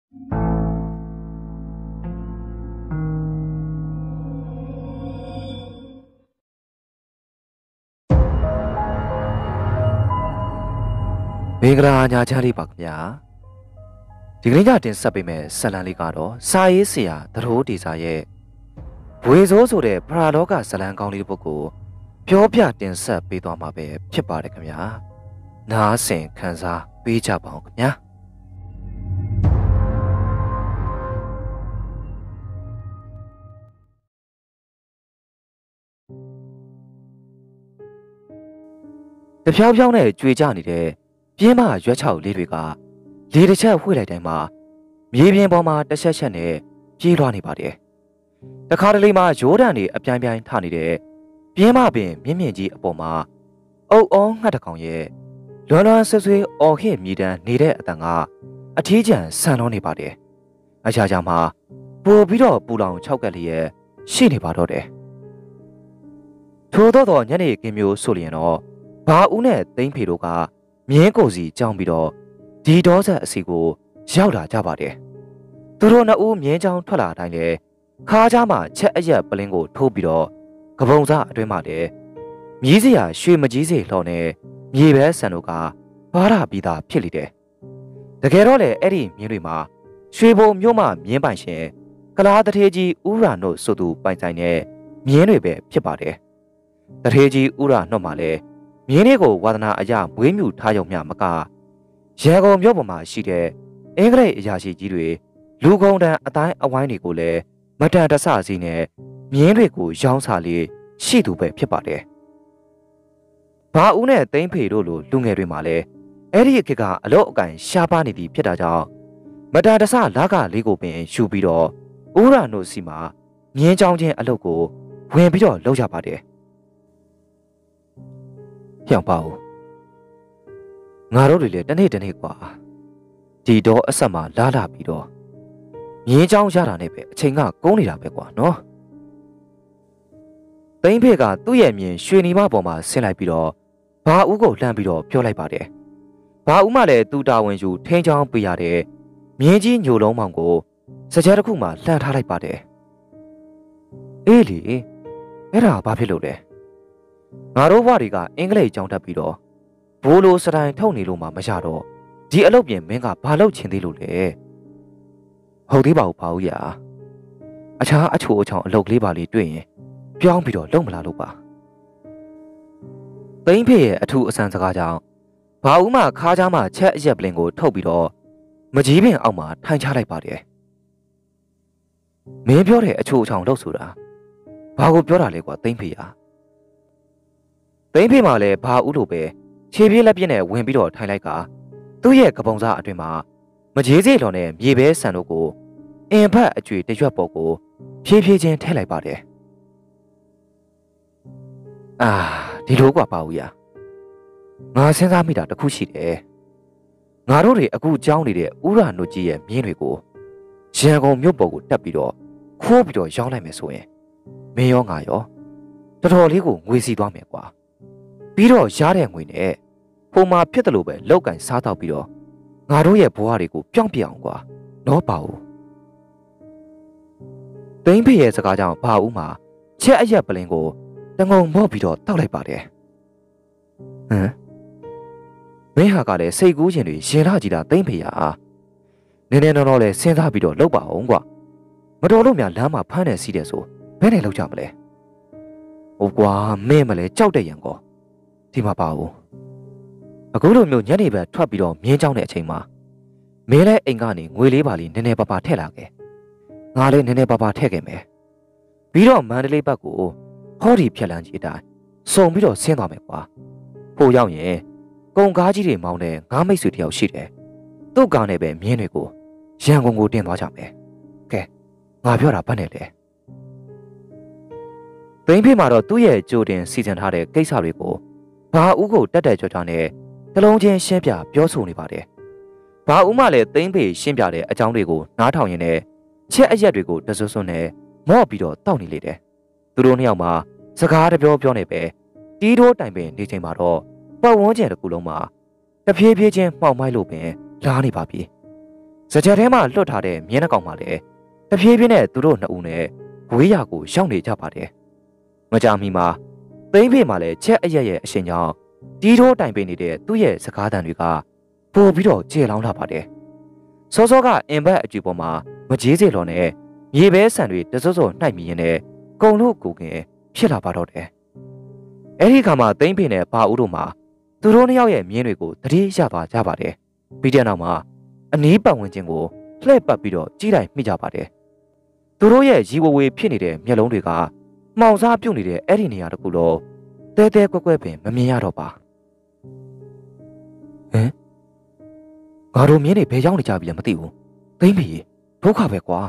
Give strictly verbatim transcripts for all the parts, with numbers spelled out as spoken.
မင်္ဂလာညချမ်းလေးပါခင်ဗျာဒီကနေ့ညတင်ဆက်ပေးမယ့်ဇာတ်လမ်းလေးကတော့စာရေးဆရာသရိုးဒေစာရဲ့ဘွေစိုးဆိုတဲ့ပရာလောကဇာတ်လမ်းကောင်းလေးတစ်ပုဒ်ကိုပြောပြတင်ဆက်ပေးသွားမှာပဲဖြစ်ပါတယ်ခင်ဗျာနားဆင်ခံစားပေးကြပါဦးခင်ဗျာတဖြောင်းဖြောင်းနဲ့ကြွေကြနေတဲ့ပြင်းမရွက်ချောက်လေးတွေကလေတစ်ချက်ဝှေ့လိုက်တိုင်းမှာမြေပြင်ပေါ်မှာတစ်ချက်ချက်နဲ့ပြေးလွှားနေပါတယ်။တခါတလေမှာရိုးတံတွေအပြိုင်ပြိုင်ထနေတဲ့ပြင်းမပင်မြင့်မြင့်ကြီးအပေါ်မှာအုပ်အောငှက်တကောင်ရဲ့လွမ်းလွမ်းဆွဆွေးအော်ဟစ်မြည်တမ်းနေတဲ့အတန်ကအထီးကျန်ဆန်လုံးနေပါတယ်။အချာချာမှာပို့ပြီးတော့ပူလောင်ခြောက်ကက်လေးရဲ့ရှိနေပါတော့တယ်။ထို့သောတော့ညနေခင်းမျိုးဆိုလျင်တော့ဘာဦးနဲ့သိန်းဖေတို့ကမြင်းကိုစီကြောင်းပြီးတော့ဒီဒေါဆက်အစီကိုရောက်လာကြပါတယ်။သူတို့နှစ်ဦးမြင်းချောင်းထွက်လာတိုင်းလေခါးကြားမှာချက်အရက်ပလင်းကိုထိုးပြီးတော့ကပုံစားအတွင်းမှာလေမြည်စရာရွှေမကြီးစေလှော်နဲ့မြေပဲဆန်တို့ကဘာရပြီးသားဖြစ်လေတယ်။တကယ်တော့လေအဲ့ဒီမြင်းတွေမှာရွှေဘုံမြို့မှမြင်းပိုင်ရှင်ကလားတထေးကြီးဥရာနို့ဆိုသူပိုင်ဆိုင်တဲ့မြင်းတွေပဲဖြစ်ပါတယ်။တထေးကြီးဥရာနို့မှာလေမြင်းလေးကိုဝါသနာအရမွေးမြူထားရုံမျှမကရန်ကုန်မြို့ပေါ်မှာရှိတဲ့အင်္ဂလိပ်အရာရှိကြီးတွေလူကုန်တန်းအတိုင်းအဝိုင်းတွေကိုလည်းမတန်တဆစီနဲ့မြင်းတွေကိုရောင်းစားလေးရှိသူပဲဖြစ်ပါတယ်။ဘာဦးနဲ့သိန်းဖေတို့လိုလူငယ်တွေမှာလည်းအဲ့ဒီခေတ်ကအလို့အကင်ရှားပါနေပြီဖြစ်တာကြောင့်မတန်တဆလာကလေးကိုပင်ယူပြီးတော့ဥရာနို့စီမှာမြင်းချောင်းချင်းအလုပ်ကိုဝင်ပြီးတော့လုပ်ကြပါတယ်။ပြောင်းပါဦးငါတို့တွေလည်းတနေ့တနေ့กว่าဒီတော့အဆက်မှာလာလာပြီးတော့မြင်းချောင်းရတာနဲ့ပဲအချိန်ကကုန်းနေတာပဲကွာနော်သိန်းဖေကသူ့ရဲ့မြင်ရွှေနီမပေါ်မှာဆင်းလိုက်ပြီးတော့ဘာဦးကိုလှမ်းပြီးတော့ပြောလိုက်ပါတယ်ဘာဦးမှလည်းသူ့တာဝန်ယူထင်းချောင်းပေးရတဲ့မြင်းကြီးညိုလုံးမောင်ကိုစကြဲတစ်ခုမှလှမ်းထားလိုက်ပါတယ်အေးလေအဲ့ဒါဘာဖြစ်လို့လဲငါတို့ဘွားတွေကအင်္ဂလိပ်ကျောင်းတက်ပြီးတော့ဘိုးလိုစတိုင်ထုတ်နေလို့မှမရတော့ဒီအလုပ်ပြင်မင်းကဘာလုပ်ချင်သေးလို့လဲဟုတ်သေးပါဘူးဘာဦးရအခြားအချိုအချောင်အလုပ်လေးပါလေးတွေ့ရင်ပြောင်းပြီးတော့လုံမလာလို့ပါသိန်းဖေရဲ့အထူးအဆန်းစကားကြောင့်ဘာဦးမှခါးချားမှချက်အရက်ပလင်ကိုထုတ်ပြီးတော့မကြီးပင်အောက်မှာထိုင်ချလိုက်ပါတယ်မင်းပြောတဲ့အချိုအချောင်လုပ်ဆိုတာဘာကိုပြောတာလဲကွာသိန်းဖေရသိန်းဖေမှလည်းဘာဦးလိုပဲခြေပြေးလက်ပြင်းနဲ့ဝင်ပြီးတော့ထိုင်လိုက်ကသူ့ရဲ့ကပုံစားအတွင်မှာမကြီးစေလော်နဲ့မြေပဲဆန်တို့ကိုအင်ဖက်အကျွေတရွက်ပေါ်ကိုဖြည်းဖြည်းချင်းထည့်လိုက်ပါတယ်အာဒီလိုကွာပါဦးရငါစဉ်းစားမိတာတခုရှိတယ်ငါတို့တွေအခုကြောင်းနေတဲ့ဥရာနို့ကြီးရဲ့မြင်းတွေကိုရန်ကုန်မြို့ပေါ်ကိုတက်ပြီးတော့ခိုးပြီးတော့ရောင်းလိုက်မယ်ဆိုရင်မင်းရောငါရောတော်တော်လေးကိုငွေစီသွားမယ်ကွာပြီးတော့ရတဲ့ငွေနဲ့ပုံမှာဖြစ်တယ်လို့ပဲလောက်ကင်စားတော့ပြီးတော့ငါတို့ရဲ့ဘဝတွေကိုပြောင်းပြအောင်ကွာနော်ပါဦးသိန်းဖေရဲ့စကားကြောင့်ဘာဦးမှာချက်အရက်ပလင်ကိုတငုံမော့ပြီးတော့တောက်လိုက်ပါတယ်ဟမ်မင်းဟာကလည်းစိတ်ကူးခြင်းတွေရင်လာကြည့်တာသိန်းဖေရနည်းနည်းတော့တော့လဲစဉ်းစားပြီးတော့လုပ်ပါအောင်ကွာမတော်လို့များလမ်းမှာဖမ်းနေစီးတယ်ဆိုဘယ်နဲ့လောက်ကြမလဲဟုတ်ကွာမင်းမလဲကြောက်တဲ့ရံကောဒီမှာပါဦးအခုလိုမျိုးညနေဘက်ထွက်ပြီးတော့မြင်းချောင်းတဲ့အချိန်မှာမင်းလည်းအိမ်ကနေငွေလေးပါလေးနည်းနည်းပါးပါးထည့်လာခဲ့ငါလည်းနည်းနည်းပါးပါးထည့်ခဲ့မယ်ပြီးတော့မန္တလေးဘက်ကိုဟောဒီဖြက်လန်းကြီးအတိုင်းစုံပြီးတော့ဆင်းသွားမယ်ကွာဟိုရောက်ရင်ကုန်ကားကြီးတွေမောင်းတဲ့ငါးမိတ်ဆွေတယောက်ရှိတယ်သူ့ကောင်နဲ့ပဲမြင်းတွေကိုရန်ကုန်ကိုတင်သွားကြမယ်ကဲငါပြောတာဘာနဲ့လဲသိန်းဖေမှာတော့သူ့ရဲ့ကြိုတင်စီစဉ်ထားတဲ့ကိစ္စတွေကိုဘာဦးကိုတက်တက်ကြွကြွနဲ့တလုံးချင်းရှင်းပြပြောဆိုနေပါတယ်။ဘာဦးမှလည်းသိန်းဖေရှင်းပြတဲ့အကြောင်းတွေကိုနားထောင်ရင်းနဲ့ချက်အရက်တွေကိုတဆွဆွနဲ့မော့ပြီးတော့တောက်နေလေတယ်။သူတို့နှစ်ယောက်မှာစကားတပြောပြောနေပဲတီးထိုးတိုင်ပင်နေချိန်မှာတော့ပတ်ဝန်းကျင်တစ်ခုလုံးမှာတဖြည်းဖြည်းချင်းမှောက်မိုက်လို့ပင်လာနေပါပြီ။စကြက်ထဲမှာလွတ်ထားတဲ့မြင်းနှကောင်မှလည်းတဖြည်းဖြည်းနဲ့သူတို့နှစ်ဦးနဲ့ဝေးရာကိုရောက်နေကြပါတယ်။မကြမီမှာသိန်းဖေမှလည်းချက်အရက်ရဲ့အရှင်ကြောင့်တီးထိုးတိုင်ပေးနေတဲ့သူ့ရဲ့စကားသံတွေကပိုပြီးတော့ကျေလောင်းလာပါတယ်။စောစောကအင်ဘတ်အကျူပေါ်မှာမကြီးစေလော်နဲ့မြေပဲဆန်တွေတစွတ်စွတ်နှိုက်မိရင်နဲ့ကုံလို့ကိုကင်ဖြစ်လာပါတော့တယ်။အဲဒီခါမှာသိန်းဖေနဲ့ဘာဦးတို့မှာသူတို့နှစ်ယောက်ရဲ့မြင်းတွေကိုတတိရသွားကြပါတယ်။ပြီးတဲ့နောက်မှာအနီးပတ်ဝန်းကျင်ကိုလှည့်ပတ်ပြီးတော့ကြီးတိုင်မိကြပါတယ်။သူတို့ရဲ့ရီဝဝေဖြစ်နေတဲ့မျက်လုံးတွေကမှောင်စားပြုတ်နေတဲ့အဲ့ဒီနေရာတခုလုံးတဲတဲကွက်ကွက်ပင်မမြင်ရတော့ပါ။ဟမ်ငါတို့မြင်းတွေဘယ်ရောက်နေကြပြီလဲမသိဘူး။သိမ့်ပြီဒုက္ခပဲကွာ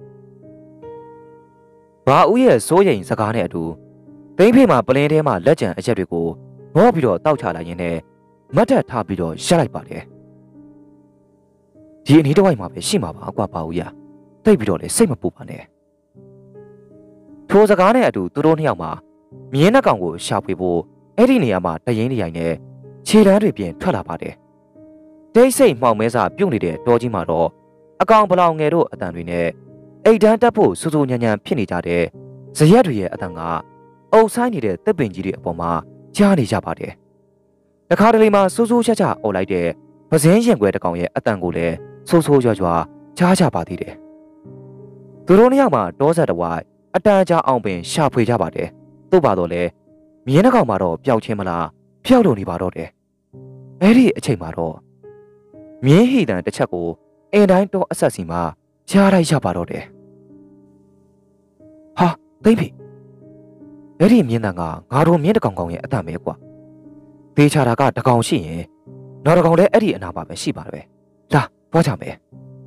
။ဘာဦးရဲ့စိုးရိမ်စကားနဲ့အတူသိမ့်ဖေမှာပလင်းထဲမှာလက်ကျန်အရက်တွေကိုမောပြီးတော့တောက်ချလိုက်ရင်းနဲ့မတ်တက်ထားပြီးတော့ရှက်လိုက်ပါတယ်။ဒီအနီးတစ်ဝိုက်မှာပဲရှိမှာပါအကွာဘာဦးရ။သိပ်ပြီးတော့လေစိတ်မပူပါနဲ့။ထိုစကားနဲ့အတူသူတို့နှစ်ယောက်မှာမြင်းနှကောင်ကိုရှာဖွေဖို့အဲ့ဒီနေရာမှာတရင်တရိုင်နဲ့ခြေတန်းတွေပြင်ထွက်လာပါတယ်။တိတ်ဆိတ်မှောင်မဲစာပြုတ်နေတဲ့တောကြီးမှာတော့အကောင်ဘလောင်ငယ်တို့အတန်တွေနဲ့အိတ်တန်းတက်ဖို့စူးစူးညံ့ညံ့ဖြစ်နေကြတဲ့ဇရက်တွေရဲ့အတန်ကအုပ်ဆိုင်နေတဲ့တပ်ပင်ကြီးတွေအပေါ်မှာကြားနေကြပါတယ်။တခါတလေမှာစူးစူးချာချာအုပ်လိုက်တဲ့ပဇင်းရင်ခွဲတစ်ကောင်ရဲ့အတန်ကိုလည်းဆိုးဆိုးရွားရွားကြားကြပါသေးတယ်။သူတို့နှစ်ယောက်မှာတောဆက်တစ်ဝိုက်အတန်ကြာအောင်ပင်ရှာဖွေကြပါတယ်။သို့ပါတော့လေမြင်းနှကောင်မှာတော့ပျောက်ချင်းမလားဖျောက်လို့နေပါတော့တယ်။အဲ့ဒီအချိန်မှာတော့မြင်းဟီတန်တစ်ချက်ကိုအင်တိုင်းတော့အဆက်စီမှာကြားလိုက်ရပါတော့တယ်။ဟာသိမ့်ပြီ။အဲ့ဒီမြင်းတန်ကငါတို့မြင်းတကောင်ကောင်ရဲ့အတန်ပဲကွာ။သေးချာတာကတကောင်ရှိရင်နောက်တကောင်လည်းအဲ့ဒီအနာပါပဲရှိပါပဲ။လာသွားကြမယ်။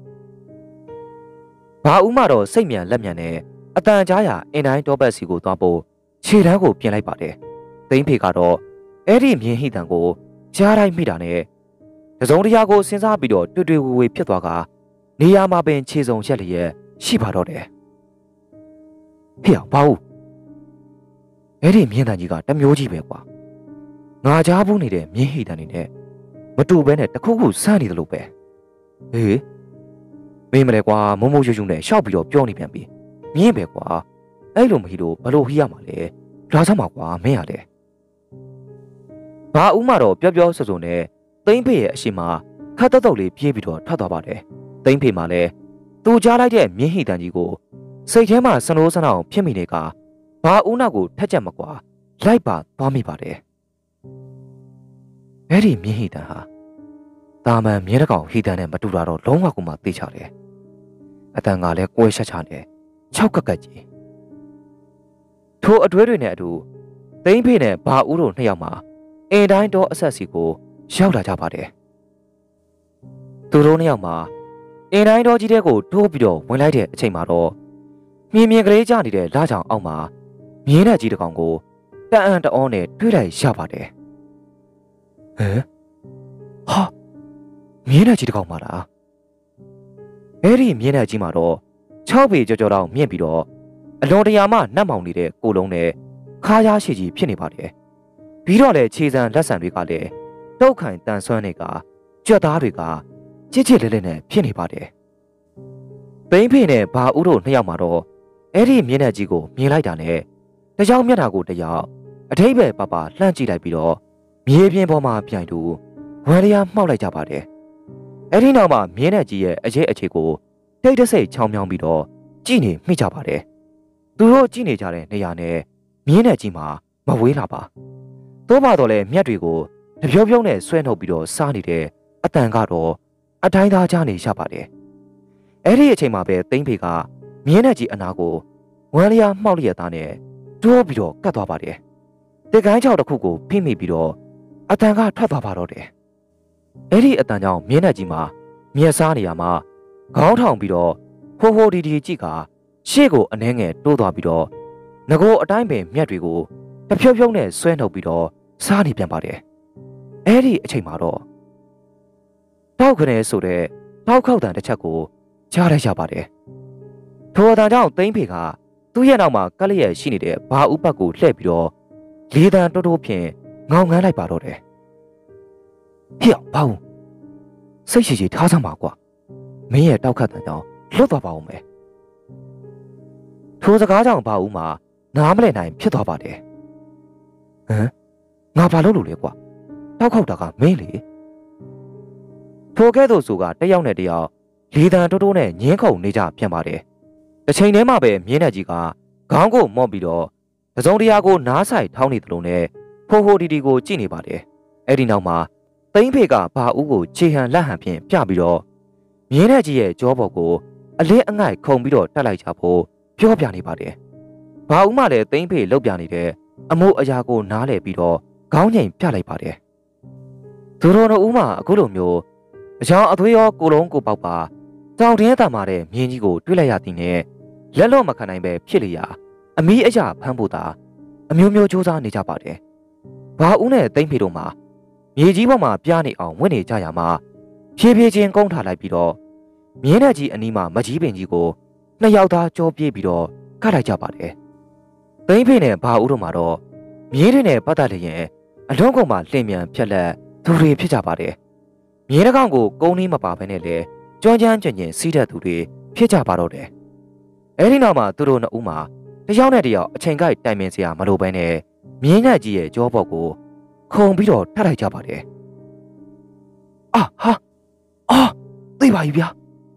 ဘာဦးမတော့စိတ်မြန်လက်မြန်နဲ့အတန်ကြားရအင်တိုင်းတော့ပတ်စီကိုသွားဖို့ခြေတန်းကိုပြင်လိုက်ပါတယ်။သိမ့်ဖေကတော့အဲ့ဒီမြင်းဟိတန်ကိုကြားလိုက်မိတာနဲ့တစုံတရာကိုစဉ်းစားပြီးတော့တွေ့တွေ့ဝေဝေဖြစ်သွားကနေရာမှာပင်ခြေစုံရက်လျက်ရှိပါတော့တယ်။ဟေ့အောင်ဘာဦးအဲ့ဒီမြင်းတန်ကြီးကတမျိုးကြီးပဲကွာ။ငါကြားဘူးနေတဲ့မြင်းဟိတန်နေနဲ့မတူဘဲနဲ့တခုခုစမ်းနေတယ်လို့ပဲ။ဟေးမင်းမလဲကွာမုံမုံရွရွနဲ့ရှောက်ပြီးတော့ပြောနေပြန်ပြီမြင်းပဲကွာအဲ့လိုမဟီလို့ဘလို့ဟီရမှာလဲလာစမ်းပါကွာမင်းရတယ်ဘာဦးမတော့ပြောပြောဆိုဆိုနဲ့သိမ့်ဖေရဲ့အရှိမခတ်တုတ်တုတ်လေးပြေးပြီးတော့ထွက်သွားပါတယ်သိမ့်ဖေမှလည်းသူကြားလိုက်တဲ့မြင်းဟီတန်ကြီးကိုစိတ်ထဲမှာစနိုးစနောင်ဖြစ်မိနေကဘာဦးနောက်ကိုထက်ချက်မကွာလိုက်ပါသွားမိပါတယ်အဲ့ဒီမြင်းဟီတန်ဟာတာမန်မြင်းတကောင်ဟီတန်နဲ့မတူတာတော့လုံးဝကိုမှသိချတယ်အတန်ကလည်းကွဲရှက်ချနဲ့၆ကက်ကက်ကြီးထိုအတွဲတွေနဲ့အတူသိမ့်ဖေနဲ့ဘာဦးတို့နှစ်ယောက်မှာအင်တိုင်းတော့အဆက်စီကိုရောက်လာကြပါတယ်သူတို့နှစ်ယောက်မှာအင်တိုင်းတော့ကြီးတဲ့ကိုတိုးပြီးတော့ဝင်လိုက်တဲ့အချိန်မှာတော့မြင်းမြင်းကလေးကြနေတဲ့လချောင်အောက်မှာမြင်းနဲ့ကြီးတစ်ကောင်ကိုတန်အံတအောနဲ့တွေးလိုက်ရပါတယ်ဟမ်ဟာမြင်းနဲ့ကြီးတစ်ကောင်ပါလားအဲ့ဒီမြင်းနဲ့ကြီးမှာတော့၆ပေကြော်ကြော်တော့မြင့်ပြီးတော့အလွန်တရာမှနှက်မောင်နေတဲ့ကိုလုံးနဲ့ခါးရရှိကြီးဖြစ်နေပါတယ်ပြီးတော့လေခြေစံလက်ဆံတွေကလည်းတုတ်ခိုင်တန်ဆွမ်းတွေကကြွက်သားတွေကချစ်ချစ်လဲလဲနဲ့ဖြစ်နေပါတယ်သိမ့်ဖေနဲ့ဘာဦးတို့နှစ်ယောက်မှာတော့အဲ့ဒီမြင်းနဲ့ကြီးကိုမြင်လိုက်တာနဲ့တယောက်မျက်နှာကိုတယောက်အထိပ္ပယ်ပပလှမ်းကြည့်လိုက်ပြီးတော့မြေပြင်ပေါ်မှာပြိုင်တူဝမ်းရမှောက်လိုက်ကြပါတယ်အဲ့ဒီနောက်မှာမြင်းနဲ့ကြီးရဲ့အရေးအခြေကိုတိတ်တဆိတ်ချောင်းမြောင်းပြီးတော့ကြည့်နေမိကြပါတယ်သူတို့ကြည့်နေကြတဲ့နေရာနဲ့မြင်းနဲ့ကြီးမှာမဝေးလာပါသို့ပါတော့လေမြက်တွေကိုတပြုံးပြုံးနဲ့ဆွဲနှုတ်ပြီးတော့စားနေတဲ့အတန်ကတော့အတိုင်းသားချနေရပါတယ်အဲ့ဒီအချိန်မှာပဲသိမ့်ဖေကမြင်းနဲ့ကြီးအနာကိုဝမ်းလျာမှောက်လျက်သားနဲ့တိုးပြီးတော့ကတ်သွားပါတယ်တစ်ကိုင်းချောက်တစ်ခုကိုဖိမိပြီးတော့အတန်ကထွက်သွားပါတော့တယ်အဲ့ဒီအတန်ကြောင့်မြင်းနဲ့ကြီးမှာမျက်စားနေရမှာခေါင်းထောင်ပြီးတော့ဟိုဟိုဒီဒီကြည့်ကရှေ့ကိုအနှဲငယ်တိုးသွားပြီးတော့ငကိုအတိုင်းပင်မြက်တွေကိုတဖြုတ်ဖြုတ်နဲ့ဆွဲနှုတ်ပြီးတော့စားနေပြန်ပါတယ်အဲ့ဒီအချိန်မှာတော့တောက်ခနဲဆိုတဲ့တောက်ခောက်တန်တစ်ချက်ကိုကြားရရပါတယ်ထိုအတန်ကြောင့်သိမ့်ဖေကသူ့ရဲ့နောက်မှာကက်လျက်ရှိနေတဲ့ဘာဥပတ်ကိုလှည့်ပြီးတော့လေးတန်တိုးတိုးဖြင့်ငောင်းငန်းလိုက်ပါတော့တယ်ဟေ့ဘာဦးစိတ်ရှိရှိထားစမ်းပါကွာမင်းရဲ့တောက်ခတ်တန်ကြောင့်လွတ်သွားပါဦးမယ်ထိုစကားကြောင့်ဘာဦးမှာနားမလည်နိုင်ဖြစ်သွားပါတယ်ဟမ်ငါဘာလုပ်လို့လဲကွာတောက်ခောက်တာကမင်းလေထိုကဲ့သို့ဆိုကတယောက်နဲ့တယောက်လေတံတိုးတိုးနဲ့ညင်းခုန်နေကြပြန်ပါတယ်တစ်ချိန်တည်းမှာပဲမြင်းနဲ့ကြီးကခေါင်းကိုမော့ပြီးတော့တစုံတရာကိုနားဆိုင်ထောင်းနေသလိုနဲ့ဖိုးဖိုးတီတီကိုကြည့်နေပါတယ်အဲ့ဒီနောက်မှာသိန်းဖေကဘာဦးကိုခြေဟန်လက်ဟန်ဖြင့်ပြပြီးတော့မြင်းနဲ့ကြီးရဲ့ကြောပေါ်ကိုအလင်းအငိုက်ခုန်ပြီးတော့တက်လိုက်ကြဖို့ပြောပြနေပါတယ်ဘာဦးမှလည်းသိန်းဖေလှုပ်ပြနေတဲ့အမိုးအရာကိုနားလည်ပြီးတော့ခေါင်းငိမ်ပြလိုက်ပါတယ်သူတို့တို့ဦးမှအခုလိုမျိုးအကြောင်းအသွေးရောကိုလုံးကိုပေါက်ပါတောင်တင်းတမာတဲ့မြင်းကြီးကိုတွေ့လိုက်ရသည်နဲ့လက်လော့မခံနိုင်ပဲဖြစ်လျာအမီးအရာဖမ်းဖို့သာအမျိုးမျိုးစူးစမ်းနေကြပါတယ်ဘာဦးနဲ့သိမ့်ဖေတို့မှာမြေကြီးပေါ်မှာပြားနေအောင်ဝင်နေကြရမှာဖြည်းဖြည်းချင်းကုန်းထားလိုက်ပြီးတော့မြင်းနဲ့ကြီးအနီးမှာမကြီးပင်ကြီးကိုနှစ်ယောက်သားကြောပြေးပြီးတော့ခတ်လိုက်ကြပါတယ်သိမ့်ဖေနဲ့ဘာဦးတို့မှာတော့မြင်းတွေနဲ့ပတ်သက်လျင်အလုံးကုန်မှာလှင်မြန်ဖြက်လက်သူတွေဖြစ်ကြပါတယ်မြင်းတစ်ကောင်ကိုကုန်းနှီးမပါဘဲနဲ့လေကြွမ်းကြမ်းကြင်ကြင်စီးတဲ့သူတွေဖြစ်ကြပါတော့တယ်အဲဒီနောက်မှာသူတို့နှစ်ဦးမှာတယောက်နဲ့တယောက်အချိန်ကိုက်တိုင်ပင်စရာမလိုဘဲနဲ့မြင်းနဲ့ကြီးရဲ့ကြောဘော့ကိုခုံပြီးတော့ထပ်လိုက်ကြပါတယ်အာဟာအာသိပါပြီဗျာ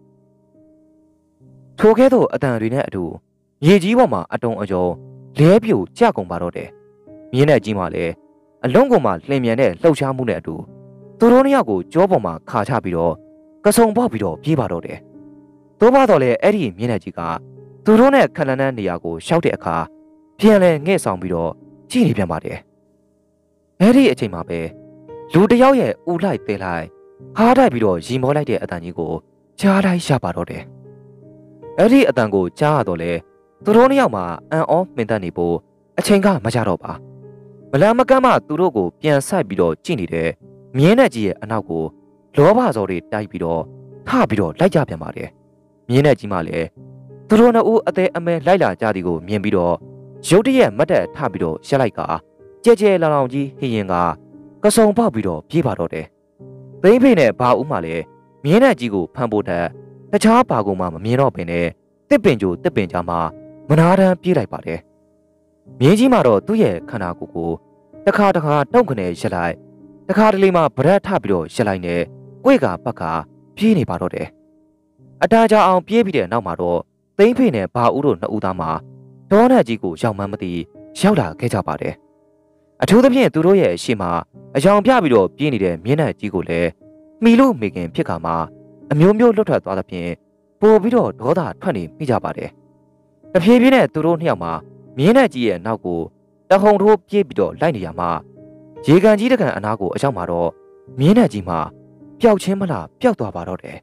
ထိုကဲ့သို့အတန်တွေနဲ့အတူရေကြီးပေါ်မှာအတုံအယုံလဲပြူကြကုန်ပါတော့တယ်မြင်းနဲ့ကြီးမှလည်းအလုံးကုန်မှာလှင်မြန်တဲ့လှုပ်ရှားမှုနဲ့အတူသူတို့နှစ်ယောက်ကိုကြောပေါ်မှာခါချပြီးတော့ကဆုံပေါက်ပြီးတော့ပြေးပါတော့တယ်သို့ပါတော့လေအဲ့ဒီမြင်းနဲ့ကြီးကသူတို့နဲ့ခလန်းတဲ့နေရာကိုရှောက်တဲ့အခါပြန်လဲငှဲ့ဆောင်ပြီးတော့ကြည့်နေပြန်ပါတယ်အဲ့ဒီအချိန်မှာပဲလူတယောက်ရဲ့ဦးလိုက်သေးလိုက်ဟားတိုက်ပြီးတော့ရီမောလိုက်တဲ့အတန်ကြီးကိုကြားလိုက်ရပါတော့တယ်အဲ့ဒီအတန်ကိုကြားရတော့လေသူတို့နှစ်ယောက်မှာအန်အောမင်တက်နေဖို့အချိန်ကမကြတော့ပါမလန်မကမ်းမှသူတို့ကိုပြန်ဆက်ပြီးတော့ကြည့်နေတဲ့မြင်းနဲ့ကြီးရဲ့အနောက်ကိုလောဘစော်တွေတိုက်ပြီးတော့ထပြီးတော့လိုက်ကြပြန်ပါတယ်မြင်းနဲ့ကြီးမှလည်းသူတို့နှစ်ဦးအသေးအမဲလိုက်လာကြသည်ကိုမြင်ပြီးတော့ရုတ်တရက်မတ်တက်ထပြီးတော့ရက်လိုက်ကကြဲကြဲလောင်လောင်ကြီးဟင်းရင်ကကဆုံပေါက်ပြီးတော့ပြေးပါတော့တယ်သိန်းဖေနဲ့ဘာဦးမှလည်းမြင်းနဲ့ကြီးကိုဖမ်းဖို့တက်တခြားဘာကုန်မှမမြင်တော့ပင်နဲ့တစ်ပင်ကြိုတစ်ပင်ကြားမှာမနာတမ်းပြေးလိုက်ပါတယ်မြင်းကြီးမှတော့သူ့ရဲ့ခန္ဓာကိုယ်ကိုတစ်ခါတစ်ခါတုံခနဲ့ရက်လိုက်တခါတလေမှဗရက်ထပြီးတော့ရက်လိုက်နဲ့ကိုယ့်ကပတ်ကပြေးနေပါတော့တယ်အတားကြအောင်ပြေးပြီးတဲ့နောက်မှာတော့သိန်းဖေနဲ့ဘာဦးတို့နှစ်ဦးသားမှာဒေါနဲ့ကြီးကိုရောက်မှန်းမသိရောက်လာခဲ့ကြပါတယ်အထူးသဖြင့်သူတို့ရဲ့ရှေ့မှာအယောင်ပြပြီးတော့ပြေးနေတဲ့မြင်းနဲ့ကြီးကိုလည်းမိလို့မိခင်ဖြစ်ခါမှာအမျိုးမျိုးလွတ်ထွက်သွားသဖြင့်ပို့ပြီးတော့ဒေါသထွက်နေမိကြပါတယ်တဖြည်းဖြည်းနဲ့သူတို့နှစ်ယောက်မှာမြင်းနဲ့ကြီးရဲ့နောက်ကိုတဟုန်ထိုးပြေးပြီးတော့လိုက်နေရမှာရေကန်ကြီးတကန်အနားကိုအရောက်မှာတော့မြင်းနဲ့ကြီးမှာပျောက်ချင်းမလားပျောက်သွားပါတော့တယ်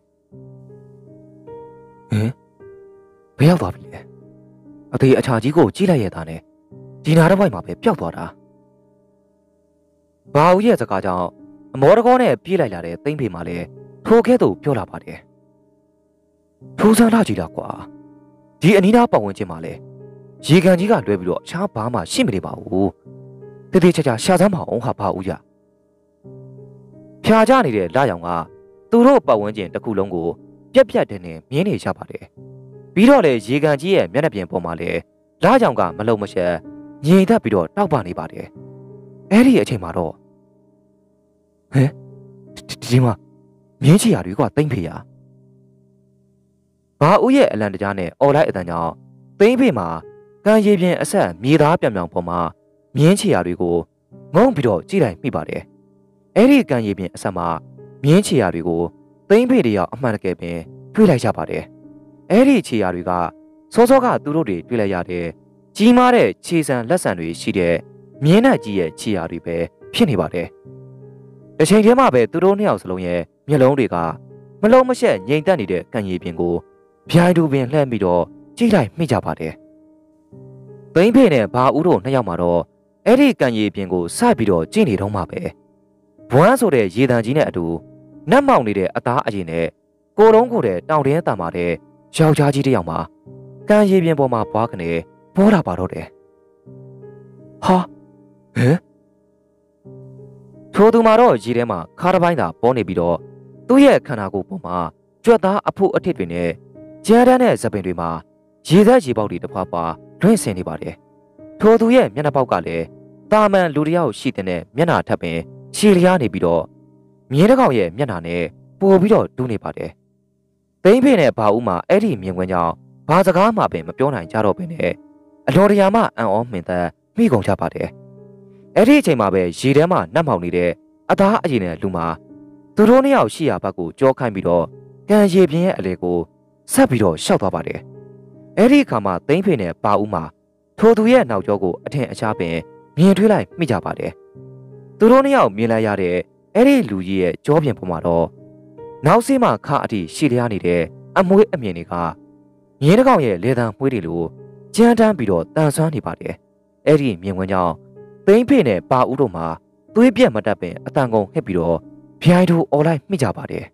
ဟင်ဘယ်ရောက်သွားပြီလဲအသေးအချာကြီးကိုကြည့်လိုက်ရတာနဲ့ဒီနာတစ်ဝိုက်မှာပဲပျောက်သွားတာဘာဦးရဲ့စကားကြောင့်အမောတကောနဲ့ပြေးလိုက်လာတဲ့သိမ့်ဖေမှလည်းထိုကဲ့သို့ပြောလာပါတယ်ထိုးစမ်းလာကြည့်တာကွာဒီအနီးနားပတ်ဝန်းကျင်မှာလဲရေကန်ကြီးကလွဲပြီးတော့အခြားဘာမှရှိမနေပါဘူးတတိချာချာရှာစမ်းပါအောင်ဟာဘာဦးရဖြာကြနေတဲ့လာရောင်ကသူတို့ပတ်ဝန်းကျင်တစ်ခုလုံးကိုပြက်ပြက်တင်းတင်းမြင်းနေရပါတယ်ပြီးတော့လေရေကန်ကြီးရဲ့မျက်နှာပြင်ပေါ်မှာလေလာရောင်ကမလုံမရှက်ငြိမ်သက်ပြီးတော့တောက်ပနေပါတယ်အဲ့ဒီအချိန်မှာတော့ဟဲ့ဒီမှာမြင်းချီရတွေကတိမ့်ဖေရဘာဦးရဲ့အလံတကြားနဲ့အော်လိုက်အတန်ကြောင့်သိမ့်ဖေမှာကံရည်ပြင်အဆက်မြေသားပြောင်ပြောင်ပေါ်မှာမြင်းချီရတွေကိုငုံပြီးတော့ကြည့်လိုက်မိပါတယ်အဲ့ဒီကံရည်ပြင်အဆက်မှာမြင်းချီရတွေကိုသိမ့်ဖေတယောက်အမှန်တကယ်ပင်တွေ့လိုက်ကြပါတယ်အဲ့ဒီချီရတွေကစောစောကသူတို့တွေတွေ့လိုက်ရတဲ့ကြီးမားတဲ့ခြေဆံလက်ဆံတွေရှိတဲ့မြင်းနဲ့ကြီးရဲ့ချီရတွေပဲဖြစ်နေပါတယ်တစ်ချိန်တည်းမှာပဲသူတို့နှစ်ယောက်စလုံးရဲ့မျက်လုံးတွေကမလုံးမရှက်ငြိမ်သက်နေတဲ့ကံရည်ပြင်ကိုဗျိုင်တူပင်လှမ်းပြီးတော့ကြည့်လိုက်မိကြပါတယ်သိမ့်ဖေနဲ့ဘာဦးတို့နှစ်ယောက်မှာတော့အဲ့ဒီကံရည်ပြင်ကိုစပြီးတော့ကြည့်နေတော့မှပဲဘွမ်းဆိုတဲ့ရေတံကြီးနဲ့အတူနတ်မောင်နေတဲ့အသားအရင်နဲ့ကိုလုံးကိုတဲ့တောင်တင်းတန်မာတဲ့ယောက်ျားကြီးတစ်ယောက်မှာကံရည်ပြင်ပေါ်မှာဘွားကနေပေါ်လာပါတော့တယ်ဟာဟဲ့ထိုသူမှာတော့ရေထဲမှာခါးတစ်ပိုင်းသာပေါ်နေပြီးတော့သူ့ရဲ့ခန္ဓာကိုယ်ပေါ်မှာကြွက်သားအဖို့အထစ်တွေနဲ့ကျန်းတန်းတဲ့သပင်တွေမှာရေသက်ရေပေါက်တွေတစ်ဖွာဖွာလွင့်ဆင်နေပါတယ်ထိုသူရဲ့မျက်နှာပေါက်ကလည်းတာမန်လူတစ်ယောက်ရှိတဲ့မျက်နှာထပ်ပင်ရှည်လျားနေပြီးတော့မြင်းတစ်ကောင်ရဲ့မျက်နှာနဲ့ပိုပြီးတော့တူးနေပါတယ်သိန်းဖေနဲ့ဘာဦးမှာအဲ့ဒီမြင်ကွင်းကြောင့်ဘာစကားမှပင်မပြောနိုင်ကြတော့ဘဲနဲ့အလော်တရာမှအံ့ဩမှင်သက်မိကုန်ကြပါတယ်အဲ့ဒီအချိန်မှာပဲရေထဲမှာနှက်မှောင်နေတဲ့အသားအရင်နဲ့လူမှာသူတို့နှစ်ယောက်ရှိရာဘက်ကိုကြောခိုင်းပြီးတော့ကန်ရေပြင်းရဲ့အလေကိုဆက်ပြီးတော့ရှောက်သွားပါတယ်အဲ့ဒီအခါမှာသိန်းဖေနဲ့ဘာဦးမှာထိုသူရဲ့နောက်ကျောကိုအထင်အရှားပင်မြင်တွေ့လိုက်မိကြပါတယ်သူတို့နှစ်ယောက်မြင်လိုက်ရတဲ့အဲ့ဒီလူကြီးရဲ့ကြောပြင်ပေါ်မှာတော့နောက်စီးမှခါအထိရှိလျားနေတဲ့အမွှေးအမြင်တွေကမြင်းတစ်ကောင်ရဲ့လေသံမွှေးတွေလိုကြမ်းတမ်းပြီးတော့တန်ဆွမ်းနေပါတယ်အဲ့ဒီမြင်ကွင်းကြောင့်သိန်းဖေနဲ့ပါဦးတို့မှာသွေးပြက်မတတ်ပင်အတန်ကုန်ဟစ်ပြီးတော့ဗျိုင်းတို့អော်လိုက်မိကြပါတယ်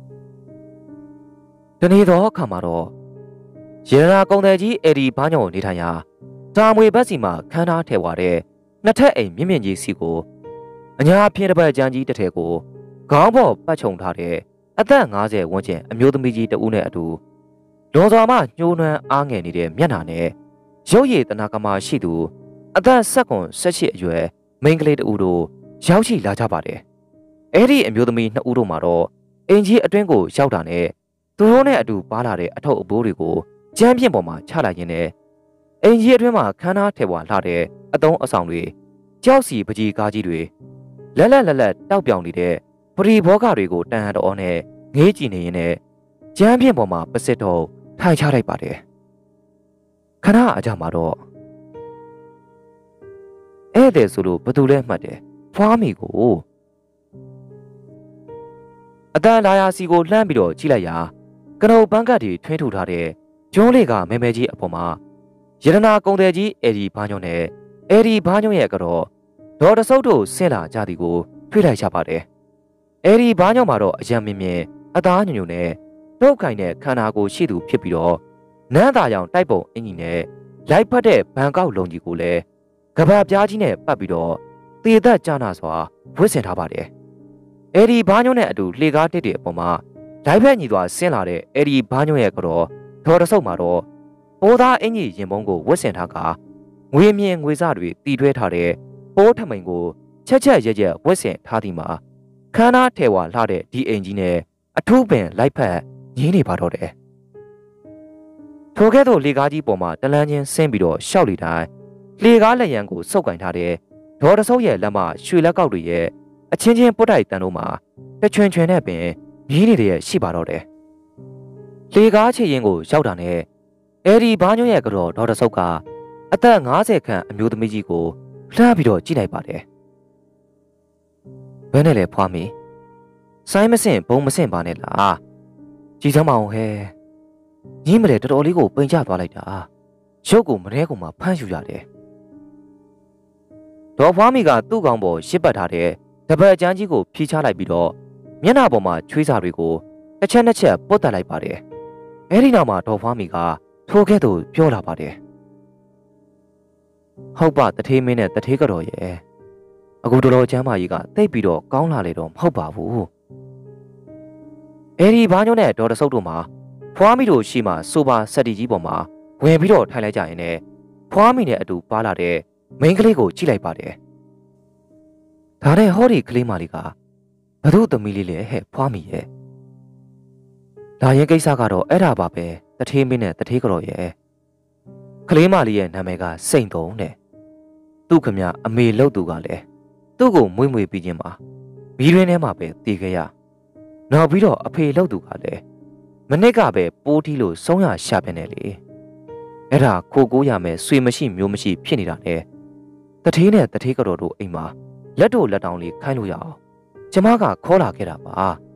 တနေ့တော့အခါမှာတော့ရေနာကုံတယ်ကြီးအဲ့ဒီဘားညောင်နေထိုင်ရာတာမွေဘက်စီမှာခန်းသားထဲဝါတဲ့နှစ်ထပ်အိမ်မြင့်မြင့်ကြီးစီကိုအညာဖြင်းတစ်ပတ်ကြမ်းကြီးတစ်ထည်ကိုခေါင်းပေါ်ပတ်ချုံထားတဲ့အသက်၅၀ဝန်းကျင်အမျိုးသမီးကြီးတဦးနဲ့အတူလွန်စွာမှညှိုးနှွမ်းအားငယ်နေတဲ့မျက်နှာနဲ့ရုပ်ရည်တနာကမာရှိသူအသက်၁၇ ၁၈အရွယ်မိန်းကလေးတဦးတို့ရောက်ရှိလာကြပါတယ်။အဲ့ဒီအမျိုးသမီးနှစ်ဦးတို့မှာတော့အင်ကြီးအတွင်းကိုရောက်တာနဲ့သူတို့နဲ့အတူပါလာတဲ့အထုပ်အပိုးတွေကိုကျမ်းပြင်ပေါ်မှာချလိုက်ရင်းနဲ့အင်ကြီးအတွင်းမှာခန်းသားထဲပေါ်လှတဲ့အတုံးအဆောင်တွေကြောက်စီပကြီးကားကြီးတွေလက်လက်လက်လက်တောက်ပြောင်နေတဲ့ပရိဘောဂတွေကိုတန်ဟန်တော်နဲ့ငေးကြည့်နေရင်းနဲ့ကျမ်းပြင်ပေါ်မှာပစစ်တော်ထိုင်ချလိုက်ပါတယ်ခဏအကြမှာတော့ဧည့်သည်ဆိုလို့ဘသူလဲမှတ်တယ်ဖွားမိကိုအတန်လာယာစီကိုလှမ်းပြီးတော့ကြည့်လိုက်ရာကနုတ်ပန်းကတ်တွေထွင်းထူထားတဲ့ကျွန်းလေးကမဲမဲကြီးအပေါ်မှာရတနာကုံတယ်ကြီးအေဒီဘာညွန့်နဲ့အေဒီဘာညွန့်ရဲ့ကတော့ဒေါ်တဆုပ်တို့ဆင်းလာကြသည်ကိုတွေ့လိုက်ကြပါတယ်အေဒီဘာညွန့်မှာတော့အယံမြင်မြင်အသားညွန့်ညွန့်နဲ့တုတ်ခိုင်တဲ့ခန္ဓာကိုယ်ရှိသူဖြစ်ပြီးတော့နန်းသာရောင်တိုက်ပုံအင်ကြီးနဲ့လိုက်ဖက်တဲ့ဘန်ကောက်လုံကြီးကိုလည်းကဘာပြားကြီးနဲ့ပတ်ပြီးတော့သေသက်ကြနာစွာဝစ်ဆင်ထားပါတယ်။အဲဒီဘာညွန့်နဲ့အတူလှေကားတစ်တဲ့အပေါ်မှာလိုက်ဖက်ညီသွားဆင်းလာတဲ့အဲဒီဘာညွန့်ရဲ့ကတော့ဒေါ်တဆုပ်မှာတော့ပိုးသားအင်ကြီးရင်ပုံးကိုဝစ်ဆင်ထားကငွေမြင်ငွေစတွေတီထွဲထားတဲ့ပိုးထမိန်ကိုချက်ချက်ရက်ရက်ဝစ်ဆင်ထားသည်မှာခန်းသားထဲဝါလှတဲ့ဒီအင်ကြီးနဲ့အထူးပင်လိုက်ဖက်ငင်းနေပါတော့တယ်။ထိုကဲ့သို့လေကားကြီးပေါ်မှာတလန်းချင်းဆင်းပြီးတော့ရှောက်လီတိုင်းလေကားလက်ရန်ကိုစုပ်ကင်ထားတဲ့ဒေါ်တဆုပ်ရဲ့လက်မရွှေလက်ကောက်တွေရဲ့အချင်းချင်းပုတ်တိုက်တန်တို့မှာတချွင်ချွင်နဲ့ပင်မြည်နေတဲ့ရှိပါတော့တယ်။လေကားချေရင်ကိုရောက်တာနဲ့အဲဒီဘာညွန့်ရဲ့ကတော့ဒေါ်တဆုပ်ကအသက်၅၀ခန့်အမျိုးသမီးကြီးကိုလှမ်းပြီးတော့ကြည့်လိုက်ပါတယ်။ဘယ်နဲ့လဲဖွားမီဆိုင်းမစင်ဘုံမစင်ပါနဲ့လားကြည်စမ်းမအောင်ဟဲညီးမလဲတော်တော်လေးကိုပိန်ချသွားလိုက်တာရုပ်ကိုမရဲကောင်မှဖမ်းယူရတယ်ဒေါ်ဖွားမီကသူ့ကောင်ပေါ်ရှစ်ပတ်ထားတဲ့တပတ်အကျန်းကြီးကိုဖြီးချလိုက်ပြီးတော့မျက်နှာပေါ်မှာချွေးစာတွေကိုတစ်ချက်နှစ်ချက်ပုတ်တက်လိုက်ပါတယ်အဲဒီနောက်မှာဒေါ်ဖွားမီကထိုကဲ့သို့ပြောလာပါတယ်ဟုတ်ပါတထေးမင်းနဲ့တထေးကတော်ရဲ့အခုတော်တော်ကျမ်းမာကြီးကတိတ်ပြီးတော့ကောင်းလာလေတော့မဟုတ်ပါဘူးအဲဒီဘာညိုနဲ့ဒေါ်တဆုပ်တို့မှာဖွားမီတို့ရှိမှဆိုပါစက်တီကြီးပေါ်မှာဝင်ပြီးတော့ထိုင်လိုက်ကြရင်လည်းဖွားမီနဲ့အတူပါလာတဲ့မိန်းကလေးကိုကြည့်လိုက်ပါတယ်ဒါနဲ့ဟောဒီကလေးမလေးကဘသူ့သမီးလေးလဲဟဲ့ဖွားမီရဲ့လာရင်ကိစ္စကတော့အဲ့ဒါပါပဲတထေးမင်းနဲ့တထေးကတော်ရဲ့ကလေးမလေးရဲ့နာမည်ကစိန်တုံးတဲ့သူ့ခမအမေလို့သူကလည်းသူ့ကိုမွေးမွေပြီးချင်းမှာမီးရင်းထဲမှာပဲတည်ခဲ့ရနောက်ပြီးတော့အဖေလို့သူကလည်းမနစ်ကပဲပိုးထီးလို့ဆုံးရရှာပြနေလေအဲ့ဒါခိုကိုးရမယ်ဆွေမရှိမျိုးမရှိဖြစ်နေတာနဲ့တထေးနဲ့တထေးကတော်တို့အိမ်မှာလက်တို့လက်တောင်လေးခိုင်းလို့ရအောင်ကျမကခေါ်လာခဲ့တာပါ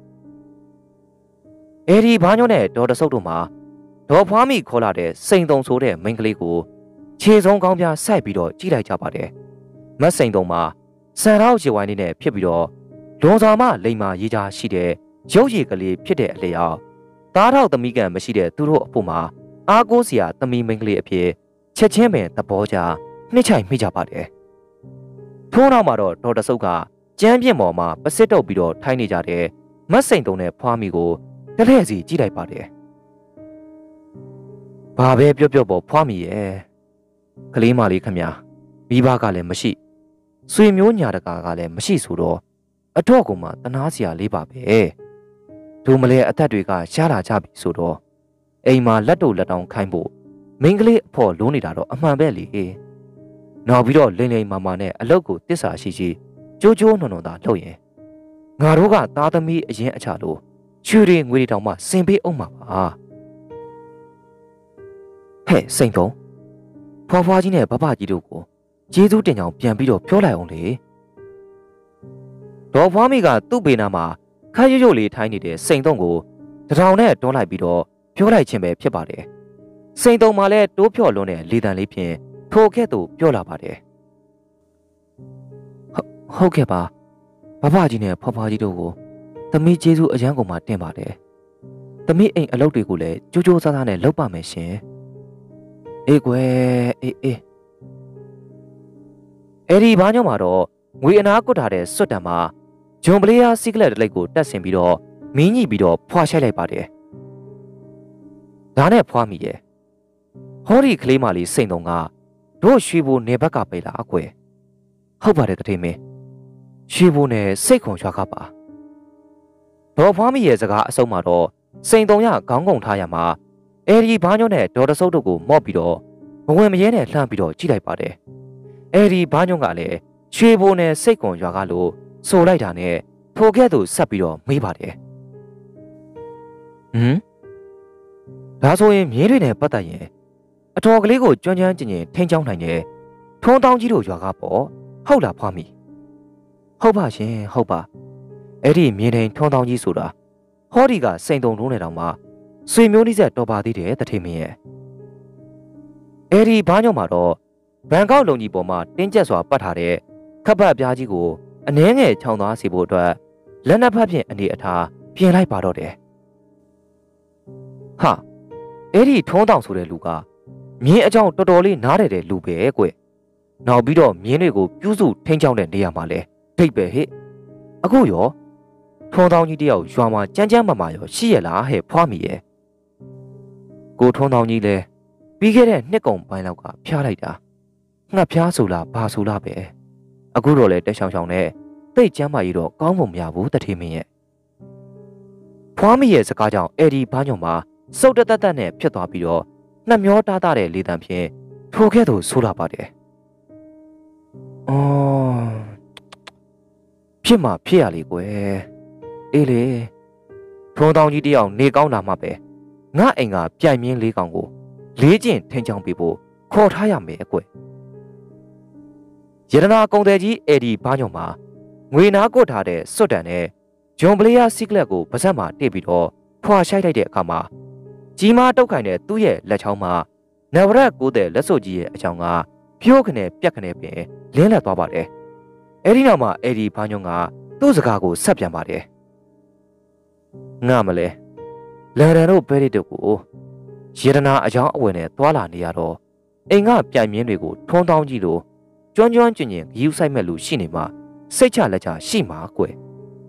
အဲဒီဘာညိုနဲ့ဒေါ်တဆုပ်တို့မှာဒေါ်ဖွားမီခေါ်လာတဲ့စိန်တုံဆိုတဲ့မိန်းကလေးကိုခြေဆုံးကောင်းပြဆိုက်ပြီးတော့ကြည့်လိုက်ကြပါတယ်မတ်စိန်တုံမှာဆန်ရောက်ရေဝိုင်းလေးနဲ့ဖြစ်ပြီးတော့လွန်စွာမှလိမ်မာရေးချရှိတဲ့ရုပ်ရည်ကလေးဖြစ်တဲ့အလျောက်သားထောက်သမီးကံမရှိတဲ့သူတို့အဖို့မှာအားကိုးစရာသမီးမိန်းကလေးအဖြစ်ချက်ချင်းပင်သဘောကျနှစ်ချိုင်မိကြပါတယ်ထို့နောက်မှာတော့ဒေါ်တဆုပ်ကကျမ်းပြင့်ပေါ်မှာပစစ်တုပ်ပြီးတော့ထိုင်းနေကြတဲ့မတ်စိန်တုံနဲ့ဖွားမီကိုတလဲစီကြည့်လိုက်ပါတယ်ဘာပဲပြောပြောပေါ်ဖွားမိရဲ့ကလေးမလေးခမညာမိဘကလည်းမရှိဆွေမျိုးညာတကာကလည်းမရှိဆိုတော့အတော့ကမှတနာစရာလေးပါပဲဒုမလဲအသက်တွေကရှားလာကြပြီဆိုတော့အိမ်မှာလက်တို့လက်တောင်ခိုင်းဖို့မိန်းကလေးအဖို့လုံးနေတာတော့အမှန်ပဲလေနောက်ပြီးတော့လိမ့်လိမ့်မာမာနဲ့အလုတ်ကိုတစ္ဆာရှိရှိကြိုးကြိုးနွန်နွန်သာလုပ်ရင်ငါတို့ကသားသမီးအရင်အချလို့ချွေတွေငွေတွေတောင်မှစင်ပေးအောင်မှာပါဟဲ့စိန်တုံးဖွားဖွားကြီးနဲ့ဘဘကြီးတို့ကိုကျေးဇူးတင်ကြောင်ပြန်ပြီးတော့ပြောလိုက်အောင်လေဒေါ်ဖွားမိကသူ့ပေနာမှာခါရွရွလေးထိုင်းနေတဲ့စိန်တုံးကိုတထောင်နဲ့တွန်းလိုက်ပြီးတော့ပြောလိုက်ခြင်းပဲဖြစ်ပါတယ်စိန်တုံးမှလည်းတိုးဖြော်လွန်းတဲ့လေတံလေးဖြင့်ထိုကဲ့သို့ပြောလာပါတယ်ဟုတ်ကဲ့ပါဘဘကြီးနဲ့ဖွားဖွားကြီးတို့ကိုသမီးကျေးဇူးအရန်ကုန်မှတင်ပါတယ်သမီးအိမ်အလုပ်တွေကိုလည်းကြိုးကြိုးစားစားနဲ့လုပ်ပါမယ်ရှင်အေးကွယ်အေးအေးအဲ့ဒီဘာညောမှာတော့ငွေအနာကွတ်ထားတဲ့စွတ်တံမှာဂျွန်ပလေးယာစီကလက်တလိုက်ကိုတက်ဆင်ပြီးတော့မင်းကြီးပြီးတော့ဖွာရှိုက်လိုက်ပါတယ်ဒါနဲ့ဖွာမိရဲ့ဟောဒီကလေးမလေးစိန်တုံကတို့ရွှေဘိုနေဘက်ကပဲလားအကွယ်ဟုတ်ပါတယ်တထေးမင်းရွှေဘိုနဲ့စိတ်ခွန်ရွာကပါဒေါ်ဖွာမိရဲ့စကားအဆုံးမှာတော့စိန်တုံရခေါင်းကုံထားရမှာအဲဒီဘာညွန့်နဲ့ဒေါ်တဆုပ်တို့ကိုမော့ပြီးတော့မဝင်မရဲနဲ့လှမ်းပြီးတော့ကြည့်လိုက်ပါတယ်အဲဒီဘာညွန့်ကလည်းရွှေဘိုနဲ့စိတ်ကွန်ရွာကလို့ဆိုလိုက်တာနဲ့ထိုကဲ့သို့ဆက်ပြီးတော့မေးပါတယ်ဟမ်ဒါဆိုရင်မြင်းတွေနဲ့ပတ်သက်ရင်အတော်ကလေးကိုကြွမ်းကြမ်းကျင်ကျင်ထိန်းချောင်းနိုင်တဲ့ထုံးတောင်းကြီးတို့ရွာကပေါ့ဟုတ်လားဖွားမိဟုတ်ပါရှင်ဟုတ်ပါအဲ့ဒီမြင်းထိန်ထုံးတောင်းကြီးဆိုတာဟောဒီကစိန်တုံလုံးနေတောင်မှဆွေမျိုးနှိစက်တော်ပါသေးတယ်တထေမင်းရဲ့အဲ့ဒီဘာညောမှာတော့ဘန်ကောက်လုံကြီးပေါ်မှာတင်းကျပ်စွာပတ်ထားတဲ့ခပ်ပတ်ပြားကြီးကိုအနှဲငယ်ခြောင်သွားစေဖို့အတွက်လက်နက်ဖက်ဖြင့်အနေအထားပြင်လိုက်ပါတော့တယ်ဟာအဲ့ဒီထုံးတောင်ဆိုတဲ့လူကမြင်းအကြောင်းတော်တော်လေးနားတယ်တဲ့လူပဲကွနောက်ပြီးတော့မြင်းတွေကိုပြုစုထိန်းချောင်းတဲ့နေရာမှာလဲဒိတ်ပဲဟဲ့အခုရောထုံးတောင်ကြီးတယောက်ရွာမှာကြမ်းကြမ်းမာမာရောရှိရလားဟဲ့ဖွားမိရဲ့ကိုထုံးတောင်ကြီးလဲပြီးခဲ့တဲ့နှစ်ကုန်ပိုင်းလောက်ကဖျားလိုက်တာငှက်ဖျားဆိုလားဘာဆိုလားပဲအခုတော့လဲတက်ချောင်ချောင်နဲ့သိတ်ကျမ်းမာကြီးတော့ကောင်းဖို့မရဘူးတထေမင်းရဲ့ဖွားမိရဲ့စကားကြောင့်အဲ့ဒီဘာညုံမှာစုတ်တတက်တက်နဲ့ဖြစ်သွားပြီးတော့နှမျောတားတာတဲ့လေတံဖြင့်ထိုကဲ့သို့ဆိုးလာပါတယ်အော်ဖြစ်မှာဖြစ်ရလေကွယ်အေးလေထုံးတောင်ကြီးတယောက်နေကောင်းလာမှပဲငါအိမ်ကပြိုင်မြင်းလေးကောင်ကိုလေးကျင့်ထင်းချောင်းပေးဖို့ခေါ်ထားရမယ်အကွယ်ရတနာကုံတယ်ကြီးအေဒီဘာညုံမှာငွေနာကွတ်ထားတဲ့စွတ်တန်နဲ့ဂျွန်ပလေးယာစီကလက်ကိုပါဇက်မှာတိတ်ပြီးတော့ဖွာရှိုက်လိုက်တဲ့အခါမှာကြီးမားတောက်ခိုင်တဲ့သူ့ရဲ့လက်ချောင်းမှာနဝရက်ကိုးတဲ့လက်စုပ်ကြီးရဲ့အချောင်းကဖြိုးခနဲ့ပြက်ခနဲ့ပင်လင်းလက်သွားပါတယ်အဲဒီနောက်မှာအေဒီဘာညုံကသူ့စကားကိုဆက်ပြန်ပါတယ်ငါမလဲလန်ဒန်တို့ဘဲရစ်တို့ကိုရေဒနာအကြောင်းအဝယ်နဲ့သွာလာနေရတော့အိမ်ကပြိုင်မြင်းတွေကိုထုံးတောင်းကြည့်လို့ကျွမ်းကျွမ်းကျင်ကျင်ဂီယူဆိုင်မဲ့လူရှိနေမှစိတ်ချလက်ချရှိမှာကွယ်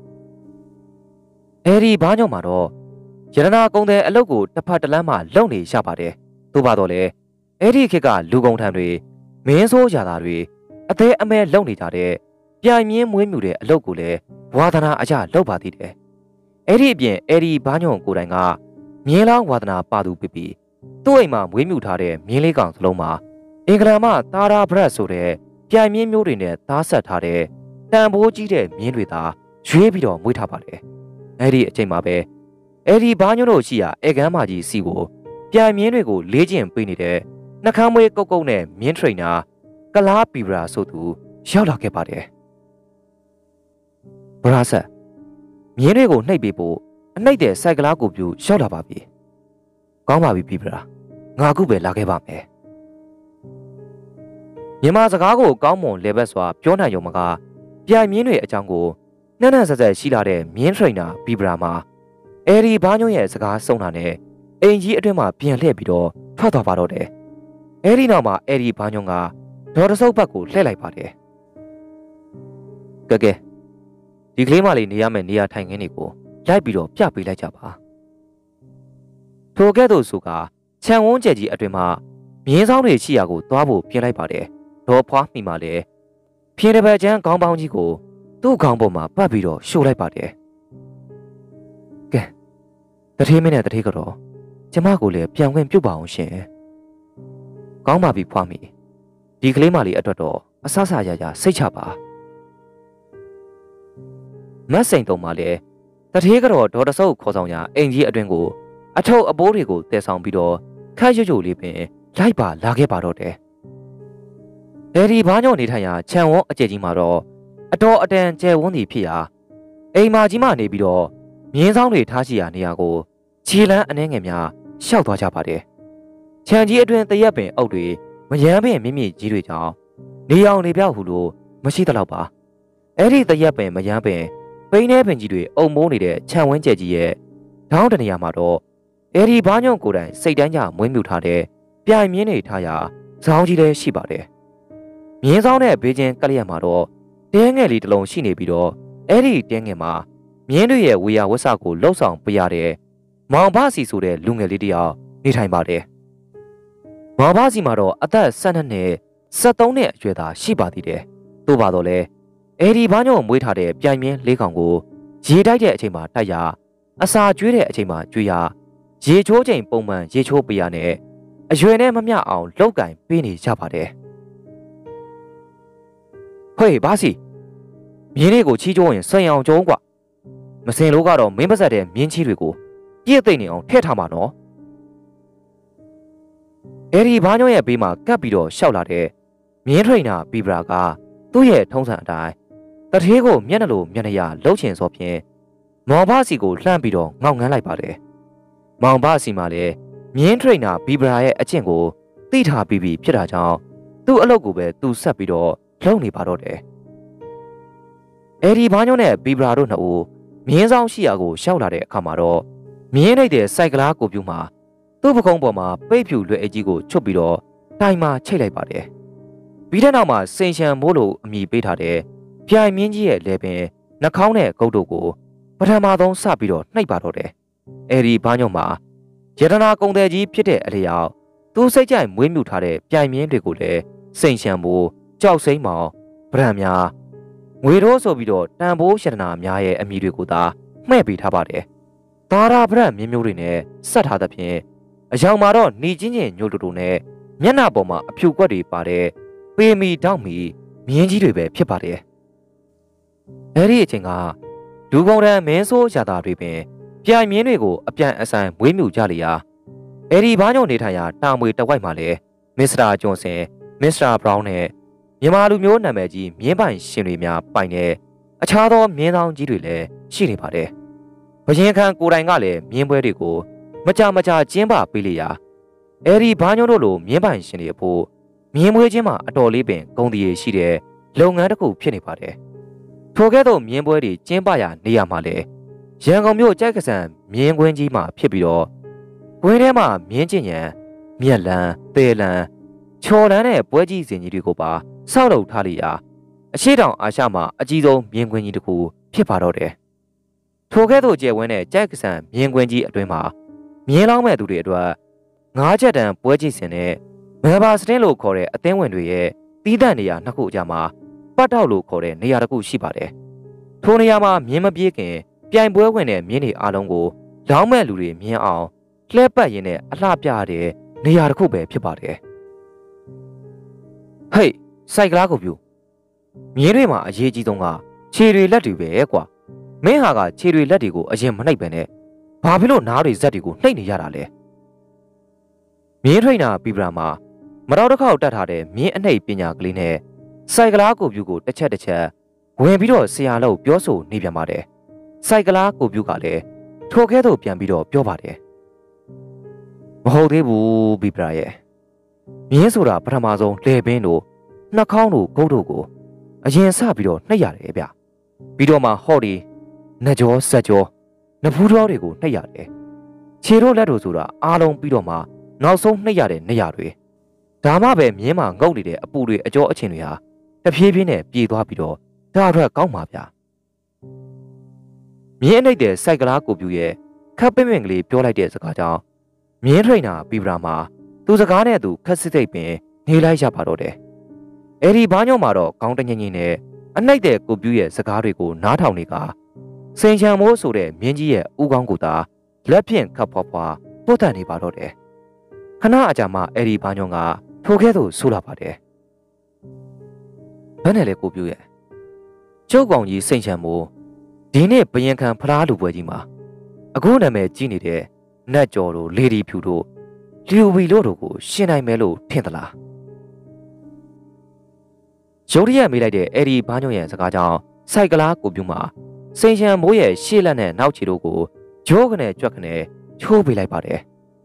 အဲဒီဘာညောမှာတော့ရတနာကုံတဲ့အလုပ်ကိုတစ်ဖက်တစ်လမ်းမှာလုပ်နေရပါတယ်သို့ပါတော့လေအဲ့ဒီခေတ်ကလူကုန်ထံတွေမင်းဆိုးရာသားတွေအသေးအမဲလုပ်နေကြတဲ့ပြိုင်မြင်းမွေးမြူတဲ့အလုပ်ကိုလည်းဝါသနာအကြလုပ်ပါသေးတယ်အဲ့ဒီအပြင်အဲ့ဒီဘာညောကိုယ်တိုင်ကမြင်းလောင်းဝါသနာပါသူပြပြီးသူ့အိမ်မှာမွေးမြူထားတဲ့မြင်းလေးကောင်စလုံးမှာအင်္ဂလန်မှတာရာဘရက်ဆိုတဲ့ပြိုင်မြင်းမျိုးတွေနဲ့သားဆက်ထားတဲ့တန်ဖိုးကြီးတဲ့မြင်းတွေသာရွေးပြီးတော့မွေးထားပါတယ်အဲ့ဒီအချိန်မှာပဲအဲ့ဒီဘာညို့တို့ရှိရာအေကန်းမကြီးစီကိုပြိုင်မြင်းတွေကိုလေးကျင်ပေးနေတဲ့နှကမ်းမွေးကုတ်ကုတ်နဲ့မြင်းထရိနာကလားပီဗရာဆိုသူရောက်လာခဲ့ပါတယ်ဘရာဆက်မြင်းတွေကိုနှိပ်ပေးဖို့အနှိပ်တဲ့စိုက်ကလားကိုပြူရောက်လာပါပြီကောင်းပါပြီပီဗရာငါခုပဲလာခဲ့ပါမယ်မြန်မာစကားကိုကောင်းမွန်လေဘက်စွာပြောနိုင်ရုံမကပြိုင်မြင်းတွေအကြောင်းကိုနှက်နှက်ဆက်ဆက်ရှိလာတဲ့မြင်းထရိနာပီဗရာမှာအေဒီဘာညွန့်ရဲ့စကားဆုံးတာနဲ့အိမ်ကြီးအတွင်းမှာပြန်လှည့်ပြီးတော့ထွက်သွားပါတော့တယ်အဲ့ဒီနောက်မှာအေဒီဘာညွန့်ကဒေါ်တဆုပ်ဘက်ကိုလှည့်လိုက်ပါတယ်ကဲကဲဒီကလေးမလေးနေရမယ့်နေရာထိုင်ခင်းတွေကိုလိုက်ပြီးတော့ပြပေးလိုက်ကြပါထိုကဲ့သို့ဆိုကခြံဝန်းကျက်ကြီးအတွင်မှမြင်းဆောင်တွေရှိရာကိုသွားဖို့ပြင်လိုက်ပါတယ်ဒေါ်ဖွားမိမှလည်းဖြင်းတစ်ပတ်ချမ်းခေါင်းပေါင်းကြီးကိုသူ့ခေါင်းပေါ်မှာပတ်ပြီးတော့ရှို့လိုက်ပါတယ်ကဲတထေးမင်းနဲ့တထေးကတော့ကျမကိုလည်းပြန်ခွင့်ပြုတ်ပါအောင်ရှင်ကောင်းပါပြီဖွားမိဒီကလေးမလေးအတွက်တော့အဆဆရရစိတ်ချပါမတ်စိန်တုံမှလည်းတထေးကတော့ဒေါ်တဆုပ်ခေါ်ဆောင်ရာအိမ်ကြီးအတွင်ကိုအထုပ်အပိုးတွေကိုတည်ဆောင်ပြီးတော့ခါရွရွလေးပင်လိုက်ပါလာခဲ့ပါတော့တယ်အဲဒီဘာညောနေထိုင်ရာခြံဝန်းအကျယ်ကြီးမှာတော့အတော်အတန်ကျယ်ဝန်းသည်ဖြစ်ရာအိမ်မာကြီးမှနေပြီးတော့မြင်းဆောင်တွေထားရှိရာနေရာကိုခြေလန်းအနှဲငယ်များရှောက်သွားကြပါတယ်ခြံကြီးအတွင်တရက်ပင်အုပ်တွေမယမ်းပင်မြင့်မြင့်ကြီးတွေကြောင့်နေအောင်နေပြောက်ဟုလို့မရှိသလောက်ပါအဲ့ဒီတရက်ပင်မယမ်းပင်ပိန်းနေပင်ကြီးတွေအုံမိုးနေတဲ့ခြံဝန်းကျယ်ကြီးရဲ့ထောင်းတနေရာမှာတော့အဲ့ဒီဘာညောကိုယ်တိုင်စိတ်တန်းကြမွေးမြူထားတဲ့ပြိုင်မြင်းတွေထားရာဇောင်းကြီးလည်းရှိပါတယ်မြင်းဆောင်တဲ့ဘေးချင်းကလျက်မှာတော့တဲငယ်လေးတစ်လုံးရှိနေပြီးတော့အဲ့ဒီတဲငယ်မှာမြင်းတွေရဲ့ဝေယဝဆကိုလှုပ်ဆောင်ပေးရတဲ့မောင်ဘစီဆိုတဲ့လူငယ်လေးတယောက်နေထိုင်ပါတယ်မောင်ဘစီမှာတော့အသက်၁၂နှစ်၁၃နှစ်အရွယ်သာရှိပါသေးတယ်သို့ပါတော့လေအဲ့ဒီဘာညောမွေးထားတဲ့ပြိုင်မြင်းလေးကောင်ကိုရေတိုက်တဲ့အချိန်မှာတိုက်ရအစာကျွေးတဲ့အချိန်မှာကျွေးရရေချိုးချိန်ပုံမှန်ရေချိုးပေးရနဲ့အရွယ်နဲ့မမျှအောင်လောက်ကင်ပေးနေကြပါတယ်ဟေးဘာစီမြင်းလေးကိုချီးကျိုးရင်ဆွင်အောင်ကျုံးกว่าမစင်လို့ကတော့မင်းပါဆက်တဲ့မြင်းချီတွေကိုပြည့်သိမ့်နေအောင်ထည့်ထားမှာနော်အဲ့ဒီဘာညောရဲ့ဘေးမှာကပ်ပြီးတော့ရှောက်လာတဲ့မြင်းထိန်နာဘီဘရာကသူ့ရဲ့ထုံးစံအတိုင်းတထေးကိုမျက်နှာလိုမျက်နှာရလှုပ်ချင်စောဖြင့်မောင်ဘစီကိုလှမ်းပြီးတော့ငေါငန်းလိုက်ပါတယ်မောင်ဘစီမှာလည်းမြင်းထိန်နာဘီဘရာရဲ့အကျင့်ကိုသိထားပြီးပြီဖြစ်တာကြောင့်သူ့အလုပ်ကိုပဲသူဆက်ပြီးတော့လုံနေပါတော့တယ်အဲဒီဘာညောနဲ့ဘီဘရာတို့နှစ်ဦးမြင်းဆောင်ရှိရာကိုရှောက်လာတဲ့အခါမှာတော့မြင်းလိုက်တဲ့စိုက်ကလားကိုပြူမှာသူ့ပကုံးပေါ်မှာပိတ်ဖြူလွယ်အကြီးကိုချွတ်ပြီးတော့တိုင်မှာချိတ်လိုက်ပါတယ်ပြီးတဲ့နောက်မှာစိန်ရှံမိုးလိုအမိပေးထားတဲ့ပြိုင်မြင်းကြီးရဲ့လဲပင်နှာခေါင်းနဲ့ကုတ်တို့ကိုပထမဆုံးစပြီးတော့နှိပ်ပါတော့တယ်အဲဒီဘာညောမှာယတနာကုံတဲ့ကြီးဖြစ်တဲ့အလျောက်သူစိတ်ကြိုက်မွေးမြူထားတဲ့ပြိုင်မြင်းတွေကိုလည်းစိန်ရှံမိုးကြောက်စိမ့်မောင်ဗရံများငွေရိုးဆိုပြီးတော့တန်ဖိုးယတနာများရဲ့အမိတွေကိုသာမှဲ့ပေးထားပါတယ်သာရာဗရံမြင်းမျိုးတွေနဲ့ဆက်ထားသဖြင့်အယောင်မှာတော့နေချင်းချင်းညို့တူတူနဲ့မျက်နှာပေါ်မှာအဖြူကွက်တွေပါတဲ့ပေမီတောက်မီမြင်းကြီးတွေပဲဖြစ်ပါတယ်အဲဒီအချိန်ကလူကုန်တန်းမင်းဆိုးရတာတွေပင်ပြိုင်မြင်းတွေကိုအပြန်အဆိုင်မွေးမြူကြလေရာအဲဒီဘာညောနေထိုင်ရာတာမွေတဝိုက်မှာလည်းမစ္စတာဂျွန်ဆင်မစ္စတာဘရောင်းနဲ့မြန်မာလူမျိုးနာမည်ကြီးမြင်းပိုင်ရှင်တွေများပိုင်တဲ့အခြားသောမြင်းဆောင်ကြီးတွေလည်းရှိနေပါတယ်ဘရင်ခန်ကိုယ်တိုင်ကလည်းမြင်းပွဲတွေကိုမကြမကြကျင်းပပေးလေရာအဲဒီဘာညောတို့လိုမြင်းပိုင်ရှင်တွေအဖို့မြင်းမွေးခြင်းမှာအတော်လေးပင်ဂုဏ်တည်ရှိတဲ့လုပ်ငန်းတစ်ခုဖြစ်နေပါတယ်ထိုကဲ့သို့မြင်းပွဲတွေကျင်းပရာနေရာမှာလည်းရန်ကုန်မြို့ကြိုက်ကစံမြင်းကွင်းကြီးမှာဖြစ်ပြီးတော့ကွင်းထဲမှာမြင်းကျင်ရန်မြက်လန်းသေလန်းချော်လန်းနဲ့ပွဲကြီးစင်ကြီးတွေကိုပါဆောက်လုပ်ထားလေရာအရှိတောင်အာရှမှာအကြီးဆုံးမြင်းကွင်းကြီးတစ်ခုဖြစ်ပါတော့တယ်ထိုကဲ့သို့ကျယ်ဝန်းတဲ့ကြိုက်ကစံမြင်းကွင်းကြီးအတွင်းမှာမြင်းလောင်းမဲ့သူတွေအတွက်ငါးချက်တန်ပွဲကြီးစင်နဲ့မဲဘာစတင်းလို့ခေါ်တဲ့အသင်းဝင်တွေရဲ့တီးတန့်နေရာနှစ်ခုအကြားမှာပတ်တောက်လို့ခေါ်တဲ့နေရာတစ်ခုရှိပါတယ်ထိုနေရာမှာမြင်းမပြေးခင်ပြိုင်ပွဲဝင်တဲ့မြင်းတွေအားလုံးကိုလောင်းမဲ့လူတွေမြင်အောင်လှဲပတ်ရင်းနဲ့အလှပြတဲ့နေရာတစ်ခုပဲဖြစ်ပါတယ်ဟေးစိုက်ကလားကိုပြူမြင်းတွေမှာအရေးကြီးဆုံးကခြေတွေလက်တွေပဲကွာမင်းဟာကခြေတွေလက်တွေကိုအရင်မနှိပ်ပဲနဲ့ဘာဖြစ်လို့နားတွေဇက်တွေကိုနှိပ်နေရတာလဲမြင်းထိန်နာဘီဘရာမှာမတော်တစ်ခေါက်တတ်ထားတဲ့မြင်းအနှိပ်ပညာကလေးနဲ့စိုက်ကလားကိုပြူကိုတစ်ချက်တစ်ချက်ဝင်ပြီးတော့ဆရာလို့ပြောဆိုနေပြန်ပါတယ်စိုက်ကလားကိုပြူကလည်းထိုခဲသို့ပြန်ပြီးတော့ပြောပါတယ်မဟုတ်သေးဘူးဘီဘရာရဲ့မြင်းဆိုတာပထမဆုံးလေပင်တို့နှာခေါင်းတို့ဂုတ်တို့ကိုအရင်စပြီးတော့နှိပ်ရတယ်ဗျပြီးတော့မှဟော့ဒီနှကြောဆက်ကြောနဖူးတော်တွေကိုနှိပ်ရတယ်ခြေတို့လက်တို့ဆိုတာအားလုံးပြီးတော့မှနောက်ဆုံးနှိပ်ရတဲ့နေရာတွေဒါမှပဲမြင်းမှာငုတ်နေတဲ့အပူတွေအကြောအချင်းတွေဟာတဖြည်းဖြည်းနဲ့ပြေးသွားပြီးတော့ဒါအတွက်ကောင်းပါဗျာမြင်းအနှိပ်တဲ့စိုက်ကလားကိုပြူရဲ့ခပ်ပင်ပင်ကလေးပြောလိုက်တဲ့စကားကြောင့်မြင်းထိန်နာပြီးပရာမှာသူစကားနဲ့သူခက်စစ်သိပ်ပင်နေလိုက်ကြပါတော့တယ်အဲ့ဒီဘာညောမှာတော့ကောင်းတငင်ငင်နဲ့အနှိုက်တဲ့ကိုပြူးရဲ့စကားတွေကိုနားထောင်နေကစိန်ချံမိုးဆိုတဲ့မြင်းကြီးရဲ့ဥကောင်းကိုသာလက်ဖြင့်ခပ်ဖွားဖွားပို့တန်နေပါတော့တယ်ခဏအကြာမှအဲ့ဒီဘာညောကထိုကဲ့သို့ဆိုလာပါတယ်ဘယ်နဲ့လဲကိုပြူးရဲ့ကျုပ်ကောင်ကြီးစိန်ချံမိုးဒီနေ့ဘယင်ခံဖလားလူပွဲကြီးမှာအခုနာမည်ကြီးနေတဲ့နတ်ကျော်တို့လေဒီဖြူတို့လီယိုဝီတို့တို့ကိုရှင်းနိုင်မယ်လို့ထင်သလားရုတ်တရက်မေးလိုက်တဲ့အဲ့ဒီဘာညွန့်ရဲ့စကားကြောင့်စိုက်ကလားကိုပြူမှာစိန်ချံမိုးရဲ့ရှေ့လက်နဲ့နောက်ခြေတို့ကိုဂျိုးကနေကြွက်ကနေချိုးပေးလိုက်ပါတယ်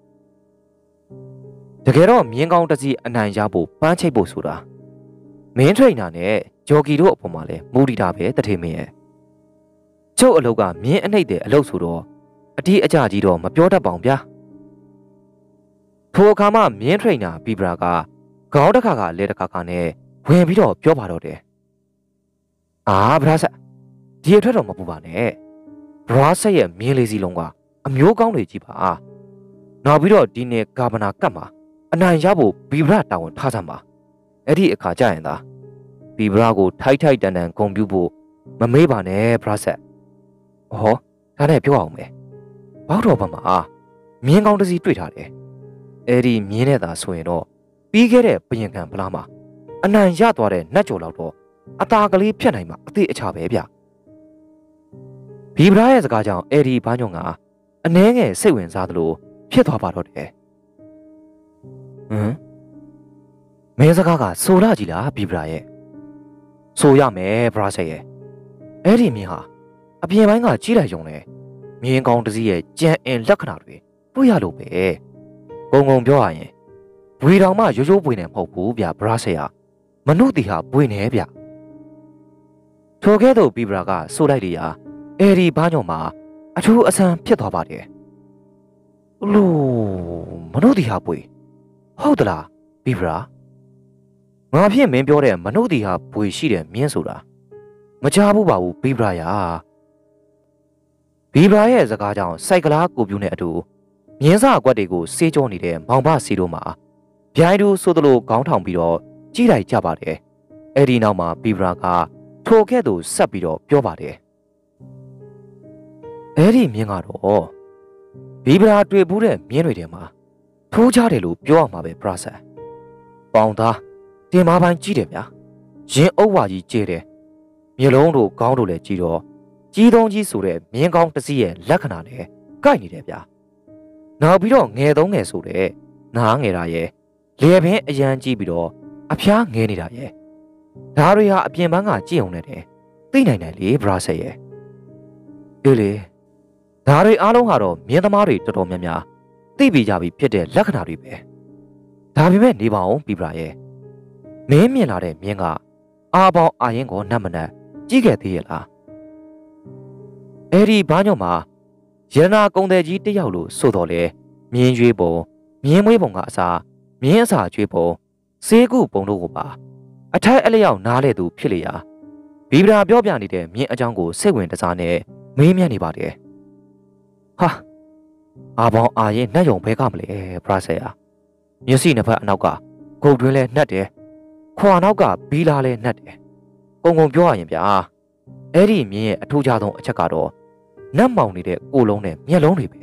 တကယ်တော့မြင်းကောင်းတစ်စီးအနိုင်ရဖို့ပန်းချိတ်ဖို့ဆိုတာမင်းထရိန်နာနဲ့ဂျော်ကီတို့အပေါ်မှာလဲမူတည်တာပဲတထေမင်းရဲ့ကျုပ်အလုပ်ကမြင်းအနှိမ့်တဲ့အလုပ်ဆိုတော့အတီးအကြကြီးတော့မပြောတတ်ပါဘူးဗျာထိုအခါမှမြင်းထရိန်နာဘီဘရာကခေါင်းတစ်ခါကလဲတစ်ခါကနဲ့ဝင်ပြီးတော့ပြောပါတော့တယ်အာဗရာဆက်ဒီအထွက်တော့မပူပါနဲ့ဗရာဆက်ရဲ့မြင်းလေးစီးလုံးကအမျိုးကောင်းတွေကြီးပါနောက်ပြီးတော့ဒီနေ့ဂါဗနာကတ်မှာအနိုင်ရဖို့ဘီဘရာတာဝန်ထားစမ်းပါအဲ့ဒီအခါကျရင်သာဘီဘရာကိုထိုက်ထိုက်တန်တန်ဂုံပြူဖို့မမေးပါနဲ့ဗရာဆက်ဟောဒါနဲ့ပြောအောင်မယ်ဘောက်တော်ဘက်မှာမြင်းကောင်းတစ်စီးတွေ့ထားတယ်အဲ့ဒီမြင်းနဲ့သာဆိုရင်တော့ပြီးခဲ့တဲ့ဘယင်ခံဖလားမှာအနိုင်ရသွားတဲ့နတ်ကြော်လောက်တော့အตาကလေးဖြတ်နိုင်မှာအသေးအချာပဲဗျဘီဘရာရဲ့စကားကြောင့်အဲ့ဒီဘာညွန့်ကအနှဲငယ်စိတ်ဝင်စားသလိုဖြစ်သွားပါတော့တယ်ဟမ်မင်းစကားကဆိုလာကြီးလားဘီဘရာရဲ့ဆိုရမယ်ဗရာဆက်ရဲ့အဲ့ဒီမြင်းဟာအပြင်ပိုင်းကကြီးလိုက်ရုံနဲ့မြင်းကောင်းတစ်စီးရဲ့ကြံအင်လက္ခဏာတွေတွေ့ရလို့ပဲဂုံဂုံပြောရရင်ဘွေတော်မှရိုးရိုးပွေနေမဟုတ်ဘူးဗျဗရာဆက်ဟာမနုတီဟာဘွေနေဗျထိုကဲ့သို့ဘီဘရာကဆိုလိုက်လေရာအဲ့ဒီဘာညောမှာအထူးအဆန်းဖြစ်သွားပါတယ်လို့မနုတီဟာဘွေဟုတ်သလားဘီဘရာငါဖြင့်မင်းပြောတဲ့မနုတီဟာဘွေရှိတဲ့မြင်းဆိုတာမချဘူးပါဘူးဘီဘရာယာဘီဘရာရဲ့စကားကြောင့်စိုက်ကလားကိုပြူနဲ့အတူမြင်းစားအကွက်တွေကိုစေးကြောနေတဲ့မောင်ဘစီတို့မှာဗျိုင်းတူဆိုသလိုခေါင်းထောင်ပြီးတော့ကြီးလိုက်ကြပါတယ်အဲ့ဒီနောက်မှာဘီဘရာကထိုကဲ့သို့ဆက်ပြီးတော့ပြောပါတယ်အဲ့ဒီမြင်းကတော့ဘီဘရာတွေ့ဘူးတဲ့မြင်းတွေထဲမှာထိုးကြတယ်လို့ပြောရမှာပဲပရာဆက်ပေါင်သားတင်မာပိုင်းကြီးတယ်ဗျာရင်အုပ်ဝါကြီးကျဲတယ်မျိုးလုံးတို့ခေါင်းတို့လည်းကြီးတော့ကြီးသုံးကြီးဆိုတဲ့မြင်းကောင်းတစ်စီးရဲ့လက္ခဏာနဲ့ကိုက်နေတယ်ဗျာနောက်ပြီးတော့ငယ်သုံးငယ်ဆိုတဲ့နားငယ်တာရဲ့လေပင်အရန်ကြီးပြီးတော့အဖျားငဲနေတာရဲ့ဒါတွေဟာအပြင်ပန်းကကြည့်အောင်နဲ့တယ်သိနိုင်တယ်လေဘရာဆက်ရဲ့အေးလေဒါတွေအားလုံးကတော့မြင်းသမားတွေတော်တော်များများသိပြီးကြပြီဖြစ်တဲ့လက္ခဏာတွေပဲဒါပေမဲ့နေပါအောင်ဘီဘရာရဲ့မင်းမြင်လာတဲ့မြင်းကအာပေါင်းအာရင်ကိုနတ်မနတ်ကြီးခဲ့သေးရဲ့လားအဲ့ဒီဘာညောမှာရတနာကုံတဲ့ကြီးတယောက်လို့ဆိုတော့လေမြင်းရွေးပုံမြင်းမွေးပုံကအစားမြင်းအစာကျွေးပုံစေးကုပုံတို့ကိုပါအထိုက်အလျောက်နားလေသူဖြစ်လေရာဘီဘရာပြောပြနေတဲ့မြင်းအကြောင်းကိုစိတ်ဝင်တစားနဲ့မေးမြန်းနေပါတယ်ဟာအာပေါင်းအာရင်နှက်ယုံဘဲကမလဲဘရာဆက်ယာမျက်စိနှစ်ဖက်အနောက်ကဂုတ်တွင်းလဲနှက်တယ်ခွာနောက်ကဘီလာလဲနှက်တယ်ကုံကုံပြောရရင်ဗျာအဲ့ဒီမြင်းရဲ့အထူးခြားဆုံးအချက်ကတော့နတ်မောင်နေတဲ့ကိုလုံးနဲ့မျက်လုံးတွေပဲ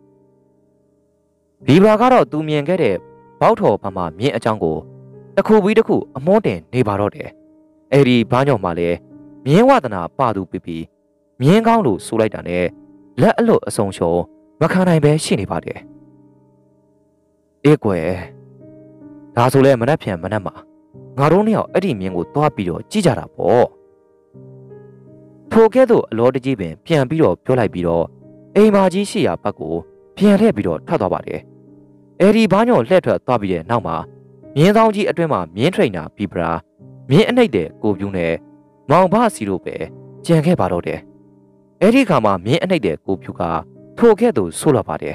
ဘီဘရာကတော့သူမြင်ခဲ့တဲ့ဘောက်ထော်ဘမှာမြင်းအကြောင်းကိုတစ်ခုပြီးတစ်ခုအမောတင်နေပါတော့တယ်အဲ့ဒီဘာညော့မှလည်းမြင်းဝဒနာပါသူပြပြီးမြင်းကောင်းလို့ဆိုလိုက်တာနဲ့လက်အလွတ်အဆုံရှုံမခံနိုင်ပဲရှိနေပါတယ်အေးကွယ်ဒါဆိုလဲမနှက်ဖြန်မနှက်မှာငါတို့နှစ်ယောက်အဲ့ဒီမြင်းကိုသွားပြီးတော့ကြည့်ကြတာပေါ့ထိုကဲ့သို့အလောတကြီးပင်ပြန်ပြီးတော့ပြောလိုက်ပြီးတော့အိမ်မာကြီးရှိရာဘက်ကိုပြန်လှည့်ပြီးတော့ထွက်သွားပါတယ်အဲ့ဒီဘာညော့လှည့်ထွက်သွားပြီးတဲ့နောက်မှာမြင်းဆောင်ကြီးအတွင်းမှာမြင်းထရိန်နာဘီဘရာမြင်းအနှိပ်တဲ့ကိုပြူးနဲ့မောင်ဘစီတို့ပဲကြံခဲ့ပါတော့တယ်အဲ့ဒီခါမှာမြင်းအနှိပ်တဲ့ကိုပြူးကထိုကဲ့သို့ဆိုလာပါတယ်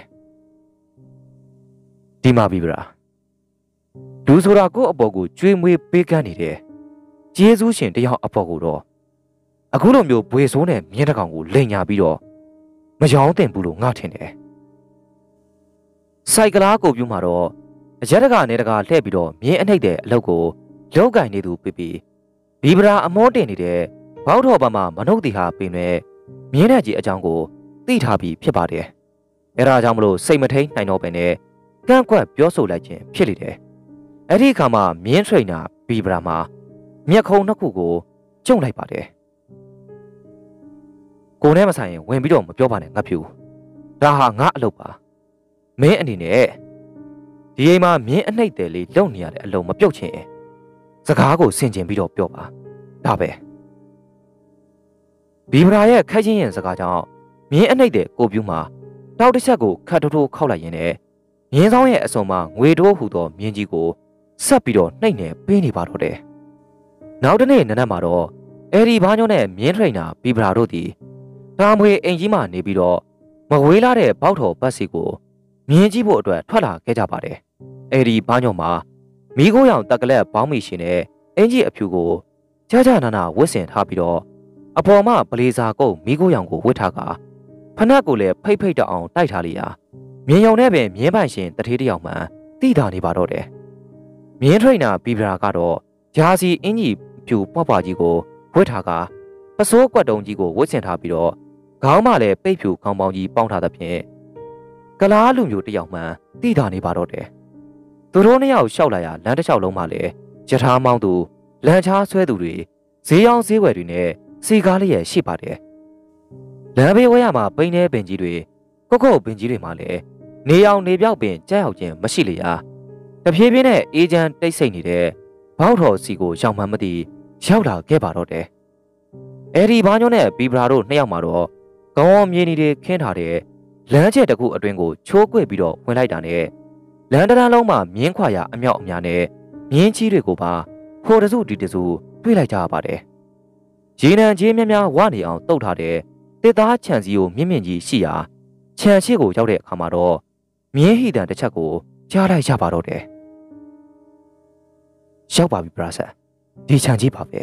ဒီမှာဘီဘရာလူဆိုတာကိုယ့်အပေါ်ကိုကျွေးမွေးပေးကမ်းနေတယ်ကျေးဇူးရှင်တယောက်အပေါ်ကိုတော့အခုလိုမျိုးဘွေဆိုးနဲ့မြင်းတကောင်ကိုလိန်ညာပြီးတော့မယောင်းတင်ဘူးလို့ငါထင်တယ်စိုက်ကလားကိုပြူမှာတော့အရက်တကနေတကာလှည့်ပြီးတော့မြင်းအနှိမ့်တဲ့အလုပ်ကိုလောက်ကင်နေသူပြပြီးဘီဗရာအမောတင်နေတဲ့ဘောက်တော်ဘာမှမနှုတ်တီဟာပင်နဲ့မြင်းတဲ့ကြီးအကြောင်းကိုသိထားပြီးဖြစ်ပါတယ်။အဲဒါကြောင့်မလို့စိတ်မထိန်နိုင်တော့ပဲနဲ့ကန့်ကွက်ပြောဆိုလိုက်ခြင်းဖြစ်လေတယ်။အဲ့ဒီအခါမှာမြင်းထရိနာဘီဗရာမှာမျက်ခုံးနှစ်ခုကိုကျုံလိုက်ပါတယ်။ကိုနဲ့မဆိုင်ရင်ဝင်ပြီးတော့မပြောပါနဲ့ငါဖြူ။ဒါဟာငါအလုပ်ပါ။မင်းအနေနဲ့ဒီအိမ်မှာမြင်းအနှိမ့်တယ်လေးလုံနေရတဲ့အလုံးမပြုတ်ချင်စကားကိုဆင်ခြင်ပြီးတော့ပြောပါဒါပဲဘီဗရာရဲ့ခက်ချင်းရင်စကားကြောင့်မြင်းအနှိမ့်တဲ့ကိုပြူးမှာတောက်တစ်ချက်ကိုခတ်ထိုးထိုးခောက်လိုက်ရင်းနဲ့မြင်းဆောင်ရဲ့အစုံမှာငွေတိုးဟူသောမြင်းကြီးကိုဆက်ပြီးတော့နှိမ့်နေပေးနေပါတော့တယ်နောက်တစ်နေ့နနက်မှာတော့အဲဒီဘာညောနဲ့မြင်းထရိနာဘီဗရာတို့သည်တာမွေအိမ်ကြီးမှနေပြီးတော့မဝေးလာတဲ့ပေါက်တော်ပတ်စီကိုမြင်းကြီးဖို့အတွက်ထွက်လာခဲ့ကြပါတယ်အဲဒီဘာညောမှာမီးခိုးရောင်တက်ကလက်ဘောင်းမီရှင်နဲ့အင်ကြီးအဖြူကိုချာချာနာနာဝတ်ဆင်ထားပြီးတော့အပေါ်မှာဘလေဇာကုတ်မီးခိုးရောင်ကိုဝတ်ထားကဖနက်ကိုလည်းဖိတ်ဖိတ်တအောင်တိုက်ထားလိုက်ရာမြင်းယုံနဲ့ပင်မြင်းပိုင်ရှင်တထေးတယောက်မှတိတာနေပါတော့တယ်မြင်းထရိနာဘီဗရာကတော့ဂျာစီအင်ကြီးဖြူပွားပွားကြီးကိုဝတ်ထားကပစိုးကွက်တုံးကြီးကိုဝတ်ဆင်ထားပြီးတော့ခေါင်းမှလည်းပိတ်ဖြူခေါင်းပေါင်းကြီးပေါင်းထားသဖြင့်ကလားလူမျိုးတယောက်မှတိတာနေပါတော့တယ်သူတို့နှစ်ယောက်ရှောက်လာရလမ်းတစ်လျှောက်လုံးမှာလည်းယထာမောင်းသူလမ်းချားဆွဲသူတွေဈေးရောင်းဈေးဝယ်တွေနဲ့စီကားလေးရရှိပါတယ်လမ်းဘေးဝဲရမှာပိန်းနေပင်ကြီးတွေကုတ်ကုတ်ပင်ကြီးတွေမှာလည်းနေအောင်နေပြောက်ပင်ကြက်ရောက်ခြင်းမရှိလေရာတဖြည်းဖြည်းနဲ့အေးချမ်းတိတ်ဆိတ်နေတဲ့ဘောက်တော်စီကိုရောက်မှမသိရောက်လာခဲ့ပါတော့တယ်အဲဒီဘာညိုနဲ့ဘီဗရာတို့နှစ်ယောက်မှာတော့ကောင်းမြေနေတွေခင်းထားတဲ့လမ်းချက်တစ်ခုအတွင်းကိုချိုးကွေ့ပြီးတော့ဝင်လိုက်တာနဲ့လမ်းတန်းလုံးမှာမြင်းခွာရအမြောက်အများနဲ့မြင်းကြီးတွေကိုပါခိုတစုဒီတစုတွေ့လိုက်ကြရပါတယ်။ရေနံကြီးများများဝနေအောင်တုတ်ထားတဲ့တစ်သားခြံစည်းကိုမြင့်မြင့်ကြီးရှိရာခြံရှိကိုရောက်တဲ့အခါမှာတော့မြင်းဟီတန်တစ်ချက်ကိုကြားလိုက်ရပါတော့တယ်။ရောက်ပါပြီဘရာဆာဒီခြံကြီးပါပဲ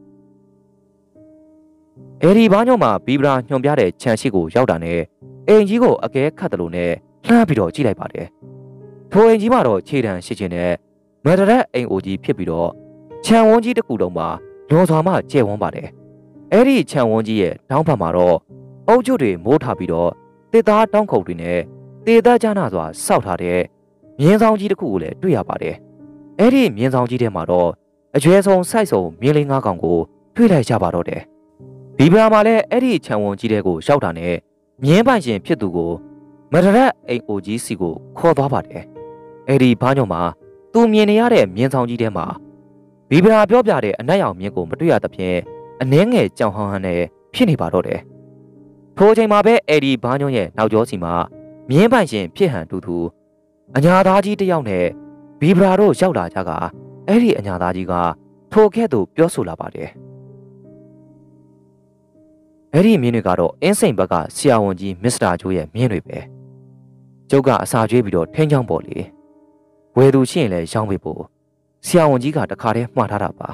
။အဲဒီဘာညောမှာဘီဗရာညွန်ပြတဲ့ခြံရှိကိုရောက်တာနဲ့အိမ်ကြီးကိုအကဲခတ်တယ်လို့နဲ့လှမ်းပြီးတော့ကြည့်လိုက်ပါတယ်။ထိုအိမ်ကြီးမှာတော့ခြေတံရှိခြင်းနဲ့မဒရက်အိမ်အိုကြီးဖြစ်ပြီးတော့ခြံဝန်းကြီးတစ်ခုလုံးမှာလွန်စွာမှကျဲဝန်းပါတယ်။အဲ့ဒီခြံဝန်းကြီးရဲ့တောင်းဖက်မှာတော့အုပ်ချုပ်တွေမိုးထားပြီးတော့တစ်သားတောင်းခုတ်တွေနဲ့တေသားကျနာစွာစောက်ထားတဲ့မြင်းဆောင်ကြီးတစ်ခုကိုလည်းတွေ့ရပါတယ်။အဲ့ဒီမြင်းဆောင်ကြီးထဲမှာတော့အကျွဲဆုံးစိုက်ဆုံးမြင်းလေးငါးကောင်ကိုတွေ့လိုက်ကြပါတော့တယ်။ဘီဗရာမှာလည်းအဲ့ဒီခြံဝန်းကြီးထဲကိုရောက်တာနဲ့မြင်းပိုင်ရှင်ဖြစ်သူကိုမဒရက်အိမ်အိုကြီးစီကိုခေါ်သွားပါတယ်။အဲ့ဒီဘာညောမှာသူမြင်နေရတဲ့မြင်းဆောင်ကြီးထဲမှာဘီဗရာပြောပြတဲ့အနက်ရောင်မြင်းကိုမတွေ့ရသဖြင့်အနှဲငယ်ကြောင်ဟန်ဟန်နဲ့ဖြစ်နေပါတော့တယ်။ထိုအချိန်မှာပဲအဲ့ဒီဘာညွန့်ရဲ့နောက်ကျောစီမှာမြင်းပိုင်ရှင်ဖြစ်ဟန်တူတူအညာသားကြီးတယောက်နဲ့ဘီဗရာတို့ရောက်လာကြကအဲ့ဒီအညာသားကြီးကထိုကဲ့သို့ပြောဆိုလာပါတယ်။အဲ့ဒီမြင်းတွေကတော့အင်းစိန်ဘက်ကဆရာဝန်ကြီးမစ္စတာဂျိုးရဲ့မြင်းတွေပဲ။ကျုပ်ကအစာကျွေးပြီးတော့ထင်းချောင်းပေါ်လေ။ဝယ်သူရှိရင်လည်းရောင်းပေးဖို့ဆရာဝန်ကြီးကတခါတည်းမှားထားတာပါ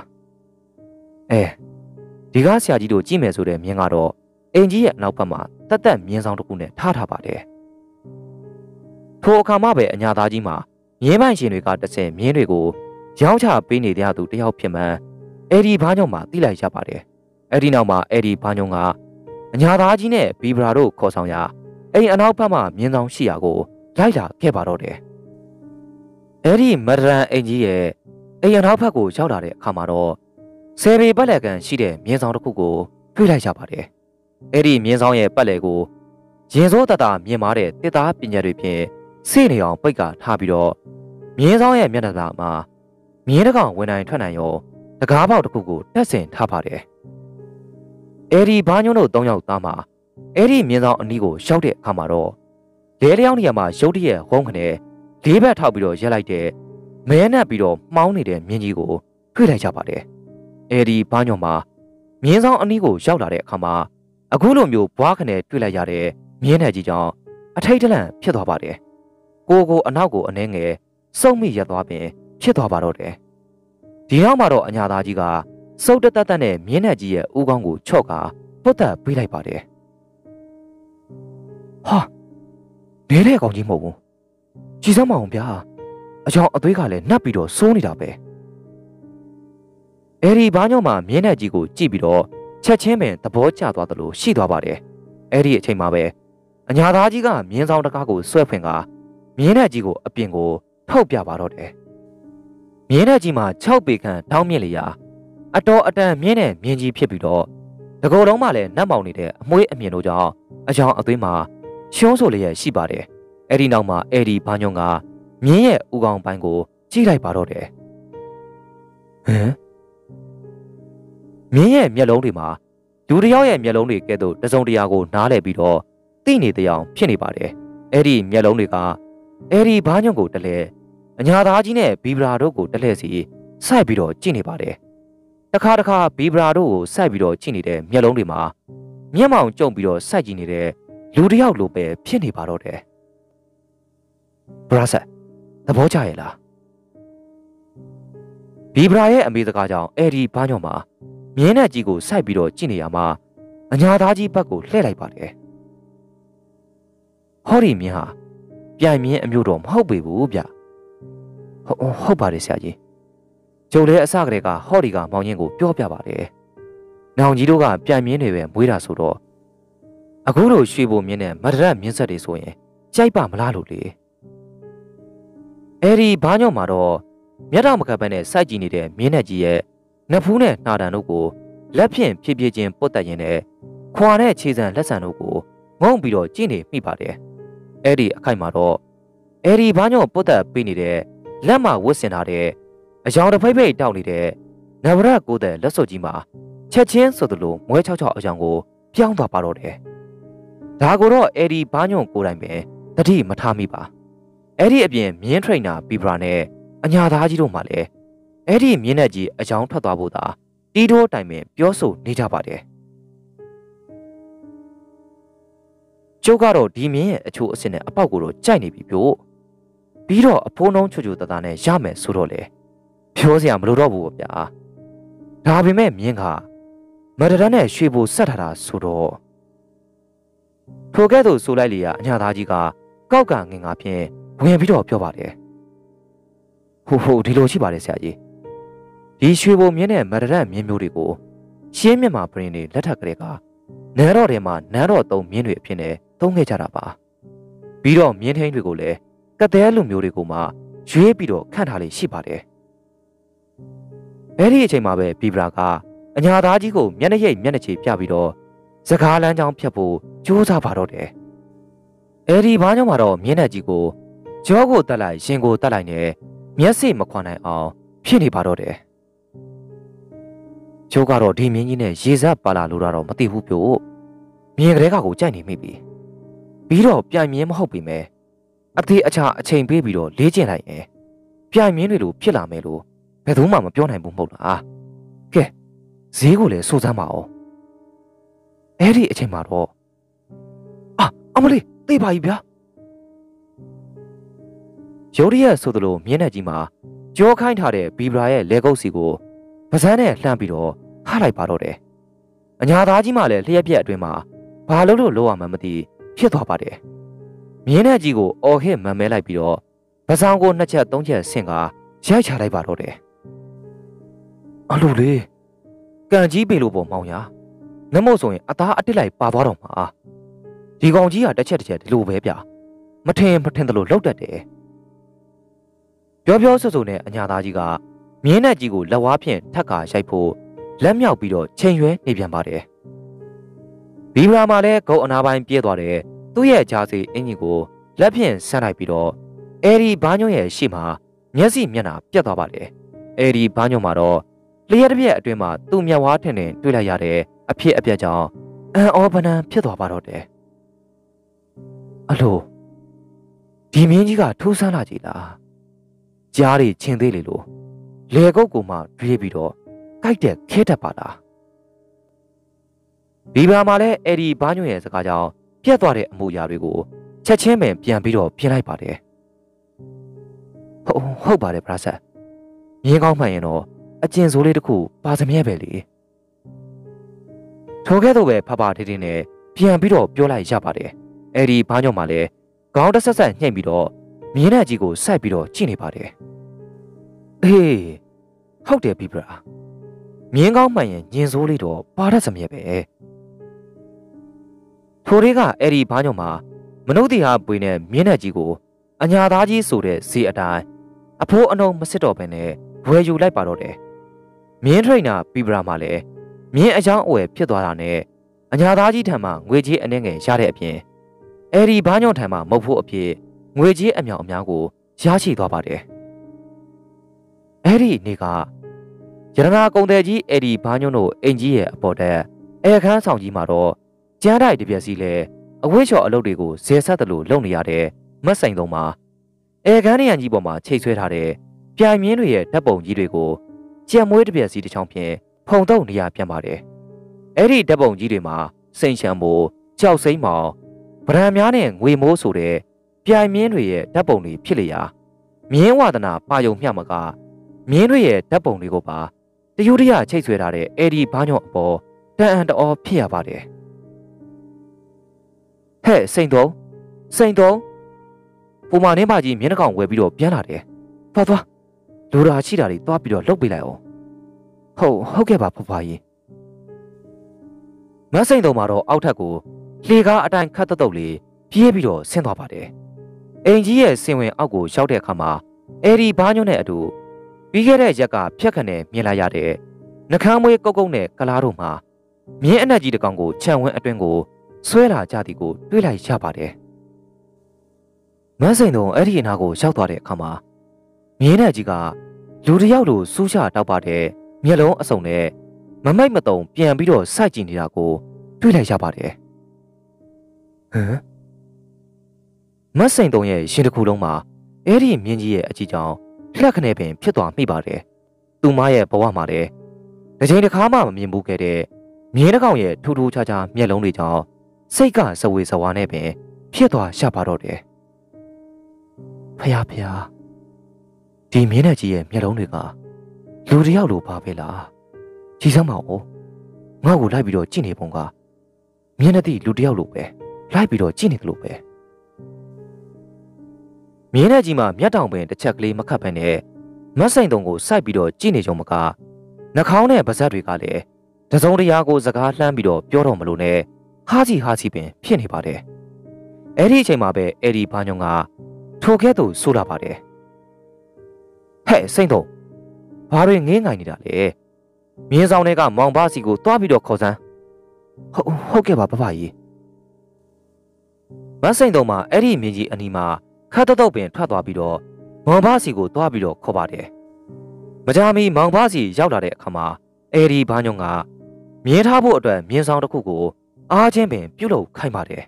အဲဒီကဆရာကြီးတို့ကြည့်မယ်ဆိုတဲ့မြင်းကတော့အင်ကြီးရဲ့နောက်ဘက်မှာတက်တက်မြင်းဆောင်တစ်ခုနဲ့ထားထားပါတယ်ထိုအခါမှပဲအညာသားကြီးမှာမြင်းပိုင်ရှင်တွေကတဆင်မြင်းတွေကိုရောင်းချပေးနေတဲ့အသူတယောက်ဖြစ်မှန်းအဲဒီဘာညုံမှာသိလိုက်ရပါတယ်အဲဒီနောက်မှာအဲဒီဘာညုံကအညာသားကြီးနဲ့ဘီဗရာတို့ခေါ်ဆောင်ရာအိမ်အနောက်ဘက်မှာမြင်းဆောင်ရှိရာကိုလိုက်လာခဲ့ပါတော့တယ်အဲဒီမဒရန်အင်ကြီးရဲ့အိမ်အနောက်ဘက်ကိုရောက်လာတဲ့အခါမှာတော့ဆယ်ပေပတ်လည်ကန်ရှိတဲ့မြင်းဆောင်တစ်ခုကိုတွေ့လိုက်ရပါတယ်။အဲ့ဒီမြင်းဆောင်ရဲ့ပတ်လည်ကိုရင်စိုးတတမြင်မာတဲ့တစ်သားပညာတွေဖြင့်စေ့နေအောင်ပိတ်ကာထားပြီးတော့မြင်းဆောင်ရဲ့မျက်နှာသာမှာမြင်းတစ်ကောင်ဝင်နိုင်ထွက်နိုင်ရောတကားပေါက်တစ်ခုကိုတက်ဆင်ထားပါတယ်။အဲ့ဒီဘာညွန့်တို့သုံးယောက်သားမှာအဲ့ဒီမြင်းဆောင်အနီးကိုရောက်တဲ့အခါမှာတော့လဲလျောင်းနေရာမှာရုတ်တရက်ဝုန်းခနဲ့လေးဘက်ထောက်ပြီးတော့ရက်လိုက်တဲ့မဲနဲ့ပြီးတော့မှောင်းနေတဲ့မြင်းကြီးကိုတွေ့လိုက်ကြပါတယ်။အဲဒီဘာညောမှာမြင်းဆောင်အနီးကိုရောက်လာတဲ့အခါမှာအခုလိုမျိုးဘွားခနဲ့တွေ့လိုက်ရတဲ့မြင်းနယ်ကြီးကြောင့်အထိတ်တလန့်ဖြစ်သွားပါတယ်။ကိုကိုအနောက်ကိုအနှဲငယ်စုံမိရက်သွားပင်ဖြစ်သွားပါတော့တယ်။ဒီနောက်မှာတော့အညာသားကြီးကစုပ်တက်တက်နဲ့မြင်းနယ်ကြီးရဲ့ဦးခေါင်းကိုချော့ကာပုတ်တက်ပေးလိုက်ပါတယ်။ဟာနေတဲ့ကောင်ကြီးမဟုတ်ဘူး။ကြည်စမ်းမအောင်ဗျာအကြောင်းအသွေးကလည်းနှက်ပြီးတော့စိုးနေတာပဲအဲ့ဒီဘာညောမှာမြင်းနဲ့ကြီးကိုကြည့်ပြီးတော့ချက်ချင်းပင်သဘောကျသွားသလိုရှိသွားပါတယ်အဲ့ဒီအချိန်မှာပဲအညာသားကြီးကမြင်းဆောင်တကားကိုဆွဲဖွင့်ကမြင်းနဲ့ကြီးကိုအပြင်ကိုထုတ်ပြပါတော့တယ်မြင်းနဲ့ကြီးမှာ၆ပေခန့်တောင်းမြင့်လျာအတော်အတန်မြင်းနဲ့မြင်းကြီးဖြစ်ပြီးတော့တကောလုံးမှလည်းနတ်မောင်နေတဲ့အမွှေးအမြင်တို့ကြောင့်အကြောင်းအသွေးမှာရှုံးဆိုလျက်ရှိပါတယ်အဲ့ဒီနောက်မှာအဲ့ဒီဘာညုံကမြင်းရဲ့ဥကောင်ပိုင်းကိုကြည့်လိုက်ပါတော့တယ်ဟမ်မြင်းရဲ့မျက်လုံးတွေမှာလူတစ်ယောက်ရဲ့မျက်လုံးတွေကဲ့သို့တစုံတရာကိုနားလည်ပြီးတော့သိနေတဲ့အကြောင်းဖြစ်နေပါတယ်အဲ့ဒီမျက်လုံးတွေကအဲ့ဒီဘာညုံကိုတလဲအညာသားကြီးနဲ့ဘီဗရာတို့ကိုတလဲစီစိုက်ပြီးတော့ကြည့်နေပါတယ်တခါတခါဘီဗရာတို့ကိုစိုက်ပြီးတော့ကြည့်နေတဲ့မျက်လုံးတွေမှာမျက်မှောင်ကျုံပြီးတော့စိုက်ကြည့်နေတဲ့လူတစ်ယောက်လိုပဲဖြစ်နေပါတော့တယ်ဘရာဆက်သဘောကျရဲ့လားဘီဗရာရဲ့အမေစကားကြောင့်အဲ့ဒီဘာညောမှာမြင်းနဲ့ကြီးကိုစိုက်ပြီးတော့ကြည့်နေရမှာအညာသားကြီးဘက်ကိုလှည့်လိုက်ပါတယ်ဟောဒီမြင်းဟာပြိုင်မြင်းအမျိုးတော့မဟုတ်ပေဘူးဗျဟုတ်ဟုတ်ပါတယ်ဆရာကြီးကျုပ်လည်းအစကတည်းကဟောဒီကမောင်ရင်ကိုပြောပြပါတယ်နောင်ကြီးတို့ကပြိုင်မြင်းတွေပဲမွေးတာဆိုတော့အခုတို့ရွှေဘုံမြင်းနဲ့မဒရက်မြင်းဆက်တွေဆိုရင်ကြိုက်ပါမလားလို့လေအဲ့ဒီဘာညော့မှာတော့မျက်တောင်မကပ်ပဲနဲ့စိုက်ကြည့်နေတဲ့မြင်းနဲ့ကြီးရဲ့နဖူးနဲ့နှာတန်တို့ကိုလက်ဖြင့်ဖြည်းဖြည်းချင်းပုတ်တက်ရင်းနဲ့ခွာနဲ့ခြေစံလက်ဆံတို့ကိုငုံပြီးတော့ကြည့်နေမိပါတယ်အဲ့ဒီအခိုက်မှာတော့အဲ့ဒီဘာညော့ပုတ်တက်ပေးနေတဲ့လက်မှာဝတ်ဆင်ထားတဲ့အယောင်တစ်ဖိတ်ဖိတ်တောက်နေတဲ့နဗရတ်ကိုတဲ့လက်စွပ်ကြီးမှာချက်ချင်းဆိုသလိုမွဲချောက်ချောက်အယောင်ကိုပြောင်းသွားပါတော့တယ်ဒါကိုတော့အဲ့ဒီဘာညော့ကိုယ်တိုင်ပဲတတိမထားမိပါအဲ့ဒီအပြင်မြင်းထရိန်နာဘီဗရာနဲ့အညာသားကြီးတို့မှလည်းအဲ့ဒီမြင်းနဲ့ကြီးအကြောင်းထွက်သွားဖို့သာတီးတိုးတိုင်ပင်ပြောဆိုနေကြပါတယ်ကျုပ်ကတော့ဒီမြင်းရဲ့အချို့အစ်စ်နဲ့အပေါက်ကိုတော့ကြိုက်နေပြီပြို့ပြီးတော့အဖိုးနှုံးချွတ်ချွတ်တသားနဲ့ရမယ်ဆိုတော့လေပြောစရာမလိုတော့ဘူးဗျာဒါပေမဲ့မြင်းကမဒရန်နဲ့ရွှေဘိုဆက်ထားတာဆိုတော့ထိုကဲ့သို့ဆိုလိုက်လေရအညာသားကြီးကကောက်ကငင်ငါဖြင့်ဝင်ပြီးတော့ပြောပါတယ်ဟိုဟိုဒီလိုရှိပါတယ်ဆရာကြီးဒီရွှေဘုံမြင်းနဲ့မဒရန်မြင်းမျိုးတွေကိုရှင်းမြတ်မှာပရင်တွေလက်ထက်ကလေးကနန်းတော်ထဲမှာနန်းတော်သုံးမြင်းတွေအဖြစ်နဲ့သုံးခဲ့ကြတာပါပြီးတော့မြင်းထင်းတွေကိုလည်းကတဲ့လူမျိုးတွေကိုမှရွေးပြီးတော့ခန့်ထားလေးရှိပါတယ်အဲ့ဒီအချိန်မှာပဲဘီဗရာကအညာသားကြီးကိုမျက်နှာရိပ်မျက်နှာချေပြပြီးတော့စကားလမ်းကြောင်းဖြတ်ဖို့ကြိုးစားပါတော့တယ်အဲ့ဒီဘာကြောင့်မှတော့မျက်နှာကြီးကိုကြောကိုတက်လိုက်ရင်ကိုတက်လိုက်နဲ့မျက်စိမခွာနိုင်အောင်ဖြစ်နေပါတော့တယ်ကျိုးကတော့ဒီမြင်းကြီးနဲ့ရေစပ်ပါလာလို့တော့မသိဘူးပြို့မြင်းကလေးကကိုကြိုက်နေမိပြီပြီးတော့ပြိုင်မြင်းမဟုတ်ပြီမဲ့အသေးအချာအချိန်ပေးပြီးတော့လေးကျင်လိုက်ရင်ပြိုင်မြင်းတွေလိုဖြစ်လာမယ်လို့ဘယ်သူမှမပြောနိုင်ဘူးမဟုတ်လားကဲဈေးကိုလည်းစိုးစမ်းပါအောင်အဲ့ဒီအချိန်မှာတော့အာအမလေးသိပါပြီဗျာရိုးရရဆိုသလိုမြင်းနဲ့ကြီးမှာကြောခိုင်းထားတဲ့ဘီဗရာရဲ့လက်ကုပ်စီကိုပစမ်းနဲ့လှမ်းပြီးတော့ထားလိုက်ပါတော့တယ်အညာသားကြီးမှလည်းလျှက်ပြက်အတွင်းမှာဘာလို့လို့လောရမှမသိဖြစ်သွားပါတယ်မြင်းနဲ့ကြီးကိုအော်ဟစ်မန်မဲလိုက်ပြီးတော့ပစမ်းကိုနှစ်ချက်သုံးချက်ဆင့်ကရိုက်ချလိုက်ပါတော့တယ်အလိုလေးကန်ကြီးပေလို့ပေါ့မောင်ရနမို့ဆိုရင်အသားအတစ်လိုက်ပါသွားတော့မှာဒီကောင်ကြီးကတစ်ချက်တစ်ချက်ဒီလိုပဲဗျမထင်မထင်တယ်လို့လှုပ်တတ်တယ်ပြောပြောဆိုဆိုနဲ့အညာသားကြီးကမြင်းနဲ့ကြီးကိုလက်ဝါးဖြင့်ထက်ကရိုက်ဖို့လက်မြောက်ပြီးတော့ချိန်ရွဲနေပြန်ပါတယ်ဘီဗရာမှာလည်းဂုတ်အနာပိုင်းပြေးသွားတယ်သူ့ရဲ့ဂျာစီအင်ဂျင်ကိုလက်ဖြင့်ဆန်းလိုက်ပြီးတော့အဲ့ဒီဘာညွန့်ရဲ့ရှေ့မှာမျက်စိမျက်နှာပြတ်သွားပါတယ်အဲ့ဒီဘာညွန့်မှာတော့လျှက်တစ်ပြက်အတွင်းမှာသူ့မျက်ဝါးထင်ထင်တွေ့လိုက်ရတဲ့အဖြစ်အပျက်ကြောင့်အန်အောပနံဖြစ်သွားပါတော့တယ်အလိုဒီမြင်းကြီးကထူးဆန်းလာကြည်လားကြားရီချင်းသေးလေလို့လေကုတ်ကိုမှရွေးပြီးတော့ကြိုက်တဲ့ခဲတတ်ပါလားဘီဗရာမှာလည်းအဲ့ဒီဘာညွန့်ရဲ့စကားကြောင့်ပြတ်သွားတဲ့အမှုရာတွေကိုချက်ချင်းပင်ပြန်ပြီးတော့ပြင်လိုက်ပါတယ်ဟုတ်ဟုတ်ပါတယ်ဗရာဆက်မြင်းကောင်းမှန်ရင်တော့အကျဉ်စိုးလေးတစ်ခုပါစမြဲပဲလေထိုကဲ့သို့ပဲဖဖထေးထေးနဲ့ပြန်ပြီးတော့ပြောလိုက်ရပါတယ်အဲ့ဒီဘာညွန့်မှာလည်းခေါင်းတစ်ဆက်ဆက်ညှိ့ပြီးတော့မြင်းနဲ့ကြီးကိုစိုက်ပြီးတော့ကြည့်နေပါတယ်အေးဟုတ်တယ်ဘီဘရာမြင်းကောင်းမှန်ရင်ညင်စိုးလေးတော့ပါရစမြဲပဲထိုတွေကအဲ့ဒီဘာညောမှာမနုဿိဟာပွေနဲ့မြင်းနဲ့ကြီးကိုအညာသားကြီးဆိုတဲ့ဈေးအတိုင်းအဖိုးအနှုံမစစ်တော့ဘဲနဲ့ဝယ်ယူလိုက်ပါတော့တယ်မြင်းထိန်နာဘီဘရာမှလည်းမြင်းအကြောင်းအဝယ်ဖြစ်သွားတာနဲ့အညာသားကြီးထံမှငွေကြေးအနှဲငယ်ရတဲ့အပြင်အဲ့ဒီဘာညောထံမှမဟုတ်ဖို့အဖြစ်ငွေကြေးအမြောက်အများကိုရရှိသွားပါတယ်အဲ့ဒီနေ့ကရတနာကုန်တယ်ကြီးအဲ့ဒီဘာညွန့်တို့အင်ကြီးရဲ့အပေါ်တက်အဲခန်းဆောင်ကြီးမှာတော့ကျန်းတိုက်တပြက်စီလဲအဝိချော်အလုပ်တွေကိုဇေဆက်သလိုလုပ်နေရတဲ့မတ်ဆိုင်သုံးမှာအဲခန်းရံကြီးပေါ်မှာချိတ်ဆွဲထားတဲ့ပြိုင်မြင်းတွေရဲ့ဓာတ်ပုံကြီးတွေကိုကြံမွေးတပြက်စီတစ်ချောင်းဖြင့်ဖုံတော့နေရပြန်ပါတယ်အဲ့ဒီဓာတ်ပုံကြီးတွေမှာစိန်ချံမိုးကြောက်စိမ့်မောင်ဗရံများနဲ့ငွေမိုးဆိုတဲ့ပြိုင်မြင်းတွေရဲ့ဓာတ်ပုံတွေဖြစ်လေရာမြင်းဝါဒနာပါယုံမျှမကမြင်းတွေရဲ့ဓာတ်ပုံတွေကိုပါတယူရိယချိတ်ဆွဲထားတဲ့အဲ့ဒီဘာညော့အပေါ်တန်အံ့တော်ဖြစ်ရပါတယ်ဟဲ့စိန်တုံးစိန်တုံးပုံမနှင်းပါကြီးမျက်နှာကောင်ဝယ်ပြီးတော့ပြန်လာတယ်သွားသွားလူရာရှိတာတွေသွားပြီးတော့လှုပ်ပေးလိုက်အောင်ဟုတ်ဟုတ်ကဲ့ပါဖွားဖွားကြီးမစိန်တုံးမှာတော့အောက်ထပ်ကိုလေကားအတိုင်းခတ်တုတ်လေးပြေးပြီးတော့ဆင်းသွားပါတယ်အင်ကြီးရဲ့ဆင်ဝင်အောက်ကိုရောက်တဲ့အခါမှာအဲ့ဒီဘာညွန့်နဲ့အတူပြီးခဲ့တဲ့ရက်ကဖြတ်ခနဲ့မြင်လိုက်ရတဲ့နှကမ်းမွေးကုတ်ကုတ်နဲ့ကလားတို့မှာမြင်းအနက်ကြီးတစ်ကောင်ကိုခြံဝင်းအတွင်းကိုဆွဲလာကြသည်ကိုတွေးလိုက်ရပါတယ်မန်းစိန်တို့အဲ့ဒီအနာကိုရောက်သွားတဲ့အခါမှာမြင်းနဲ့ကြီးကလူတစ်ယောက်လိုစူးချတောက်ပါတဲ့မျက်လုံးအစုံနဲ့မမိတ်မတုံပြန်ပြီးတော့စိုက်ကြည့်နေတာကိုတွေးလိုက်ရပါတယ်ဟမ်မန်းစိန်တို့ရဲ့ရှင်တစ်ခုလုံးမှာအဲ့ဒီမြင်းကြီးရဲ့အကြည့်ကြောင့်လှက်ခနဲ့ပင်ဖြစ်သွားမိပါတယ်သူမရဲ့ဘဝမှာလည်းတစ်ချိန်တစ်ခါမှမမြင်ဘူးခဲ့တဲ့မြင်းတစ်ကောင်ရဲ့ထူးထူးခြားခြားမျက်လုံးတွေကြောင့်စိတ်ကစဝေစဝါနဲ့ပင်ဖြစ်သွားရှာပါတော့တယ်ဖယားဖယားဒီမြင်းနဲ့ကြီးရဲ့မျက်လုံးတွေကလူတစ်ယောက်လိုပါပဲလားကြည်စမ်းပါဦးငါ့ကိုလိုက်ပြီးတော့ကြည့်နေပုံကမြင်းနဲ့တိလူတစ်ယောက်လိုပဲလိုက်ပြီးတော့ကြည့်နေတယ်လို့ပဲမြင်းနဲ့ကြီးမှာမျက်တောင်ပင်တစ်ချက်ကလေးမခတ်ဖက်နဲ့မတ်ဆိုင်တုံကိုစိုက်ပြီးတော့ကြည့်နေကြုံမကနှာခေါင်းနဲ့ပါးစပ်တွေကလည်းတစုံတရာကိုစကားလှမ်းပြီးတော့ပြောတော့မလို့နဲ့ဟာစီဟာစီပင်ဖြစ်နေပါတယ်အဲ့ဒီအချိန်မှာပဲအဲ့ဒီဘာညုံကထိုကဲ့သို့ဆိုလာပါတယ်ဟဲ့စိန်တုံဘာတွေငင်းငိုင်နေတာလဲမြင်းဆောင်တွေကမောင်ပါစီကိုတွားပြီးတော့ခေါ်စမ်းဟုတ်ဟုတ်ကဲ့ပါဖဖကြီးမတ်စိန်တုံမှာအဲ့ဒီမြင်းကြီးအနီးမှာခတ်တုတ်ပင်ထွက်သွားပြီးတော့မောင်ပါစီကိုတွားပြီးတော့ခေါ်ပါတယ်မကြာမီမောင်ပါစီရောက်လာတဲ့အခါမှာအဲ့ဒီဘာညုံကမြင်းထားဖို့အတွက်မြင်းဆောင်တစ်ခုကိုအားချင်းပင်ပြုတ်လို့ခိုင်းပါတယ်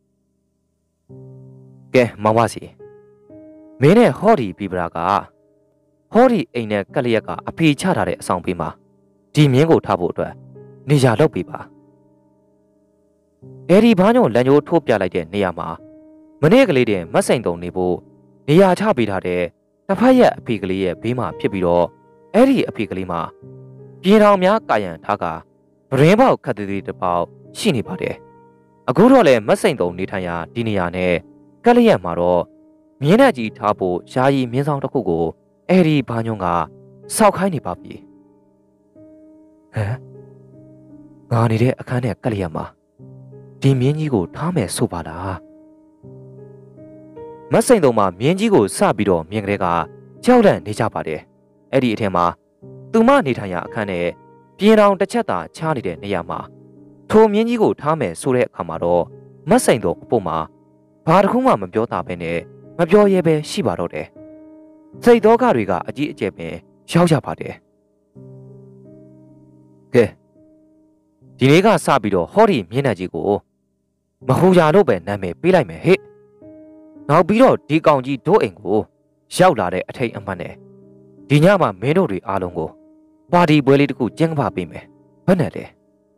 ကဲမောင်ပါစီမင်းနဲ့ဟော်ဒီဘီဘရာကဟော်ဒီအိမ်နဲ့ကက်လျက်ကအဖေချထားတဲ့အဆောင်ပေးမှာဒီမြင်းကိုထားဖို့အတွက်နေရာလောက်ပေးပါအဲ့ဒီဘာညုံလန်ညိုးထိုးပြလိုက်တဲ့နေရာမှာမနေ့ကလေးတည်းမတ်စိန်တုံနေဖို့နေရာချပေးထားတဲ့တစ်ဖက်ရဲ့အဖေကလေးရဲ့ဘေးမှာဖြစ်ပြီးတော့အဲ့ဒီအဖေကလေးမှာပြည်တော်များကာယံထားကဗရင်းပေါက်ခတ်သေးသေးတစ်ပေါက်ရှိနေပါတယ်အခုတော့လေမတ်စိန်တုံနေထိုင်ရာဒီနေရာနဲ့ကက်လျက်မှာတော့မြင်းနဲ့ကြီးထားဖို့ယာယီမြင်းဆောင်တစ်ခုကိုအဲ့ဒီဘာညုံကစောက်ခိုင်းနေပါပြီဟမ်ငါနေတဲ့အခန်းနဲ့ကက်လျက်မှာဒီမြင်းကြီးကိုထားမယ်ဆိုပါလားမတ်စိန်တုံမှာမြင်းကြီးကိုစပြီးတော့မြင်ကလေးကကြောက်လန့်နေကြပါတယ်အဲ့ဒီအထက်မှာသူမနေထိုင်ရာအခန်းနဲ့ပြင်တော်တစ်ချက်သာချားနေတဲ့နေရာမှာထိုမြင်းကြီးကိုထားမယ်ဆိုတဲ့အခါမှာတော့မတ်စိန်တုံအပေါ်မှာဘာတစ်ခုမှမပြောတာပဲနဲ့မပြောရဲပဲရှိပါတော့တယ်စိတ်တော်ကတွေကအကြီးအကျယ်ပင်ရောက်ရပါတယ်ကဲဒီနေ့ကစပြီးတော့ဟောဒီမြင်းနဲ့ကြီးကိုမဟူရာလို့ပဲနာမည်ပေးလိုက်မယ်ဟဲ့နောက်ပြီးတော့ဒီကောင်ကြီးဒို့အိမ်ကိုရောက်လာတဲ့အထိတ်အမှတ်နဲ့ဒီညမှာမင်းတို့တွေအားလုံးကိုပါတီပွဲလေးတစ်ခုကျင်းပပေးမယ်ဘယ်နဲ့လဲ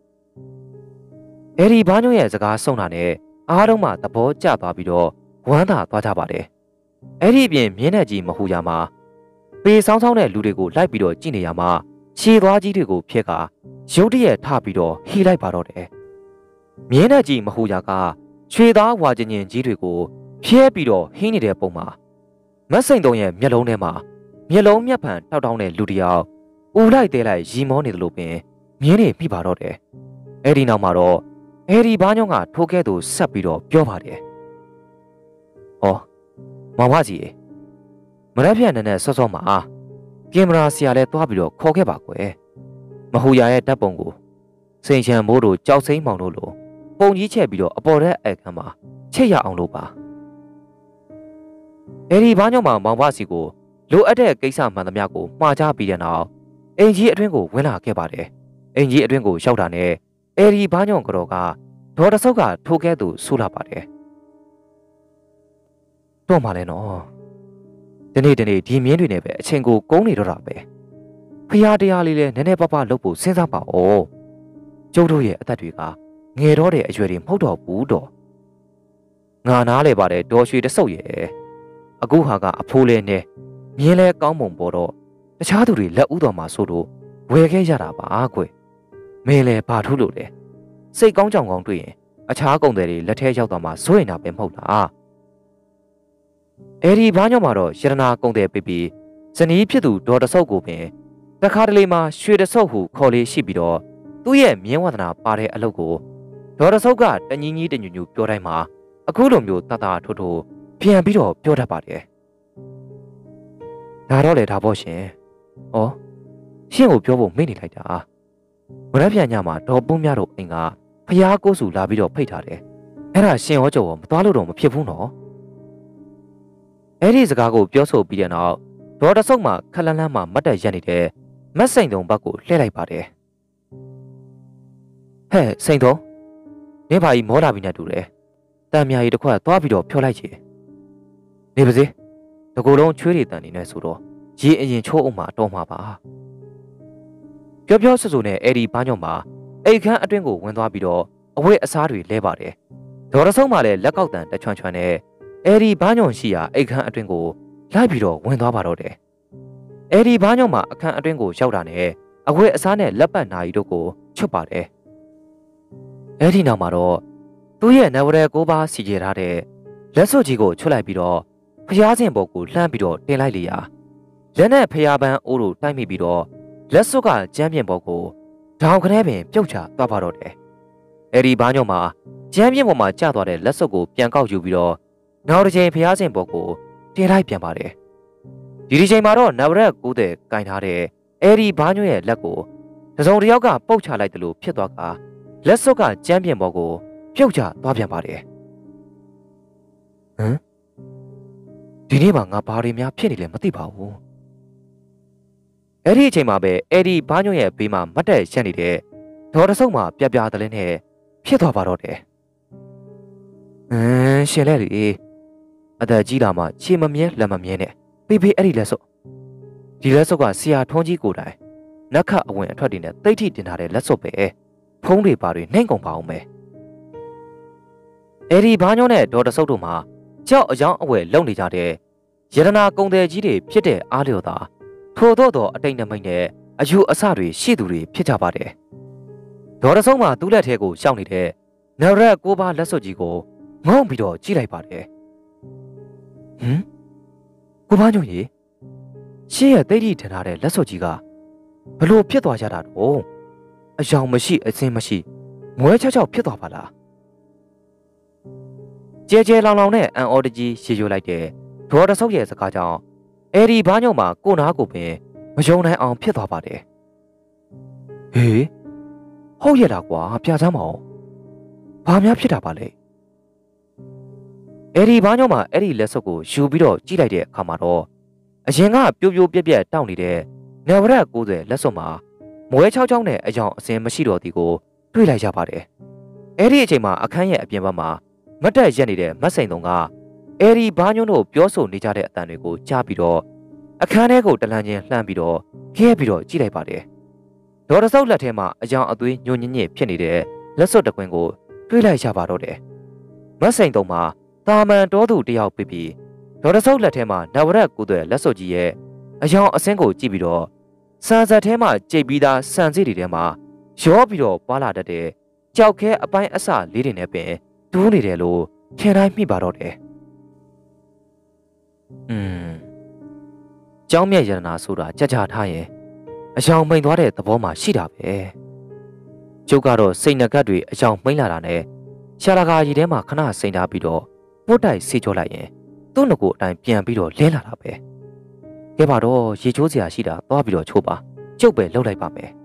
အဲ့ဒီဘာညိုရဲ့စကားဆုံးတာနဲ့အားလုံးမှသဘောကျသွားပြီးတော့ဝမ်းသာသွားကြပါတယ်အဲ့ဒီအပြင်မြင်းနဲ့ကြီးမဟူရာမှာပေဆောင်းဆောင်းတဲ့လူတွေကိုလိုက်ပြီးတော့ကြည့်နေရမှာခြေသွားကြီးတွေကိုဖျက်ကရုတ်တရက်ထပြီးတော့ဟီလိုက်ပါတော့တယ်မြင်းနဲ့ကြီးမဟူရာကရွှေသားဝါကျင်ကျင်ကြီးတွေကိုဖျဲပြီးတော့ဟင်းနေတဲ့ပုံမှာမတ်စိန်တုံရဲ့မျက်လုံးထဲမှာမျက်လုံးမျက်ဖန်တောက်တောင်းတဲ့လူတစ်ယောက်ဦးလိုက်သေးလိုက်ရီမောနေတယ်လို့ပင်မြင်းနေမိပါတော့တယ်အဲ့ဒီနောက်မှာတော့အဲ့ဒီဘာညောင်းကထိုးခဲ့သူဆက်ပြီးတော့ပြောပါတယ်ဟောမောင်မကြီးမရက်ပြက်နဲ့နဲ့ဆော့ဆော့မှာကင်မရာဆရာလည်းတွားပြီးတော့ခေါ်ခဲ့ပါကွယ်မဟူရရဲ့ဓာတ်ပုံကိုစိန်ချံမိုးတို့ကြောက်စိမ့်မောင်တို့လိုပုံကြီးချက်ပြီးတော့အပေါ်တဲ့အခန်းမှာချိတ်ရအောင်လို့ပါအဲဒီဘာညောင်းမှာမောင်မစီကိုလိုအပ်တဲ့ကိစ္စမှန်သမျှကိုမှားချပြီးတဲ့နောက်အင်ကြီးအတွင်းကိုဝင်လာခဲ့ပါတယ်အင်ကြီးအတွင်းကိုရောက်တာနဲ့အဲဒီဘာညောင်းကတော့ကဒေါ်တဆုပ်ကထိုးခဲ့သူဆူလာပါတယ်တော့မှလည်းနော်ဒီနေ့ဒီနေ့ဒီမြင်းတွေနဲ့ပဲအချိန်ကိုကုန်းနေတော့တာပဲဖျားတရားလေးလဲနည်းနည်းပါးပါးလုပ်ဖို့စဉ်းစားပါဦးကျုပ်တို့ရဲ့အသက်တွေကငယ်တော့တဲ့အရွယ်တွေမဟုတ်တော့ဘူးတော့ငါနားလေပါတယ်ဒေါ်ရွှေတဆုပ်ရဲ့အခုဟာကအဖိုးလဲနဲ့မြင်းလဲကောင်းမုံပေါ်တော့တခြားသူတွေလက်ဦးတော်မှာဆိုတော့ဝယ်ခဲ့ရတာပါကွယ်မင်းလဲဘာထူးလို့လဲစိတ်ကောင်းကြောင်ကောင်းတွေ့ရင်အခြားကုန်တွေလက်ထဲရောက်သွားမှစိုးရင်တာပဲမဟုတ်လားအဲဒီဘာညောင်းမှာတော့ရတနာကုန်တယ်ပြပြီးဇနီးဖြစ်သူဒေါ်တဆုပ်ကိုပင်တခါတလေမှာရွှေတဆုပ်ဟုခေါ်လေးရှိပြီးတော့သူ့ရဲ့မြင်းဝဒနာပါတဲ့အလုပ်ကိုဒေါ်တဆုပ်ကတညီကြီးတညူညူပြောတိုင်းမှာအခုလိုမျိုးတတထိုးထိုးပြန်ပြီးတော့ပြောတတ်ပါတယ်ဒါတော့လေဒါပေါ့ရှင်ဩရှင့်ကိုပြောဖို့မိတ်နေလိုက်တာမရက်ပြန်ညမှာဒေါ်ပုန်းမြတို့အိမ်ကဖျားကိုစုလာပြီးတော့ဖိတ်ထားတယ်အဲ့ဒါရှင်ရောကြော်မသွားလို့တော့မဖြစ်ဘူးနော်အဲ့ဒီစကားကိုပြောဆိုပြီးတဲ့နောက်ဒေါ်တဆုပ်မှခက်လန်းလန်းမှမတ်တက်ရက်နေတဲ့မက်စိန်တုံဘက်ကိုလှည့်လိုက်ပါတယ်ဟဲ့စိန်တုံနေပါကြီးမောလာပြီးနေတူတယ်တန်မြာကြီးတစ်ခွက်သွားပြီးတော့ဖြောလိုက်ချေနေပါစေတကူလုံးချွေးတွေတန်နေနေဆိုတော့ရေအရင်ချိုးအောင်မှတော့မှာပါပြောပြောဆဆနဲ့အဲ့ဒီဘာညောင်းမှာအိတ်ခမ်းအတွင်းကိုဝင်သွားပြီးတော့အဝတ်အစားတွေလဲပါတယ်ဒေါ်တဆုပ်မှလည်းလက်ကောက်တန်တချွန်းချွန်းနဲ့အဲ့ဒီဘာညောင်းရှိရာအိတ်ခမ်းအတွင်းကိုလိုက်ပြီးတော့ဝင်သွားပါတော့တယ်အဲ့ဒီဘာညောင်းမှာအခန်းအတွင်းကိုရောက်တာနဲ့အဝတ်အစားနဲ့လက်ပတ်နာရီတို့ကိုချွတ်ပါတယ်အဲ့ဒီနောက်မှာတော့သူ့ရဲ့နဝရဲကိုပါစီကြထားတဲ့လက်စွပ်ကြီးကိုချွတ်လိုက်ပြီးတော့ဖျားစင်ပေါ်ကိုလှမ်းပြီးတော့တင်လိုက်လေရာလက်နဲ့ဖျားပန်းအိုးတို့တိုက်မိပြီးတော့လက်စွပ်ကကျမ်းပြင်ပေါ်ကိုဒေါင်ခနဲပင်ပြုတ်ချသွားပါတော့တယ်အဲ့ဒီဘာညောင်းမှာကျမ်းပြင်ပေါ်မှာကျသွားတဲ့လက်စွပ်ကိုပြန်ကောက်ယူပြီးတော့နောက်တစ်ချိန်ဖျားစင်ပေါ်ကိုတင်လိုက်ပြန်ပါတယ်ဒီဒီချိန်မှာတော့နဝရက်ကိုးတဲ့ကင်ထားတဲ့အဲ့ဒီဘာညွန့်ရဲ့လက်ကိုတစုံတစ်ယောက်ကပုတ်ချလိုက်တယ်လို့ဖြစ်သွားကလက်စွပ်ကကျမ်းပြင်ပေါ်ကိုပြုတ်ချသွားပြန်ပါတယ်ဟမ်ဒီနေ့မှငါဘာတွေများဖြစ်နေလဲမသိပါဘူးအဲ့ဒီအချိန်မှာပဲအဲ့ဒီဘာညွန့်ရဲ့ဘေးမှာမတ်တက်ရက်နေတဲ့ဒေါ်တဆုပ်မှာပြပြတလင်းနဲ့ဖြစ်သွားပါတော့တယ်ဟမ်ရှင်လဲလေအသက်ကြီးလာမှခြေမမြဲလက်မမြဲနဲ့ဖေးဖေးအဲ့ဒီလက်စွပ်ဒီလက်စွပ်ကဆရာထုံးကြီးကိုယ်တိုင်နက်ခအဝင်အထွက်တွေနဲ့တိတ်ထိတင်ထားတဲ့လက်စွပ်ပဲဖုံးတွေပါတွေနှိမ့်ကုန်ပါအောင်ပဲအဲ့ဒီဘာညောင်းနဲ့ဒေါ်တဆုပ်တို့မှာကြောက်အယောင်အဝယ်လုံနေကြတဲ့ရတနာကုံတယ်ကြီးတွေဖြစ်တဲ့အားလျော်သာထို့သောသောအတိတ်နမိတ်နဲ့အယူအဆတွေရှိသူတွေဖြစ်ကြပါတယ်ဒေါ်တဆုပ်မှာသူ့လက်ထဲကိုရှောက်နေတဲ့နရက်ကိုပါလက်စွပ်ကြီးကိုငုံပြီးတော့ကြည့်လိုက်ပါတယ်ဟမ်ကိုဘာညို့ရေရှင်းရဲ့တိတ်ထိထန်ထားတဲ့လက်စွပ်ကြီးကဘလို့ဖြစ်သွားကြတာတော့အယောင်မရှိအစင်းမရှိမွဲချောက်ချောက်ဖြစ်သွားပါလားကျဲကျဲလောင်လောင်နဲ့အန်အော်တကြီးရေရွလိုက်တဲ့ဒေါ်တဆုပ်ရဲ့စကားကြောင့်အဲ့ဒီဘာညောင်မှာကိုနာကိုပင်မယုံနိုင်အောင်ဖြစ်သွားပါတယ်ဟေးဟုတ်ရတာကွာပြစမ်းမအောင်ဘာများဖြစ်တာပါလဲအဲ့ဒီဘာညောင်းမှာအဲ့ဒီလက်စွပ်ကိုယူပြီးတော့ကြည့်လိုက်တဲ့အခါမှာတော့အရင်ကပြိုးပြိုးပြက်ပြက်တောင့်နေတဲ့နဝရက်ကိုးတဲ့လက်စွပ်မှာမွဲချောက်ချောက်နဲ့အယောင်အစင်မရှိတော့သည်ကိုတွေ့လိုက်ရပါတယ်အဲ့ဒီအချိန်မှာအခန်းရဲ့အပြင်ဘက်မှာမတ်တက်ရက်နေတဲ့မတ်စိန်တုံကအဲ့ဒီဘာညွန့်တို့ပြောဆိုနေကြတဲ့အတန်တွေကိုကြားပြီးတော့အခန်းထဲကိုတလန်းချင်းလှမ်းပြီးတော့ခဲပြီးတော့ကြည့်လိုက်ပါတယ်ဒေါ်တဆုပ်လက်ထဲမှာအယောင်အသွေးညှို့ညစ်ညစ်ဖြစ်နေတဲ့လက်စွပ်တကွင်းကိုတွေ့လိုက်ရပါတော့တယ်မတ်စိန်တုံမှာတာမန်တော်သူတယောက်ပြပြီးဒေါ်တဆုပ်လက်ထဲမှာနဝရက်ကိုးတဲ့လက်စွပ်ကြီးရဲ့အယောင်အစင်းကိုကြည့်ပြီးတော့စံစက်ထဲမှာကြိတ်ပြီးသားစံစီတွေထဲမှာရောပြီးတော့ပွာလာတတ်တဲ့ကြောက်ခဲအပိုင်းအစလေးတွေနဲ့ပင်တူးနေတယ်လို့ထင်တိုင်းမိပါတော့တယ်อืมကျောင်းမြတ်ရတနာဆိုတာကြကြထားရင်အယောင်မိန်သွားတဲ့သဘောမှရှိတာပဲကျုပ်ကတော့စိတ်နှကတ်တွေအယောင်မိန်လာတာနဲ့ရှာလာကာကြီးထဲမှာခဏစိန်ထားပြီးတော့ပို့တိုက်ဆေးကြောလိုက်ရင်သူ့ငကိုအတိုင်းပြန်ပြီးတော့လဲလာတာပဲကဲပါတော့ရေချိုးစရာရှိတာသွားပြီးတော့ချိုးပါကျုပ်ပဲလှုပ်လိုက်ပါမယ်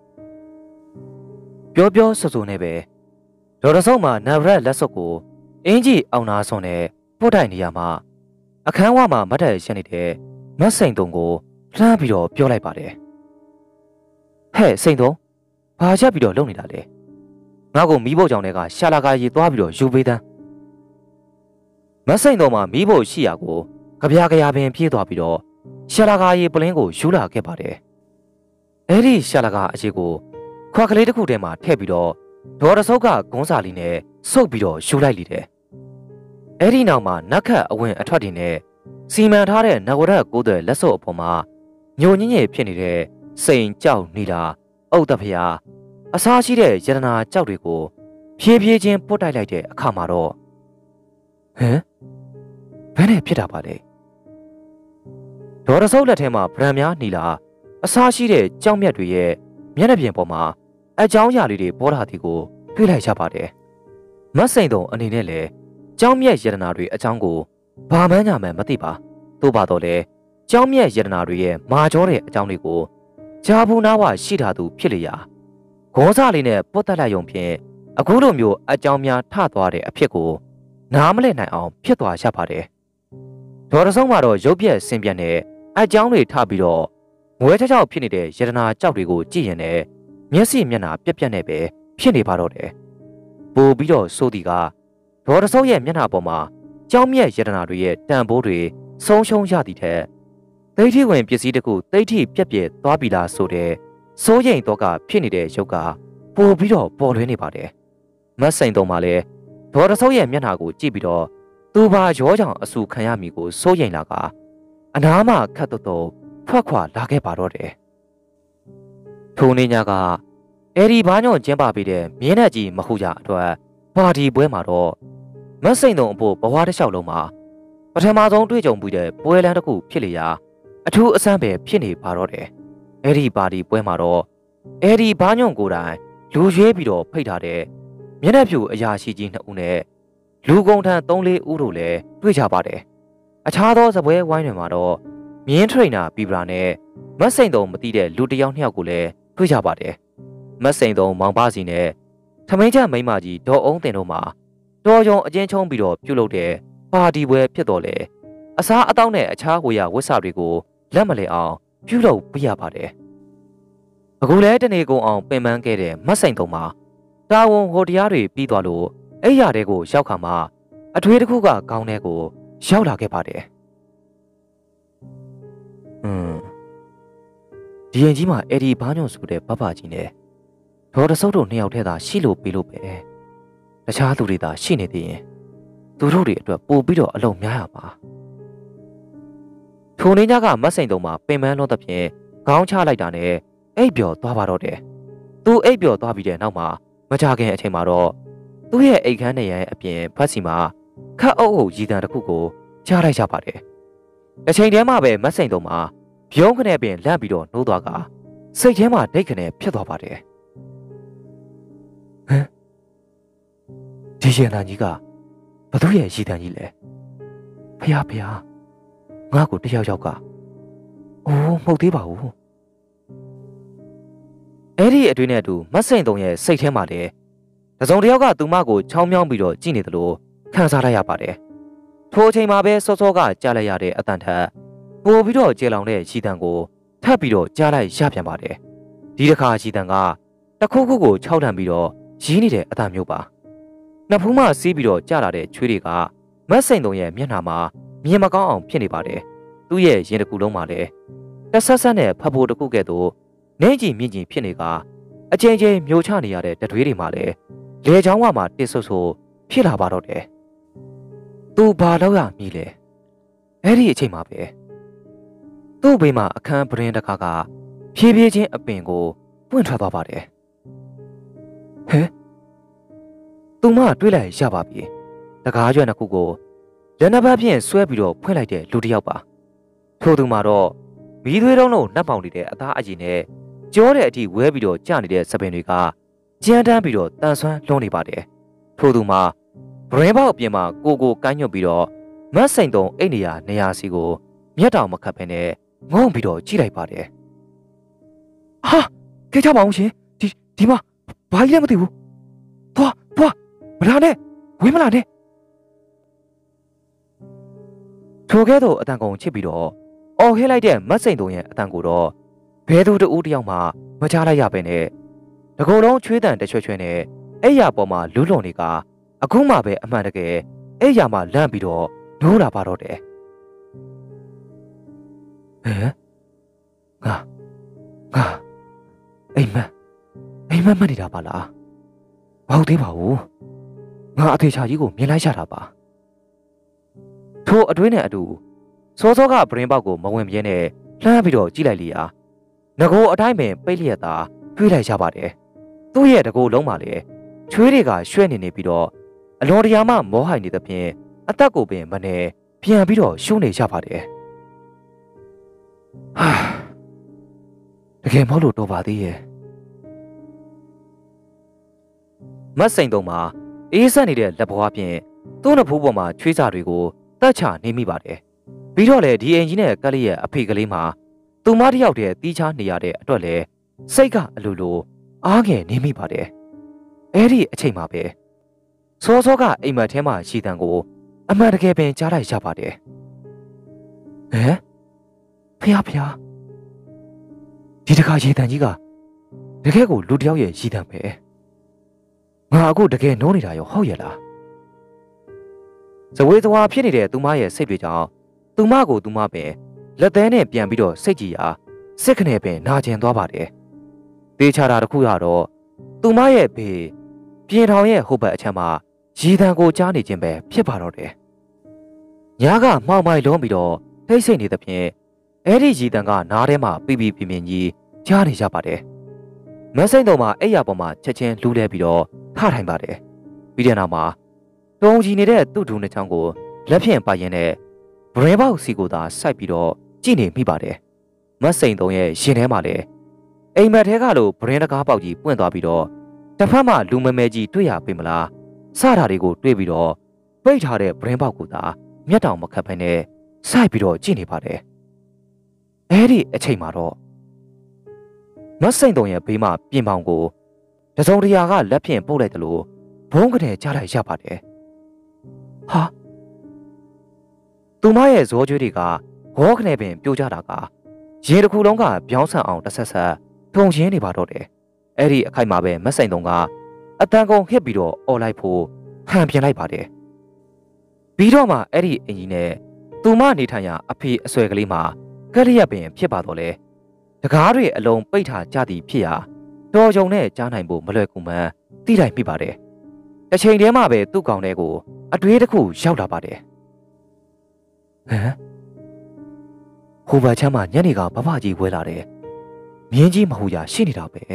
ပြောပြောဆိုဆိုနဲ့ပဲဒေါ်ရဆုံးမှာနဗရက်လက်စွပ်ကိုအင်းကြီးအောင်နာဆွန်နဲ့ပို့တိုက်နေရမှာအခန်းဝမှာမတ်တက်ရှင်းနေတဲ့မတ်စိန်တုံကိုလှမ်းပြီးတော့ပြောလိုက်ပါတယ်ဟဲ့စိန်တုံဘာချက်ပြီးတော့လုံနေတာလဲငါ့ကိုမီးဖို့ကြောင်တွေကရှာလာကာရီသွားပြီးတော့ယူပေးတန်းမတ်စိန်တုံမှာမီးဖို့ရှိရာကိုကြပြားကြရာပင်ပြေးသွားပြီးတော့ရှာလာကာရီပလင်းကိုယူလာခဲ့ပါတယ်အဲ့ဒီရှာလာကာအရှိကိုခွက်ကလေးတစ်ခုထဲမှာထည့်ပြီးတော့ဒေါ်ရဆုပ်ကဂုံးစာလေးနဲ့စုပ်ပြီးတော့ယူလိုက်လိတဲ့အဲ့ဒီနောက်မှာနတ်ခတ်အဝင်အထွက်တွေနဲ့စီမံထားတဲ့နဂရက်ကိုးတဲ့လက်စော့အပေါ်မှာညိုညင်းညစ်ဖြစ်နေတဲ့စိန်ကြောက်နေတာအုတ်တဖျားအစားရှိတဲ့ယတနာကြောက်တွေကိုဖြည်းဖြည်းချင်းပုတ်တိုက်လိုက်တဲ့အခါမှာတော့ဟမ်ဘယ်နဲ့ဖြစ်တာပါလဲဒေါ်ရဆုပ်လက်ထဲမှာဗရံများနီလာအစားရှိတဲ့ကြောက်မြတ်တွေရဲ့မျက်နှာပြင်ပေါ်မှာအကြောင်းအရာလေးတွေပေါ်လာသည်ကိုတွေ့လိုက်ကြပါတယ်မတ်စိန်တုံအနေနဲ့လည်းကြောင်းမြတ်ယတနာတွေအကြောင်းကိုဘာမှန်းညာမှန်းမသိပါသို့ပါတော့လေကြောင်းမြတ်ယတနာတွေရဲ့မာကြောတဲ့အကြောင်းတွေကိုဂျာဘူးနာဝရှိထားသူဖြစ်လျာဂေါစားလေးနဲ့ပုတ်တက်လိုက်ရုံဖြင့်အခုလိုမျိုးအကြောင်းများထသွားတဲ့အဖြစ်ကိုနားမလည်နိုင်အောင်ဖြစ်သွားရပါတယ်ဒေါ်ရဆုံးမှာတော့ရုပ်ပြက်ဆင်ပြက်နဲ့အကြောင်းတွေထပြီးတော့ငွေချောက်ချောက်ဖြစ်နေတဲ့ယတနာကြောက်တွေကိုကြည့်ရင်လည်းမျက်စိမျက်နှာပြက်ပြက်နဲ့ပဲဖြစ်နေပါတော့တယ်ပို့ပြီးတော့ဆိုသည်ကဒေါ်ရဆုံးရဲ့မျက်နှာပေါ်မှာကြောင်းမြတ်ယတနာတွေရဲ့တန်ဖိုးတွေဆုံးရှုံးရသည့်ထက်ဒိဋ္ဌိဝင်ပစ္စည်းတစ်ခုဒိဋ္ဌိပြက်ပြက်သွားပြီလားဆိုတဲ့စိုးရိမ်တော့ကဖြစ်နေတဲ့ရုပ်ကပို့ပြီးတော့ပေါ်လွင်နေပါတယ်မတ်စိန်တုံးမှာလည်းဒေါ်ရဆုံးရဲ့မျက်နှာကိုကြည့်ပြီးတော့သူဘာရောကြောင်အဆူခံရမိကိုစိုးရိမ်လာကအနားမှာခတ်တော့တော့ထွက်ခွာလာခဲ့ပါတော့တယ်ထိုနေ့ညကအဲ့ဒီဘာညွန့်ကျင်းပပေးတဲ့မြင်းနဲ့ကြီးမဟုတ်ကြအတွက်ပါတီပွဲမှာတော့မတ်စိန်တုံအဖို့ဘဝတစ်လျှောက်လုံးမှာပထမဆုံးတွေ့ကြုံပြီးတဲ့ပွဲလန်းတစ်ခုဖြစ်လျာအထူးအဆန်းပဲဖြစ်နေပါတော့တယ်အဲ့ဒီပါတီပွဲမှာတော့အဲ့ဒီဘာညွန့်ကိုယ်တိုင်လူရွေးပြီးတော့ဖိတ်ထားတဲ့မျက်နှာဖြူအရာရှိကြီးနှစ်ဦးနဲ့လူကုန်ထမ်းသုံးလေးဦးတို့လည်းတွေ့ကြပါတယ်အခြားသောစပွဲဝိုင်းတွေမှာတော့မြင်းထရိနာဘီဘရာနဲ့မတ်စိန်တုံမသိတဲ့လူတစ်ယောက်နှစ်ယောက်ကိုလည်းတွေ့ကြပါတယ်မတ်စိန်တုံမောင်ပါစီနဲ့ထမင်းချမိန်းမကြီးဒေါ်အောင်တင်တို့မှာတော်ရုံအကျဉ်းချုံးပြီးတော့ပြုတ်လုပ်တဲ့ပါတီပွဲဖြစ်တော်လေအစားအသောက်နဲ့အခြားဝေယဝတ်စာတွေကိုလက်မလဲအောင်ပြုလုပ်ပြရပါတယ်အခုလဲတနေကုန်အောင်ပင်ပန်းခဲ့တဲ့မတ်စိန်တုံမှာတာဝန်ဟိုတရားတွေပြီးသွားလို့အဲ့ရတဲ့ကိုရောက်ခါမှအထွေးတစ်ခုကခေါင်းထဲကိုရောက်လာခဲ့ပါတယ်။อืมဒီရင်ကြီးမှာအဲ့ဒီဘာညွန့်ဆိုတဲ့ဘဘကြီးနဲ့ဒေါ်တဆုပ်တို့နှစ်ယောက်ထဲသာရှိလို့ပြီးလို့ပဲ။တခြားသူတွေသာရှိနေသေးရင်သူတို့တွေအတွက်ပို့ပြီးတော့အလုံးများရပါ။ထိုနေ့ညကမတ်စိန်တုံမှာပင်ပန်းလို့သဖြင့်ခေါင်းချလိုက်တာနဲ့အိပ်ပျော်သွားပါတော့တယ်။သူအိပ်ပျော်သွားပြီးတဲ့နောက်မှာမကြခင်အချိန်မှာတော့သူ့ရဲ့အိတ်ခမ်းနေရန်အပြင်ဖတ်စီမှာခတ်အုပ်အုပ်ရည်တံတစ်ခုကိုကြားလိုက်ကြပါတယ်။တစ်ချိန်တည်းမှာပဲမတ်စိန်တုံမှာပြုံးခနဲ့ပင်လန့်ပြီးတော့နှိုးသွားကစိတ်ထဲမှာဒိတ်ခနဲ့ဖြစ်သွားပါတယ်။ဟမ်ဒီရှင်နာကြီးကဘသူရဲ့ရည်တံကြီးလဲ။ဖះဖះငါ့ကိုတယောက်ယောက်ကအိုးမဟုတ်သေးပါဘူး။အဲ့ဒီအတွင်းနဲ့အတူမတ်စိန်တုံရဲ့စိတ်ထဲမှာလည်းတစုံတစ်ယောက်ကသူမကိုချောင်းမြောင်းပြီးတော့ကြည့်နေတယ်လို့ခံစားလိုက်ရပါတယ်။ထိုအချိန်မှာပဲစောစောကကြားလိုက်ရတဲ့အတန်ထက်ပိုပြီးတော့ကျေလောင်တဲ့ရည်တံကိုထပ်ပြီးတော့ကြားလိုက်ရပြန်ပါတယ်။ဒီတစ်ခါရည်တံကတခုခုကိုခြောက်တံပြီးတော့ရင်းနေတဲ့အတန်မျိုးပါ။နှစ်ဖူးမှစီးပြီးတော့ကြားလာတဲ့ချွေးတွေကမတ်စိန်တုံရဲ့မျက်နှာမှာမြင်မကောင်းအောင်ဖြစ်နေပါတယ်။သူ့ရဲ့ရင်တစ်ခုလုံးမှာလည်းတက်ဆက်ဆက်နဲ့ဖတ်ဖို့တစ်ခုကဲ့သို့နေကြည်မြင့်ကြည်ဖြစ်နေကအချိန်ချင်းမျိုးချနေရတဲ့တတွေးတွေမှာလည်းလေချောင်းဝမှာတစ်ဆွဆွဖြစ်လာပါတော့တယ်။သူဘာလို့ရမီလဲ။အဲ့ဒီအချိန်မှာပဲသူ့ဘေးမှာအခန်းပရင်းတကားကဖြည်းဖြည်းချင်းအပင်ကိုပွင့်ထွက်သွားပါတယ်။ဟဲ့သူမတွေးလိုက်ရပါပြီ။တကားရွက်နှစ်ခုကိုလက်နက်ဖြင့်ဆွဲပြီးတော့ဖွင့်လိုက်တဲ့လူတစ်ယောက်ပါထို့သူမှာတော့မီးသွေးတုံးလုံးနှက်ပေါင်နေတဲ့အသားအကြီးနဲ့ကြောတဲ့အထိဝဲပြီးတော့ကျနေတဲ့စပင်တွေကကြမ်းတမ်းပြီးတော့တန်ဆွမ်းလွှမ်းနေပါတယ်ထို့သူမှာဗရင်ပေါက်အပြင်မှာကိုကိုကမ်းညွတ်ပြီးတော့မတ်စိန်တုံအိတ်နေရနေရာစီကိုမျက်တောင်မခတ်ဖ ೇನೆ ငုံပြီးတော့ကြည့်လိုက်ပါတယ်ဟာကြကြပါအောင်ရှင်ဒီဒီမှာဘာကြီးလဲမသိဘူးသွားသွားမလာနဲ့ဝင်းမလာနဲ့ထိုကဲ့သို့အတန်ကုန်ချစ်ပြီးတော့အော်ဟဲလိုက်တဲ့မတ်စိန်တုံရဲ့အတန်ကိုတော့ဘဲသူတူတယောက်မှမချလိုက်ရပဲနဲ့တကုံလုံးချွေးတန်တချွဲချွဲနဲ့အဲ့ရပေါ်မှာလူးလွန်တွေကအခုမှပဲအမှန်တကယ်အဲ့ရမှာလန့်ပြီးတော့ဒိုးလာပါတော့တယ်ဟဲ့ငါငါအိမ်မက်အိမ်မက်မနေတာပါလားမဟုတ်သေးပါဘူးငါအသေးချာကြီးကိုမြင်လိုက်ရတာပါထိုအတွင်းနဲ့အတူစောစောကဗရင်ပေါက်ကိုမဝင်ပြင်းနဲ့လှမ်းပြီးတော့ကြည့်လိုက်လျာငကိုအတိုင်းပင်ပိတ်လျက်သာတွေးလိုက်ရပါတယ်သူ့ရဲ့တကိုယ်လုံးမှာလေချွေးတွေကရွှဲ့နေနေပြီးတော့အလွန်တရာမှမောဟိုင်နေသဖြင့်အသက်ကိုပင်မနေပြန်ပြီးတော့ရှုံးနေကြပါတယ်ဟာတကယ်မဟုတ်လို့တော့ပါသေးရဲ့မတ်စိန်တုံမှာအေးဆက်နေတဲ့လက်ဘွားဖြင့်သူ့နှဖိုးပေါ်မှာချွေးစာတွေကိုတတ်ချနေမိပါတယ်ပြီးတော့လေဒီအင်ကြီးနဲ့ကက်လီရဲ့အဖေကလေးမှာသူမတယောက်တည်းတီးချားနေရတဲ့အတွက်လေစိတ်ကအလိုလိုအားငယ်နေမိပါတယ်အဲ့ဒီအချိန်မှာပဲစောစောကအိမ်မက်ထဲမှာရှိတန်ကိုအမှန်တကယ်ပင်ကြားလိုက်ရပါတယ်ဟဲ့ဖျားဖျားဒီတခါရေတန်ကြီးကတကယ်ကိုလူတယောက်ရဲ့ရေတန်ပဲငါအခုတကယ်နိုးနေတာရောဟုတ်ရဲ့လားဇဝေဇဝါဖြစ်နေတဲ့သူမရဲ့စိတ်တွေကြောင့်သူမကိုသူမပင်လက်သေးနဲ့ပြန်ပြီးတော့စိတ်ကြည်ရာစစ်ခနဲ့ပင်နာကျင်သွားပါတယ်တေးချတာတစ်ခုရတော့သူမရဲ့ဘေးပြင်ထောင်ရဲ့ဟိုဘက်အချမ်းမှာရေတံကိုကြားနေခြင်းပဲဖြစ်ပါတော့တယ်ညကမှောင်မိုက်လုံးပြီးတော့ထိတ်ဆိတ်နေသဖြင့်အဲ့ဒီရေတံကနားထဲမှာပြပြပြင်းပြင်းကြီးကြားနေကြပါတယ်မစိမ့်တော်မှာအဲ့ရပေါ်မှာချက်ချင်းလူးလဲပြီးတော့ထထိုင်ပါတယ်ပြီးတဲ့နောက်မှာတုံးကြီးနေတဲ့သူ့ဒူနှစ်ချောင်းကိုလက်ဖြင့်ပါရင်နဲ့ဗရင်ပေါက်စီကိုသာစိုက်ပြီးတော့ကြည့်နေမိပါတယ်မစိမ့်တော်ရဲ့ရှင်ထဲမှာလည်းအိမ်မက်ထဲကလိုဗရင်တကားပေါက်ကြီးပွင့်သွားပြီးတော့တစ်ဖက်မှာလူမဲမဲကြီးတွေ့ရပေမလားစတာတွေကိုတွေးပြီးတော့ပိတ်ထားတဲ့ဗရင်ပေါက်ကိုသာမျက်တောင်မခတ်ဖ ೇನೆ စိုက်ပြီးတော့ကြည့်နေပါတယ်အဲ့ဒီအချိန်မှာတော့မစိမ့်တော်ရဲ့ဘေးမှာပြင်ပေါင်ကိုတစုံတရာကလက်ဖြင့်ပုတ်လိုက်တယ်လို့ဘုံကနေကြားလိုက်ရပါတယ်ဟာသူမရဲ့ဇောကျွေးတွေကဘောကနေပင်ပြိုကျတာကရေတစ်ခုလုံးကပြောင်းဆန်အောင်တစ်ဆက်ဆက်ထုံရင်းနေပါတော့တယ်အဲ့ဒီအခိုက်မှာပဲမစိမ့်တော်ကအတန်ကုန်ဟစ်ပြီးတော့អော်လိုက်ဖို့ဟန်ပြင်လိုက်ပါတယ်ပြီးတော့မှအဲ့ဒီအင်ကြီးနဲ့သူမနေထိုင်ရာအဖေအဆွဲကလေးမှာကရိယာပင်ဖြစ်ပါတော့လေတကားတွေအလုံးပိတ်ထားကြသည်ဖြစ်ရာတော်ကြုံနဲ့ကြားနိုင်ဖို့မလွယ်ကူမှန်းသိလိုက်မိပါတယ်တစ်ချိန်တည်းမှာပဲသူ့ကောင်ထဲကိုအတွေးတစ်ခုရောက်လာပါတယ်ဟမ်ဟိုဘချမ်းမှာညနေကဘဘကြီးဝဲလာတယ်မြင်းကြီးမဟူရာရှိနေတာပဲ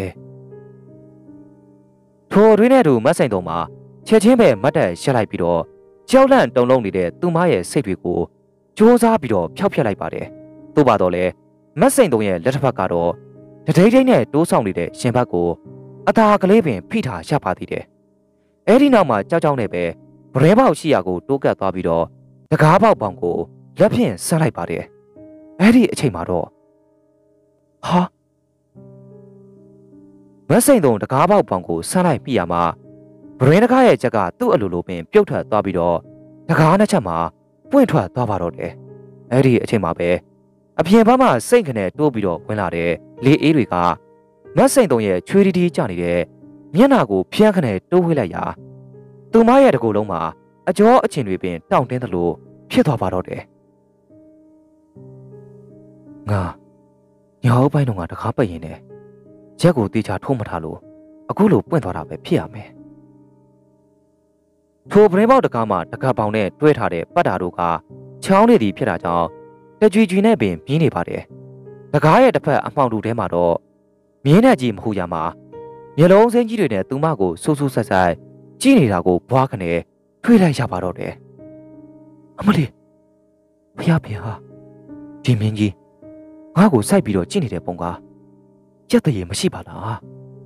ထိုတွင်နဲ့သူမတ်ဆိုင်တော်မှာချက်ချင်းပဲမတ်တက်ရက်လိုက်ပြီးတော့ကြောက်လန့်တုန်လုံးနေတဲ့သူမရဲ့စိတ်တွေကိုစူးစမ်းပြီးတော့ဖျောက်ဖျက်လိုက်ပါတယ်သို့ပါတော့လေမတ်ဆိုင်တော်ရဲ့လက်တစ်ဖက်ကတော့တဒိတ်ဒိတ်နဲ့တိုးဆောင်နေတဲ့ရှင်ဘက်ကိုအသာကလေးပင်ဖိထားရပါသေးတယ်အဲ့ဒီနောက်မှာကြောက်ကြောက်နဲ့ပဲဗရဲပေါက်ရှိရာကိုတိုးကပ်သွားပြီးတော့တကားပေါက်ပေါင်ကိုလက်ဖြင့်ဆန်းလိုက်ပါတယ်အဲ့ဒီအချိန်မှာတော့ဟာမစိမ့်တုံတကားပေါက်ပေါင်ကိုဆန်းလိုက်ပြရမှာဗရင်တကားရဲ့ချက်ကသူ့အလိုလိုပင်ပြုတ်ထွက်သွားပြီးတော့တကားနှစ်ချက်မှာပွင့်ထွက်သွားပါတော့တယ်အဲ့ဒီအချိန်မှာပဲအပြင်ဘက်မှာစိတ်ခနဲ့တိုးပြီးတော့ဝင်လာတဲ့လေအေးတွေကမစိမ့်တုံရဲ့ချွေးတီးတီးကျနေတဲ့မျက်နှာကိုဖျန်းခနဲ့တိုးဝေးလိုက်ရာသူမရဲ့တကူလုံးမှာအကြောအချင်းတွေပင်တောင့်တင်းသလိုဖြစ်သွားပါတော့တယ်ငါညောပိုင်းတော့ငါတကားပိတ်ရင်နဲ့ရက်ကိုတေချာထိုးမထားလို့အခုလိုပွင့်သွားတာပဲဖြစ်ရမယ်ထိုပရင်းပေါက်တကားမှာတကားပေါင်နဲ့တွဲထားတဲ့ပတ်တာတို့ကချောင်းနေသည်ဖြစ်တာကြောင့်တကြွကြွနဲ့ပင်ပြင်းနေပါတယ်တကားရဲ့တစ်ဖက်အမှောင်တူထဲမှာတော့မြင်းနဲ့ကြီးမဟူရမှာမျက်လုံးစင်းကြီးတွေနဲ့သူမကိုဆူဆူဆက်ဆက်ကြည့်နေတာကိုဘွားခနဲ့ထွေးလိုက်ရပါတော့တယ်အမလေးဖျားဖျားဒီမင်းကြီးငါ့ကိုစိုက်ပြီးတော့ကြည့်နေတဲ့ပုံကကြက်တရေမရှိပါလား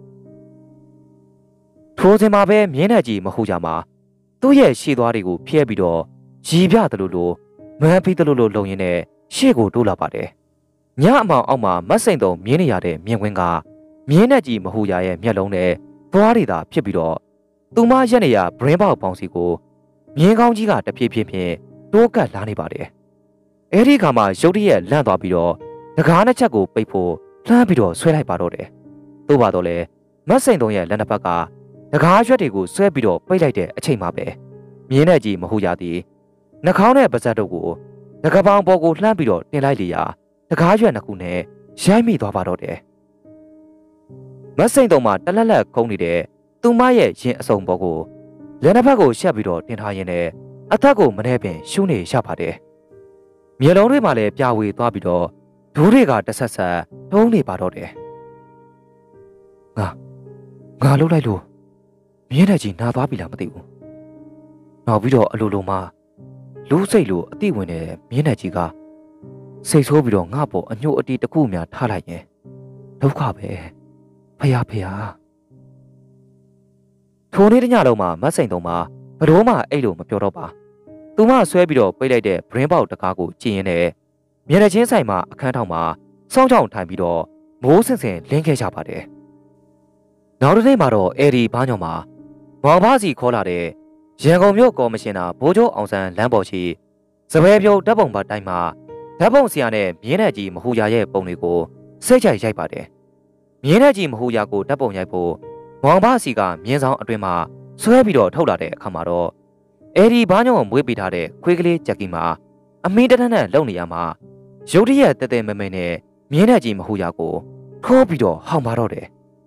ထိုးစင်မှာပဲမြင်းနဲ့ကြီးမဟုတ်ကြမှာသူ့ရဲ့ရှေ့သွားတွေကိုဖျက်ပြီးတော့ရီပြတယ်လို့လို့မန်းပြီးတယ်လို့လို့လုံရင်းနဲ့ရှေ့ကိုတိုးလာပါတယ်ညအမောင်အောက်မှာမတ်စိန်တုံမြင်းနေရတဲ့မြင်းကွင်းကမြင်းနဲ့ကြီးမဟုတ်ရရဲ့မျက်လုံးနဲ့သွားရတာဖြစ်ပြီးတော့သူမရက်နေရဘရင်းပေါက်ပေါင်းစီကိုမြင်းကောင်းကြီးကတဖြည်းဖြည်းဖြင့်တိုးကပ်လာနေပါတယ်အဲ့ဒီခါမှာရုတ်တရက်လန့်သွားပြီးတော့တကားနှစ်ချက်ကိုပိတ်ဖို့လှမ်းပြီးတော့ဆွဲလိုက်ပါတော့တယ်သို့ပါတော့လေမတ်စိန်တုံရဲ့လက်နှစ်ဖက်ကတကားရွက်တွေကိုဆွဲပြီးတော့ပိတ်လိုက်တဲ့အချိန်မှာပဲမြင်းနဲ့ကြီးမဟုတ်ရသည်နှာခေါင်းနဲ့ပါးစပ်တို့ကိုတကပောင်ပေါ်ကိုလှမ်းပြီးတော့တင်လိုက်လေရာတကားရွက်နှစ်ခုနဲ့ရိုက်မိသွားပါတော့တယ်မတ်စိန်တုံမှာတလက်လက်ခုံးနေတဲ့သူမရဲ့ရင်အစုံပေါ်ကိုလက်နှစ်ဖက်ကိုရှက်ပြီးတော့တင်ထားရင်းနဲ့အသက်ကိုမနှဲပင်ရှုံးနေရပါတယ်မြေလုံးတွေမှာလည်းပြဝေသွားပြီးတော့ဒိုးတွေကတဆက်ဆက်ထုံးနေပါတော့တယ်ငါငါလှုပ်လိုက်လို့မြင်းတဲ့ကြီးနာသွားပြီလားမသိဘူးနောက်ပြီးတော့အလိုလိုမှလူစိတ်လိုအတိဝင်တဲ့မြင်းတဲ့ကြီးကစိတ်ဆိုးပြီးတော့ငါ့ပေါ်အညှို့အတီးတစ်ခုများထားလိုက်ရင်ဒုက္ခပဲဖယားဖယားထိုနေ့တညလုံးမှာမတ်စိန်တုံမှာဘလို့မှအဲ့လိုမပြောတော့ပါသူမဆွဲပြီးတော့ပိတ်လိုက်တဲ့ဘရင်းပေါက်တကားကိုကြည့်ရင်းနဲ့မြေရချင်းဆိုင်မှာအခန်းထောင်မှာစောင်းချောင်းထိုင်ပြီးတော့မိုးဆင်ဆင်လင်းခဲ့ကြပါတယ်နောက်တစ်နေ့မှာတော့အေဒီဘာညောင်မှာမောင်ဖစီခေါ်လာတဲ့ရန်ကုန်မြို့ကော်မရှင်နာဘိုးချုပ်အောင်ဆန်းလမ်းပေါ်ရှိစပယ်ပြုတ်ဓာတ်ပုံပါတိုင်းမှာဓာတ်ပုံဆရာနဲ့မြင်းနဲ့ကြီးမဟူရရဲ့ပုံတွေကိုစိတ်ကြိုက်ရိုက်ပါတယ်မြင်းနဲ့ကြီးမဟူရကိုဓာတ်ပုံရိုက်ဖို့မောင်ဖစီကမြင်းဆောင်အတွင်းမှာဆွဲပြီးတော့ထုတ်လာတဲ့အခါမှာတော့အေဒီဘာညောင်မွေးပေးထားတဲ့ခွေးကလေးဂျက်ကီမှာအမင်းတန်းတန်းလုံနေရမှာရုတ်တရက်တဲတဲမဲမဲနဲ့မြင်းနဲ့ကြီးမဟူရကိုထိုးပြီးတော့ဟောင်ပါတော့တယ်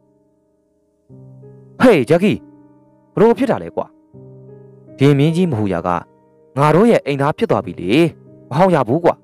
ဟေးဂျက်ကီဘလို့ဖြစ်တာလဲကွာဒီမြင်းကြီးမဟူရကငါတို့ရဲ့အိမ်သားဖြစ်သွားပြီလေမဟောင်ရဘူးကွာ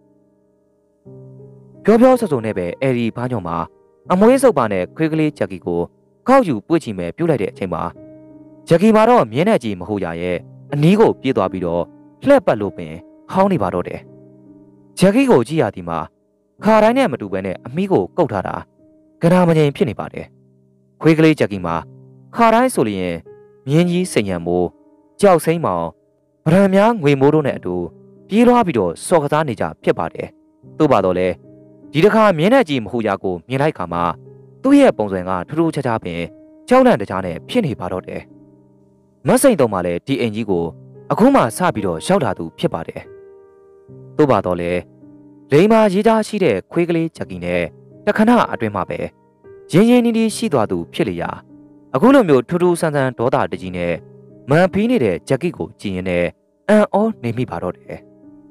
ပြောပြောဆိုဆိုနဲ့ပဲအေဒီဘာညောင်မှာအမွေးစုပ်ပါနဲ့ခွေးကလေးဂျက်ကီကိုကောက်ယူပွေ့ချီမဲ့ပြုတ်လိုက်တဲ့အချိန်မှာဂျက်ကီမှာတော့မြင်းနဲ့ကြီးမဟူရရဲ့အနီးကိုပြေးသွားပြီးတော့လှက်ပတ်လို့ပင်ဟောင်းနေပါတော့တယ်ဂျက်ကီကိုကြည့်ရသည်မှာခါတိုင်းနဲ့မတူဘဲနဲ့အမီးကိုကုတ်ထားတာကနာမငြိမ်ဖြစ်နေပါတယ်ခွေးကလေးဂျက်ကီမှာခါတိုင်းဆိုလျင်မြင်းကြီးစိန်ရံမိုးကြောက်စိမ့်မောင်ဗရံများငွေမိုးတို့နဲ့အတူပြေးလွှားပြီးတော့စော်ကစားနေကြဖြစ်ပါတယ်သို့ပါတော့လေဒီတစ်ခါမြင်းနဲ့ကြီးမဟူရကိုမြင်လိုက်ခါမှာသူ့ရဲ့ပုံစံကထူးထူးခြားခြားပင်ကြောက်လန့်တကြားနဲ့ဖြစ်နေပါတော့တယ်မတ်စိန်တုံမှလည်းဒီအိမ်ကြီးကိုအခုမှစပြီးတော့ရောက်လာသူဖြစ်ပါတယ်သို့ပါတော့လေလိန်မာရေးသားရှိတဲ့ခွေးကလေးဂျက်ကီနဲ့တခဏအတွင်းမှာပဲရင်းရင်းနှီးနှီးရှိသွားသူဖြစ်လေရာအခုလိုမျိုးထူးထူးဆန်းဆန်းဒေါသတကြီးနဲ့မန်ဖီးနေတဲ့ဂျက်ကီကိုကြည့်ရင်လည်းအံ့ဩနေမိပါတော့တယ်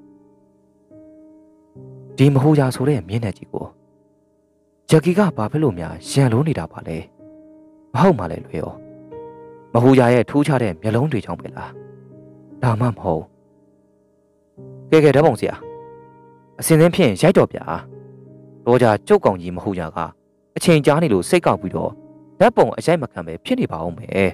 ဒီမဟူရာဆိုတဲ့မြင်းနဲ့ကြီးကိုဂျက်ကီကဘာဖြစ်လို့များရန်လို့နေတာပါလဲမဟုတ်မှလည်းလွယ်ရောမဟူရာရဲ့ထူးခြားတဲ့မျက်လုံးတွေကြောင့်ပဲလားဒါမှမဟုတ်ကဲကဲဓာတ်ပုံဆရာအစင်းစင်းဖြင့်ရိုက်တော့ဗျာတော့ကြကျုပ်ကောင်ကြီးမဟူရာကအချိန်ကြာနေလို့စိတ်ကောက်ပြီးတော့ဓာတ်ပုံအရိုက်မခံပဲဖြစ်နေပါအောင်မယ်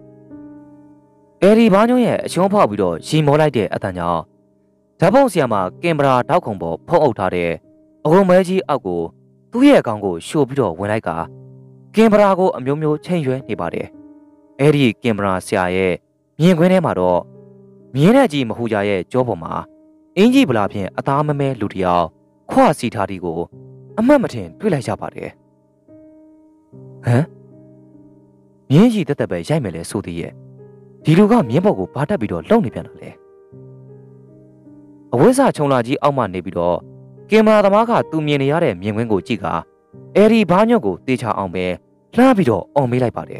အဲဒီဘာညွန့်ရဲ့အရှုံးဖောက်ပြီးတော့ရီမောလိုက်တဲ့အတန်ကြောင့်ဓာတ်ပုံဆရာမှာကင်မရာတောက်ခုံပေါ်ဖုံးအုပ်ထားတဲ့အုံမဲကြီးအောက်ကိုသူ့ရဲ့အကောင်ကိုရှို့ပြီးတော့ဝင်လိုက်ကကင်မရာကိုအမျိုးမျိုးချိန်ရွယ်နေပါတယ်အဲဒီကင်မရာဆရာရဲ့မြင်ကွင်းထဲမှာတော့မြင်းနဲ့ကြီးမဟူကြရဲ့ကြောပေါ်မှာအင်ကြီးဗလာဖြင့်အသားမမဲလူတယောက်ခွစီထားတီကိုအမှတ်မထင်တွေ့လိုက်ရပါတယ်ဟမ်မြင်းကြီးတက်တက်ပဲရိုက်မယ်လဲဆိုသေးရဲ့ဒီလူကမြင်းပေါ်ကိုဘာတက်ပြီးတော့လုံနေပြန်တာလဲအဝိဇ္ဇချုံလာကြီးအောက်မှနေပြီးတော့ကင်မရာသမားကသူမြင်နေရတဲ့မြင်ကွင်းကိုကြည့်ကအဲဒီဘာညွန့်ကိုတေချာအောင်ပဲလှမ်းပြီးတော့အောင်မေးလိုက်ပါတယ်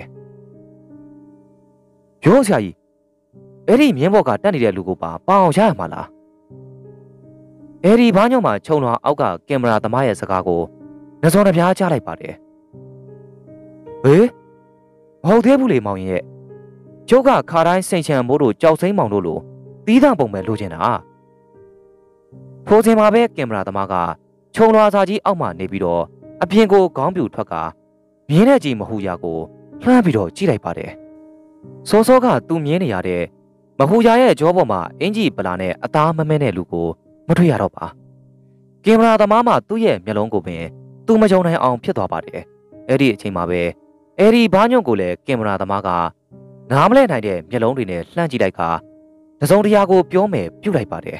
ရိုးဆရာကြီးအဲ့ဒီမြင်းဘော်ကတက်နေတဲ့လူကိုပါပအောင်ရရမှာလားအဲ့ဒီဘာညောင်းမှာခြုံလွှာအောက်ကကင်မရာသမားရဲ့စကားကိုနှစုံနှပြားကြားလိုက်ပါတယ်ဟေးမဟုတ်သေးဘူးလေမောင်ရင်ရဲ့ကျုပ်ကခါတိုင်းစိန်ချံမိုးတို့ကြောက်စိမ့်မောင်တို့လိုသီးသန့်ပုံပဲလိုချင်တာဖိုးစင်မှာပဲကင်မရာသမားကခြုံလွှာစာကြီးအောက်မှာနေပြီးတော့အပြင်ကိုခေါင်းပြူထွက်ကမြင်းတဲ့ကြီးမဟူရာကိုလှမ်းပြီးတော့ကြည့်လိုက်ပါတယ်စောစောကသူမြင်နေရတဲ့မဟူယာရဲ့ကြောပေါ်မှာအင်ကြီးပလာနဲ့အသားမမဲတဲ့လူကိုမတွေ့ရတော့ပါကင်မရာသမားမှသူ့ရဲ့မျက်လုံးကိုပင်သူမကြုံနိုင်အောင်ဖြစ်သွားပါတယ်အဲ့ဒီအချိန်မှာပဲအဲ့ဒီဘာညွန့်ကိုလည်းကင်မရာသမားကနားမလဲနိုင်တဲ့မျက်လုံးတွေနဲ့လှမ်းကြည့်လိုက်ကတစုံတရာကိုပြောမယ်ပြုတ်လိုက်ပါတယ်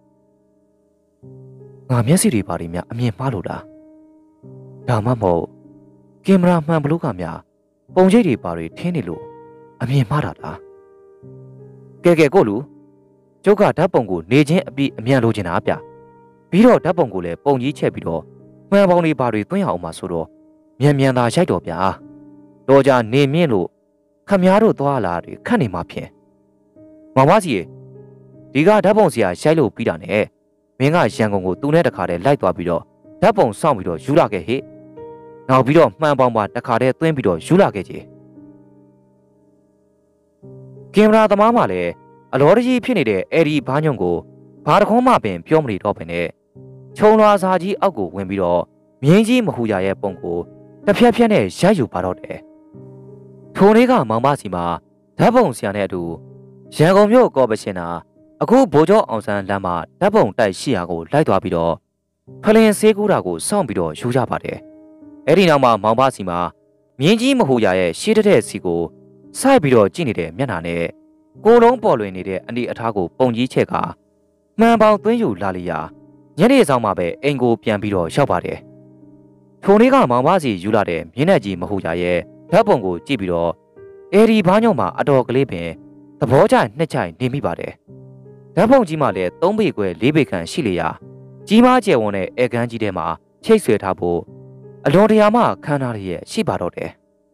ငါမျက်စိတွေပါလိမ့်များအမြင်မှားလို့လားဒါမှမဟုတ်ကင်မရာမှန်ဘလို့ကများပုံရိပ်တွေပါတွေထင်းနေလို့အမြင်မှားတာလားကဲကဲကိုလူကျုပ်ကဓာတ်ပုံကိုနေချင်းအပြီးအမြန်လိုချင်တာဗျပြီးတော့ဓာတ်ပုံကိုလည်းပုံကြီးချက်ပြီးတော့မှန်ပုံတွေပါတွေသွင်းရအောင်ပါဆိုတော့မြန်မြန်သာရိုက်တော့ဗျာတော့ကြနေမြင့်လို့ခမည်းတော်သွားလာတွေခတ်နေမှဖြင့်မောင်မကြီးဒီကဓာတ်ပုံဆရာရိုက်လို့ပြီးတာနဲ့မင်းကရန်ကုန်ကိုသူနဲ့တခါတည်းလိုက်သွားပြီးတော့ဓာတ်ပုံစောင့်ပြီးတော့ယူလာခဲ့ဟေ့နောက်ပြီးတော့မှန်ပေါင်းပါတခါတည်းသွင်းပြီးတော့ယူလာခဲ့ကြီးကင်မရာသမားမှလည်းအလောတကြီးဖြစ်နေတဲ့အဲ့ဒီဘာညွန့်ကိုဘာတခုံးမှပင်ပြောမနေတော့ဘဲနဲ့ခြုံလွာစာကြီးအောက်ကိုဝင်ပြီးတော့မြင်းကြီးမဟူရရဲ့ပုံကိုတစ်ဖြက်ဖြက်နဲ့ရိုက်ယူပါတော့တယ်ထိုနေ့ကမောင်မစီမှာဓာတ်ပုံဆရာနဲ့အတူရန်ကုန်မြို့ကော်ပရှင်နာအခုဗိုလ်ချုပ်အောင်ဆန်းလမ်းမှာဓာတ်ပုံတိုက်ရှိရာကိုလိုက်သွားပြီးတော့ဖလင်ဆေးကူးတာကိုစောင့်ပြီးတော့ယူကြပါတယ်အဲ့ဒီနောက်မှာမောင်မစီမှာမြင်းကြီးမဟူရရဲ့ရှေးတဲ့စီကိုစိုက်ပြီးတော့ကြည့်နေတဲ့မျက်နှာနဲ့ကိုယ်လုံးပေါ်လွင်နေတဲ့အနေအထားကိုပုံကြီးချက်ကမှန်ပေါင်သွင်းယူလာလျာညနေဆောင်မှာပဲအိမ်ကိုပြန်ပြီးတော့ရောက်ပါတယ်ထိုနေ့ကမောင်မစီယူလာတဲ့မြင်းနဲ့ကြီးမဟူရရဲ့ဓာတ်ပုံကိုကြည့်ပြီးတော့အေဒီဘာညုံမှာအတော်ကလေးပင်သဘောကျနှစ်ချိုင်နေမိပါတယ်ဓာတ်ပုံကြီးမှလည်းသုံးပေခွဲလေးပေခန့်ရှိလျာကြီးမားကျယ်ဝန်းတဲ့အဲကန်းကြီးထဲမှာချိတ်ဆွဲထားဖို့အလွန်တရာမှခမ်းနားရဲ့ရှိပါတော့တယ်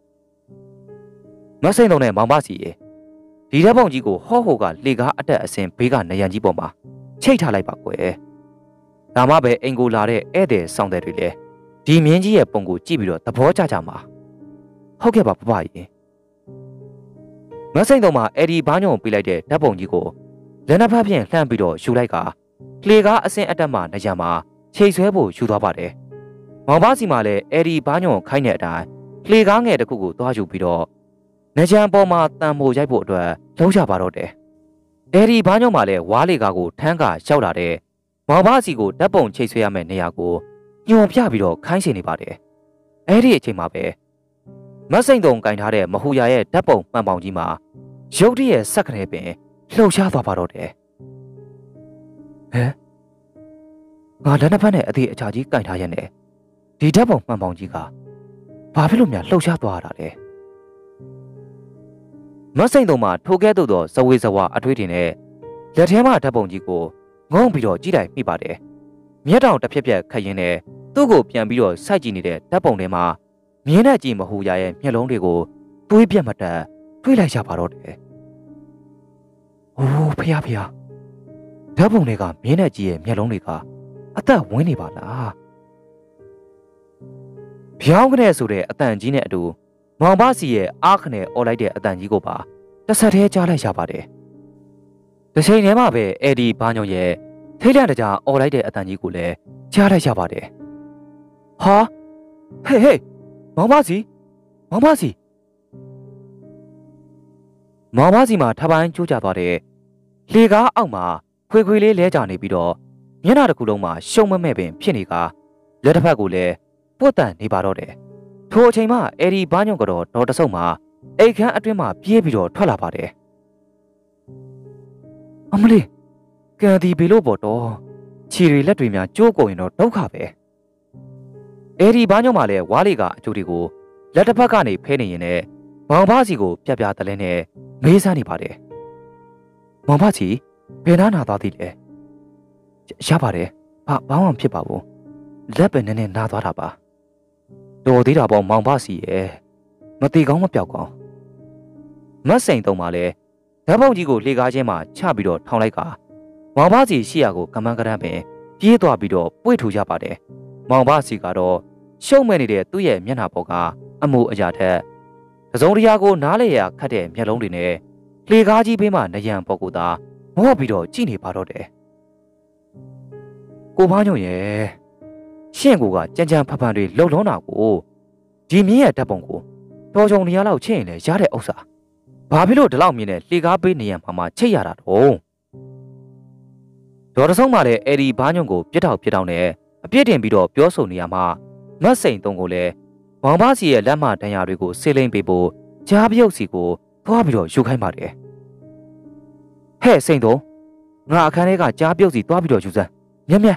မစိမ့်လုံးနဲ့မောင်မစီရဲ့ဒီဓာတ်ပုံကြီးကိုဟော့ဟိုကလေကားအတက်အစင်ဘေးကနေရန်ကြီးပေါ်မှာချိတ်ထားလိုက်ပါကွယ်ဒါမှပဲအင်ကိုလာတဲ့ဧည့်သည်ဆောင်တဲ့တွေလည်းဒီမြင်းကြီးရဲ့ပုံကိုကြည့်ပြီးတော့သဘောကျကြမှာဟုတ်ကဲ့ပါပပကြီးမစိမ့်တော့မှအဲ့ဒီဘာညုံပေးလိုက်တဲ့ဓာတ်ပုံကြီးကိုလက်နှစ်ဖက်ဖြင့်လှမ်းပြီးတော့ယူလိုက်ကလေကားအစင်အတက်မှနေရမှာချိတ်ဆွဲဖို့ယူသွားပါတယ်မောင်ပါစီမှာလည်းအဲ့ဒီဘာညုံခိုင်းတဲ့အတိုင်းလေကားငယ်တစ်ခုကိုသွားယူပြီးတော့နေချမ်းပေါ်မှာတန်မိုရိုက်ဖို့အတွက်လုံးချပါတော့တယ်အဲ့ဒီဘာညုံမှာလည်းဝါးလေကားကိုထမ်းကရောက်လာတဲ့မောင်ပါစီကိုဓာတ်ပုံချိတ်ဆွဲရမယ့်နေရာကိုညွန်ပြပြီးတော့ခိုင်းရှင်နေပါတယ်အဲ့ဒီအချိန်မှာပဲမစိမ့်တုံကင်ထားတဲ့မဟူရရဲ့ဓာတ်ပုံမှန်ပေါင်ကြီးမှာရုတ်တရက်စက်ကနေပင်လှုပ်ရှားသွားပါတော့တယ်ဟဲ့ငါလက်နှစ်ဖက်နဲ့အသေးအချာကြီးကင်ထားရက်နဲ့ဒီဓာတ်ပုံမှန်ပေါင်ကြီးကဘာဖြစ်လို့များလှုပ်ရှားသွားရတာလဲမစိမ့်တုံမှာထိုကဲ့သို့သောဇဝေဇဝါအထွေးတင်နဲ့လက်ထဲမှာဓာတ်ပုံကြီးကိုငုံပြီးတော့ကြည့်လိုက်မိပါတယ်မျက်တောင်တစ်ဖြက်ဖြက်ခတ်ရင်းနဲ့သူ့ကိုပြန်ပြီးတော့စိုက်ကြည့်နေတဲ့ဓာတ်ပုံထဲမှာမြင်းနဲ့ကြည့်မဟူရရဲ့မျက်လုံးတွေကိုတွေးပြတ်မတတ်တွေးလိုက်ရပါတော့တယ်။အိုးဖះဖះဓာတ်ပုံတွေကမြင်းနဲ့ကြည့်ရဲ့မျက်လုံးတွေကအသက်ဝင်နေပါလား။ဖြောင်းကနေဆိုတဲ့အတန်ကြီးနဲ့အတူမောင်ပါစီရဲ့အားခနဲ့အော်လိုက်တဲ့အတန်ကြီးကိုပါတစ်ဆက်တည်းကြားလိုက်ရပါတယ်။တစ်ချိန်တည်းမှာပဲအေဒီဘာညုံရဲ့ထိတ်လန့်တကြားအော်လိုက်တဲ့အတန်ကြီးကိုလည်းကြားလိုက်ရပါတယ်။ဟာဟေးဟေးမောင်ပါစီမောင်ပါစီမောင်ပါစီမှာထပိုင်းကျိုးကျသွားတဲ့လေကားအောက်မှာခွေခွေလေးလဲကျနေပြီးတော့မျက်နှာတစ်ခုလုံးမှာရှုံမမဲ့ပင်ဖြစ်နေကလက်တစ်ဖက်ကိုလည်းပွတ်တန်နေပါတော့တယ်ထိုအချိန်မှာအေဒီဘာညုံကတော့ဒေါ်တဆုပ်မှာအိတ်ခမ်းအတွင်းမှာပြေးပြီးတော့ထွက်လာပါတယ်အမလေးကန်ဒီဘေလို့ပေါ့တော့ခြေတွေလက်တွေများကျိုးကုန်ရင်တော့ဒုက္ခပဲအေဒီဘာညုံမှာလည်းဝါးလီကအကျိုးတွေကိုလက်တစ်ဖက်ကနေဖဲနေရင်လည်းမောင်ပါစီကိုပြပြတလဲနဲ့မေးစမ်းနေပါတယ်မောင်ပါစီဘယ်နာနာသွားသေးလဲရပါတယ်ဘာဘာမှမဖြစ်ပါဘူးလက်ပဲနည်းနည်းနာသွားတာပါတော်သေးတာပေါ့မောင်ပါစီရဲ့မတိကောင်းမပြောက်ကောင်းမတ်စိန်တုံးပါလဲဓာတ်ပုံကြီးကိုလေကားချင်းမှာချပြီးတော့ထောင်လိုက်ကမောင်ပါစီရှိရာကိုကမန်းကရမ်းပင်ပြေးသွားပြီးတော့ပွေ့ထူကြပါတယ်မောင်ပါစီကတော့ရှုံ့မဲ့နေတဲ့သူ့ရဲ့မျက်နှာပေါ်ကအမှုအရာထက်တစုံတရာကိုနားလေရခတ်တဲ့မျက်လုံးတွေနဲ့လေကားကြီးဘေးမှာနရံပေါ်ကိုသာမော့ပြီးတော့ကြည့်နေပါတော့တယ်ကိုမညုံရဲ့ရှင့်ကိုကကြမ်းကြမ်းဖဖန်တွေလှုပ်လုံးတာကိုဒီမြင်းရဲ့ဓာတ်ပုံကိုတော်ကြုံနေရလောက်ချစ်ရင်လည်းရတဲ့ဥစ္စာဘာဖြစ်လို့ဒီလောက်မြင်တဲ့လှေကားပေးနေရမှာမှချိတ်ရတာတော့ဒေါ်တဆုံးမှလည်းအဲ့ဒီဘာညွန့်ကိုပြစ်ထောက်ပြစ်ထောက်နဲ့အပြစ်တင်ပြီးတော့ပြောဆိုနေရမှာမတ်စိန်သုံးကိုလည်းမောင်ပါစီရဲ့လက်မတန်ရာတွေကိုဆေးလိမ့်ပေးဖို့ကြားပြုတ်စီကိုသွားပြီးတော့ယူခိုင်းပါတယ်ဟဲ့စိန်သုံးငါအခန်းထဲကကြားပြုတ်စီသွားပြီးတော့ယူစမ်းမြက်မြက်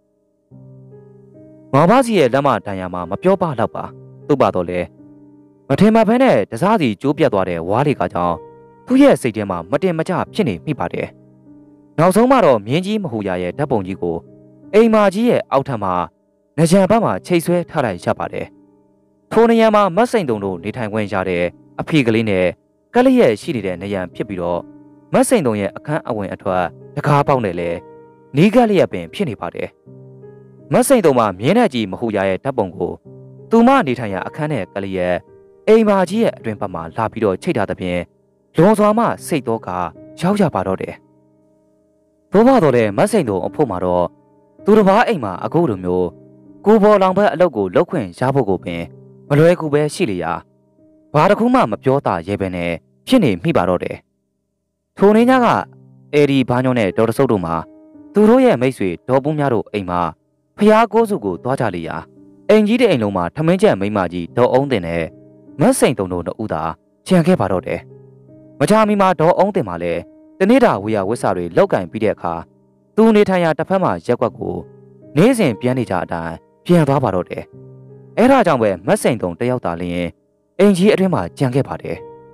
မောင်ပါစီရဲ့လက်မတန်ရာမှာမပြောပါတော့ပါသူ့ပါတော့လေမထင်မှတ်ဖဲနဲ့တစားစီကျိုးပြတ်သွားတဲ့ဝါးတွေကကြောင့်သူ့ရဲ့စိတ်ထဲမှာမတင်မကျဖြစ်နေမိပါတယ်နောက်ဆုံးမှတော့မြင်းကြီးမဟူရရဲ့ဓာတ်ပုံကြီးကိုအိမ်မာကြီးရဲ့အောက်ထပ်မှာနကြံဘက်မှာချိတ်ဆွဲထားလိုက်ရပါတယ်ထိုနေရာမှာမတ်စိန်တုံတို့နေထိုင်ခွင့်ရတဲ့အဖေကလေးနဲ့ကလေးရဲ့ရှိနေတဲ့နေရံဖြစ်ပြီးတော့မတ်စိန်တုံရဲ့အခန်းအဝင်အထွက်တကားပေါက်နဲ့လည်းနီးကလေးရပင်ဖြစ်နေပါတယ်မတ်စိန်တုံမှာမြင်းတဲ့ကြီးမဟူရရဲ့ဓာတ်ပုံကိုသူမနေထိုင်ရာအခန်းနဲ့ကလေးရဲ့အိမ်မာကြီးရဲ့အတွင်ဘက်မှာလာပြီးတော့ချိတ်ထားတဲ့ပြင်လွန်စွာမှစိတ်တော့ကရောက်ရပါတော့တယ်ဘိုးဘတော်လည်းမတ်စိန်တုံအဖို့မှာတော့သူတစ်ပါးအိမ်မှာအခုလိုမျိုးကိုပေါ်လောင်ဘက်အလုပ်ကိုလုပ်ခွင့်ရဖို့ကိုပင်မလွယ်ကူပဲရှိလျာဘာတစ်ခုမှမပြောတာရဲပဲနဲ့ဖြစ်နေမိပါတော့တယ်ထိုနေ့ညကအေဒီဘာညောနဲ့ဒေါ်တဆုပ်တို့မှာသူတို့ရဲ့မိတ်ဆွေဒေါ်ပူးများတို့အိမ်မှာဖျားကိုးစုကိုသွားကြလျာအိမ်ကြီးတဲ့အိမ်လုံးမှာထမင်းချက်မိန်းမကြီးဒေါ်အုံးတင်နဲ့မတ်စိန်တုံတို့နှစ်ဦးသာခြံခဲ့ပါတော့တယ်မချာမီမှာဒေါ်အုံးတင်မှာလည်းတနေ့တာဝေယဝစ်စာတွေလောက်ကင်ပြီးတဲ့အခါသူနေထိုင်ရာတစ်ဖက်မှာရက်ွက်ကိုနေ့စဉ်ပြန်နေကြအတိုင်းပြန်သွားပါတော့တယ်အဲ့ဒါကြောင့်ပဲမတ်စိန်တုံတယောက်သာလျင်အိမ်ကြီးအတွင်းမှာကြံခဲ့ပါတယ်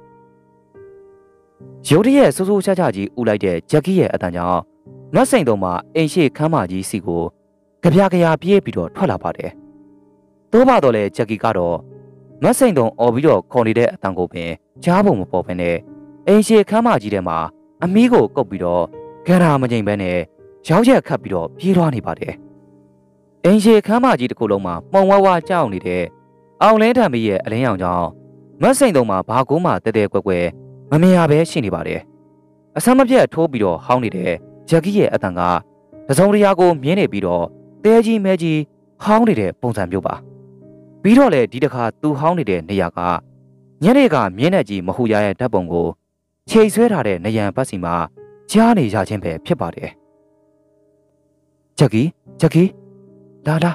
ရုတ်တရက်စိုးစိုးချာချာကြီးဥလိုက်တဲ့ဂျက်ကီရဲ့အတန်ကြောင့်မတ်စိန်တုံမှာအိမ်ရှိခမ်းမကြီးစီကိုကြပြကြပြပြေးပြီးတော့ထွက်လာပါတယ်သို့ပါတော့လေဂျက်ကီကတော့မတ်စိန်တုံအော်ပြီးတော့ခေါ်နေတဲ့အတန်ကိုပင်ကြားပုံမပေါ်ဘဲနဲ့အိမ်ရှိခမ်းမကြီးထဲမှာအမီးကိုကုတ်ပြီးတော့ဂရာမငိမ့်ဘဲနဲ့ရောက်ရက်ခတ်ပြီးတော့ပြေးသွားနေပါတယ်အင်ရှေခမ်းမကြီးတစ်ခုလုံးမှာမှုံဝါးဝါကြောက်နေတဲ့အောင်လဲထံမီရဲ့အလင်းရောင်ကြောင့်မတ်စိန်တုံမှာဘာကိုမှတဲတဲကွက်ကွက်မမြင်ရပဲရှိနေပါတယ်အဆမ်းမပြတ်ထိုးပြီးတော့ဟောင်းနေတဲ့ဂျက်ကီရဲ့အတန်ကတစုံတရာကိုမြင်းနေပြီးတော့တဲကြီးမဲကြီးဟောင်းနေတဲ့ပုံစံမျိုးပါပြီးတော့လေဒီတစ်ခါသူဟောင်းနေတဲ့နေရာကညနေကမြင်းနဲ့ကြီးမဟူရရဲ့ဓာတ်ပုံကိုချိန်ဆွဲထားတဲ့နေရန်ဘတ်စီမှာကြားနေရခြင်းပဲဖြစ်ပါတယ်ဂျက်ကီဂျက်ကီလာလာ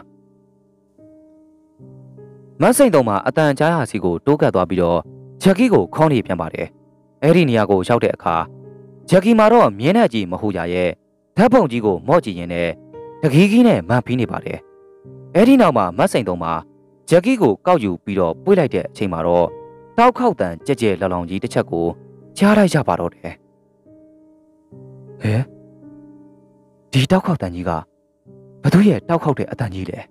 မတ်စိန်တုံမှာအတန်ကြားရစီကိုတိုးကပ်သွားပြီးတော့ဂျက်ကီကိုခေါင်းနေပြန်ပါတယ်အဲ့ဒီနေရာကိုရောက်တဲ့အခါဂျက်ကီမှာတော့မြင်းနဲ့ကြီးမဟူရရဲ့ဓာတ်ပုံကြီးကိုမော့ကြည့်ရင်လည်းတကီးကြီးနဲ့မန်ဖီးနေပါတယ်အဲ့ဒီနောက်မှာမတ်စိန်တုံမှာဂျက်ကီကိုကောက်ယူပြီးတော့ပွေးလိုက်တဲ့အချိန်မှာတော့တောက်ခေါက်တန်ကြက်ကြဲလောင်လောင်ကြီးတစ်ချက်ကိုကြားလိုက်ကြပါတော့တယ်ဟဲ့ဒီတောက်ခေါက်တန်ကြီးကဘသူရဲ့တောက်ခေါက်တဲ့အတန်ကြီးလဲ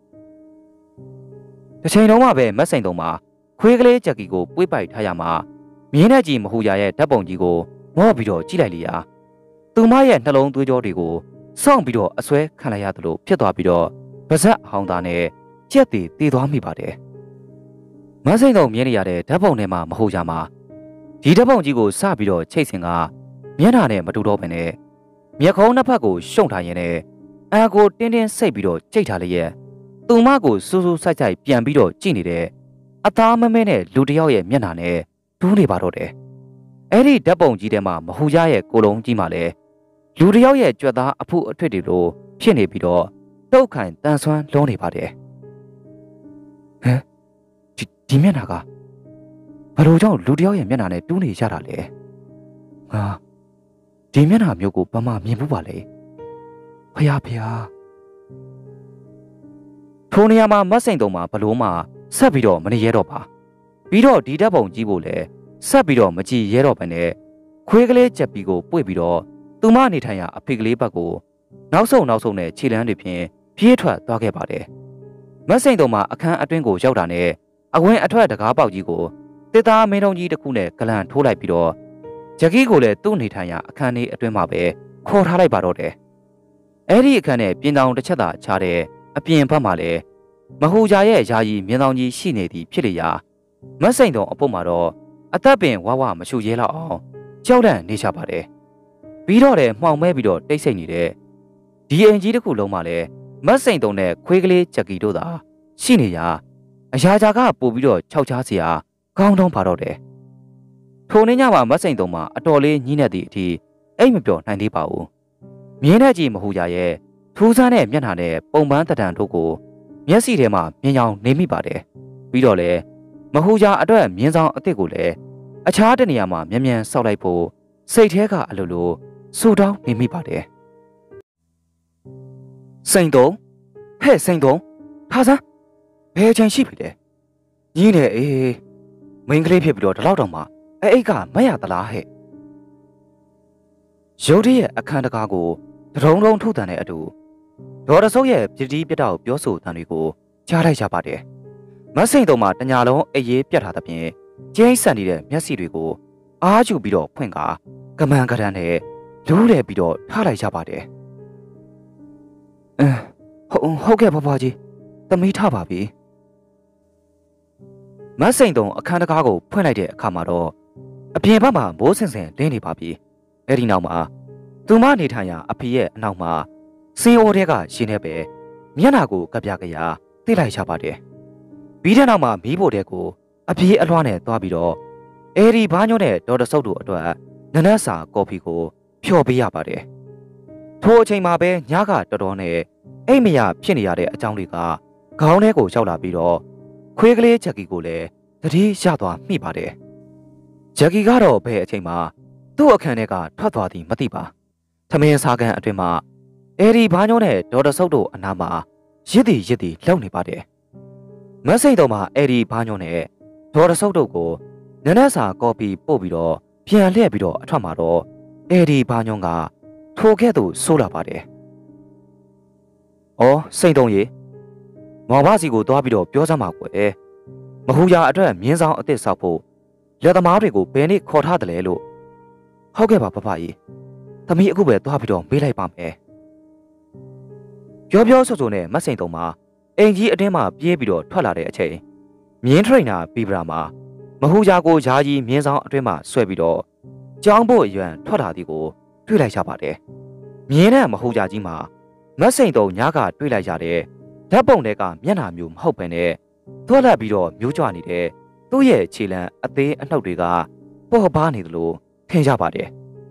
တစ်ချိန်လုံးမှပဲမတ်စိန်တုံမှာခွေးကလေးဂျက်ကီကိုပွေးပိုက်ထားရမှာမြင်းနဲ့ကြီးမဟူရရဲ့ဓာတ်ပုံကြီးကိုမော့ပြီးတော့ကြည့်လိုက်လျာသူမရဲ့နှလုံးသွေးကြောတွေကိုစောင့်ပြီးတော့အစွဲခံလိုက်ရသလိုဖြစ်သွားပြီးတော့ပါဇက်ဟောင်းသားနဲ့ကြက်သေးတည်သွားမိပါတယ်မတ်စိန်တုံမြင်နေရတဲ့ဓာတ်ပုံထဲမှာမဟူရမှာဒီဓာတ်ပုံကြီးကိုစပြီးတော့ချိတ်စင်ကမျက်နှာနဲ့မတူတော့ဘဲနဲ့မျက်ခုံးနှစ်ဖက်ကိုရှုံထားရင်းနဲ့အန်ကိုတင်းတင်းဆိတ်ပြီးတော့ကြိတ်ထားလိုက်ရဲ့သူမကိုစူးစူးဆိုင်ဆိုင်ပြန်ပြီးတော့ကြည့်နေတဲ့အသားမမဲနဲ့လူတယောက်ရဲ့မျက်နှာနဲ့ဒူးနေပါတော့တယ်အဲ့ဒီဓာတ်ပုံကြီးထဲမှာမဟူရရဲ့ကိုလုံးကြီးမှာလည်းလူတယောက်ရဲ့ကြွက်သားအဖုအထွတ်တွေလိုဖြစ်နေပြီးတော့တုတ်ခိုင်တန်ဆွမ်းလုံးနေပါတယ်ဟမ်ဒီဒီမျက်နှာကဘလို့ကြောင့်လူတယောက်ရဲ့မျက်နှာနဲ့တူးနေရတာလဲဟာဒီမျက်နှာမျိုးကိုဘာမှမြင်ဘူးပါလေဖယားဖယားထိုနေရာမှာမတ်စိန်တုံမှာဘလို့မှဆက်ပြီးတော့မနေရတော့ပါပြီးတော့ဒီဓာတ်ပုံကြီးဖို့လဲဆက်ပြီးတော့မကြည့်ရဲတော့ဘဲနဲ့ခွေးကလေးကြက်ပြီးကိုပွေ့ပြီးတော့သူမနေထိုင်ရာအဖေကလေးဘက်ကိုနောက်ဆုံးနောက်ဆုံးနဲ့ခြေလမ်းတွေဖြင့်ပြေးထွက်သွားခဲ့ပါတယ်မတ်စိန်တုံမှာအခန်းအတွင်းကိုရောက်တာနဲ့အဝင်အထွက်တကားပေါက်ကြီးကိုတစ်သားမင်းတုံးကြီးတစ်ခုနဲ့ဂလန်ထိုးလိုက်ပြီးတော့ဂျက်ကီကိုလည်းသူ့နေထိုင်ရာအခန်းလေးအတွင်းမှာပဲခေါ်ထားလိုက်ပါတော့တယ်အဲ့ဒီအခန်းနဲ့ပြင်တောင်တစ်ချက်သာခြားတဲ့အပြင်ဘက်မှာလည်းမဟူဂျာရဲ့ယာယီမြင်းတောင်ကြီးရှိနေသည်ဖြစ်လျာမတ်စိန်တုံအဖို့မှာတော့အသက်ပင်ဝါဝမရှူရဲလောက်အောင်ကြောက်လန့်နေကြပါတယ်ပြီးတော့လည်းမှောင်မဲပြီးတော့တိတ်ဆိတ်နေတဲ့ဒီအင်ကြီးတစ်ခုလုံးမှာလည်းမတ်စိန်တုံနဲ့ခွေးကလေးဂျက်ကီတို့သာရှိနေရအရာကြာကပို့ပြီးတော့ခြောက်ချားစရာကောင်းတော့ပါတော့တယ်ထိုနေ့ညမှာမစိန်တုံမှာအတော်လေးညှိနေသည့်အထိအိမ်မပြောနိုင်သေးပါဘူးမြင်းတဲ့ကြီးမဟူကြရဲ့ထူးဆန်းတဲ့မျက်နှာနဲ့ပုံပန်းတံတန်တို့ကိုမျက်စိထဲမှာမြင်ကြောင်နေမိပါတယ်ပြီးတော့လေမဟူကြအတွက်မြင်းဆောင်အစ်စ်ကိုလည်းအခြားတနေရာမှာမြန်မြန်ဆောက်လိုက်ဖို့စိတ်ထဲကအလိုလိုဆူတောင်းနေမိပါတယ်စိန်တုံဟဲ့စိန်တုံထားစမ်းဘယ်ချိန်ရှိပြီလဲကြီးနေအေးမိန်းကလေးဖြစ်ပြီးတော့ဒီလောက်တောင်မှအဲ့အိတ်ကမရသလားဟဲ့ရုတ်တရက်အခန်းတကားကိုတရုံတုံထုတန်တဲ့အတူဒေါ်ရဆုပ်ရဲ့ပြတိပြတောက်ပြောဆိုတန်တွေကိုကြားလိုက်ကြပါတယ်မစိန်တုံမှာတညာလုံးအေးရေးပြတ်ထားသဖြင့်ကျင်းဆန်နေတဲ့မျက်စိတွေကိုအားကျပြီးတော့ဖွင့်ကာကမန်ကရန်နဲ့လူးတယ်ပြီးတော့ထားလိုက်ကြပါတယ်အင်းဟုတ်ဟုတ်ကဲ့ဘဘကြီးသမီးထားပါပြီမစိန်တုံအခန်းတကားကိုဖွင့်လိုက်တဲ့အခါမှာတော့အပြင်ဘက်မှာမိုးဆင်ဆင်လင်းနေပါပြီအဲ့ဒီနောက်မှာသူမနေထိုင်ရာအဖေရဲ့အနောက်မှာစင်အိုတွေကရှင်နေပဲမျက်နှာကိုကပြကရသိလိုက်ချပါတယ်ပြီးတဲ့နောက်မှာမီးဖို့တဲ့ကိုအပြေးအလွှားနဲ့သွားပြီးတော့အေရီဘာညိုနဲ့ဒေါ်တဆုပ်တို့အတွက်နနက်စာကော်ဖီကိုဖြော်ပေးရပါတယ်ထိုအချိန်မှာပဲညကတော်တော်နဲ့အိမ်မရဖြစ်နေရတဲ့အကြောင်းတွေကခေါင်းထဲကိုရောက်လာပြီးတော့ခွေးကလေးဂျက်ကီကိုလည်းတတိရသွားမိပါတယ်ဂျက်ကီကတော့ဘယ်အချိန်မှာသူ့အခန်းထဲကထွက်သွားသည်မသိပါထမင်းစားကန်အတွင်မှာအေရီဘာညိုနဲ့ဒေါ်တဆုပ်တို့အနားမှာရစ်တီရစ်တီလှုပ်နေပါတယ်မဆိတ်တော်မှာအေရီဘာညိုနဲ့ဒေါ်ရဆုပ်တို့ကိုနနက်စာကော်ဖီပို့ပြီးတော့ပြန်လှည့်ပြီးတော့အထွက်မှာတော့အေဒီဘာညွန့်ကထိုကဲ့သို့ဆိုးလာပါတယ်။အော်စိတ်တုံးရေမောင်ဘစီကိုသွားပြီးတော့ပြောစမ်းပါကွယ်။မဟူရာအတွက်မြင်းဆောင်အစ်စ်ဆောက်ဖို့လက်သမားတွေကိုဘယ်နေ့ခေါ်ထားတယ်လဲလို့ဟုတ်ကဲ့ပါဖဖကြီး။သမီးအခုပဲသွားပြီးတော့မေးလိုက်ပါမယ်။ပြောပြောဆိုဆိုနဲ့မစိန်တုံးမှာအင်ကြီးအတင်းမှာပြေးပြီးတော့ထွက်လာတဲ့အချိန်မြင်းထရိနာဘီဗရာမှာမဟူရာကိုယာကြီးမြင်းဆောင်အတွင်းမှာဆွဲပြီးတော့ကြောင်းဖို့အရွံထွက်လာသည်ကိုတွေ့လိုက်ကြပါတယ်။မြင်းတဲ့မဟူရာကြီးမှာမတ်စိန်တုံညကတွေ့လိုက်ရတဲ့ဓာတ်ပုံတွေကမျက်နှာမျိုးမဟုတ်ဘဲနဲ့ထွက်လာပြီးတော့မျိုးကြွနေတဲ့သူ့ရဲ့ခြေလံအသေးအနှုတ်တွေကပေါ်ပါနေသလိုထင်ကြပါတယ်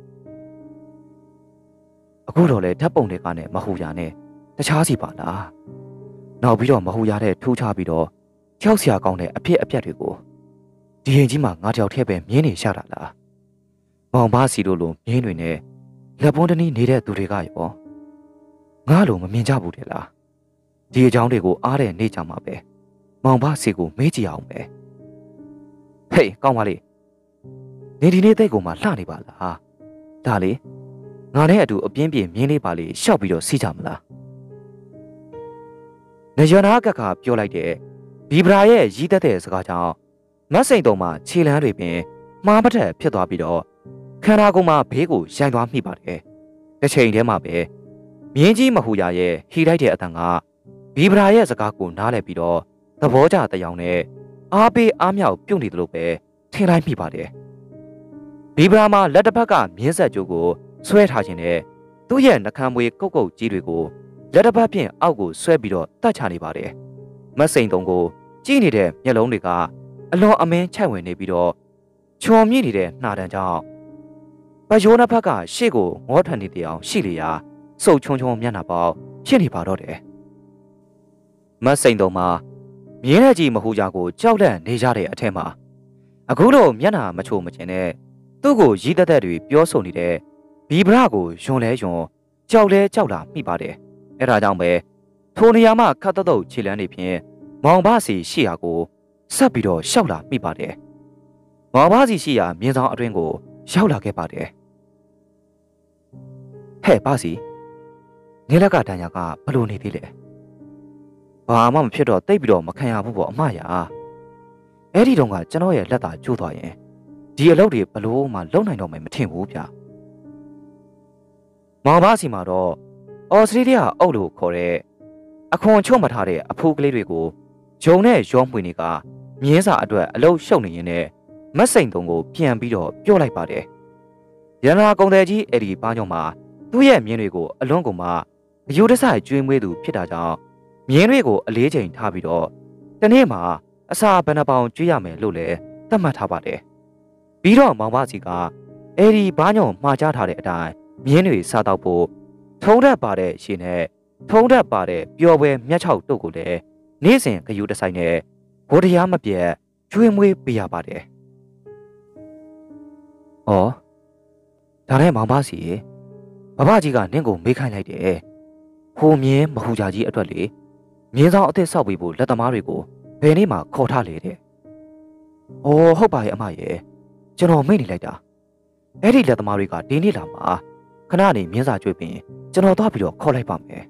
။အခုတော့လေဓာတ်ပုံတွေကနဲ့မဟူရာနဲ့တခြားစီပါလား။နောက်ပြီးတော့မဟူရာတဲ့ထိုးချပြီးတော့ကြောက်စရာကောင်းတဲ့အဖြစ်အပျက်တွေကိုဒီရင်ကြီးမှာငါတယောက်တည်းပဲမြင်းနေရှာတာလားမောင်ဘာစီတို့လိုမြင်းတွေနဲ့လက်ပွန်းတနည်းနေတဲ့သူတွေကရောငါလိုမမြင်ကြဘူးတဲ့လားဒီအကြောင်းတွေကိုအားတဲ့နေကြမှာပဲမောင်ဘာစီကိုမေးကြည့်အောင်ပဲဟေးကောင်းပါလေနေဒီနေ့တိတ်ကိုမှလှနေပါလားဒါလေငါနဲ့အတူအပြင်းပြင်းမြင်းလေးပါလေရှောက်ပြီးတော့စီးကြမလားနေရနာကကပြောလိုက်တဲ့ဘီဗရာရဲ့ရီးသက်တဲ့စကားကြောင့်မတ်စိန်တုံမှာခြေလမ်းတွေပင်မှားပထက်ဖြစ်သွားပြီးတော့ခန္ဓာကိုယ်မှာဘေးကိုရိုက်သွားမိပါတယ်။တစ်ချိန်တည်းမှာပဲမြင်းကြီးမဟူရာရဲ့ဟီလိုက်တဲ့အတန်ကဘီဗရာရဲ့စကားကိုနားလည်ပြီးတော့သဘောကျတဲ့အောင်နဲ့အားပေးအားမြောက်ပြုတ်နေတယ်လို့ပဲထင်လိုက်မိပါတယ်။ဘီဗရာမှာလက်တစ်ဖက်ကမြင်းဆက်ကြိုးကိုဆွဲထားခြင်းနဲ့သူ့ရဲ့နှကမ်းမွေးကုတ်ကုတ်ကြီးတွေကိုလက်တစ်ဖက်ဖြင့်အောက်ကိုဆွဲပြီးတော့တတ်ချနေပါတယ်။မတ်စိန်တုံကိုကြည့်နေတဲ့မျက်လုံးတွေကအလွန်အမင်းခြိုက်ဝင်နေပြီးတော့ချွန်မြင့်နေတဲ့နှာတန်းကြောင့်ပယိုးနှစ်ဖက်ကရှေ့ကိုငေါထန်နေတဲ့အအောင်ရှိလျာစုပ်ချုံချုံမျက်နှာပေါက်ဖြစ်နေပါတော့တယ်မတ်စိန်တုံမှာမြင်းတဲ့ကြီးမဟူကြကိုကြောက်လန့်နေကြတဲ့အထက်မှာအခုတော့မျက်နှာမချိုမချင်နဲ့သူ့ကိုရီးသက်သက်တွေပြောဆိုနေတဲ့ဘီဗရာကိုယွန်လဲယွန်ကြောက်လဲကြောက်လာမိပါတယ်အဲဒါကြောင့်ပဲထိုနေရာမှာခတ်တုတ်တုတ်ခြေလန်းနေဖြင့်မောင်ဘစီရှိရာကိုဆက်ပြီးတော့ရှောက်လာမိပါတယ်။မောင်ဘာစီရှိရာမြင်းဆောင်အတွင်းကိုရောက်လာခဲ့ပါတယ်။ဟဲ့ဘာစီနေလက်ကတန်ရာကဘလို့နေသေးလဲ။ဘာမှမဖြစ်တော့တိတ်ပြီးတော့မခံရဘူးပေါ့အမရာ။အဲ့ဒီတော့ကကျွန်တော်ရဲ့လက်သာကျိုးသွားရင်ဒီအလုပ်တွေဘလို့မှလုံနိုင်တော့မယ်မထင်ဘူးဗျ။မောင်ဘာစီမှာတော့အော်စတြေးလျအုပ်လို့ခေါ်တဲ့အခွန်ချုံမထားတဲ့အဖိုးကလေးတွေကိုဂျုံနဲ့ရောမှွေနေကမြင်းစာအတွက်အလုံးရှုပ်နေရင်နဲ့မတ်စိန်တုံကိုပြန်ပြီးတော့ပြောလိုက်ပါတယ်။ရန်နာကုံတယ်ကြီးအဲ့ဒီဘာညောင်းမှာသူ့ရဲ့မြင်းတွေကိုအလွန်ကုန်မှအယူတဆိုင်ကျွေးမွေးသူဖြစ်တာကြောင့်မြင်းတွေကိုအလေးချိန်ထားပြီးတော့တနေ့မှာအစာဘဏ္ဍပေါင်ကျွေးရမယ်လို့လည်းသတ်မှတ်ထားပါတယ်။ပြီးတော့မောင်မစီကအဲ့ဒီဘာညောမှားကြားထားတဲ့အတိုင်းမြင်းတွေစားတော့ဖို့ထုံးတတ်ပါတဲ့ရှင်နဲ့ထုံးတတ်ပါတဲ့ပျော်ပွဲမြတ်ချောက်တို့ကိုလည်းနေ့စဉ်ဂယူတဆိုင်နဲ့ဘိုးတရားမပြတ်ကျွေးမွေးပေးရပါတယ်။ဩဒါနဲ့မောင်မစီဘဘကြီးကနင့်ကိုမေးခိုင်းလိုက်တယ်။ဟိုမြင်းမဟူကြကြီးအတွက်လေမြင်းဆောင်အသက်ဆောက်ပြီးဖို့လက်သမားတွေကိုဘယ်နေ့မှခေါ်ထားလေတဲ့။အော်ဟုတ်ပါရဲ့အမရဲ့ကျွန်တော်မိတ်နေလိုက်တာ။အဲ့ဒီလက်သမားတွေကဒီနေ့လာမှာခဏနေမြင်းစာကျွေးပြီးကျွန်တော်သွားပြီးတော့ခေါ်လိုက်ပါမယ်။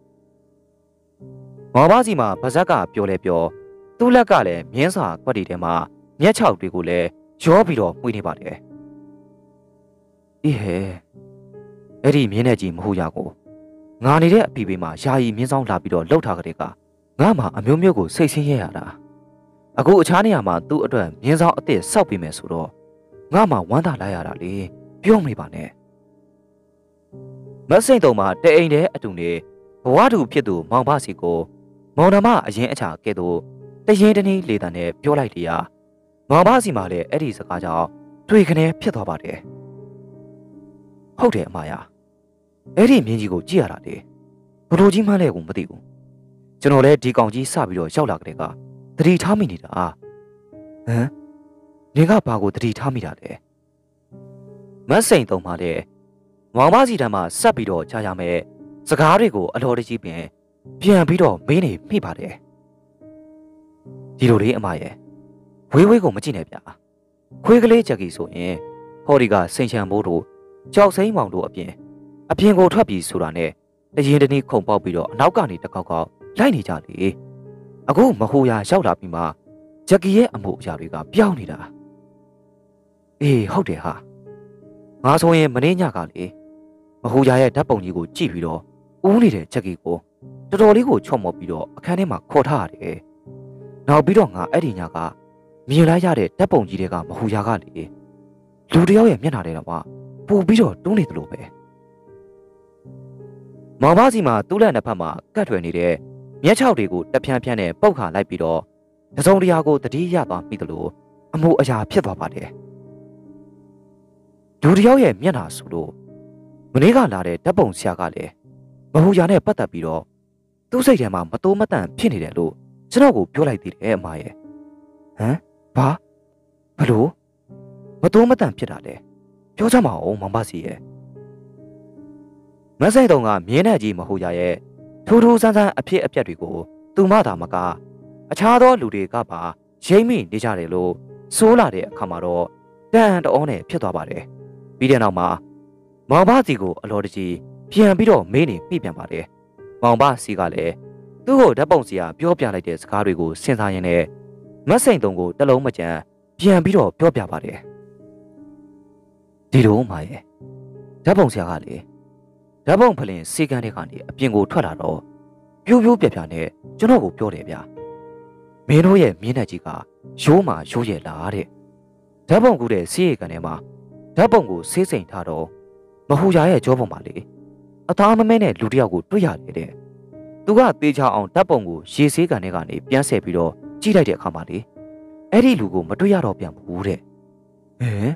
မောင်မစီမှာဗဇက်ကပြောလဲပြောသူ့လက်ကလည်းမြင်းစာကွက်တီထဲမှာမျက်ခြောက်တွေကိုလည်းရောပြီးတော့မှွေးနေပါတယ်။အေးဟဲအဲ့ဒီမြင်းနဲ့ကြီးမဟုတ်ရကိုငါနေတဲ့အပီပေမှာယာယီမြင်းဆောင်လာပြီးတော့လှုပ်ထားကြတဲ့ကငါမှအမျိုးမျိုးကိုစိတ်ဆင်းရဲရတာအခုအခြားနေရာမှာသူ့အတွက်မြင်းဆောင်အစ်စ်စောက်ပြီးမယ်ဆိုတော့ငါမှဝမ်းသာလိုက်ရတာလေပြောမနေပါနဲ့မစိမ့်တုံမှာတအိမ်တည်းအတူနေဘဝတူဖြစ်သူမောင်ဖစီကိုမောင်နှမအရင်အချာကဲ့သို့တရင်တနည်းလေတံနဲ့ပြောလိုက်တည်းဟာမောင်ဖစီမှလည်းအဲ့ဒီစကားကြောင့်တွေ့ခနဲဖြစ်သွားပါတယ်ဟုတ်တယ်အမယာအဲ့ဒီမြင်းကြီးကိုကြည့်ရတာလေဘလို့ကြီးမှန်းလဲကိုမသိဘူးကျွန်တော်လည်းဒီကောင်ကြီးစပြီးတော့ရောက်လာကြတဲ့ကသတိထားမိနေတာဟမ်နေကဘာကိုသတိထားမိတာလဲမတ်စိန်တုံမှလည်းမောင်မစီတန်းမှာဆက်ပြီးတော့ကြားရမယ်စကားတွေကိုအလော်တကြီးပင်ပြန်ပြီးတော့မင်းနေမိပါတယ်ဒီလိုလေးအမရဲ့ဝေးဝေးကိုမကြည့်နဲ့ဗျာခွေးကလေးချက်ကီဆိုရင်ဟော်ဒီကစိန်ချံဘိုးတို့ကြောက်စိမ့်မောင်တို့အပြင်အပြင်ကိုထွက်ပြီးဆိုတာနဲ့တရင်တနည်းခုံပေါက်ပြီးတော့အနောက်ကနေတကောက်ကောက်လိုက်နေကြလေအခုမဟိုရာရောက်လာပြီးမှဂျက်ကီရဲ့အမှုအရာတွေကပြောင်းနေတာအေးဟုတ်တယ်ဟာငါဆိုရင်မင်းညကလေမဟိုရာရဲ့ဓာတ်ပုံကြီးကိုကြည့်ပြီးတော့ဦးနေတဲ့ဂျက်ကီကိုတော်တော်လေးကိုချော့မော့ပြီးတော့အခန်းထဲမှာခေါ်ထားရတယ်နောက်ပြီးတော့ငါအဲ့ဒီညကမြင်လိုက်ရတဲ့ဓာတ်ပုံကြီးတွေကမဟိုရာကလေလူတယောက်ရဲ့မျက်နှာထဲတော့ပို့ပြီးတော့တွန်းနေသလိုပဲမောင်မစီမှာသူ့လက်နှစ်ဖက်မှာကတ်ထွယ်နေတဲ့မျက်ခြောက်တွေကိုတဖြန်းဖြန်းနဲ့ပုတ်ခါလိုက်ပြီးတော့တစုံတရာကိုတတိရသွားပြီးသလိုအမှုအရာဖြစ်သွားပါတယ်လူတယောက်ရဲ့မျက်နှာဆိုလို့မနေ့ကလာတဲ့ဓာတ်ပုံဆရာကလည်းမဟူရာနဲ့ပတ်သက်ပြီးတော့သူ့စိတ်ထဲမှာမတိုးမတန့်ဖြစ်နေတယ်လို့ကျွန်တော်ကိုပြောလိုက်သေးတယ်အမရဲ့ဟမ်ဘာဘလို့မတိုးမတန့်ဖြစ်တာလဲပြောကြမအောင်မောင်ပါစီရဲ့မဆိုင်တုံကမြင်းနဲ့ကြီးမဟုတ်ရရဲ့ထူးထူးဆန်းဆန်းအဖြစ်အပျက်တွေကိုသူမသာမကအခြားသောလူတွေကပါရိမ့်မိနေကြတယ်လို့ဆိုးလာတဲ့အခါမှာတော့တန်တအောနဲ့ဖြစ်သွားပါတယ်ပြီးတဲ့နောက်မှာမောင်ပါစီကိုအလော်တကြီးပြန်ပြီးတော့မေးနေပြပြန်ပါတယ်မောင်ပါစီကလည်းသူ့ကိုဓာတ်ပုံစီကပြောပြလိုက်တဲ့စကားတွေကိုစဉ်းစားရင်းနဲ့မဆိုင်တုံကိုတလုံးမကြမ်းပြန်ပြီးတော့ပြောပြပါတယ်ဒီလိုမှရဲ့ဓာတ်ပုံဆရာကလေဓာတ်ပုံဖလင်စေကန်းတွေကနေအပြင်ကိုထွက်လာတော့ပြိုးပြိုးပြပြနဲ့ကျွန်တော်ကိုပြောတယ်ဗျာမင်းတို့ရဲ့မြင်းနဲ့ကြီးကရိုးမှရိုးရဲ့လားတဲ့ဓာတ်ပုံကူတဲ့စေးရကန်ထဲမှာဓာတ်ပုံကိုဆေးစိမ်ထားတော့မဟူရာရဲ့ကြောပုံမှာလေအသားမမဲနဲ့လူတယောက်ကိုတွေ့ရတယ်တဲ့သူကသေးချအောင်ဓာတ်ပုံကိုရေဆေးကန်ထဲကနေပြန်ဆက်ပြီးတော့ကြည့်လိုက်တဲ့အခါမှာလေအဲ့ဒီလူကိုမတွေ့ရတော့ပြန်ဘူးတဲ့ဟမ်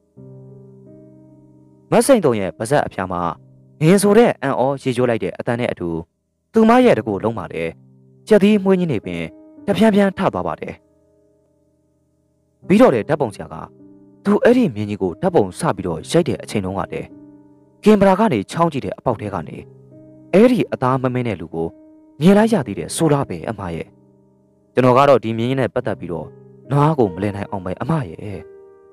မစိန်တုံရဲ့ပါဇက်အဖျားမှာငင်းဆိုတဲ့အန်အောရေချိုးလိုက်တဲ့အတန်းနဲ့အတူသူမရဲ့တကူလုံးပါလေကြက်သီးမွှေးကြီးနေပင်တပြန်းပြန်းထသွားပါတယ်ပြီးတော့လေဓာတ်ပုံဆရာကသူအဲ့ဒီမြင်းကြီးကိုဓာတ်ပုံစပြီးတော့ရိုက်တဲ့အချိန်တုန်းကလေကင်မရာကနေချောင်းကြည့်တဲ့အပေါက်ထဲကနေအဲ့ဒီအသားမမင်းတဲ့လူကိုမြင်လိုက်ရသေးတယ်ဆိုတာပဲအမရဲ့ကျွန်တော်ကတော့ဒီမြင်းကြီးနဲ့ပတ်သက်ပြီးတော့နွားကိုမလည်နိုင်အောင်ပဲအမရဲ့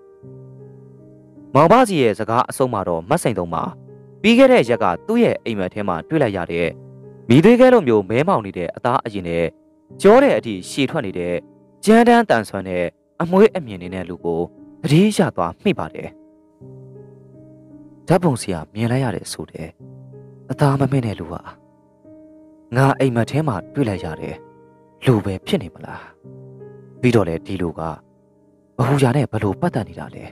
မောင်ပါစီရဲ့စကားအဆုံးမှာတော့မတ်စိန်တုံးမှာပြီးခဲ့တဲ့ရက်ကသူ့ရဲ့အိမ်မက်ထဲမှာတွေ့လိုက်ရတဲ့မိသွေးကဲလိုမျိုးမဲမောင်နေတဲ့အသားအရင်နဲ့ကြောတဲ့အထိရှည်ထွက်နေတဲ့ကြမ်းတမ်းတန်ဆွမ်းတဲ့အမွှေးအမြင်နေတဲ့လူကိုသတိရသွားမိပါတယ်ဓာတ်ပုံစီကမြင်လိုက်ရတယ်ဆိုတဲ့အသားမမင်းတဲ့လူဟာငါအိမ်မက်ထဲမှာတွေ့လိုက်ရတယ်လူပဲဖြစ်နေမလားပြီးတော့လေဒီလူကဘဟူရာနဲ့ဘလို့ပတ်သက်နေတာလဲ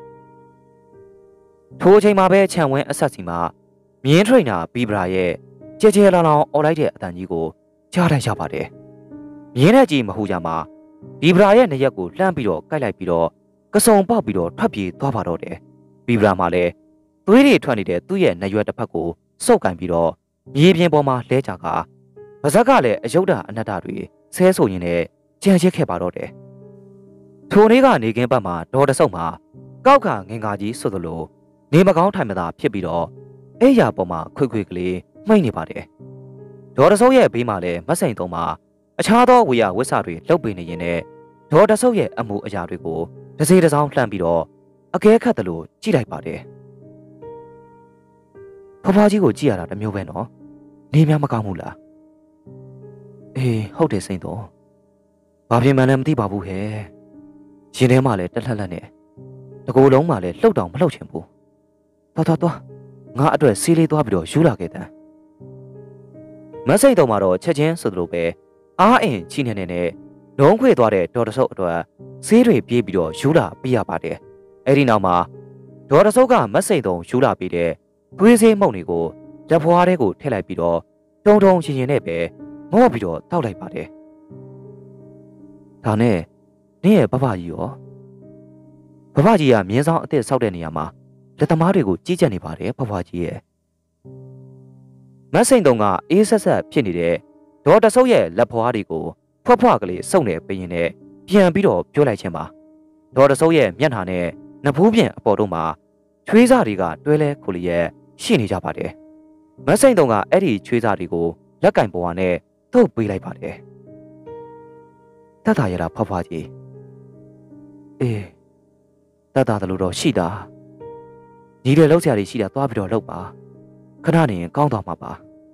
ထိုအချိန်မှာပဲခြံဝင်းအဆက်စီမှာမြင်းထရိနာဘီဘရာရဲ့ကြဲကြဲလောင်လောင်អော်လိုက်တဲ့အတန်ကြီးကိုကြားလိုက်ရပါတယ်မြင်းနဲ့ကြီးမဟူကြမှာဘီဘရာရဲ့နေရက်ကိုလှမ်းပြီးတော့ကိုက်လိုက်ပြီးတော့ကစုံပေါက်ပြီးတော့ထွက်ပြေးသွားပါတော့တယ်ဘီဗရာမှလည်းသွေးတွေထွက်နေတဲ့သူ့ရဲ့နှရွက်တစ်ဖက်ကိုစုပ်ကန်ပြီးတော့မြေပြင်ပေါ်မှာလဲကြကပါဇက်ကလည်းအယုဒ္ဓအနတ္တတွေဆဲဆိုရင်လည်းကြံရစ်ခဲ့ပါတော့တယ်ထိုနေ့ကနေခင်းဘက်မှာဒေါ်တဆုပ်မှာကောက်ခါငင်္ဂါကြီးဆိုသလိုနေမကောင်းထိုင်မသာဖြစ်ပြီးတော့အဲ့ရပေါ်မှာခွေခွေကလေးမှိတ်နေပါတယ်ဒေါ်တဆုပ်ရဲ့ဘေးမှာလည်းမဆိုင်သုံးမှာအခြားသောဝေယဝိဆာတွေလှုပ်ပေးနေရင်လည်းဒေါ်တဆုပ်ရဲ့အမှုအရာတွေကိုတစေတစောင်းလှမ်းပြီးတော့အကဲခတ်တယ်လို့ကြည့်လိုက်ပါတယ်ဖဖကြီးကိုကြည့်ရတာတမျိုးပဲနော်နေများမကောင်းဘူးလားအေးဟုတ်တယ်စိန်တော်ဘာဖြစ်မှန်းလည်းမသိပါဘူးဟဲ့ရှင်ထဲမှာလည်းတက်လှက်လက်နဲ့တကူလုံးမှာလည်းလှုပ်တောင်မလှုပ်ချင်ဘူးသွားသွားသွားငါအတွက်စီးလေးသွားပြီးတော့ယူလာခဲ့တဲ့မစိတ်တော်မှာတော့ချက်ချင်းဆိုသလိုပဲအားအင်ချိနေနေနဲ့လုံးခွေသွားတဲ့ဒေါ်တဆုပ်အတွက်ဆေးတွေပြေးပြီးတော့ယူလာပေးရပါတယ်အဲ့ဒီနောက်မှာဒေါ်တဆုပ်ကမစိတ်တော်ယူလာပေးတဲ့သွေးဆေးမှုန့်တွေကိုလက်ဖွားထဲကိုထည့်လိုက်ပြီးတော့တုံတုံရှင်ရှင်နဲ့ပဲမော့ပြီးတော့တောက်လိုက်ပါတယ်ဒါနဲ့နင်းရဲ့ဘဘကြီးရောဘဘကြီးကမြင်းဆောင်အစ်စ်ဆောက်တဲ့နေရာမှာလက်သမားတွေကိုကြီးကြပ်နေပါတယ်ဘဘကြီးရဲ့မတ်စိန်တုံကအေးဆက်ဆက်ဖြစ်နေတဲ့ဒေါ်တဆုပ်ရဲ့လက်ဖွားတွေကိုဖွက်ဖွက်ကလေးစုံနေပေးရင်လည်းပြန်ပြီးတော့ပြောလိုက်ခြင်းပါဒေါ်တဆုပ်ရဲ့မျက်နှာနဲ့နဖူးပြင်အပေါ်တို့မှာချွေးစားတွေကတွဲလဲခုလျက်ရှိနေကြပါတယ်မတ်စိန်တုံကအဲ့ဒီချွေးစားတွေကိုလက်ကင်ပေါ်ကနေထုတ်ပေးလိုက်ပါတယ်တတ်တာရတာဖွက်ဖွားကြီးအေးတတ်တာတယ်လို့တော့ရှိတာညီတဲ့လောက်ဆရာတွေရှိတာသွားပြီးတော့လောက်ပါခဏနေရင်ကောင်းသွားမှာပါ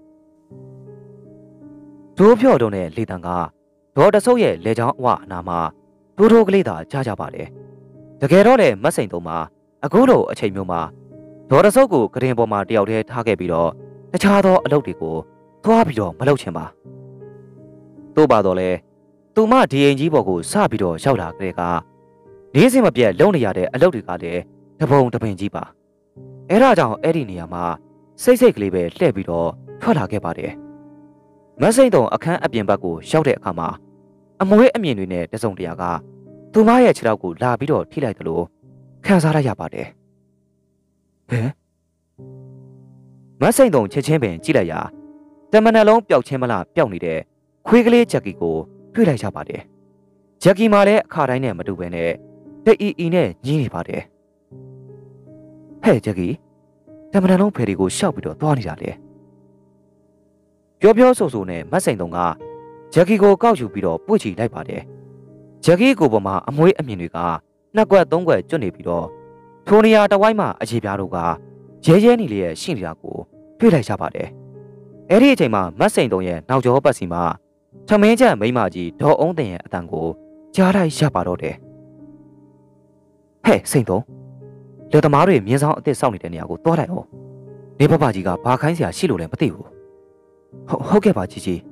ဒိုးဖြော့တုံးနဲ့လေတံကဒေါ်တဆုပ်ရဲ့လေချောင်းအဝအနာမှာတိုးတိုးကလေးသာကြားကြပါတယ်တကယ်တော့လေမတ်စိန်တုံးမှာအခုလိုအချိန်မျိုးမှာဒေါ်တဆုပ်ကိုကရင်ပေါ်မှာတယောက်တည်းထားခဲ့ပြီးတော့တခြားသောအလုပ်တွေကိုသွားပြီးတော့မလုပ်ချင်ပါသို့ပါတော့လေသူမဒီအိမ်ကြီးပေါ်ကိုစပြီးတော့ရောက်လာကြတဲ့ကနေ့စဉ်မပြတ်လုံနေရတဲ့အလုပ်တွေကလည်းတပုံတပင်ကြီးပါအဲဒါကြောင့်အဲ့ဒီနေရာမှာစိတ်စိတ်ကလေးပဲလှည့်ပြီးတော့ထွက်လာခဲ့ပါတယ်မတ်စိန်တုံအခန်းအပြင်ဘက်ကိုရောက်တဲ့အခါမှာအမွေးအမြင်တွေနဲ့တစုံတရာကသူမရဲ့ခြေထောက်ကိုလာပြီးတော့ထိလိုက်တယ်လို့ခံစားရရပါတယ်ဟဲ့မတ်စိန်တုံချက်ချင်းပင်ကြည့်လိုက်ရာတမန်လုံးပျောက်ချင်းမလားပျောက်နေတဲ့ခွေးကလေးဂျက်ကီကိုတွေ့လိုက်ရပါတယ်ဂျက်ကီမှာလည်းအခါတိုင်းနဲ့မတူဘဲနဲ့တအီအီနဲ့ညီးနေပါတယ်ဟဲ့ဂျက်ကီတမန်လုံးဖယ်တွေကိုရှောက်ပြီးတော့သွားနေတာလေပြောပြောဆိုဆိုနဲ့မတ်စိန်တုံကဂျက်ကီကိုကောက်ယူပြီးတော့ပွေ့ချီလိုက်ပါတယ်ဂျက်ကီကိုပေါ်မှာအမွေးအမြင်တွေကနှစ်ကွက်သုံးကွက်ကျွတ်နေပြီးတော့ထိုနေရာတဝိုင်းမှာအခြေပြားတို့ကရဲရဲနေလျက်ရှိနေတာကိုတွေ့လိုက်ရပါတယ်အဲ့ဒီအချိန်မှာမတ်စိန်တုံရဲ့နောက်ကျောပတ်စီမှာထမင်းချက်မိမကြီးဒေါ်အုံးတင်ရဲ့အတန်ကိုကြားလိုက်ရပါတော့တယ်ဟဲ့စိန်တုံလေသမားတွေမြင်းဆောင်အစ်စ်စောင့်နေတဲ့နေရာကိုသွားလိုက်အောင်နေဘဘကြီးကဘာခိုင်းစရာရှိလို့လဲမသိဘူးဟုတ်ဟုတ်ကဲ့ပါကြီးကြီး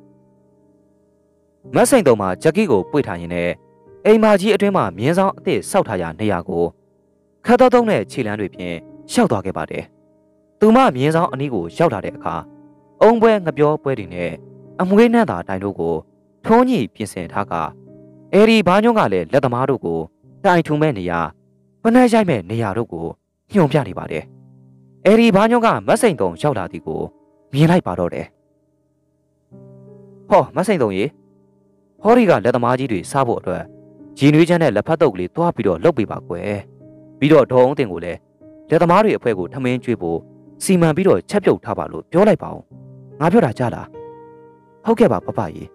မတ်စိန်တုံမှာဂျက်ကီကိုပွေ့ထားရင်လည်းအိမ်မကြီးအတွင်းမှာမြင်းဆောင်အစ်စ်စောက်ထားရနေရာကိုခတ်တော့တုံးတဲ့ခြေလမ်းတွေဖြင့်ရှောက်သွားခဲ့ပါတယ်သူမမြင်းဆောင်အနီးကိုရောက်လာတဲ့အခါအုံပွဲငပြောပွဲတွေနဲ့အမွေးနှံ့တာတိုင်တို့ကိုထုံးကြီးပြင်ဆင်ထားကအဲဒီဘာညွန့်ကလည်းလက်သမားတို့ကိုတိုင်ထုံမဲ့နေရာပနှဲရိုက်မဲ့နေရာတို့ကိုညှုံပြနေပါတယ်အဲဒီဘာညွန့်ကမတ်စိန်တုံရောက်လာသည်ကိုမြင်လိုက်ပါတော့တယ်ဟောမတ်စိန်တုံရေဟောဒီကလက်သမားကြီးတွေစားဖို့အတွက်ဂျီနွေးချမ်းနဲ့လက်ဖက်တုပ်ကလေးတွားပြီးတော့လှုပ်ပေးပါကွယ်ပြီးတော့ဒေါ်အောင်တင်ကိုလည်းလက်သမားတွေအဖွဲ့ကိုထမင်းကျွေးဖို့စီမံပြီးတော့ချက်ပြုတ်ထားပါလို့ပြောလိုက်ပါဦးငါပြောတာကြားလားဟုတ်ကဲ့ပါပပကြီး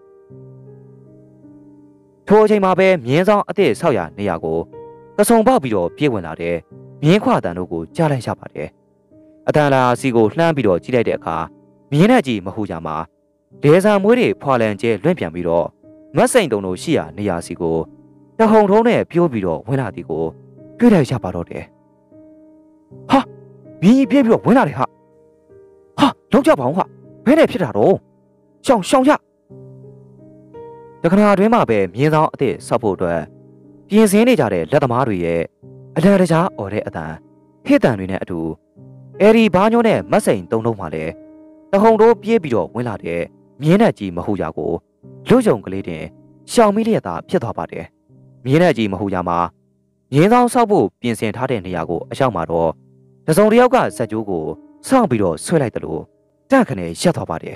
ထိုအချိန်မှာပဲမြင်းဆောင်အစ်စ်ဆောက်ရနေရာကိုကစုံပေါက်ပြီးတော့ပြေးဝင်လာတဲ့မြင်းခွာတန်တို့ကိုကြားလိုက်ရပါတယ်အတန်လာစီကိုလှမ်းပြီးတော့ကြည့်လိုက်တဲ့အခါမြင်းနဲ့ကြီးမဟုတ်ကြမှာဒေဇာမွေးတွေဖွာလန်ကျဲလွင့်ပြန်ပြီးတော့မတ်စိန်တုံတို့ရှိရာနေရာစီကိုတဟုန်ထုံးနဲ့ပြိုးပြီးတော့ဝင်လာသည်ကိုတွေ့လိုက်ရပါတော့တယ်ဟာမြင်းကြီးပြေးပြီးတော့ဝင်လာတယ်ဟာဟာလုံးကြပါအောင်ဟာဘယ်နဲ့ဖြစ်တာတော့ရှောင်ရှောင်ရတခဏအတွင်းမှာပဲမြင်းဆောင်အစ်စ်ဆောက်ဖို့အတွက်ပြင်ဆင်နေကြတဲ့လက်သမားတွေရဲ့အလံတကြားអော်တဲ့အတန်ဟစ်တန်တွေနဲ့အတူအဲဒီဘာညိုးနဲ့မတ်စိန်တုံလုံးမှလည်းတဟုန်တို့ပြေးပြီးတော့ဝင်လာတဲ့မြင်းနဲ့ကြီးမဟုတ်ရကိုလူကြုံကလေးတင်ရှောင်မိလျက်သာဖြစ်သွားပါတယ်မြင်းနဲ့ကြီးမဟုတ်ရမှာငင်းဆောင်ဆောက်ဖို့ပြင်ဆင်ထားတဲ့နေရာကိုအရောက်မှာတော့တစုံတစ်ယောက်ကဇက်ကျိုးကိုစောင့်ပြီးတော့ဆွဲလိုက်တယ်လို့တန့်ခနဲ့ရက်သွားပါတယ်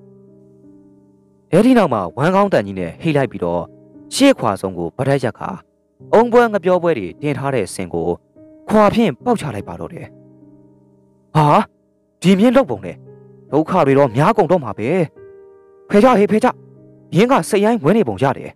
အဲဒီနောက်မှာဝမ်းကောင်းတန်ကြီးနဲ့ဟိလိုက်ပြီးတော့ရှေ့ခွာဆုံးကိုဗဒက်ရက်ကအုံပွဲငပြောပွဲတွေတင်ထားတဲ့စင်ကိုခွာဖြင့်ပေါက်ချလိုက်ပါတော့တယ်ဟာဒီမြင်းလောက်ပုံနဲ့ဒုက္ခတွေတော့များကုန်တော့မှာပဲဖေကြဟေးဖေကြမြင်းကစိတ်ရိုင်းဝင်နေပုံရတယ်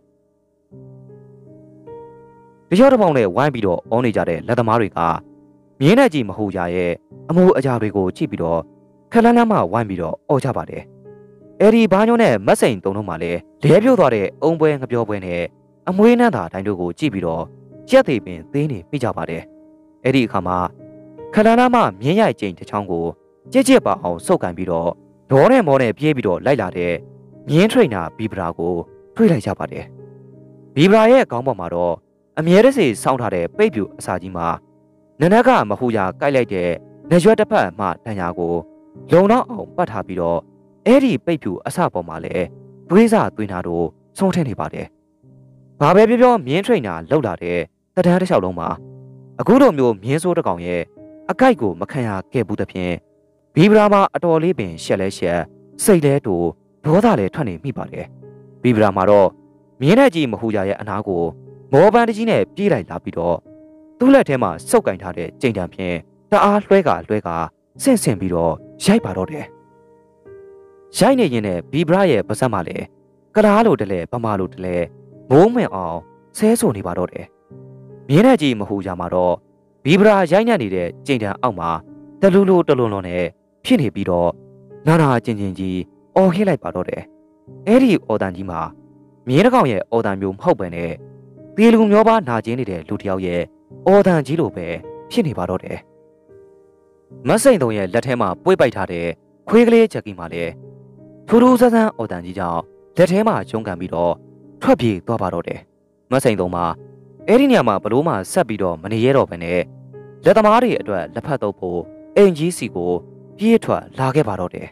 တချို့တစ်ပေါင်နဲ့ဝိုင်းပြီးတော့အောင်းနေကြတဲ့လက်သမားတွေကမြင်းနဲ့ကြီးမဟုတ်ကြရဲ့အမိုးအကြာတွေကိုကြည့်ပြီးတော့ခက်လန်းလန်းမှဝိုင်းပြီးတော့အော်ကြပါတယ်အဲဒီဘာညိုနဲ့မတ်စိန်တုံတို့မှလည်းလဲပြို့သွားတဲ့အုံပွဲငပြောပွဲနဲ့အမွေးနှမ်းသာတိုင်းတို့ကိုကြည့်ပြီးတော့ရက်သေးပင်သေးနေမိကြပါတယ်အဲ့ဒီအခါမှာခလန်းနာမမြင်းရိုက်ကျိန်တစ်ချောင်းကိုကြက်ကြက်ပါအောင်စုပ်ကန်ပြီးတော့ဒေါနဲ့မောနဲ့ပြေးပြီးတော့လိုက်လာတဲ့မြင်းထရိန်နာဘီဗရာကိုတွေ့လိုက်ကြပါတယ်ဘီဗရာရဲ့ခေါင်းပေါ်မှာတော့အမြဲတစေစောင်းထားတဲ့ပိတ်ပြူအစာကြီးမှာနနက်ကမဟူရာကိုက်လိုက်တဲ့နေရွက်တစ်ဖက်မှတန်ရာကိုလုံတော့အောင်ပတ်ထားပြီးတော့အဲ့ဒီပိတ်ပြူအစာပေါ်မှာလည်းသွေးစာသွင်းတာတို့ဆုံးထင်းနေပါတယ်ဘာပဲပြောပြောမြင်းထရိန်နာလှုပ်လာတဲ့တဒန်းတစ်လျှောက်လုံးမှာအခုလိုမျိုးမြင်းစိုးတစ်ကောင်ရဲ့အကိုက်ကိုမခံရခဲ့ဘူးသဖြင့်ဘီဗရာမှာအတော်လေးပင်ရှက်လဲရှက်စိတ်လဲတူဒေါသလည်းထွက်နေမိပါတယ်ဘီဗရာမှာတော့မြင်းနဲ့ကြီးမဟူရရဲ့အနာကိုမောပန်းတကြီးနဲ့ပြေးလိုက်လာပြီးတော့သူ့လက်ထဲမှာစုပ်ကင်ထားတဲ့ကြိမ်တံဖြင့်တအားလွှဲကလွှဲကဆင့်ဆင့်ပြီးတော့ရိုက်ပါတော့တယ်ရိုက်နေရင်နဲ့ဘီဗရာရဲ့ပါးစပ်မှာလည်းကလားလိုတလဲဗမာလိုတလဲမိုးမင်အောင်ဆဲဆိုနေပါတော့တယ်မြင်းနဲ့ကြီးမဟူရမှာတော့ဘီဗရာရိုက်ညံ့နေတဲ့ကြိမ်တံအောက်မှာတလူလူတလွန်လွန်နဲ့ဖြစ်နေပြီးတော့နာနာချင်းချင်းကြီးအော်ဟစ်လိုက်ပါတော့တယ်အဲ့ဒီအော်တန်ကြီးမှာမြင်းတစ်ကောင်ရဲ့အော်တန်မျိုးမဟုတ်ပဲနဲ့သေလူမျိုးပါနာကျင်နေတဲ့လူတစ်ယောက်ရဲ့အော်တန်ကြီးလိုပဲဖြစ်နေပါတော့တယ်မတ်စိန်တုံရဲ့လက်ထဲမှာပွေ့ပိုက်ထားတဲ့ခွေးကလေးချက်ကီမှာလည်းထူးထူးဆန်းဆန်းအော်တန်ကြီးကြောင့်လက်ထဲမှာကျုံကန်ပြီးတော့ထွက်ပြေးသွားပါတော့တယ်မတ်စိန်တုံမှာအဲ့ဒီနေရာမှာဘလို့မှဆက်ပြီးတော့မနေရတော့ဘဲနဲ့လက်သမားတွေအတွက်လက်ဖက်တော့ဖို့အင်ကြီးစီကိုပြေးထွက်လာခဲ့ပါတော့တယ်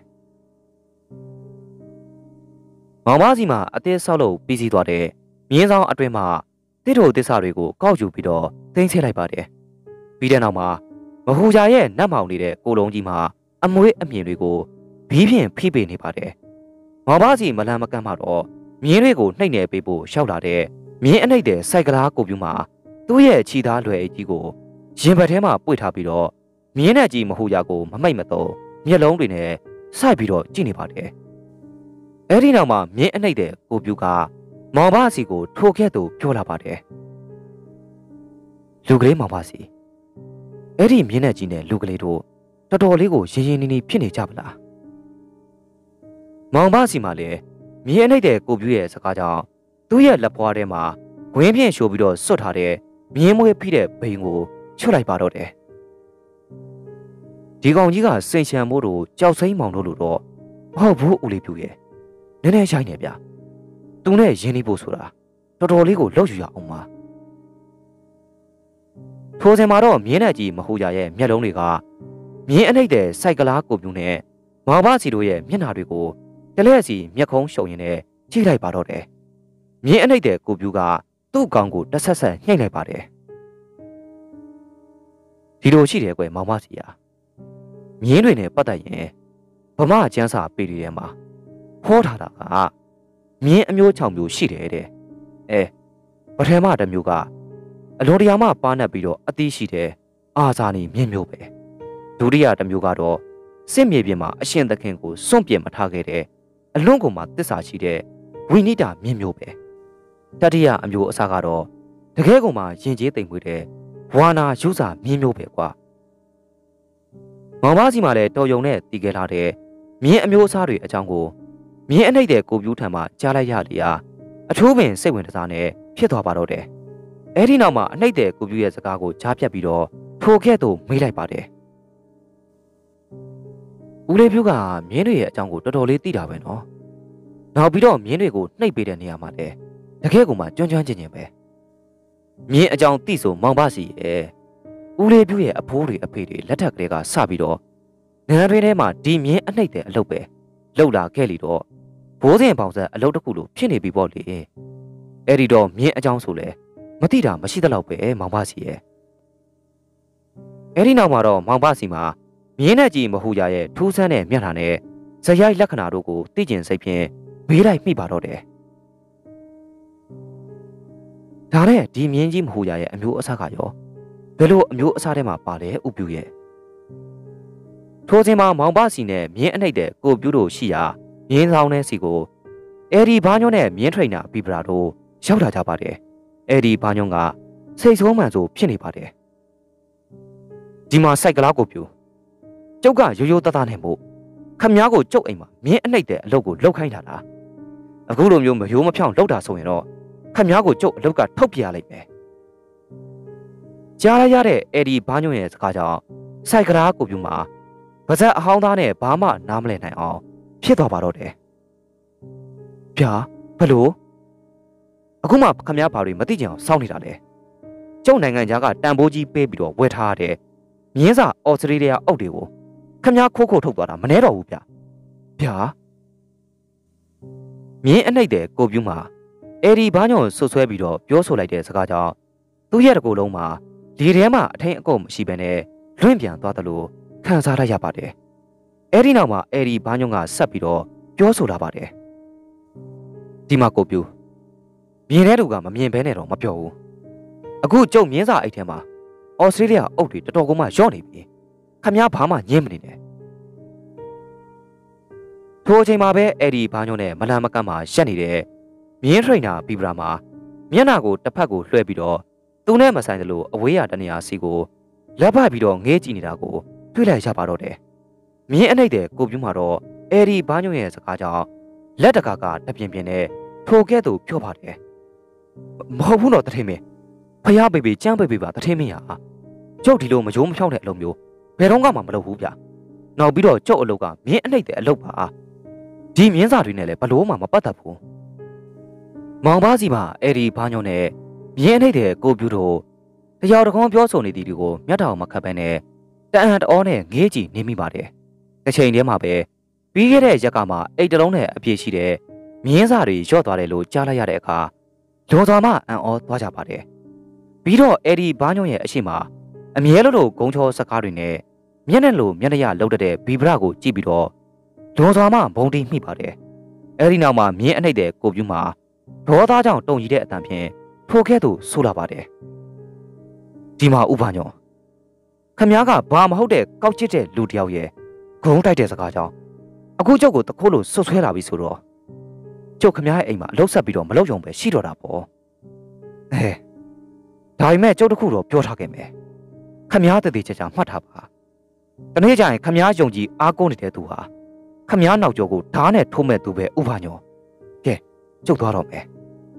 မောင်မစီမှာအသေးဆောက်လို့ပြီးစီးသွားတဲ့မြင်းဆောင်အတွင်းမှာတစ်ထိုတစ္ဆာတွေကိုကောက်ယူပြီးတော့သိမ်းဆည်းလိုက်ပါတယ်ပြီးတဲ့နောက်မှာမဟူဂျာရဲ့နတ်မောင်နေတဲ့ကိုလုံးကြီးမှာအမွေးအမြင်တွေကိုဘီးဖြင့်ဖိပေနေပါတယ်မောင်မစီမလန်းမကန့်မှတော့မြင်းတွေကိုနှိပ်နေပေးဖို့ရှောက်လာတဲ့မြင်းအနှိပ်တဲ့စိုက်ကလားကိုပြူမှာသူ့ရဲ့ခြိသားလွယ်အကြီးကိုရင်ဘတ်ထဲမှာပွေထားပြီးတော့မြင်းနဲ့ကြီးမဟူရာကိုမမိတ်မတော့မျက်လုံးတွေနဲ့စိုက်ပြီးတော့ကြည့်နေပါတယ်အဲ့ဒီနောက်မှာမြင်းအနှိပ်တဲ့ကိုပြူကမောင်ဘစီကိုထိုခဲ့သူပြောလာပါတယ်လူကလေးမောင်ဘစီအဲ့ဒီမြင်းနဲ့ကြီးနဲ့လူကလေးတို့တော်တော်လေးကိုရင်းရင်းနှီးနှီးဖြစ်နေကြပါလားမောင်ဘစီမှလည်းမြင်းအနှိပ်တဲ့ကိုပြူရဲ့စကားကြောင့်သူ့ရဲ့လက်ဖွားထဲမှာဂွင်းဖြင့်ရှိုးပြီးတော့စွတ်ထားတဲ့မြင်းမွေးဖိတဲ့ဘိန်ကိုချွတ်လိုက်ပါတော့တယ်ဒီကောင်ကြီးကစိန်ချံမိုးတို့ကြောက်စိမ့်မောင်တို့လိုတော့မဟုတ်ဘူးဦးလေးပြူရဲ့နည်းနည်းရိုက်နေဗျသူနဲ့ရင်းနှီးဖို့ဆိုတာတော်တော်လေးကိုလှုပ်ယူရအောင်ပါထိုစဉ်မှာတော့မြင်းနဲ့ကြီးမဟူရရဲ့မျက်လုံးတွေကမြင်းအနှိပ်တဲ့စိုက်ကလားကိုပြူနဲ့မောင်ဘစီတို့ရဲ့မျက်နှာတွေကိုတလဲစီမျက်ခုံးရှုံရင်းနဲ့ကြည့်လိုက်ပါတော့တယ်မြင်းအနှိပ်တဲ့ကိုပြူကသူ့ကောင်ကိုတစ်ဆက်ဆက်ညှိလိုက်ပါတယ်ဒီလိုရှိတယ်ကွယ်မောင်မစီယာမြင်းတွေနဲ့ပတ်သက်ရင်ဗမာကျန်းစာပေတွေထဲမှာဟောထားတာကမြင်းအမျိုး၆မျိုးရှိတယ်တဲ့အဲပထမတစ်မျိုးကအလွန်တရာမှပါနှက်ပြီးတော့အသီးရှိတဲ့အာဇာနည်မြင်းမျိုးပဲဒုတိယတစ်မျိုးကတော့စစ်မြေပြင်မှာအရှင်သခင်ကိုစွန့်ပြစ်မထားခဲ့တဲ့အလွန်ကုန်မှတစ္ဆာရှိတဲ့ဝိနိတာမြင်းမျိုးပဲတတိယအမျိုးအစားကတော့တကယ်ကုန်မှယဉ်ကျေးသိမ်မွေးတဲ့ဝါနာရုစာမြင်းမျိုးပဲကွာမောင်မစီမှာလည်းတော်ယုံနဲ့တီးခဲ့လာတဲ့မြင်းအမျိုးအစားတွေအကြောင်းကိုမြင်းအနှိပ်တဲ့ကိုပြူးထံမှကြားလိုက်ရလျာအထိုးပင်စိတ်ဝင်စားနဲ့ဖြစ်သွားပါတော့တယ်အဲ့ဒီနောက်မှာအနှိပ်တဲ့ကိုပြူးရဲ့စကားကိုကြားပြတ်ပြီးတော့ထိုခဲ့သူမေးလိုက်ပါတယ်ဦးလေးပြူးကမြင်းတွေရဲ့အကြောင်းကိုတော်တော်လေးသိတာပဲနော်နောက်ပြီးတော့မြင်းတွေကိုနှိပ်ပေးတဲ့နေရာမှာလည်းတကယ်ကိုမှကျွမ်းကျွမ်းကျင်ကျင်ပဲမြင်းအကြောင်းသိဆိုမောင်ဘစီရဲ့ဦးလေးပြူးရဲ့အဖိုးတွေအဖေတွေလက်ထက်ကလေးကစပြီးတော့နန်းတွင်ထဲမှာဒီမြင်းအနှိပ်တဲ့အလုပ်ပဲလှုပ်လာခဲ့လီတော့ဘိုးစဉ်ပေါင်ဆက်အလုပ်တစ်ခုလိုဖြစ်နေပြီပေါ့လေအဲ့ဒီတော့မြင်းအကြောင်းဆိုလဲမသိတာမရှိသလောက်ပဲမောင်ပါစီရဲ့အဲ့ဒီနောက်မှာတော့မောင်ပါစီမှာမြင်းနဲ့ကြီးမဟူကြရဲ့ထူးဆန်းတဲ့မျက်နှာနဲ့ဇယိုက်လက္ခဏာတို့ကိုသိကျင်စိတ်ဖြင့်မေးလိုက်မိပါတော့တယ်ဒါနဲ့ဒီမြင်းကြီးမဟူကြရဲ့အမျိုးအစားကရောဘယ်လိုအမျိုးအစားထဲမှာပါလဲဥပြူရဲ့ထိုစဉ်မှာမောင်ပါစီနဲ့မြင်းအနှိပ်တဲ့ကိုပြူတို့ရှိရာမြင်းဆောင်တဲ့စီကိုအဲ့ဒီဘာညွန့်နဲ့မြင်းထိန်နာဘီပရာတို့ရောက်လာကြပါတယ်အဲ့ဒီဘာညွန့်ကစိတ်ဆိုးမှန်ဆိုဖြစ်နေပါတယ်ဒီမှာစိုက်ကလားကိုပြူကျုပ်ကရိုးရိုးသားသားနဲ့မို့ခမ ्या ကိုကျုပ်အိမ်မှာမြင်းအနှိပ်တဲ့အလုပ်ကိုလုပ်ခိုင်းတာလားအခုလိုမျိုးမရိုးမဖြောင်းလုပ်တာဆိုရင်တော့ခမ ्या ကိုကျုပ်အလုပ်ကထုတ်ပြရလိုက်မယ်ကြားရရတဲ့အဲ့ဒီဘာညွန့်ရဲ့စကားကြောင့်စိုက်ကလားကိုပြူမှာပါဇက်အဟောင်းသားနဲ့ဘာမှနားမလည်နိုင်အောင်ဖြစ်သွားပါတော့တယ်ဗျာဘလို့အခုမှခမ ्या ဘာတွေမသိကြအောင်စောင့်နေတာလဲကျုပ်နိုင်ငံသားကတန်ဖိုးကြီးပေးပြီးတော့ဝယ်ထားရတဲ့မြင်းစာအော်စတြေးလျအုပ်တွေကိုခမ ्या ခိုးခိုးထုတ်သွားတာမနှဲတော့ဘူးဗျဗျာမြင်းအနှိပ်တဲ့ကိုပြူးမှာအဲ့ဒီဘာညွန့်ဆွဆွဲပြီးတော့ပြောဆိုလိုက်တဲ့စကားကြောင့်သူ့ရဲ့တကူလုံးမှာလေထဲမှာအထိန်အကုတ်မရှိဘဲနဲ့လွင့်ပြန်သွားတယ်လို့ခံစားရရပါတယ်အဲ့ဒီနောက်မှာအဲ့ဒီဘာညွန့်ကဆက်ပြီးတော့ပြောဆိုလာပါတယ်ဒီမှာကိုပြူးမြင်တဲ့သူကမမြင်ဘဲနဲ့တော့မပြောဘူးအခုကျုပ်မြင်းစာအိတ်ထဲမှာဩစတြေးလျအုပ်တွေတော်တော်ကိုမှရော့နေပြီခမ ्या ဘာမှညင်းမနေနဲ့ထိုအချိန်မှာပဲအဲ့ဒီဘာညွန့်နဲ့မလန်မကန့်မှာရက်နေတဲ့မြင်းထိန်နာဘီပရာမှာမျက်နှာကိုတစ်ဖက်ကိုလွှဲပြီးတော့သူနဲ့မဆိုင်သလိုအဝေးရတနေရာစီကိုလက်ဖက်ပြီးတော့ငေးကြည့်နေတာကိုတွေ့လိုက်ရပါတော့တယ်မြင်းအနှိပ်တဲ့ကိုပြူးမှာတော့အဲ့ဒီဘာညွန့်ရဲ့စကားကြောင့်လက်တကာကတပြင်းပြင်းနဲ့ထိုကဲ့သို့ပြောပါတယ်မဟုတ်ဘူးတော့တထင်းမင်းဖျားပေပေကြမ်းပေပေပါတထင်းမင်းဟာကျုပ်ဒီလိုမယိုးမဖြောင်းတဲ့အလုပ်မျိုးဘယ်တော့မှမလုပ်ဘူးဗျနောက်ပြီးတော့ကျုပ်အလုပ်ကမြင်းအနှိပ်တဲ့အလုပ်ပါဒီမြင်းစာတွေနဲ့လည်းဘလို့မှမပတ်သက်ဘူးမောင်ပါစီမှာအဲ့ဒီဘာညွန့်နဲ့မြင်းအနှိပ်တဲ့ကိုပြူးတို့တရားတော်ပြောဆိုနေသည်တွေကိုမျက်တောင်မခတ်ဘဲနဲ့တအံ့တော်နဲ့ငေးကြည့်နေမိပါတယ်တစ်ချိန်တည်းမှာပဲပြီးခဲ့တဲ့ရက်ကမှအိတ်တလုံးနဲ့အပြည့်ရှိတဲ့မြင်းစာတွေရော့သွားတယ်လို့ကြားလိုက်ရတဲ့အခါလောစွာမှအံ့ဩသွားကြပါတယ်ပြီးတော့အဲ့ဒီဘာညွန့်ရဲ့အရှိမအမြဲလိုလိုဂုံချောစကားတွေနဲ့မျက်နှာလိုမျက်နှာရလှုပ်တဲ့ဘီဗရာကိုကြည့်ပြီးတော့လောစွာမှဘုံတိမိပါတယ်အဲ့ဒီနောက်မှာမြင်းအနှိပ်တဲ့ကိုပြူးမှာဒေါသကြောင့်တုံကြီးတဲ့အတန်ဖြင့်ထိုကဲ့သို့ဆိုလာပါတယ်ဒီမှာဥပညောခမ ्या ကဘာမဟုတ်တဲ့ကောက်ချစ်တဲ့လူတယောက်ရဲ့ဂုံတိုက်တဲ့စကားကြောင့်အခုကျုပ်ကိုတခိုးလို့ဆွဆွဲလာပြီဆိုတော့ကျုပ်ခမ ्या ရဲ့အိမ်မှာအလုပ်ဆက်ပြီးတော့မလုပ်ရုံပဲရှိတော့တာပေါ့အဲဒါပေမဲ့ကျုပ်တခုတော့ပြောထားခဲ့မယ်ခမ ्या တည်တည်ချာချာမှတ်ထားပါတနေ့ကျရင်ခမ ्या ယုံကြည်အားကိုးနေတဲ့သူဟာခမ ्या နောက်ကျောကိုဓာတ်နဲ့ထိုးမဲ့သူပဲဥပညောကဲကျုပ်သွားတော့မယ်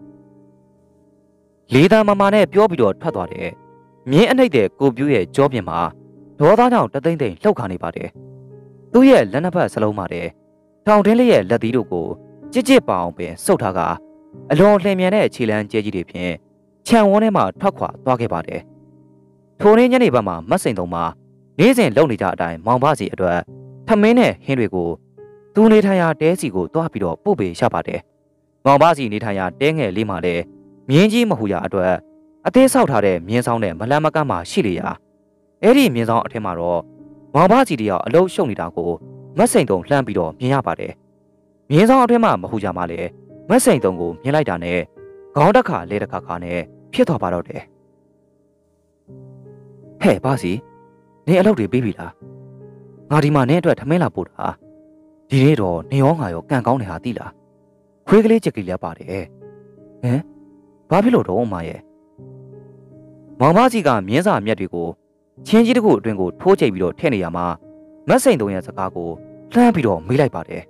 လေးသားမမနဲ့ပြောပြီးတော့ထွက်သွားတယ်မြင်းအနှိပ်တဲ့ကိုပြူးရဲ့ကြောပြင်မှာဒေါသကြောင့်တသိမ့်သိမ့်လှုပ်ခါနေပါတယ်သူ့ရဲ့လက်နှစ်ဖက်စလုံးမှာတဲ့ထောင်တင်းလေးရဲ့လက်သီးတို့ကိုကြစ်ကြစ်ပအောင်ပင်စုပ်ထားကအလွန်လှင်မြန်တဲ့ခြေလမ်းကျဲကြီးတွေဖြင့်ခြံဝန်းထဲမှာထွက်ခွာသွားခဲ့ပါတယ်ထိုနေ့ညနေဘက်မှာမတ်စိန်တုံမှာနေ့စဉ်လုံနေကြအတိုင်းမောင်ပါစီအတွက်ထမင်းနဲ့ဟင်းတွေကိုသူနေထိုင်ရာတဲစီကိုတွားပြီးတော့ပို့ပေးရပါတယ်မောင်ပါစီနေထိုင်ရာတဲငယ်လေးမှာလည်းမြင်းကြီးမဟူရာအတွက်အသေးဆောက်ထားတဲ့မြင်းဆောင်နဲ့မလန်မကန့်မှာရှိလေရာအဲ့ဒီမြင်းဆောင်အထက်မှာတော့မောင်ပါစီတယောက်အလုံးရှုံနေတာကိုမတ်စိန်တုံလှမ်းပြီးတော့မြင်ရပါတယ်မြင်းဆောင်အထက်မှာမဟူကြမှာလေမတ်စိန်တုံကိုမြင်လိုက်တာနဲ့ခေါင်းတစ်ခါလဲတစ်ခါခါနဲ့ဖြစ်သွားပါတော့တယ်ဟဲ့ပါစီနေအလုပ်တွေပြီးပြီလားငါဒီမှာနင်းအတွက်ထမင်းလာပို့တာဒီနေ့တော့နေရောငါရောကန်ကောင်းနေဟာသိလားခွေးကလေးချက်ကလေးလည်းပါတယ်ဟမ်ဘာဖြစ်လို့တော့အမရဲ့မောင်ပါစီကမြင်းစာမြက်တွေကိုချင်းကြီးတခုအတွင်ကိုထိုးချိတ်ပြီးတော့ထည့်နေရမှာမတ်စိန်တုံရဲ့စကားကိုလှမ်းပြီးတော့မေးလိုက်ပါတယ်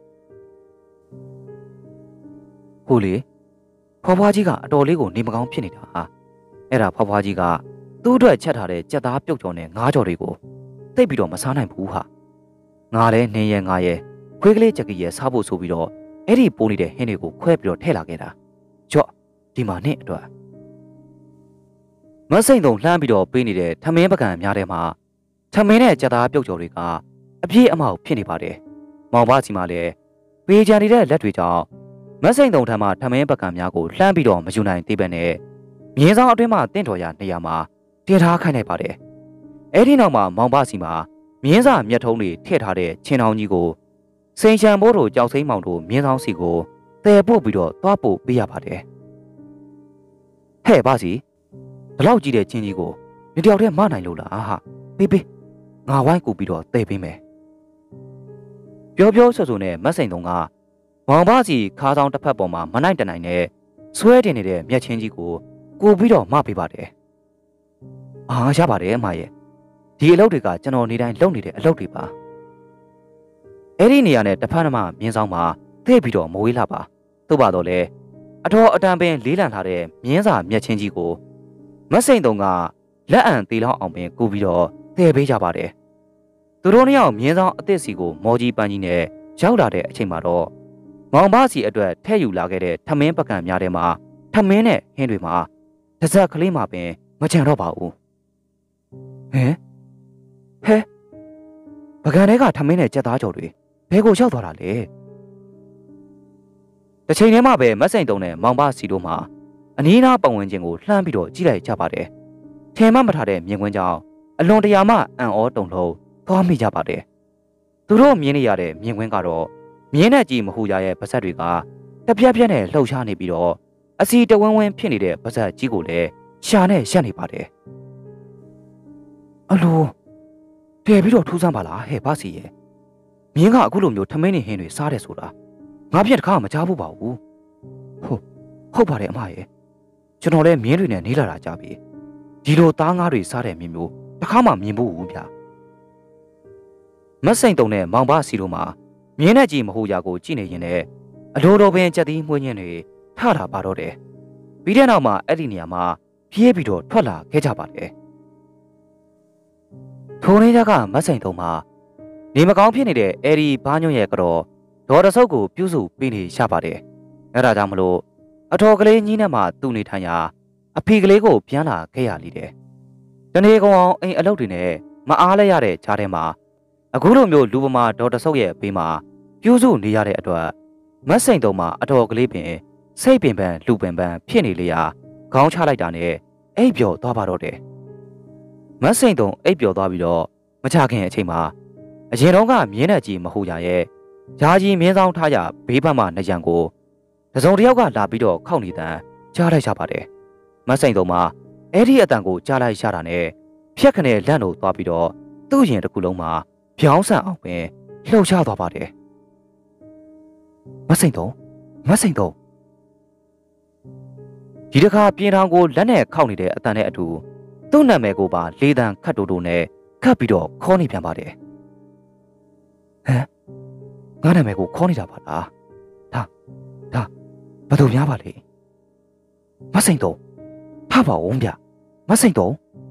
ဟိုလေဖွားဖွားကြီးကအတော်လေးကိုနေမကောင်းဖြစ်နေတာအဲ့ဒါဖွားဖွားကြီးကသူ့အတွက်ချက်ထားတဲ့ကြက်သားပြုတ်ကြော်နဲ့ငါးကြော်တွေကိုသိပ်ပြီးတော့မစားနိုင်ဘူးဟာငါလည်းနေရဲ့ငါရဲ့ခွေးကလေးချက်ကလေးရဲ့စားဖို့ဆိုပြီးတော့အဲ့ဒီပိုးနေတဲ့ဟင်းတွေကိုခွဲပြီးတော့ထည့်လာခဲ့တာကြော့ဒီမှာနဲ့အတွက်မစိမ့်တုံလှမ်းပြီးတော့ပေးနေတဲ့ထမင်းပကံများထဲမှာထမင်းနဲ့ကြက်သားပြုတ်ကြော်တွေကအပြည့်အမောက်ဖြစ်နေပါတယ်မောင်ပါစီမှာလည်းပေးကြနေတဲ့လက်တွေကြောင့်မစိမ့်တုံထံမှာထမင်းပကံများကိုလှမ်းပြီးတော့မယူနိုင်သေးပဲနဲ့မြင်းဆောင်အတွင်းမှာတင့်တော်ရာနေရာမှာတင်ထားခိုင်းလိုက်ပါတယ်။အဲ့ဒီနောက်မှာမောင်ဘစီမှာမြင်းစာမျက်ထုံးတွေထည့်ထားတဲ့ချင်းတောင်ကြီးကိုစိန်ချံဘိုးတို့ကြောက်စိမ့်မောင်တို့မြင်းဆောင်စီကိုတည်ပို့ပြီးတော့သွားပို့ပေးရပါတယ်။ဟဲ့ဘစီဒီလောက်ကြီးတဲ့ချင်းကြီးကိုဒီတယောက်တည်းမနိုင်လို့လားဟာပေးပေးငါဝိုင်းကူပြီးတော့တည်ပေးမယ်။ပြောပြောဆိုဆိုနဲ့မတ်စိန်တုံးကမောင်ဘစီခါးဆောင်တစ်ဖက်ပေါ်မှာမနိုင်တနိုင်နဲ့ဆွဲတင်နေတဲ့မျက်ချင်းကြီးကိုကိုပြီးတော့မပေးပါတယ်။အာရပါတယ်အမရဲ့ဒီအလုပ်တွေကကျွန်တော်နေတိုင်းလုပ်နေတဲ့အလုပ်တွေပါ။အဲ့ဒီနေရာနဲ့တစ်ဖက်နှမမြင်းဆောင်မှာသိပြီးတော့မဝေးလာပါ။သို့ပါတော့လေအတော်အတန်ပင်လေးလံထားတဲ့မြင်းစာမျက်ချင်းကြီးကိုမတ်စိန်တုံကလက်အံသေးလောက်အောင်ပင်ကူပြီးတော့တည်ပေးကြပါတယ်။သူတို့နှစ်ယောက်မြင်းဆောင်အစ်စ်စီကိုမော်ကြီးပန်းကြီးနဲ့ရောက်လာတဲ့အချိန်မှာတော့မောင်ဘစီအတွက်ထဲ့ယူလာခဲ့တဲ့ထမင်းပကံများထဲမှာထမင်းနဲ့ဟင်းတွေမှာတစ်စက်ကလေးမှပင်မချန်တော့ပါဘူးဟဲဟဲပကံတွေကထမင်းနဲ့ကြက်သားကြော်တွေဘယ်ကိုရောက်သွားတာလဲတစ်ချိန်တည်းမှာပဲမတ်စိန်တုံနဲ့မောင်ဘစီတို့မှာအနီးနားပတ်ဝန်းကျင်ကိုလှမ်းပြီးတော့ကြည့်လိုက်ကြပါတယ်ထင်မှမထားတဲ့မြင်ကွင်းကြောင့်အလွန်တရာမှအံ့ဩတုန်လှုပ်သွားမိကြပါတယ်သူတို့မြင်နေရတဲ့မြင်ကွင်းကတော့မြင်းနဲ့ကြီးမဟူရရဲ့ပါဇက်တွေကတပြက်ပြက်နဲ့လှုပ်ရှားနေပြီးတော့အစီတဝင်းဝင်းဖြစ်နေတဲ့ပါဇက်ကြီးကိုလည်းရှာနဲ့ရက်နေပါတယ်အလိုတည်ပြီးတော့ထူးဆန်းပါလားဟဲ့ဘာစီရဲ့မြင်းကအခုလိုမျိုးထမင်းနေဟင်းတွေစားတယ်ဆိုတာငါပြက်တခါမကြားဘူးပါဘူးဟုတ်ဟုတ်ပါတယ်အမရဲ့ကျွန်တော်လည်းမြင်းတွေနဲ့နေလာတာကြပြီဒီလိုသားငါးတွေစားတဲ့မြင်းမျိုးတခါမှမြင်ဘူးဗျာမတ်စိန်တုံနဲ့မောင်ဘစီတို့မှာမြင်းနဲ့ကြီးမဟူရာကိုကြည့်နေရင်လည်းအလိုတော်ပင်ကြက်သီးမှွှင်းညင်းတွေထတာပါတော့တယ်ပြီးတဲ့နောက်မှာအဲ့ဒီနေရာမှာပြေးပြီးတော့ထွက်လာခဲ့ကြပါတယ်ထိုနေကြကမတ်စိန်တုံမှာနေမကောင်းဖြစ်နေတဲ့အဲ့ဒီဘာညွန့်ရဲ့ကတော့ဒေါ်တဆုပ်ကိုပြုစုပေးနေရပါတယ်အဲ့ဒါကြောင့်မလို့အတော်ကလေးကြီးနဲ့မှသူ့နေထိုင်ရာအဖေကလေးကိုပြန်လာခဲ့ရလိမ့်တယ်တနေ့ကောင်အိမ်အလုပ်တွေနဲ့မအားလဲရတဲ့ခြားထဲမှာအခုလိုမျိုးလူပမာဒေါ်တဆုပ်ရဲ့ဘေးမှာပြုစုနေရတဲ့အတွက်မတ်စိန်တုံမှာအတော်ကလေးပင်စိတ်ပင်ပန်းလူပင်ပန်းဖြစ်နေလေရာခေါင်းချလိုက်တာနဲ့အိပ်ပျော်သွားပါတော့တယ်မတ်စိန်တုံအိပ်ပျော်သွားပြီးတော့မချခင်အချိန်မှာအရင်တော့ကမြင်းနဲ့ကြီးမဟူရရဲ့ဂျာကြီးမင်းဆောင်ထားရဘေးဘက်မှနှစ်ရံကိုတစုံတစ်ယောက်ကလာပြီးတော့ခောက်နေတန်ကြားလိုက်ရပါတယ်မတ်စိန်တုံမှာအဲ့ဒီအတန်ကိုကြားလိုက်ရတာနဲ့ဖြက်ခနဲ့လန့်လို့သွားပြီးတော့သူ့ရင်တစ်ခုလုံးမှာပြောင်းဆန်အောင်ပင်လှုပ်ရှားသွားပါတယ်မတ်စိန်တုံမတ်စိန်တုံဒီတစ်ခါပြင်းထောင်ကိုလက်နဲ့ခောက်နေတဲ့အတန်နဲ့အတူသူ့နာမည်ကိုပါလေးတန်းခတ်တိုးတိုးနဲ့ခတ်ပြီးတော့ခေါ်နေပြန်ပါတယ်ဟမ်ငါနာမည်ကိုခေါ်နေတာပါလားဒါဒါဘယ်သူများပါလဲမတ်စိန်တုံထပါဦးဗျမတ်စိန်တုံ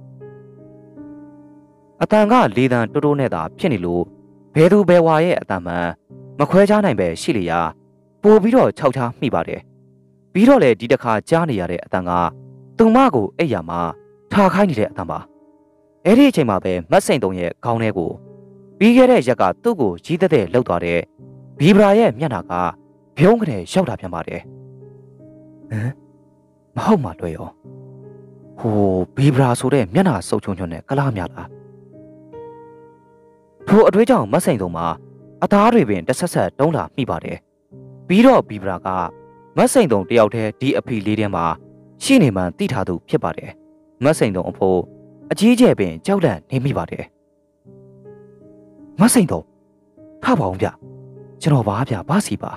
အတန်ကလေးတန်းတိုးတိုးနဲ့သာဖြစ်နေလို့ဘဲသူဘဲဝါရဲ့အတန်မှန်မခွဲခြားနိုင်ပဲရှိလေရာပို့ပြီးတော့ခြောက်ချားမိပါတယ်ပြီးတော့လေဒီတစ်ခါကြားနေရတဲ့အတန်ကသူမကိုအဲ့ရမှာထားခိုင်းနေတဲ့အတန်ပါအဲ့ဒီအချိန်မှာပဲမတ်စိန်တုံရဲ့ခေါင်းထဲကိုပြီးခဲ့တဲ့ရက်ကသူ့ကိုကြီးတဲ့တဲ့လှုပ်သွားတဲ့ဘီဗရာရဲ့မျက်နှာကပြုံးကနေရောက်တာပြန်ပါတယ်ဟမ်မဟုတ်မှလွယ်ရောဟိုဘီဗရာဆိုတဲ့မျက်နှာစုပ်ချုံချုံနဲ့ကလားများလားထိုအတွေးကြောင့်မတ်စိန်တုံမှာအသားတွေပင်တဆက်ဆက်တုံးလာမိပါတယ်ပြီးတော့ဘီဗရာကမတ်စိန်တုံတယောက်တည်းဒီအဖီလေးထဲမှာရှိနေမှသိထားသူဖြစ်ပါတယ်မတ်စိန်တုံအဖို့အကြီးကျယ်ပင်ကြောက်လန့်နေမိပါတယ်မတ်စိန်တုံထပါအောင်ဗျကျွန်တော်ပါဗျဘာစီပါ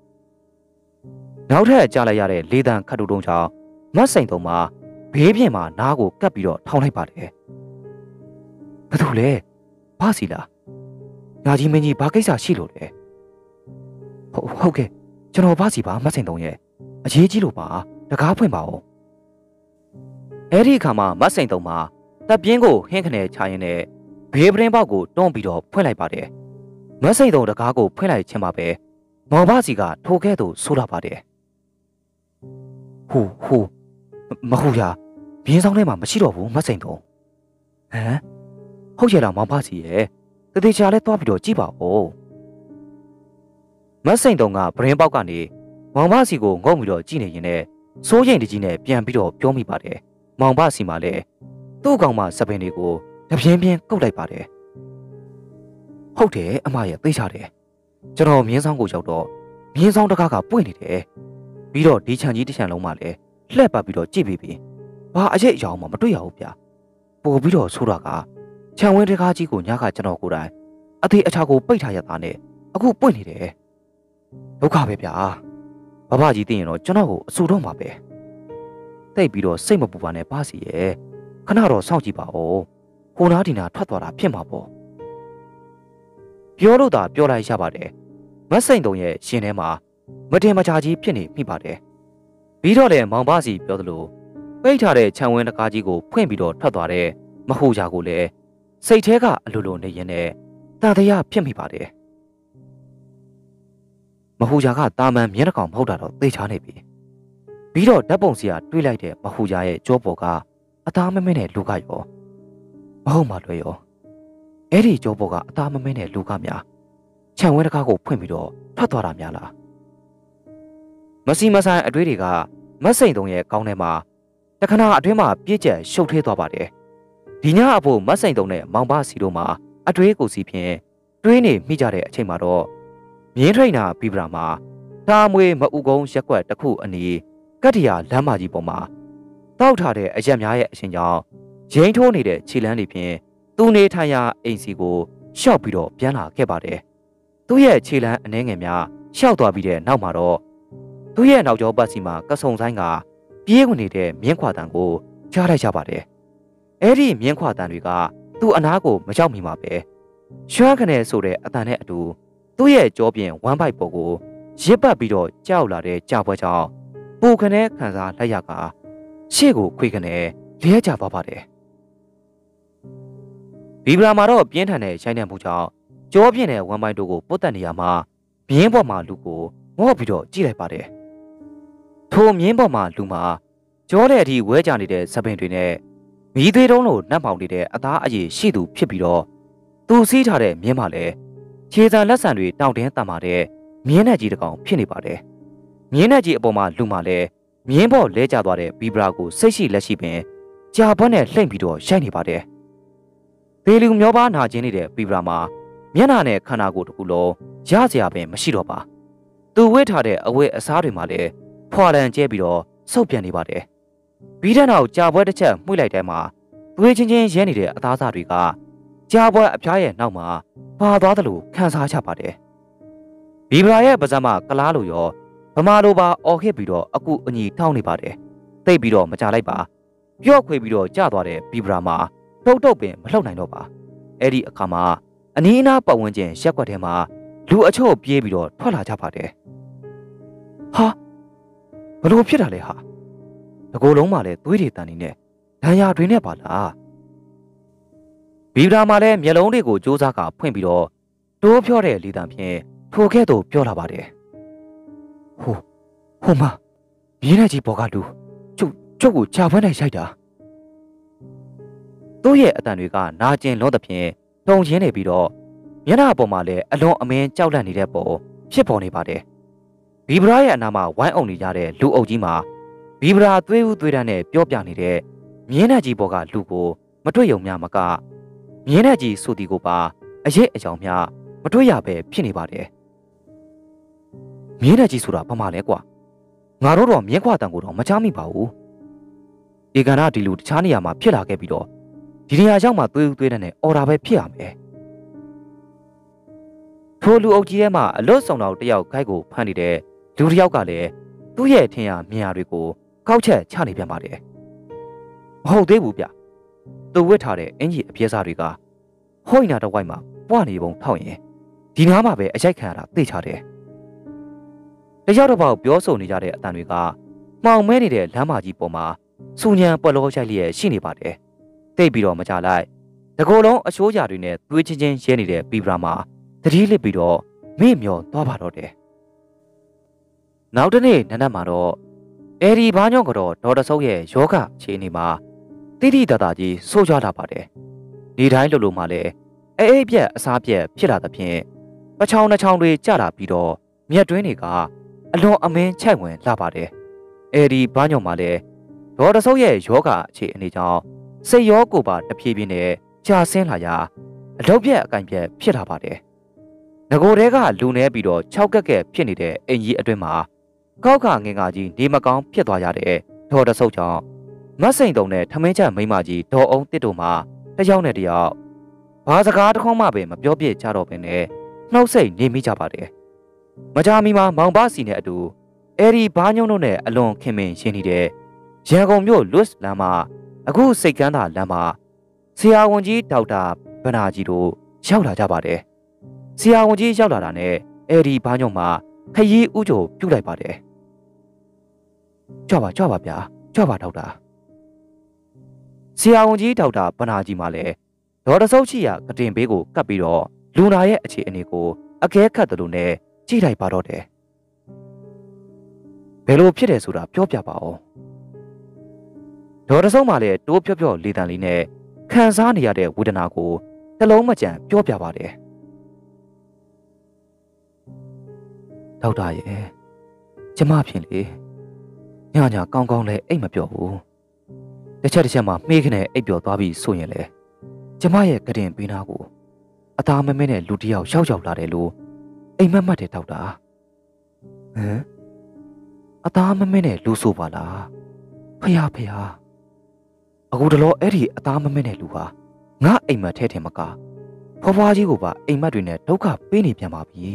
နောက်ထပ်ကြားလိုက်ရတဲ့လေးတန်းခတ်တူတုံးချောင်းမတ်စိန်တုံမှာဘေးပြင်မှာနားကိုကပ်ပြီးတော့ထောင်းလိုက်ပါတယ်ဘာလို့လဲဘာစီလားညာကြီးမင်းကြီးဘာကိစ္စရှိလို့လဲဟုတ်ဟုတ်ကဲ့ကျွန်တော်ဘာစီပါမတ်စိန်တုံရဲ့အရေးကြီးလို့ပါတကားဖွင့်ပါဦးအဲ့ဒီအခါမှာမတ်စိန်တုံမှာတပ်ပြင်းကိုဟင်းခနဲ့ချရင်းနဲ့ဘေးပရင်ပေါက်ကိုတွန်းပြီးတော့ဖွင့်လိုက်ပါတယ်မတ်စိန်တုံတကားကိုဖွင့်လိုက်ခြင်းပါပဲမောင်ဘစီကထိုကဲ့သို့ဆိုလာပါတယ်ဟိုဟိုမဟုတ်ရဘင်းဆောင်ထဲမှာမရှိတော့ဘူးမတ်စိန်တုံဟမ်ဟုတ်ရလားမောင်ဘစီရဲ့တတိချာလဲသွားပြီးတော့ကြည့်ပါဦးမတ်စိန်တုံကပရင်ပေါက်ကနေမောင်ဘစီကိုငုံပြီးတော့ကြည့်နေရင်လည်းစိုးရိမ်တကြီးနဲ့ပြန်ပြီးတော့ပြောမိပါတယ်။မောင်ဘစီမှာလည်းသူ့ကောင်မစပင်တွေကိုတပြင်းပြင်းကုတ်လိုက်ပါတယ်။ဟုတ်တယ်အမရဲ့သိချတယ်။ကျွန်တော်မြင်းဆောင်ကိုရောက်တော့မြင်းဆောင်တကားကပွင့်နေတယ်။ပြီးတော့ဒီခြံကြီးတစ်ခြံလုံးမှလည်းလှက်ပတ်ပြီးတော့ကြည့်ပြီးပြီ။ဘာအရေးအယောင်မှမတွေ့ရဘူးဗျ။ပို့ပြီးတော့ဆိုးတာကခြံဝင်းတကားကြီးကိုညကကျွန်တော်ကိုယ်တိုင်အသေးအချာကိုပိတ်ထားရတာနဲ့အခုပွင့်နေတယ်။ဒုက္ခပဲဗျာ။ဘဘကြီးသိရင်တော့ကျွန်တော်ကိုအဆူတော့မှာပဲ။တိတ်ပြီးတော့စိတ်မပူပါနဲ့ပါစီရဲ့ခဏတော့စောင့်ကြည့်ပါဦးဟိုနားဒီနာထွက်သွားတာဖြစ်မှာပေါ့ပြောလို့သာပြောလိုက်ရပါတယ်မတ်စိန်တုံရဲ့ရှင်ထဲမှာမတင်မချာကြီးဖြစ်နေမိပါတယ်ပြီးတော့လည်းမောင်ပါစီပြောသလိုပိတ်ထားတဲ့ခြံဝင်းတကားကြီးကိုဖွင့်ပြီးတော့ထွက်သွားတဲ့မဟိုဂျာကိုလည်းစိတ်ထဲကအလိုလိုနေရင်နဲ့တာတရားဖြစ်မိပါတယ်မဟိုဂျာကတာမန်မျက်နှာကောင်မဟုတ်တာတော့သိချာနေပြီပြီးတော့ဓာတ်ပုံစီကတွေးလိုက်တဲ့မဟူဂျာရဲ့ကြောပေါ်ကအသားမမဲနဲ့လူကရောမဟုတ်မှလွယ်ရောအဲ့ဒီကြောပေါ်ကအသားမမဲနဲ့လူကများခြံဝဲတကားကိုဖွင့်ပြီးတော့ထွက်သွားတာများလားမစီမဆိုင်အတွေးတွေကမတ်စိန်တုံရဲ့ကောင်းထဲမှာတခဏအတွင်းမှာပြည့်ကျက်ရှုပ်ထွေးသွားပါတယ်ဒီညအဖို့မတ်စိန်တုံနဲ့မောင်ပါစီတို့မှာအတွေးကိုစီဖြင့်တွေးနေမိကြတဲ့အချိန်မှာတော့မြင်းထိန်နာပြီးပရာမှာတာမွေမအူကုန်းရက်ွက်တစ်ခုအနီးကတ္တရာလမ်းမကြီးပေါ်မှာတောက်ထားတဲ့အရက်များရဲ့အရှင်ကြောင့်ရင်းထိုးနေတဲ့ခြေလမ်းတွေဖြင့်သူနေထိုင်ရာအိမ်စီကိုရှောက်ပြီးတော့ပြန်လာခဲ့ပါတယ်။သူ့ရဲ့ခြေလမ်းအနှဲငယ်များရှောက်သွားပြီးတဲ့နောက်မှာတော့သူ့ရဲ့နောက်ကျောပတ်စီမှာကဆုံဆိုင်ကပြေးဝင်နေတဲ့မြင်းခွာတန်ကိုကြားလိုက်ကြပါတယ်။အဲ့ဒီမြင်းခွာတန်တွေကသူ့အနားကိုမရောက်မီမှာပဲရွှမ်းခနဲ့ဆိုတဲ့အတန်နဲ့အတူသူ့ရဲ့ကြောပြင်ဝမ်းပိုက်ပေါ်ကိုရစ်ပတ်ပြီးတော့ကြောက်လာတဲ့ကြောက်ပွဲကြောင့်ပူခနဲ့ခံစားလိုက်ရကရှေ့ကိုခွေခနဲ့လဲကျသွားပါတယ်ဘီဘရာမှာတော့ပြင်းထန်တဲ့ရှိုင်းနှံမှုကြောင့်ကြောပြင်းတဲ့ဝမ်းပိုက်တို့ကိုပုတ်တက်နေရမှာမြင်းပေါ်မှာလူကိုငေါ့ပြီးတော့ကြည့်လိုက်ပါတယ်ထိုမြင်းပေါ်မှာလူမှာကြောတဲ့အထိဝဲကြနေတဲ့စပင်တွေနဲ့မီးသွေးတုံးလိုနှက်ပေါင်နေတဲ့အသားအရည်ရှိသူဖြစ်ပြီးတော့သူစီးထားတဲ့မြင်းမှာလည်းခြေစံလက်ဆံတွေတောင့်တင်းတန်မာတဲ့မြင်းနဲ့ကြီးတစ်ကောင်ဖြစ်နေပါတယ်မြင်းနဲ့ကြီးအပေါ်မှာလူမှာလည်းမြင်းပေါ်လဲကျသွားတဲ့ဘီဘရာကိုစိတ်ရှိလက်ရှိပင်ကြာဘွက်နဲ့လှိမ့်ပြီးတော့ရိုက်နေပါတယ်ဘေလူမျောပါနာကျင်းနေတဲ့ဘီဘရာမှာမျက်နှာနဲ့ခန္ဓာကိုယ်တစ်ခုလုံးရစရာပင်မရှိတော့ပါသူဝတ်ထားတဲ့အဝတ်အစားတွေမှာလည်းဖွာလန်ကျဲပြီးတော့ဆုပ်ပြန်နေပါတယ်ပြီးတဲ့နောက်ကြာဘွက်တစ်ချက်မှု့လိုက်တိုင်းမှာသွေးချင်းချင်းရဲနေတဲ့အသားစားတွေကကြာဘွက်အဖျားရဲ့နောက်မှာပါသွားတယ်လို့ခံစားချပါတယ်ဘီဘရာရဲ့ပါးစပ်မှာကလားလိုရောဗမာလိုပါအော်ခစ်ပြီးတော့အကူအညီထောင်းနေပါတယ်တိတ်ပြီးတော့မကြလိုက်ပါပြော့ခွေပြီးတော့ကျသွားတဲ့ဘီဘရာမှာတုတ်တုတ်ပင်မလှုပ်နိုင်တော့ပါအဲ့ဒီအခါမှာအနီးအနားပတ်ဝန်းကျင်ရက်ွက်ထဲမှာလူအချို့ပြေးပြီးတော့ထွက်လာကြပါတယ်ဟာဘလို့ဖြစ်တာလဲဟာတကိုယ်လုံးမှာလည်းသွေးတွေတန်နေနဲ့ဒဏ်ရာတွေနဲ့ပါလားဘီဘရာမှာလည်းမျက်လုံးတွေကိုစူးစမ်းကဖွင့်ပြီးတော့တိုးဖြော့တဲ့လေတံဖြင့်ထိုကဲ့သို့ပြောလာပါတယ်ဟိုဟိုမမြင်းနဲ့ကြီးပေါ်ကလူကျုပ်ကျုပ်ကိုကြာပွဲနိုင်ရိုက်တာသူ့ရဲ့အတန်တွေကနာကျင်လွန်းသဖြင့်တုံရင်းနေပြီးတော့မျက်နှာပေါ်မှာလည်းအလွန်အမင်းကြောက်လန့်နေတဲ့ပုံဖြစ်ပေါ်နေပါတယ်ဘီဘရာရဲ့အနားမှာဝိုင်းအောင်နေကြတဲ့လူအုပ်ကြီးမှာဘီဘရာသွေးဦးသွေးတန်းနဲ့ပြောပြနေတဲ့မြင်းနဲ့ကြီးပေါ်ကလူကိုမတွေ့ရုံများမကမြင်းနဲ့ကြီးဆိုတီကိုပါအရေးအကြောင်းများမတွေ့ရပဲဖြစ်နေပါတယ်မြင်းနဲ့ကြီးဆိုတာဘာမှလဲကွာငါတို့တော့မြင်းခွာတန်ကိုတော့မချမိပါဘူးဒီကနေ့ဒီလူတခြားနေရာမှာဖြစ်လာခဲ့ပြီးတော့ဒီနေရာရောက်မှသွေးဦးသွေးတန်းနဲ့အော်ဒါပဲဖြစ်ရမယ်ထိုလူအုပ်ကြီးထဲမှာအလွတ်ဆောင်တော်တယောက်ခိုက်ကိုဖမ်းနေတဲ့လူတယောက်ကလည်းသူ့ရဲ့ထင်ရမြင်ရတွေကိုကောက်ချက်ချနေပြန်ပါတယ်မဟုတ်သေးဘူးဗျသူဝတ်ထားတဲ့အင်ကြီးအပြဲစားတွေကဟိုင်းနာတဝိုက်မှာပွားနေပုံထောက်ရင်ဒီနားမှာပဲအရိုက်ခံရတာသိချတယ်တယောက်တစ်ပေါက်ပြောဆိုနေကြတဲ့အတန်တွေကမှောင်မဲနေတဲ့လမ်းမကြီးပေါ်မှာစူညံပွက်လောရိုက်လျက်ရှိနေပါတယ်တိတ်ပြီးတော့မကြလိုက်တကိုယ်လုံးအချိုးကြာတွေနဲ့သွေးချင်းချင်းရဲနေတဲ့ဘီဘရာမှာတတိလစ်ပြီးတော့မေ့မျောသွားပါတော့တယ်နောက်တနေ့နနက်မှာတော့အဲဒီဘာညော့ကတော့ဒေါ်တဆုပ်ရဲ့ယောဂခြေအနေမှာတိတိတတာကြီးဆိုးကြလာပါတယ်နေတိုင်းလှုပ်လို့မှလည်းအေးအေးပြက်အစားပြက်ဖြစ်လာသဖြင့်ပချောင်းနှချောင်းတွေကျလာပြီးတော့မြက်တွင်းတွေကအလွန်အမင်းချိုက်ဝင်လာပါတယ်အဲဒီဘာညောင်မှလည်းဒေါ်တဆုပ်ရဲ့ယောဂအခြေအနေကြောင့်စိတ်ရောကိုယ်ပါတဖြည်းဖြည်းနဲ့ကြာဆင်းလာရာအလုပ်ပြက်အကင်ပြက်ဖြစ်လာပါတယ်။ငကိုတဲကလူနေပြီးတော့၆ကက်ကက်ဖြစ်နေတဲ့အင်ကြီးအတွင်းမှာကောက်ကငင်္ကာကြီးနေမကောင်းဖြစ်သွားရတဲ့ဒေါ်တဆုပ်ကြောင့်မတ်စိန်တုံနဲ့ထမင်းချက်မိမကြီးဒေါ်အောင်တစ်တို့မှာတယောက်နဲ့တယောက်ဘာစကားတစ်ခေါက်မှပဲမပြောပြကြတော့ဘဲနဲ့နှုတ်ဆက်နေမိကြပါတယ်။မကြာမီမှာမောင်ပါစီနဲ့အတူအဲဒီဘာညုံတို့နဲ့အလွန်ခင်မင်ရှင်းနေတဲ့ရန်ကုန်မြို့လွတ်လမ်းမှာအခုစိတ်ကမ်းသာလမ်းမှာဆရာဝန်ကြီးဒေါက်တာဗနာကြီးတို့ရောက်လာကြပါတယ်။ဆရာဝန်ကြီးရောက်လာတာနဲ့အဲဒီဘာညုံမှာခရီးဥကြိုပြုတ်လိုက်ပါတယ်။ကြွပါကြွပါဗျာကြွပါဒေါက်တာဆရာဝန်ကြီးဒေါက်တာဗနာကြီးမှလည်းဒေါ်တဆုပ်ချီရကတင်ဘေးကိုကပ်ပြီးတော့လူနာရဲ့အခြေအနေကိုအကဲခတ်တယ်လို့နဲ့ကြည့်လိုက်ပါတော့တယ်ဘယ်လိုဖြစ်တယ်ဆိုတာပြောပြပါဦးဒေါ်တဆုပ်မှလည်းတိုးဖြော့ဖြော့လေတံလေးနဲ့ခံစားနေရတဲ့ဝေဒနာကိုတစ်လုံးမကြံပြောပြပါတယ်ဒေါက်တာရဲ့ကျမဖြစ်လေညညကောင်းကောင်းလဲအိတ်မပြောဘူးတစ်ချက်တစ်ချက်မှမေးခနဲ့အိတ်ပြောသွားပြီးဆိုရင်လေကျမရဲ့ကတင်ပေးနာကိုအသားမမဲနဲ့လူတစ်ယောက်ရောက်ရောက်လာတယ်လို့အိမ်မက်မှတ်တယ်ဒေါက်တာဟမ်အသားမမဲနဲ့လူဆိုပါလားဖယားဖယားအခုတလောအဲ့ဒီအသားမမဲနဲ့လူဟာငါအိမ်မက်ထဲထင်မကဖွားဖွားကြီးကိုပါအိမ်မက်တွေနဲ့ဒုက္ခပေးနေပြန်ပါပြီ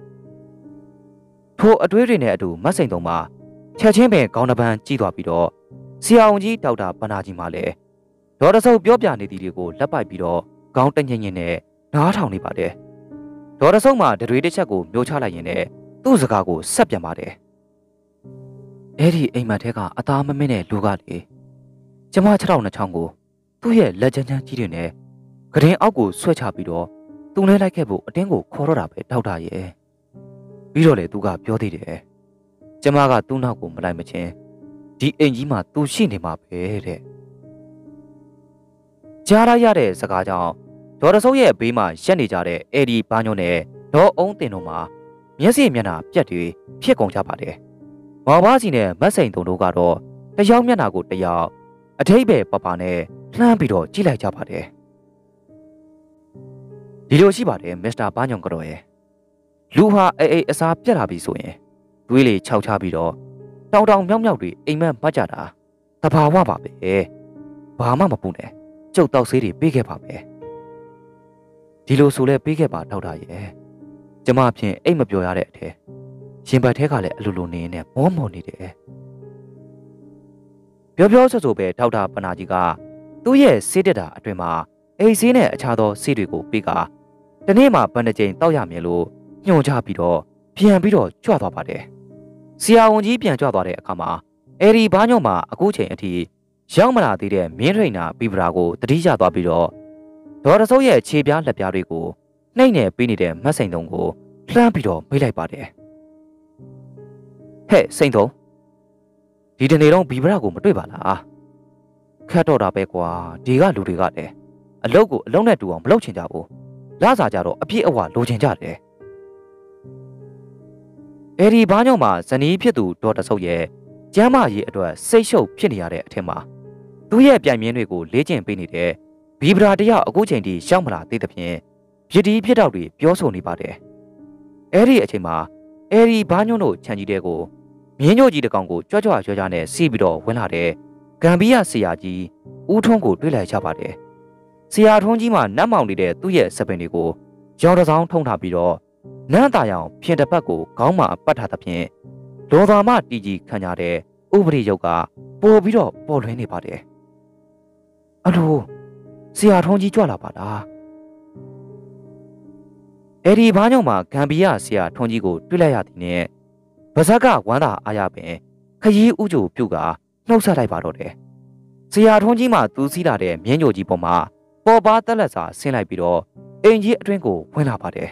ထိုအတွေးတွေနဲ့အတူမတ်စိန်တုံမှာချက်ချင်းပင်ခေါင်းတစ်ပန်းကြီးသွားပြီးတော့ဆရာဝန်ကြီးဒေါက်တာဗနာကြီးမှလည်းဒေါ်တဆုပ်ပြောပြနေသည်တွေကိုလက်ပိုက်ပြီးတော့ခေါင်းတညင်ညင်နဲ့နားထောင်နေပါတယ်ဒေါ်တဆုပ်မှတတွေးတစ်ချက်ကိုမျိုးချလိုက်ရင်လည်းသူ့စကားကိုဆက်ပြန်ပါတယ်အဲ့ဒီအိမ်မက်ထဲကအသားမမင်းတဲ့လူကလေကျမခြေထောက်နှစ်ချောင်းကိုသူ့ရဲ့လက်ချမ်းချမ်းကြီးတွေနဲ့ကရင်အောက်ကိုဆွဲချပြီးတော့သူ့နဲ့လိုက်ခဲ့ဖို့အတင်းကိုခေါ်တော့တာပဲဒေါက်တာရဲ့ပြီးတော့လေသူကပြောသေးတယ်ကျမကသူ့နောက်ကိုမလိုက်မချင်းဒီအိမ်ကြီးမှာသူရှိနေမှာပဲတဲ့ကြားရရတဲ့စကားကြောင့်ဒေါ်တဆုပ်ရဲ့ဘေးမှာရက်နေကြတဲ့အဲ့ဒီဘာညုံနဲ့ဒေါ်အုံးတင်တို့မှာမျက်စိမျက်နှာပြက်တွေဖြစ်ကုန်ကြပါတယ်မောင်ပါစီနဲ့မတ်စိန်တုံတို့ကတော့တယောက်မျက်နှာကိုတယောက်အထိပ္ပယ်ပပနဲ့လှမ်းပြီးတော့ကြည့်လိုက်ကြပါတယ်ဒီလိုရှိပါတယ်မစ္စတာဘာညုံကတော့ရဲ့လူဟာအေးအေးအစားပြက်လာပြီဆိုရင်တွေးလေခြောက်ချပြီးတော့တောင်တောင်မြောက်မြောက်တွေအိမ်မက်မှတ်ကြတာတဘာဝပါပဲဘာမှမပူနဲ့ကျုပ်တောက်ဆေးတွေပေးခဲ့ပါမယ်ဒီလိုဆိုလဲပေးခဲ့ပါဒေါက်တာရဲ့ကျမဖြင့်အိတ်မပြောရတဲ့အထဲရင်ဘတ်ထဲကလည်းအလိုလိုနေနေမောမောနေတယ်ပြောပြောဆိုဆိုပဲဒေါက်တာပနာကြီးကသူ့ရဲ့ဆေးတက်တာအတွင်မှာအိတ်ဆေးနဲ့အခြားသောဆေးတွေကိုပေးကတနေ့မှဘယ်နှကြိမ်တောက်ရမယ်လို့ညွှန်ချပြီးတော့ပြန်ပြီးတော့ကြွသွားပါတယ်ဆရာဝန်ကြီးပြန်ကြွသွားတဲ့အခါမှာအဲဒီဘာညုံမှာအခုချိန်အထိရောက်မလာသေးတဲ့မင်းထိန်နာဘီဗရာကိုတတိယသွားပြီးတော့ဒေါ်တဆုပ်ရဲ့ခြေပြားလက်ပြားတွေကိုနှိမ့်နေပေးနေတဲ့မတ်စိန်တုံကိုလှမ်းပြီးတော့မေးလိုက်ပါတယ်ဟဲ့စိန်တုံဒီတနေ့တော့ဘီဗရာကိုမတွေ့ပါလားခတ်တော့တာပဲကွာဒီကလူတွေကလည်းအလုတ်ကိုအလုံးနဲ့တူအောင်မလုပ်ချင်ကြဘူးလစားကြတော့အပြည့်အဝလိုချင်ကြတယ်အဲဒီဘာညောင်မှာဇနီးဖြစ်သူဒေါ်တဆုပ်ရဲ့ကျမ်းမာရေးအတွက်စိတ်ရှုပ်ဖြစ်နေရတဲ့အထက်မှာသူ့ရဲ့ပြိုင်မြင်းတွေကိုလေ့ကျင့်ပေးနေတဲ့ဘီဗရာတယောက်အခုချိန်ထိရှောက်မလာသေးသဖြင့်ဖြစ်ဒီဖြစ်တော့တွေပြောဆိုနေပါတယ်အဲ့ဒီအချိန်မှာအဲ့ဒီဘာညွန့်တို့ခြံကြီးတဲကိုမြင်းညိုကြီးတကောင်ကိုကြွကြွရွရွနဲ့စီးပြီးတော့ဝင်လာတဲ့ဂမ်ဘီယာဆရာကြီးဦးထွန်းကိုတွေ့လိုက်ကြပါတယ်ဆရာထွန်းကြီးမှနတ်မောင်နေတဲ့သူ့ရဲ့စပင်တွေကိုရောင်တစောင်းထုံထားပြီးတော့နန်းသားရောင်ဖြင်တစ်ပတ်ကိုခေါင်းမှာပတ်ထားသဖြင့်လောသာမတီကြီးခံကြတဲ့ဥပဒေရုပ်ကပို့ပြီးတော့ပေါ်လွင်နေပါတယ်အလိုဆရာထွန်းကြီးကြွလာပါလားအဲ့ဒီဘာညောင်မှာဂမ်ဘီယာဆရာထွန်းကြီးကိုတွေ့လိုက်ရသည်နဲ့ဗဇက်ကဝမ်းသာအားရပင်ခရီးဥကြိုပြုတ်ကနှုတ်ဆက်လိုက်ပါတော့တယ်ဆရာထွန်းကြီးမှသူစည်းလာတဲ့မြင်းညိုကြီးပေါ်မှာပေါ်ပါတက်လက်စာဆင်းလိုက်ပြီးတော့အိမ်ကြီးအတွင်းကိုဝင်လာပါတယ်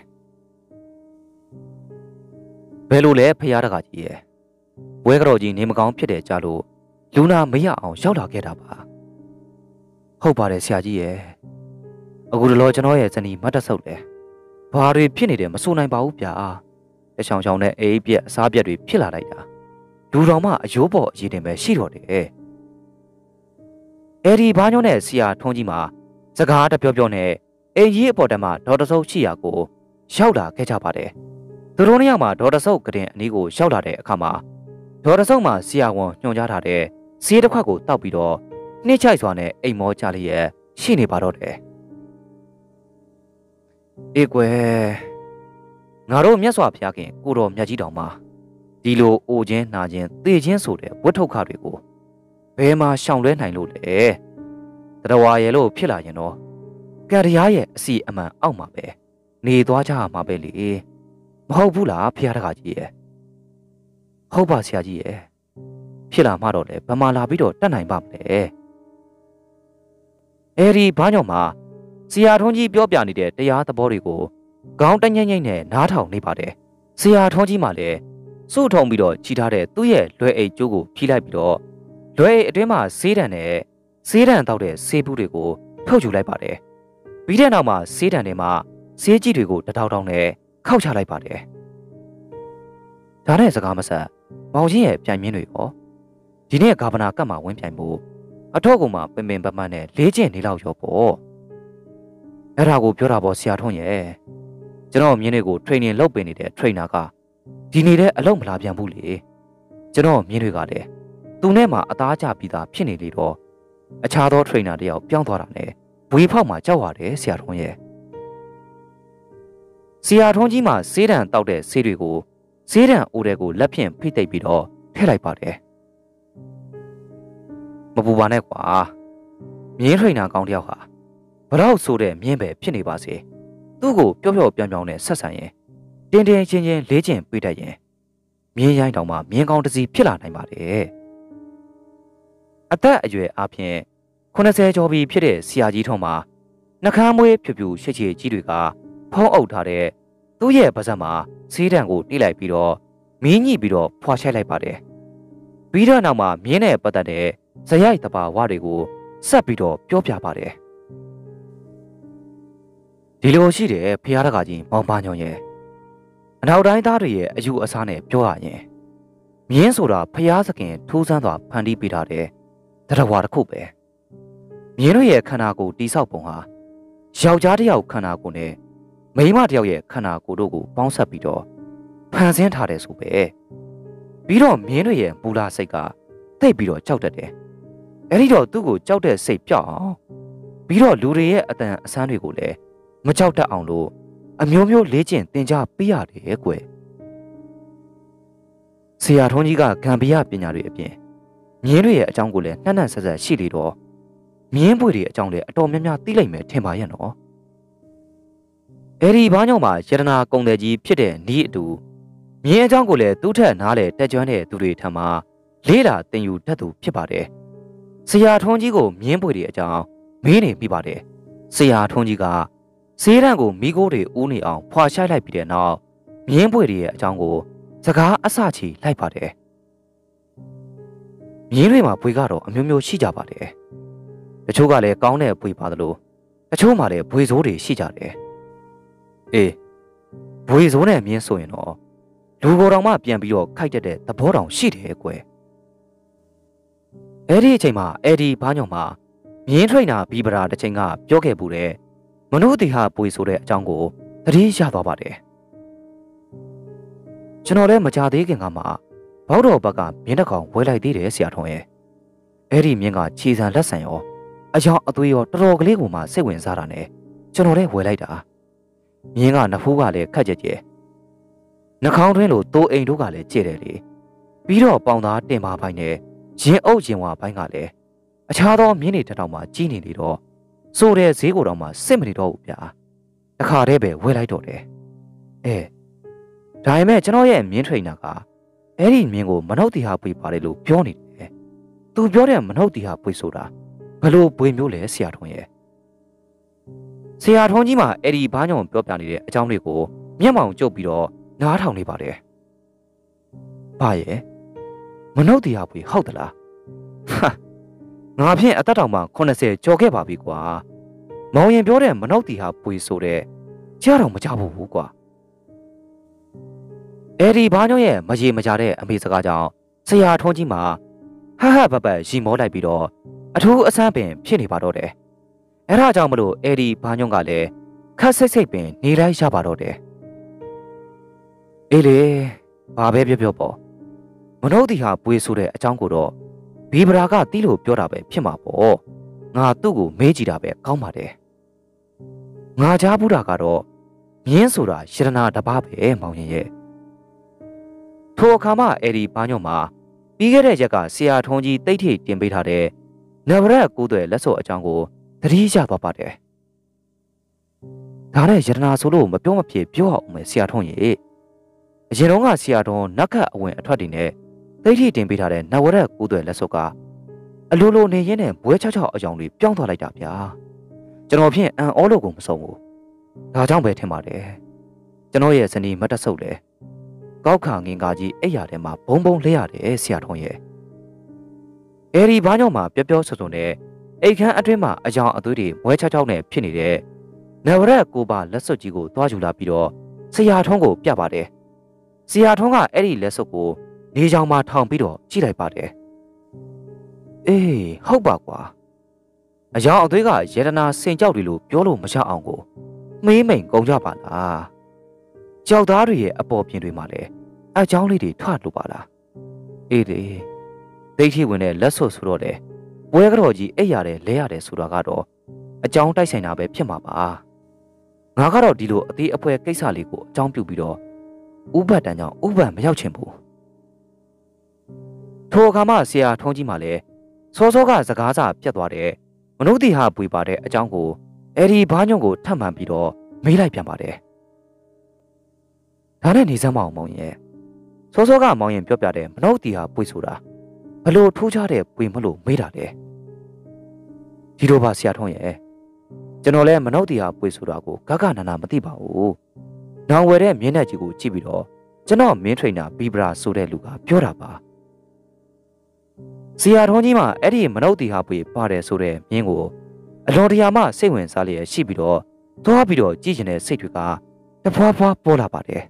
ဘယ်လိုလဲဖျားတကကြီးရဲ့ဝဲကြော်ကြီးနေမကောင်းဖြစ်တယ်ကြလို့လူနာမရအောင်ရောက်လာခဲ့တာပါဟုတ်ပါတယ်ဆရာကြီးရဲ့အခုတလောကျွန်တော်ရဲ့ဇနီးမတ်တဆုပ်လဲဘာတွေဖြစ်နေတယ်မဆိုနိုင်ပါဘူးဗျာတချောင်ချောင်နဲ့အေးပြက်အစားပြက်တွေဖြစ်လာလိုက်တာလူတော်မှအယိုးပေါ်အရည်တင်ပဲရှိတော့တယ်အဲ့ဒီဘာညောနဲ့ဆရာထွန်းကြီးမှာစကားတပြောပြောနဲ့အိမ်ကြီးအပေါ်တမှာဒေါ်တဆုပ်ရှိရာကိုရောက်လာခဲ့ကြပါတယ်သူတို့နှစ်ယောက်မှာဒေါ်တဆုပ်ကတင်အနီးကိုရောက်လာတဲ့အခါမှာဒေါ်တဆုပ်မှာဆရာဝန်ညွှန်ကြားထားတဲ့ဆေးတစ်ခွက်ကိုတောက်ပြီးတော့နှိမ့်ချိုက်စွာနဲ့အိမ်မောကြလျက်ရှိနေပါတော့တယ်အေးကွယ်ငါတို့မြတ်စွာဘုရားခင်ကိုတော်မြတ်ကြီးတော်မှာဒီလိုအိုခြင်းနာခြင်းသေခြင်းဆိုတဲ့ဝတ်ထုတ်ခါတွေကိုဘယ်မှာရှောင်လွဲနိုင်လို့လဲတရဝါရဲ့လို့ဖြစ်လာရင်တော့ကံတရားရဲ့အစီအမှန်အောက်မှာပဲနေသွားကြမှာပဲလေမဟုတ်ဘူးလားဖះတကားကြီးရဲ့ဟုတ်ပါဆရာကြီးရဲ့ဖြစ်လာမှတော့လေဗမာလာပြီးတော့တတ်နိုင်ပါမလဲအဲဒီဘာကြောင့်မှဆရာထွန်းကြီးပြောပြနေတဲ့တရားသဘောတွေကိုခေါင်းတညိမ့်ညိမ့်နဲ့နားထောင်နေပါတယ်ဆရာထွန်းကြီးမှလည်းစုထုံပြီးတော့ခြိထားတဲ့သူ့ရဲ့လွယ်အိတ်ကျိုးကိုဖြီးလိုက်ပြီးတော့လွယ်အိတ်အတွင်းမှာဆေးတံနဲ့ဆေးတံတောက်တဲ့ဆေးဘူးတွေကိုထုတ်ယူလိုက်ပါတယ်ပြီးတဲ့နောက်မှာဆေးတံတွေမှာဆေးကြီးတွေကိုတထောက်ထောက်နဲ့ခောက်ချလိုက်ပါတယ်ဒါနဲ့စကားမဆက်မောင်ချင်းရဲ့ပြိုင်မြင်းတွေရောဒီနေ့ဂါဗနာကတ်မှာဝင်းပြိုင်ဖို့အထောက်ကမှပင်ပင်ပန်းပန်းနဲ့လေးကျင့်နေလောက်ရောပေါ့အဲ့ဒါကိုပြောတာပေါ့ဆရာထွန်းရဲ့ကျွန်တော်မြင်းတွေကို training လုပ်ပေးနေတဲ့ trainer ကဒီနေ့တဲ့အလုပ်မလာပြန်ဘူးလေကျွန်တော်မြင်းတွေကလည်းသူနဲ့မှအသားကျပြီးသားဖြစ်နေလေတော့အခြားသော trainer တယောက်ပြောင်းသွားတာနဲ့ဘွေဖောက်မှကြောက်ရတယ်ဆရာထွန်းရဲ့ဆရာထွန်းကြီးမှဆေးတံတောက်တဲ့ဆေးတွေကိုဆေးတံအိုတဲ့ကိုလက်ဖြင့်ဖိသိပ်ပြီးတော့ထည့်လိုက်ပါတယ်မပူပါနဲ့ကွာမြင်း trainer ကောင်းတယောက်ဟာဘလောက်ဆိုတဲ့မြင်းပဲဖြစ်နေပါစေသူ့ကိုပျော့ပျော့ပြောင်းပြောင်းနဲ့ဆက်ဆံရင်တင်းတင်းချင်းချင်းလေးကျင်ပေးတတ်ရင်မြင်းရိုင်းတောင်မှမြင်းကောင်းတစ်စီးဖြစ်လာနိုင်ပါတယ်အသက်အရွယ်အပြင်ခုနှစ်ဆယ်ကျော်ပြီဖြစ်တဲ့ဆရာကြီးထုံးမှာနှကမ်းမွေးဖြူဖြူရှစ်ချေကြီးတွေကဖုံးအုပ်ထားတဲ့သူ့ရဲ့ပါးစပ်မှာဆေးတံကိုတိလိုက်ပြီးတော့မင်းညှိပြီးတော့ဖွာချိုက်လိုက်ပါတယ်ပြီးတော့နောက်မှာမြင်းနဲ့ပတ်သက်တဲ့ဇယိုက်တဘာဝတွေကိုဆက်ပြီးတော့ပြောပြပါတယ်ဒီလိုရှိတယ်ဖះတကာကြီးမောင်ပါညောင်ရဲ့အနောက်တိုင်းသားတွေရဲ့အယူအဆနဲ့ပြောရရင်မြင်းဆိုတာဖះစခင်ထူးဆန်းစွာဖန်တီးပေးထားတဲ့တရားဝါတစ်ခုပဲမြင်းတို့ရဲ့ခန္ဓာကိုယ်တိဆောက်ပုံဟာယောက်ျားတစ်ယောက်ခန္ဓာကိုယ်နဲ့မိန်းမတစ်ယောက်ရဲ့ခန္ဓာကိုယ်တို့ကိုပေါင်းစပ်ပြီးတော့ဖန်ဆင်းထားတယ်ဆိုပဲပြီးတော့မြင်းတို့ရဲ့မူလစိတ်ကတိတ်ပြီးတော့ကြောက်တတ်တယ်အဲ့ဒီတော့သူ့ကိုကြောက်တဲ့စိတ်ပြောက်အောင်ပြီးတော့လူတွေရဲ့အတန်အဆန်းတွေကိုလည်းမကြောက်တတ်အောင်လို့အမျိုးမျိုးလေ့ကျင့်သင်ကြားပေးရတယ်ကွယ်ဆရာထွန်းကြီးကဂံပြပညာတွေအပြင်မြင်းတွေရဲ့အကြောင်းကိုလည်းနှံ့နှံ့ဆက်ဆက်ရှိလေတော့မြင်းပွေတွေအကြောင်းလည်းအတော်များများသိလိုက်မယ်ထင်ပါရဲ့နော်အဲဒီဘာကြောင့်မှယတနာကုံတယ်ကြီးဖြစ်တဲ့နီးအတူမြင်းအကြောင်းကိုလည်းသူ့ထက်နားလေတက်ကြွတဲ့သူတွေထံမှာလေးလာသင်ယူတတ်သူဖြစ်ပါတယ်ဆရာထွန်းကြီးကိုမြင်းပွေတွေအကြောင်းမေးနေမိပါတယ်ဆရာထွန်းကြီးကဆေးရန်ကိုမိခိုးတွေဦးနေအောင်ဖွာရှိုက်လိုက်ပြီးတဲ့နောက်မြင်းပွေတွေရဲ့အကြောင်းကိုစကားအစချီလိုက်ပါတယ်မြင်းတွေမှာဘွေကတော့အမျိုးမျိုးရှိကြပါတယ်တချို့ကလည်းကောင်းတဲ့ဘွေပါသလိုတချို့မှလည်းဘွေဆိုးတွေရှိကြတယ်အေးဘွေဆိုးနဲ့မြင်းဆိုရင်တော့လူကိုယ်တော်မှပြန်ပြီးတော့ခိုက်တတ်တဲ့သဘောတောင်ရှိတယ်ကွယ်အဲ့ဒီအချိန်မှာအဲ့ဒီဘာညောင်မှာမြင်းထိန်နာဘီဗရာတစ်ချိန်ကပြောခဲ့ပူတဲ့မနုတိဟာပွေဆိုတဲ့အကြောင်းကိုသတိရသွားပါတယ်ကျွန်တော်လည်းမကြသေးခင်ကမှဘောက်တော်ဘက်ကမြင်းတစ်ကောင်ဝဲလိုက်သေးတယ်ဆရာထွန်းရဲ့အဲ့ဒီမြင်းကခြေစံလက်ဆံရောအယောင်အသွေးရောတော်တော်ကလေးကိုမှစိတ်ဝင်စားတာနဲ့ကျွန်တော်လည်းဝဲလိုက်တာမြင်းကနဖူးကလည်းခက်ကြဲကြဲနှာခေါင်းတွင်းလိုတိုးအိမ်တို့ကလည်းကျဲတယ်လေပြီးတော့ပေါင်သားတင်ပါပိုင်းနဲ့ရင်အုပ်ရင်ဝါပိုင်းကလည်းအခြားသောမြင်းတွေတစ်တောင်မှကြီးနေနေတော့ဆိုတဲ့ဈေးကိုတော့မှစစ်မနေတော့ဘူးဗျာတခါတည်းပဲဝဲလိုက်တော့တယ်အဲဒါပေမဲ့ကျွန်တော်ရဲ့မြင်းထိန်နာကအဲ့ဒီမြင်းကိုမနှုတ်တီဟာပွေပါတယ်လို့ပြောနေတယ်သူပြောတဲ့မနှုတ်တီဟာပွေဆိုတာဘလို့ပွေမျိုးလဲဆရာထွန်းရဲ့ဆရာထွန်းကြီးမှအဲ့ဒီဘာညောင်ပြောပြနေတဲ့အကြောင်းလေးကိုမျက်မှောင်ကျုပ်ပြီးတော့နားထောင်နေပါတယ်ဘာရဲ့မနှုတ်တီဟာပွေဟုတ်သလားဟာငါဖြင့်အသက်တောင်မှခုနှစ်ဆယ်ကျော်ခဲ့ပါပြီကွာမောင်ရင်ပြောတဲ့မနှုတ်တီဟာပွေဆိုတဲ့ကြားတော့မကြဘူးကွာအဲ့ဒီဘာညောရဲ့မရေမကြတဲ့အမေစကားကြောင့်စရာထုံးကြီးမှာဟဟဘဘရီမောလိုက်ပြီးတော့အထူးအဆန်းပင်ဖြစ်နေပါတော့တယ်အဲ့ဒါကြောင့်မလို့အဲ့ဒီဘာညွန့်ကလည်းခက်စိတ်စိတ်ပင်နေလိုက်ရပါတော့တယ်အေးလေဘာပဲပြောပြောပေါ့မနှုတ်တီဟာပွေဆိုတဲ့အကြောင်းကိုတော့ဘီဗရာကတီးလို့ပြောတာပဲဖြစ်မှာပေါ့ငါသူ့ကိုမေးကြည့်တာပဲကောင်းပါတယ်ငါကြားဘူးတာကတော့မြင်းဆိုတာရတနာတပားပဲမောင်ရင်ရဲ့ထိုအခါမှအဲ့ဒီဘာညွန့်မှာပြီးခဲ့တဲ့ရက်ကဆရာထုံးကြီးတိတ်ထိတင်ပေးထားတဲ့နဗရက်ကိုးသွဲလက်စော့အကြောင်းကိုသတိရသွားပါတယ်ဒါနဲ့ရတနာဆိုလို့မပြောမဖြစ်ပြောအောင်မယ်ဆရာထုံးရဲ့အရင်တော့ကဆရာတော်နက်ခတ်အဝင်အထွက်တွေနဲ့တိတ်ထိတင်ပေးထားတဲ့နဝရက်ကိုးသွဲလက်စော့ကအလိုလိုနေရင်းနဲ့ဘွဲချောက်ချောက်အကြောင်းတွေပြောင်းသွားလိုက်တာဗျာကျွန်တော်ဖြင့်အန်အောလို့ကိုမဆုံးဘူးဒါကြောင့်ပဲထင်ပါတယ်ကျွန်တော်ရဲ့ဇနီးမတက်ဆုပ်လေကောက်ခါငင်ကားကြီးအိပ်ရာထဲမှာဘုံဘုံလဲရတယ်ဆရာတော်ရဲ့အဲဒီဘာကြောင့်မှပျော်ပျော်ဆွဆွနဲ့အိတ်ခမ်းအတွင်းမှာအယောင်အသွေးတွေမွဲချောက်ချောက်နဲ့ဖြစ်နေတဲ့နဝရက်ကိုပါလက်စွပ်ကြီးကိုသွားယူလာပြီးတော့ဆရာထုံးကိုပြပါတယ်ဆရာထုံးကအဲ့ဒီလက်စွပ်ကိုနေချောင်မှာထောင်ပြီးတော့ကြည့်လိုက်ပါတယ်အေးဟုတ်ပါကွာအယောင်အသွေးကရေတနာစင်ကြောက်တွေလို့ပြောလို့မရအောင်ကိုမေးမိန်ကုန်ကြပါလားကြောက်သားတွေရဲ့အပေါ်ပြင်တွေမှာလည်းအကြောင်းလေးတွေထွက်လို့ပါလားအေးလေဒိတ်ထိဝင်တဲ့လက်စွပ်ဆိုတော့လေဘွဲကြော်ကြီးအိပ်ရတယ်လဲရတယ်ဆိုတာကတော့အကြောင်းတိုက်ဆိုင်တာပဲဖြစ်မှာပါငါကတော့ဒီလိုအသေးအဖွဲကိစ္စလေးကိုအကြောင်းပြုပြီးတော့ဥပတ်တန်ကြောင့်ဥပတ်မရောက်ချင်ဘူးထိုအခါမှဆရာထုံးကြီးမှလည်းစောစောကစကားစာပြတ်သွားတဲ့မနုဿိဟာပွေပါတဲ့အကြောင်းကိုအဲ့ဒီဘာညွန့်ကိုထပ်မှန်ပြီးတော့မေးလိုက်ပြန်ပါတယ်ဒါနဲ့နေစမ်းမအောင်မောင်ရဲ့စောစောကမောင်ရင်ပြောပြတဲ့မနုဿိဟာပွေဆိုတာဘလို့ထိုးချတဲ့ပွေမလို့မေးတာလေဒီလိုပါဆရာထုံးရဲ့ကျွန်တော်လည်းမနုဿိဟာပွေဆိုတာကိုဂဂနာနာမသိပါဘူးနောင်ဝယ်တဲ့မြင်းနဲ့ကြီးကိုကြည့်ပြီးတော့ကျွန်တော်မင်းထိန်တာဘီဗရာဆိုတဲ့လူကပြောတာပါဆရာထုံးကြီးမှအဲ့ဒီမနုဿိဟာပွေပါတယ်ဆိုတဲ့မြင်းကိုအလွန်တရာမှစိတ်ဝင်စားလျက်ရှိပြီးတော့သွားပြီးတော့ကြည့်ကျင်တဲ့စိတ်တွေကတဖွာဖွာပေါ်လာပါတယ်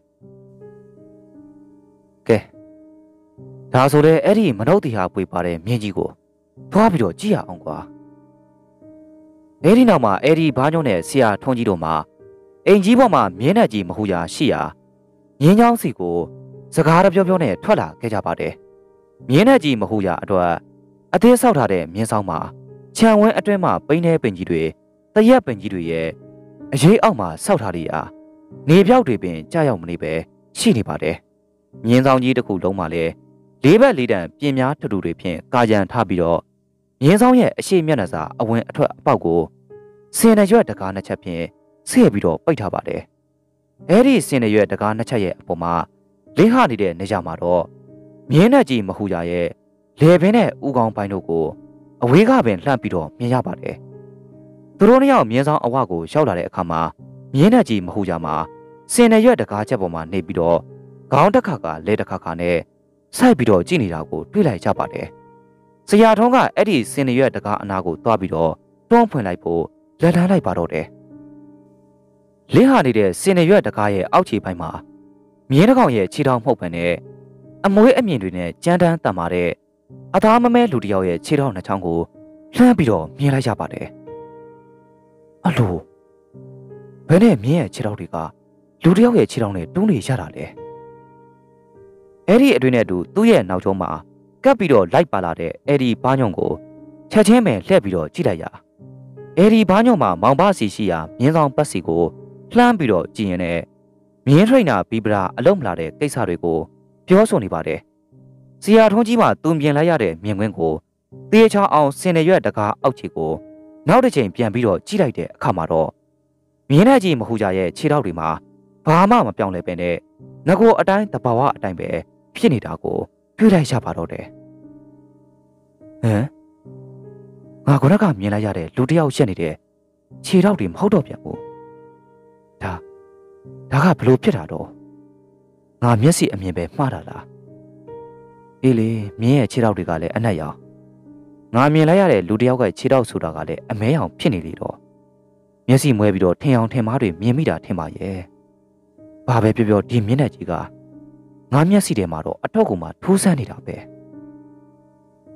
ကဲဒါဆိုတဲ့အဲ့ဒီမနုဿိဟာပွေပါတဲ့မြင်းကြီးကိုသွားပြီးတော့ကြည့်ရအောင်ကွာအဲ့ဒီနောက်မှာအဲ့ဒီဘာညွန့်နဲ့ဆရာထုံးကြီးတို့မှာအိမ်ကြီးပေါ်မှာမြင်းနဲ့ကြီးမဟုတ်ရာရှိရာမြင်းချောင်းစီကိုစကားတပြောပြောနဲ့ထွက်လာခဲ့ကြပါတယ်မြင်းနဲ့ကြီးမဟုတ်ရာအတွက်အသေးဆောက်ထားတဲ့မြင်းဆောင်မှာခြံဝင်းအတွင်းမှာပိန်းနေပင်ကြီးတွေတရက်ပင်ကြီးတွေရဲ့အရေးအောက်မှာဆောက်ထားရနေပြောက်တွေပင်ကြာရောက်မနေပဲရှိနေပါတယ်မြင်းဆောင်ကြီးတစ်ခုလုံးမှာလည်းလေးဘက်လေးတန်ပြင်းများထူထူတွေဖြင့်ကာကြံထားပြီးတော့မြင်းဆောင်ရဲ့အရှိမျက်နှာစာအဝင်အထွက်အပေါက်ကိုစင်ရွက်တကားနှစ်ချက်ဖြင့်ဆည့်ပြီးတော့ပိတ်ထားပါတယ်အဲ့ဒီစင်ရွက်တကားနှစ်ချက်ရဲ့အပေါ်မှာလင်းဟနေတဲ့နေကြမှာတော့မြင်းနဲ့ကြီးမဟူရရဲ့လေပင်နဲ့ဥကောင်းပိုင်းတို့ကိုအဝေးကပင်လှမ်းပြီးတော့မြင်ရပါတယ်သူတို့နှစ်ယောက်မြင်းဆောင်အဝကိုရောက်လာတဲ့အခါမှာမြင်းနဲ့ကြီးမဟူရမှာစင်ရွက်တကားချက်ပေါ်မှာနေပြီးတော့ခေါင်းတစ်ခါကလဲတစ်ခါခါနဲ့စိုက်ပြီးတော့ကြည့်နေတာကိုတွေ့လိုက်ကြပါတယ်ဆရာထုံးကအဲ့ဒီစင်ရွက်တကားအနာကိုတွားပြီးတော့တွန်းဖွင့်လိုက်ဖို့လက်ထမ်းလိုက်ပါတော့တယ်လင်းဟာနေတဲ့စင်ရွက်တကားရဲ့အောက်ခြေပိုင်းမှာမြင်းတစ်ကောင်ရဲ့ခြေထောက်မှုတ်ပန်နဲ့အမွေးအမြင်တွေနဲ့ကြမ်းတမ်းတန်မာတဲ့အသားမမဲလူတစ်ယောက်ရဲ့ခြေထောက်နှစ်ချောင်းကိုလှမ်းပြီးတော့မြင်လိုက်ရပါတယ်အလိုဘယ်နဲ့မြင်းရဲ့ခြေထောက်တွေကလူတစ်ယောက်ရဲ့ခြေထောက်နဲ့တွန်းနေရတာလဲအဲ့ဒီအတွင်းနဲ့တူသူ့ရဲ့နောက်ကျောမှာကပ်ပြီးတော့လိုက်ပါလာတဲ့အဲ့ဒီဘာညွန့်ကိုချက်ချင်းပဲလှည့်ပြီးတော့ကြည့်လိုက်ရအဲ့ဒီဘာညွန့်မှာမောင်ဘစီရှိရာမြင်းဆောင်ပတ်စီကိုလှမ်းပြီးတော့ကြည့်ရင်လည်းမြင်းထိန်နာဘီဗရာအလုံးမလာတဲ့ကိစ္စတွေကိုပြောဆိုနေပါတယ်ဆရာထုံးကြီးမှသူမြင်လိုက်ရတဲ့မြင်ကွင်းကိုတေချာအောင်စင်ရွက်တကားအောက်ခြေကိုနောက်တစ်ချိန်ပြန်ပြီးတော့ကြည့်လိုက်တဲ့အခါမှာတော့မြင်းနဲ့ကြီးမဟူကြရဲ့ခြေထောက်တွေမှာဘာမှမပြောင်းလဲပဲနဲ့ငကိုအတိုင်းတဘာဝအတိုင်းပဲဖြစ်နေတာကိုတွေ့လိုက်ရပါတော့တယ်ဟမ်ငါကကမြင်လိုက်ရတဲ့လူတစ်ယောက်ရှက်နေတဲ့ခြေထောက်တွေမဟုတ်တော့ပြန်ဘူးဒါဒါကဘလို့ဖြစ်တာတော့ငါမျက်စိအမြင်ပဲမှားတာလားအေးလေမြင်းရဲ့ခြေထောက်တွေကလည်းအနက်ရောင်ငါမြင်လိုက်ရတဲ့လူတစ်ယောက်ကခြေထောက်ဆိုတာကလည်းအမဲအောင်ဖြစ်နေလေတော့မျက်စိမွဲပြီးတော့ထင်အောင်ထင်မှားတွေမြင်မိတာထင်ပါရဲ့ဘာပဲပြောပြောဒီမြင်းနဲ့ကြီးကငါမျက်စိထဲမှာတော့အတော့ကိုမှထိုးဆန်းနေတာပဲ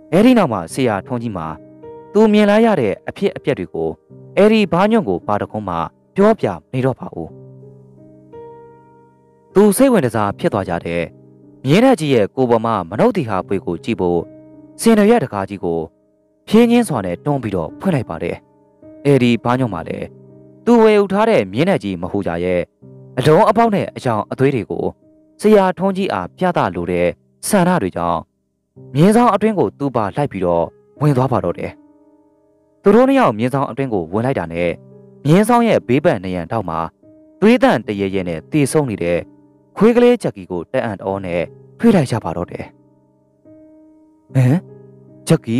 အဲ့ဒီနောက်မှာဆရာထုံးကြီးမှာသူမြင်လာရတဲ့အဖြစ်အပျက်တွေကိုအဲ့ဒီဘာညွန့်ကိုဘာတခုံးမှပြောပြနေတော့ပါဘူးသူစိတ်ဝင်စားဖြစ်သွားကြတဲ့မြင်းတဲ့ကြီးရဲ့ကိုပေါ်မှာမနှုတ်တီဟာပွေကိုကြည့်ဖို့စင်ရရဲ့တကားကြီးကိုဖြင်းချင်းစွာနဲ့တွန်းပြီးတော့ဖွင့်လိုက်ပါတယ်အဲ့ဒီဘာညွန့်မှာလည်းသူဝေဥထားတဲ့မြင်းတဲ့ကြီးမဟုတ်ကြရဲ့အလုံးအပေါက်နဲ့အကြောင်အသွေးတွေကိုဆရာထုံးကြီးအားပြသလိုတဲ့ဆန္ဒတွေကြောင့်မြင်းဆောင်အတွင်းကိုသူ့ပါလိုက်ပြီးတော့ဝင်သွားပါတော့တယ်သူတို့နှစ်ယောက်မြင်းဆောင်အတွင်းကိုဝင်လိုက်တာနဲ့မြင်းဆောင်ရဲ့ဘေးဘက်နေရန်တောက်မှာသွေးတန့်တရေရဲနဲ့တေဆုံးနေတဲ့ခွေးကလေးချက်ကီကိုတက်အံ့တော်နဲ့ထွေးလိုက်ကြပါတော့တယ်ဟမ်ချက်ကီ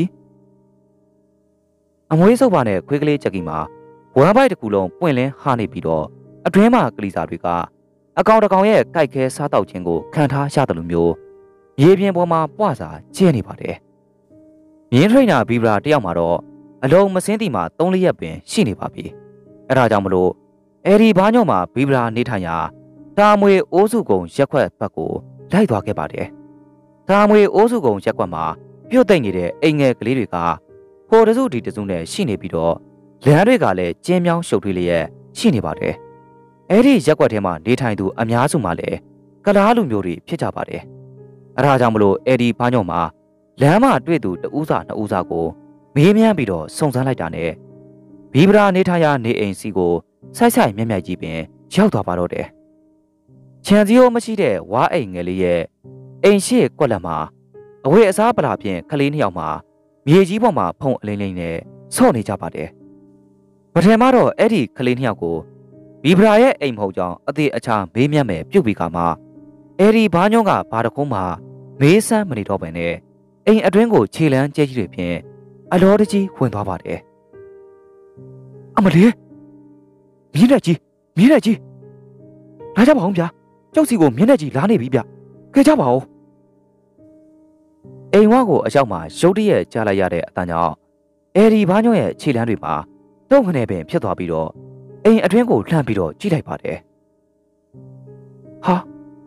အမွေးစုပ်ပါနဲ့ခွေးကလေးချက်ကီမှာဝမ်းပိုက်တစ်ခုလုံးပွင့်လင်းဟာနေပြီးတော့အတွင်းမှာကလေးစာတွေကအကောင်တကောင်ရဲ့ကြိုက်ခဲစားတောက်ခြင်းကိုခံထားရတယ်လို့မျိုးမြေပြင်ပေါ်မှာပွားစာကျင်းနေပါတယ်မြင်းထိန်နာဘီဗရာတယောက်မှာတော့အလုံးမစင်းတီမှာသုံးလေးရက်ပင်ရှိနေပါပြီအဲဒါကြောင့်မလို့အဲဒီဘာညော့မှာဘီဗရာနေထိုင်ရာတာမွေအိုးစုကုံရက်ခွက်ဘက်ကိုလိုက်သွားခဲ့ပါတယ်တာမွေအိုးစုကုံရက်ခွက်မှာပြုတ်သိမ့်နေတဲ့အိမ်ငယ်ကလေးတွေကဟိုတစုဒီတစုနဲ့ရှိနေပြီးတော့လမ်းတွေကလည်းကျင်းမြောင်းရှုပ်ထွေးလျက်ရှိနေပါတယ်အဲ့ဒီရက်ွက်ထဲမှာနေထိုင်သူအများစုမှာလည်းကလားလူမျိုးတွေဖြစ်ကြပါတယ်အဲဒါကြောင့်မလို့အဲ့ဒီဘာညော့မှာလမ်းမှာတွေ့သူတဦးစာနှစ်ဦးစာကိုမေးမြန်းပြီးတော့စုံစမ်းလိုက်တာနဲ့ဘီဗရာနေထိုင်ရာနေအိမ်စီကိုဆိုက်ဆိုက်မြက်မြက်ကြီးပင်ရောက်သွားပါတော့တယ်ခြံစည်းရိုးမရှိတဲ့ဝါအိမ်ငယ်လေးရဲ့အိမ်ရှိကွက်လက်မှာအဝေးအစားပလာဖြင့်ကလေးနှစ်ယောက်မှာမြေကြီးပေါ်မှာဖုံအလိမ့်လိမ့်နဲ့ဆော့နေကြပါတယ်ပထမတော့အဲ့ဒီကလေးနှစ်ယောက်ကိုဘီဗရာရဲ့အိမ်မဟုတ်ကြောင်းအသေးအချာမေးမြန်းမယ်ပြုတ်ပြီးကမှအဲ့ဒီဘာညွန့်ကဘာတခုံးမှမေးစမ်းမနေတော့ပဲနဲ့အိမ်အတွင်းကိုခြေလန်းကျဲကြီးတွေဖြင့်အလောတကြီးဝင်သွားပါတယ်အမလေးမြင်းနဲ့ကြီးမြင်းနဲ့ကြီးလာကြပါဦးဗျာကျောက်စီကိုမြင်းနဲ့ကြီးလာနေပြီဗျခဲကြပါဦးအိမ်ဝကိုအရောက်မှာရုတ်တရက်ကြားလိုက်ရတဲ့အတန်ကြောင့်အဲ့ဒီဘာညွန့်ရဲ့ခြေလန်းတွေမှာတုံခနဲ့ပင်ဖြစ်သွားပြီးတော့အိမ်အတွင်းကိုလှမ်းပြီးတော့ကြည့်လိုက်ပါတယ်ဟာ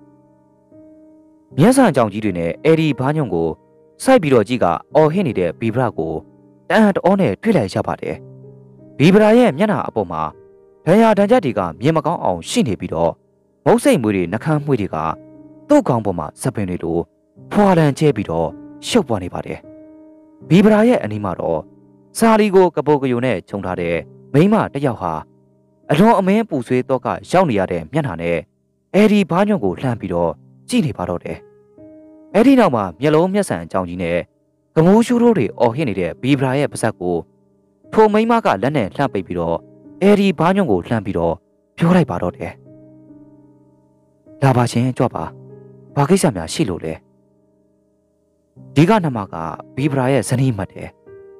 မျက်စံကြောင်ကြီးတွေနဲ့အဲ့ဒီဘာညွန့်ကိုစိုက်ပြီးတော့ကြည့်ကအော်ဟစ်နေတဲ့ဘီဗရာကိုတန်ဟန်တောနဲ့တွေ့လိုက်ရပါတယ်ဘီဗရာရဲ့မျက်နှာအပေါ်မှာဒဏ်ရာဒဏ်ချက်တွေကမြင်မကောင်းအောင်ရှိနေပြီးတော့မုတ်စိတ်မွေးတွေနှကန်းမွေးတွေကသူ့ခေါင်းပေါ်မှာစပင်တွေလိုဖွာလန်ကျဲပြီးတော့ရှုပ်ပွားနေပါတယ်ဘီဗရာရဲ့အနီးမှာတော့စာလီကိုကပိုကယိုနဲ့ခြုံထားတဲ့မိန်းမတစ်ယောက်ဟာအလွန်အမင်းပူဆွေးတော့ကရောက်နေရတဲ့မျက်နှာနဲ့အဲဒီဘာညွန့်ကိုလှမ်းပြီးတော့ကြည့်နေပါတော့တယ်အဲ့ဒီနောက်မှာမျက်လုံးမျက်စံအကြောင်းကြီးနဲ့ကမိုးရှူးတို့တွေအော်ဟစ်နေတဲ့ဘီဗရာရဲ့ပါဇက်ကိုထိုမိန်းမကလက်နဲ့လှမ်းပိတ်ပြီးတော့အဲ့ဒီဘာညွန့်ကိုလှမ်းပြီးတော့ပြောလိုက်ပါတော့တယ်လာပါချင်းကြွပါဘာကိစ္စများရှိလို့လဲဒီကနမကဘီဗရာရဲ့ဇနီးမှတ်တယ်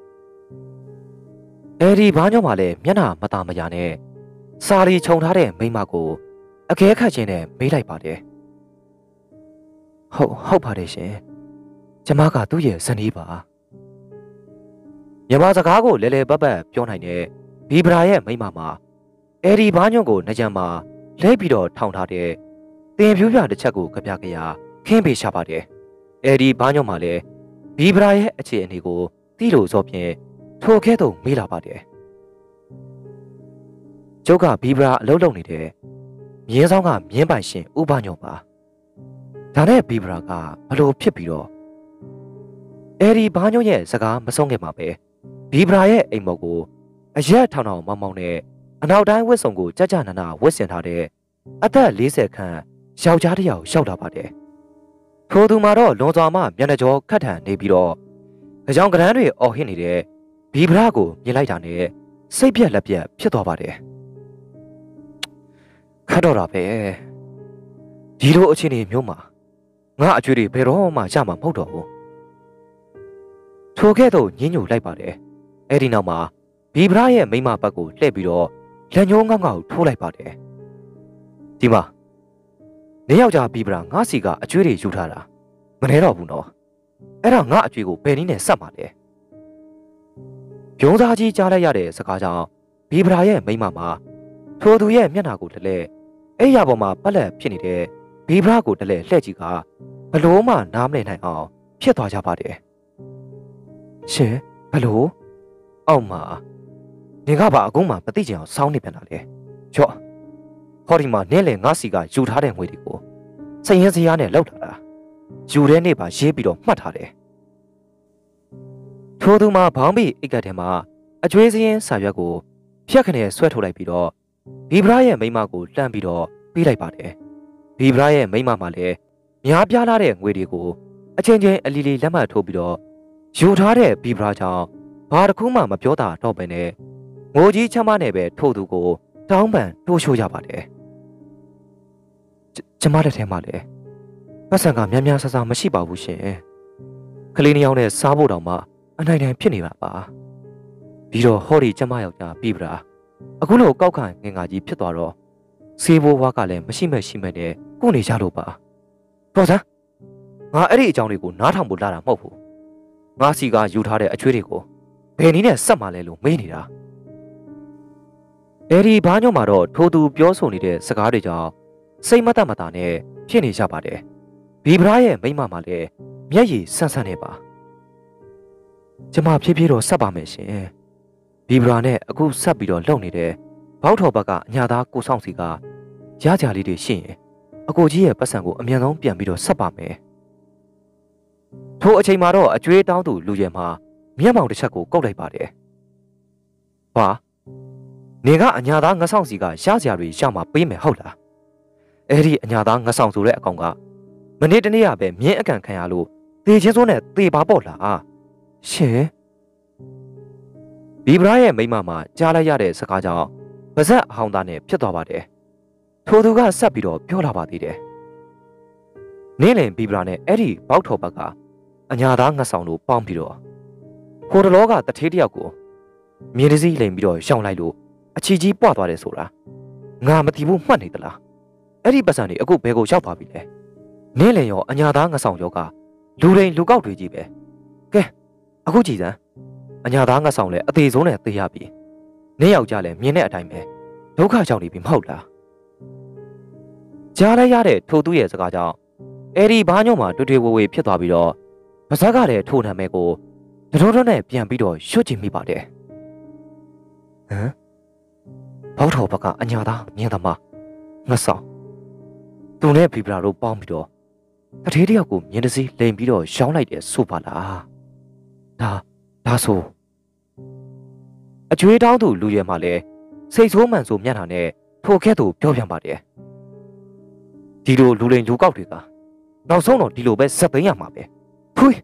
အဲ့ဒီဘာညွန့်မှလည်းမျက်နှာမတာမရနဲ့စာရီခြုံထားတဲ့မိန်းမကိုအခဲခတ်ခြင်းနဲ့မေးလိုက်ပါတယ်ဟုတ်ဟုတ်ပါတယ်ရှင်ကျမကသူ့ရဲ့ဇနီးပါမြန်မာစကားကိုလဲလဲပတ်ပတ်ပြောနိုင်တဲ့ဘီဗရာရဲ့မိန်းမမှာအဲ့ဒီဘာညွန့်ကိုနှကြံမှာလဲပြီးတော့ထောင်ထားတဲ့တင်ပြူးပြတစ်ချက်ကိုကြပြကြရခင်းပေးရှာပါတယ်အဲ့ဒီဘာညွန့်မှာလည်းဘီဗရာရဲ့အခြေအနေကိုသိလို့ဆိုဖြင့်ထိုခဲတော့မေးလာပါတယ်ကျုပ်ကဘီဗရာအလုပ်လုပ်နေတဲ့မြင်းဆောင်ကမြင်းပိုင်ရှင်ဥပညုံပါဒါနဲ့ဘီဗရာကဘလို့ဖြစ်ပြီးတော့အဲ့ဒီဘာညုံရဲ့စကားမဆုံးခင်မှာပဲဘီဗရာရဲ့အိမ်မော်ကိုအရက်ထောင်ထောင်မောင်းမောင်းနဲ့အနောက်တိုင်းဝတ်စုံကိုကြကြနာနာဝတ်ဆင်ထားတဲ့အသက်၄၀ခန့်ယောက်ျားတစ်ယောက်ရောက်လာပါတယ်ထိုသူမှာတော့လွန်စွာမှမျက်နှာကြောခတ်ထန်နေပြီးတော့ကြောင်ကရန်းတွေအော်ဟစ်နေတဲ့ဘီဗရာကိုမြင်လိုက်တာနဲ့စိတ်ပြက်လက်ပြက်ဖြစ်သွားပါတယ်ခတ်တော့တာပဲဒီလိုအခြေအနေမျိုးမှာငါအကျွေးတွေဘယ်တော့မှရမှာမဟုတ်တော့ဘူးထိုကဲ့သို့ညှင်းညူလိုက်ပါတယ်အဲ့ဒီနောက်မှာဘီဗရာရဲ့မိန်းမဘက်ကိုလှည့်ပြီးတော့လက်ညှိုးငေါ့ငေါ့ထိုးလိုက်ပါတယ်ဒီမှာနေယောက်ျားဘီဗရာငါစီကအကျွေးတွေယူထားတာမနေတော့ဘူးနော်အဲ့ဒါငါအကျွေးကိုဘယ်နည်းနဲ့ဆက်မှာလဲပြုံးသားကြီးကြားလိုက်ရတဲ့စကားကြောင့်ဘီဗရာရဲ့မိန်းမမှာထိုသူရဲ့မျက်နှာကိုတလဲအဲ့ရပေါ်မှာပက်လက်ဖြစ်နေတဲ့ဘီဗရာကိုတလဲလှည့်ကြည့်ကဘလို့မှနားမလည်နိုင်အောင်ဖြစ်သွားကြပါတယ်ရှင်ဘလို့အောက်မှာနေကပါအကုန်းမှာမသိချင်အောင်စောင်းနေပြန်တာလေချော့ဟောဒီမှာနင်းလေငါစီကယူထားတဲ့ငွေတွေကိုစိတ်ရင်းစရာနဲ့လောက်ထားတာယူတဲ့နေ့ပါရေးပြီးတော့မှတ်ထားတယ်ထိုသူမှာဘောင်းပြီးအိတ်ကတ်ထဲမှာအကျွေးစင်းစာရွက်ကိုဖြတ်ခနဲ့ဆွဲထုတ်လိုက်ပြီးတော့ဘီဗရာရဲ့မိန်းမကိုလှမ်းပြီးတော့ပေးလိုက်ပါတယ်ဘီဗရာရဲ့မိန်းမမှလည်းများပြားလာတဲ့ငွေတွေကိုအချင်းချင်းအလီလီလက်မှတ်ထိုးပြီးတော့ယူထားတဲ့ဘီဗရာကြောင့်ဘာတစ်ခုမှမပြောတာတော့ပဲနဲ့ငိုကြီးချမ်းမနဲ့ပဲထို့သူကိုတောင်းပန်တိုးရှိုးကြပါတယ်ကျမလက်ထဲမှာလည်းပတ်စံကများများဆဆမရှိပါဘူးရှင်ကလေးနှစ်ယောက်နဲ့စားဖို့တောင်မှအနိုင်နိုင်ဖြစ်နေတာပါပြီးတော့ဟောဒီကျမယောက်ျားပြီးဗရာအခုလိုကောက်ခံငင်ငါကြီးဖြစ်သွားတော့စေးဘိုးဘွားကလည်းမရှိမဲ့ရှိမဲ့နဲ့ကိုနေကြလို့ပါတော်စမ်းငါအဲ့ဒီအကြောင်းတွေကိုနားထောင်ဖို့လာတာမဟုတ်ဘူးငါစီကယူထားတဲ့အချွေးတွေကိုဘယ်နည်းနဲ့ဆက်မှလဲလို့မေးနေတာအဲ့ဒီဘာညော့မှာတော့ထိုးသူပြောဆိုနေတဲ့စကားတွေကြောင့်စိတ်မတတ်မတာနဲ့ဖြစ်နေကြပါတယ်ဘီဗရာရဲ့မိန်းမမှလည်းမျက်ရည်ဆန်းဆန်းနေပါကျမဖြည်းဖြည်းတော့ဆက်ပါမယ်ရှင်ဘီဗရာနဲ့အခုဆက်ပြီးတော့လှုပ်နေတဲ့ဘောက်ထော်ဘက်ကအညာသားကိုဆောင်စီကရကြလေးတွေရှိရင်အကိုကြီးရဲ့ပတ်စံကိုအမြန်ဆုံးပြန်ပြီးတော့ဆက်ပါမယ်ထိုအချိန်မှာတော့အကျွေးတောင်းသူလူရဲမှာမျက်မှောင်တစ်ချက်ကိုကုတ်လိုက်ပါတယ်ဟာနေကအညာသားငဆောက်စီကရစရာတွေရမှာပေးမယ်ဟုတ်လားအဲ့ဒီအညာသားငဆောက်ဆိုတဲ့အကောင်ကမနေ့တနေ့ကပဲမြင်းအကန်ခံရလို့သေချင်းစိုးနဲ့သေပါပေါ့လားရှင်ဘီဗရာရဲ့မိန်းမမှာကြားလိုက်ရတဲ့စကားကြောင့်ပါဇက်အဟောင်းသားနဲ့ဖြစ်သွားပါတယ်ထိုသူကဆက်ပြီးတော့ပြောလာပါသေးတယ်နင်းလင်ဘီဗရာနဲ့အဲ့ဒီဘောက်ထော်ဘက်ကအညာသားငဆောက်လို့ပေါင်းပြီးတော့ဟိုတလောကတထေးတယောက်ကိုမြေတစည်းလိမ်ပြီးတော့ရှောင်လိုက်လို့အချီကြီးပွားသွားတယ်ဆိုတာငါမသိဘူးမှတ်နေသလားအဲ့ဒီပတ်စံတွေအခုဘယ်ကိုရောက်သွားပြီလဲနင်းလင်ရောအညာသားငဆောင်ရောကလူရင်းလူကောက်တွေကြီးပဲကဲအခုကြည်စမ်းအညာသားငဆောင်လဲအသေးဆုံးနဲ့သေရပြီနင်းယောက်ျားလဲမြင်တဲ့အတိုင်းပဲဒုက္ခရောက်နေပြီမဟုတ်လားကြားလိုက်ရတဲ့ထိုသူရဲ့စကားကြောင့်အဲ့ဒီဘာညော့မှာတွေ့တွေ့ဝဝဖြစ်သွားပြီးတော့ပါဇက်ကလည်းထိုနာမည်ကိုတတော်တော်နဲ့ပြန်ပြီးတော့ရွှတ်ချင်မိပါတယ်ဟမ်ဘောက်ထော်ဘက်ကအညာသားမြင်သမားငဆောက်သူနဲ့ဘီဗရာတို့ပေါင်းပြီးတော့တထေးတယောက်ကိုမြင်းတစည်းလိမ်ပြီးတော့ရောင်းလိုက်တယ်ဆိုပါလားဒါဒါဆိုအကျွေးတောင်းသူလူရဲမှလည်းစိတ်ဆိုးမှန်ဆိုမျက်နှာနဲ့ထိုခဲ့သူပြောပြပါတယ်ဒီလိုလူလိမ်လူကောက်တွေကနောက်ဆုံးတော့ဒီလိုပဲဇက်သိမ်းရမှာပဲဖွေး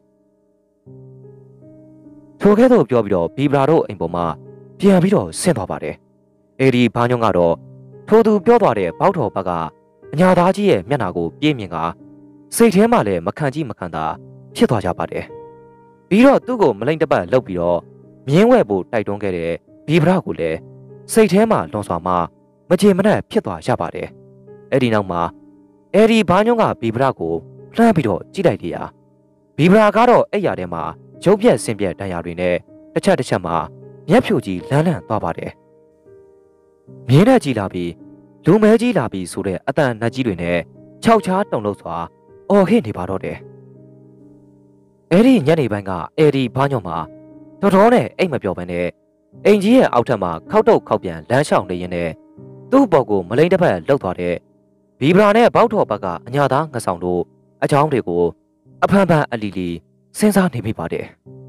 ထိုခဲ့သူပြောပြီးတော့ဘီဗရာတို့အိမ်ပေါ်မှာပြန်ပြီးတော့ဆင်းသွားပါတယ်အဲ့ဒီဘာညောင်းကတော့ထိုသူပြောသွားတဲ့ဘောက်ထော်ဘက်ကအညာသားကြီးရဲ့မျက်နှာကိုပြေးမြင်ကစိတ်ထဲမှာလည်းမခံကြည့်မခံသာဖြစ်သွားကြပါတယ်ပြီးတော့သူ့ကိုမလိမ့်တပတ်လှုပ်ပြီးတော့မြင်းဝဲဖို့တိုက်တွန်းခဲ့တဲ့ဘီဗရာကိုလည်းစိတ်ထဲမှာလွန်စွာမှမချေမနှက်ဖြစ်သွားရပါတယ်အဲ့ဒီနောက်မှာအဲ့ဒီဘာညောင်းကဘီဗရာကိုလှမ်းပြီးတော့ကြည့်လိုက်တယ်ရာဘီဗရာကတော့အဲ့ရထဲမှာရုပ်ပြက်ဆင်းပြက်တန်ရာတွေနဲ့တစ်ချက်တစ်ချက်မှာမျက်ဖြူကြီးလန်းလန့်သွားပါတယ်မြင်းနဲ့ကြီးလာပြီးလူမဲကြီးလာပြီးဆိုတဲ့အတန်နှက်ကြီးတွေနဲ့ခြောက်ချားတုံလို့စွာအော်ဟစ်နေပါတော့တယ်အဲ့ဒီညနေပိုင်းကအဲ့ဒီဘာညော့မှာတော်တော်နဲ့အိတ်မပြောဘဲနဲ့အိမ်ကြီးရဲ့အောက်ထပ်မှာခောက်တုတ်ခောက်ပြန်လမ်းလျှောက်နေရင်းနဲ့သူ့ဘော်ကိုမလိမ့်တစ်ဖက်လှုပ်သွားတဲ့ဘီဗရာနဲ့ဘောက်ထော်ဘက်ကအညာသားငဆောင်တို့အချောင်းတွေကိုအဖန်ဖန်အလီလီစဉ်းစားနေမိပါတယ်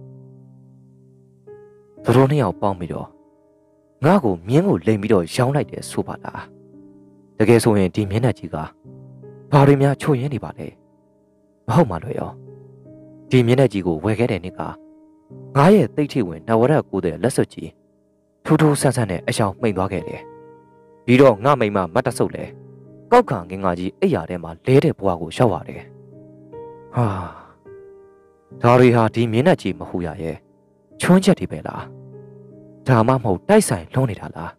သူတို့နှစ်ယောက်ပေါင်းပြီးတော့ငါ့ကိုမြင်းကိုလိမ်ပြီးတော့ရောင်းလိုက်တယ်ဆိုပါလားတကယ်ဆိုရင်ဒီမျက်နှာကြီးကဘာတွေများချို့ယင်းနေပါလဲမဟုတ်မှလို့ရောဒီမျက်နှာကြီးကိုဝယ်ခဲ့တဲ့နေ့ကငါရဲ့သိတ်ထိဝင်နဝရကိုတဲ့လက်စွပ်ကြီးထူးထူးဆန်းဆန်းနဲ့အရှောင်မှိန်သွားခဲ့တယ်ပြီးတော့ငါမိမမတ်တဆုပ်လဲကောက်ခံငင်ငါကြီးအိယာထဲမှာလဲတဲ့ဘွားကိုရောက်ရတယ်ဟာဒါရီဟာဒီမျက်နှာကြီးမဟုတ်ရရဲ့ချွန်းချက်တွေပဲလားဒါမှမဟုတ်တိုက်ဆိုင်လွှမ်းနေတာလား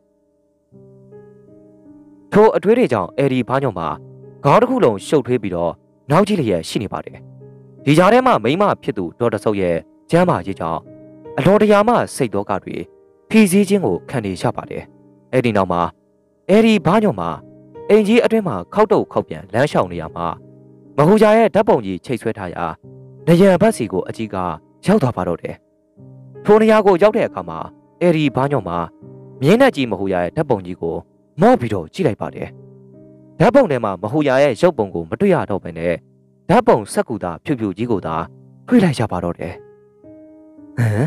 ထိုအထွေးတွေကြောင့်အဲ့ဒီဘာညောင်မှာခေါင်းတစ်ခုလုံးရှုပ်ထွေးပြီးတော့နောက်ကြီးလျက်ရှိနေပါတယ်ဒီကြားထဲမှာမိမဖြစ်သူဒေါ်တဆုပ်ရဲ့ကျမ်းမာရေးကြောင့်အတော်တရာမှစိတ်တော့ကတွေဖြီးစည်းခြင်းကိုခံနေရပါတယ်အဲ့ဒီနောက်မှာအဲ့ဒီဘာညောင်မှာအင်ကြီးအတွင်းမှာခောက်တုတ်ခောက်ပြန်လမ်းလျှောက်နေရမှာမဟူဂျာရဲ့ဓာတ်ပုံကြီးချိတ်ဆွဲထားရာနရံဘတ်စီကိုအကြီးကရောက်သွားပါတော့တယ်ထိုနေရာကိုရောက်တဲ့အခါမှာအဲ့ဒီဘာညောမှာမြင်းနဲ့ကြီးမဟူရရဲ့ဓာတ်ပုံကြီးကိုမော့ပြီးတော့ကြည့်လိုက်ပါတယ်ဓာတ်ပုံထဲမှာမဟူရရဲ့ရုပ်ပုံကိုမတွေ့ရတော့ဘဲနဲ့ဓာတ်ပုံစက်ကူတာဖြူဖြူကြီးကိုသာတွေ့လိုက်ရပါတော့တယ်ဟမ်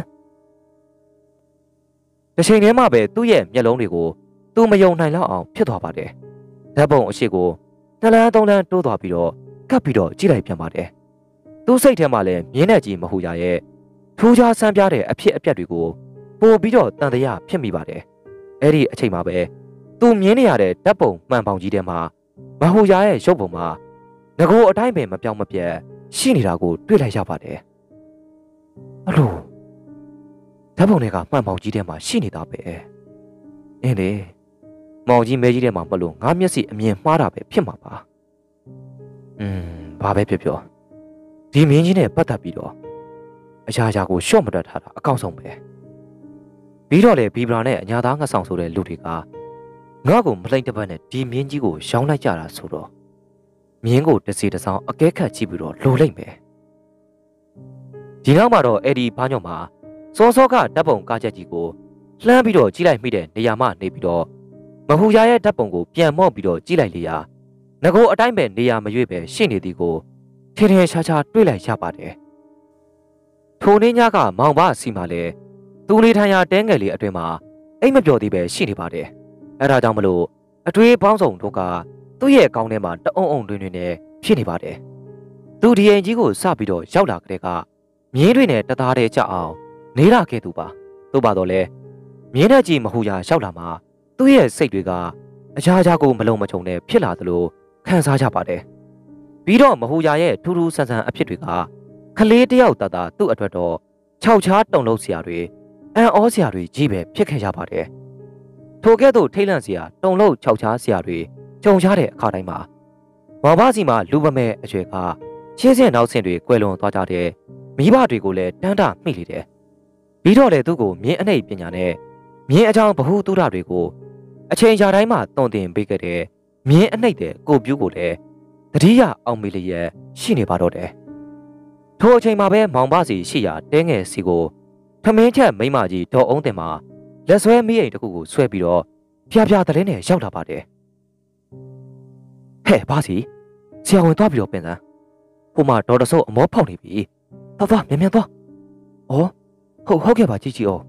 တစ်ချိန်တည်းမှာပဲသူ့ရဲ့မျက်လုံးတွေကိုသူမယုံနိုင်လောက်အောင်ဖြစ်သွားပါတယ်ဓာတ်ပုံအရှိကိုနှစ်လန်းသုံးလန်းတိုးသွားပြီးတော့ကပ်ပြီးတော့ကြည့်လိုက်ပြန်ပါတယ်သူ့စိတ်ထဲမှာလည်းမြင်းနဲ့ကြီးမဟူရရဲ့ထူးခြားဆန်းပြတဲ့အဖြစ်အပျက်တွေကိုပို့ပြီးတော့တန်တရားဖြစ်မိပါတယ်အဲ့ဒီအချိန်မှာပဲသူမြင်နေရတဲ့ဓာတ်ပုံမှန်ပေါင်ကြီးထဲမှာမဟူရရဲ့ရုပ်ပုံမှာငကိုအတိုင်းပင်မပြောင်းမပြတ်ရှိနေတာကိုတွေ့လိုက်ရပါတယ်အလိုဓာတ်ပုံတွေကမှန်ပေါင်ကြီးထဲမှာရှိနေတာပဲအင်းလေမောင်ကြီးမဲကြီးထဲမှာမလို့ငါမျက်စိအမြင်မှားတာပဲဖြစ်မှာပါอืมဘာပဲပြောပြောဒီမင်းကြီးနဲ့ပတ်သက်ပြီးတော့အရာရာကိုရှော့မတက်ထားတာအကောက်ဆုံးပဲပြီးတော့လေဘီဘရာနဲ့အညာသားငှက်ဆောင်ဆိုတဲ့လူတွေကငါ့ကိုမလိမ့်တပတ်နဲ့ဒီမင်းကြီးကိုရောင်းလိုက်ကြတာဆိုတော့မြင်းကိုတစီတစောင်းအကဲခတ်ကြည့်ပြီးတော့လိုလိုက်မယ်ဒီနောက်မှာတော့အဲ့ဒီဘာညောမှာစောစောကဓာတ်ပုံကားချက်ကြီးကိုလှမ်းပြီးတော့ကြည့်လိုက်မိတဲ့နေရာမှနေပြီးတော့မဟူရရဲ့ဓာတ်ပုံကိုပြန်မော့ပြီးတော့ကြည့်လိုက်လေရာငကိုအတိုင်းပဲနေရာမရွေ့ပဲရှိနေသည်ကိုထင်ထင်ရှားရှားတွေ့လိုက်ရပါတယ်ထိုနေ့ညကမောင်ဘစီမှာလဲသူလေးထိုင်ရာတဲငယ်လေးအတွင်မှာအိမ်မပျော်သေးပဲရှိနေပါတယ်အဲဒါကြောင့်မလို့အတွေးပေါင်းစုံတို့ကသူ့ရဲ့ကောင်းထဲမှာတအုံအုံတွင်တွင်နဲ့ဖြစ်နေပါတယ်သူဒီအိမ်ကြီးကိုစပြီးတော့ရောက်လာကြတဲ့ကမြင်းတွေနဲ့တသားတည်းကြအောင်နေရခဲ့သူပါသို့ပါတော့လဲမြင်းတဲ့ကြီးမဟူရာရောက်လာမှာသူ့ရဲ့စိတ်တွေကအရာရာကိုမလုံးမချုံနဲ့ဖြစ်လာသလိုခံစားကြပါတယ်ပြီးတော့မဟူရာရဲ့ထူးထူးဆန်းဆန်းအဖြစ်တွေကကလေးတယောက်တသားသူ့အတွက်တော့ခြောက်ချားတုံလို့ဆရာတွေအန်ဩဆရာတွေကြီးပဲဖြစ်ခဲ့ကြပါတယ်ထိုကဲ့သို့ထိတ်လန့်စရာတုံလို့ခြောက်ချားဆရာတွေကြုံရတဲ့အခါတိုင်းမှာမောင်ဘစီမှာလူပမဲအရွယ်ကရှင်းစင်နောက်ဆင်တွေကွယ်လွန်သွားကြတဲ့မိဘတွေကိုလည်းတန်းတာမိလေတယ်ပြီးတော့လေသူ့ကိုမြင်းအနှိပ်ပညာနဲ့မြင်းအကြောင်းဗဟုသုတတွေကိုအချိန်ကြာတိုင်းမှာတုံတင်ပေးခဲ့တဲ့မြင်းအနှိပ်တဲ့ကိုပြူးကိုလည်းတတိယအောင်မေလျက်ရှိနေပါတော့တယ်ထိုအချိန်မှာပဲမောင်ဘစီရှိရာတဲငယ်စီကိုထမင်းချက်မိမကြီးဒေါ်အုံးတင်မှာလက်ဆွဲမိအိမ်တစ်ခုကိုဆွဲပြီးတော့ဖျားဖျားတလင်းနဲ့ရောက်လာပါတယ်ဟဲ့ဘာစီဆရာဝန်သွားပြီးတော့ပြင်စမ်းဟိုမှာဒေါ်တဆုပ်အမောဖောက်နေပြီသွားသွားမြန်မြန်သွားဩဟုတ်ဟုတ်ကဲ့ပါကြည့်ကြည့်အောင်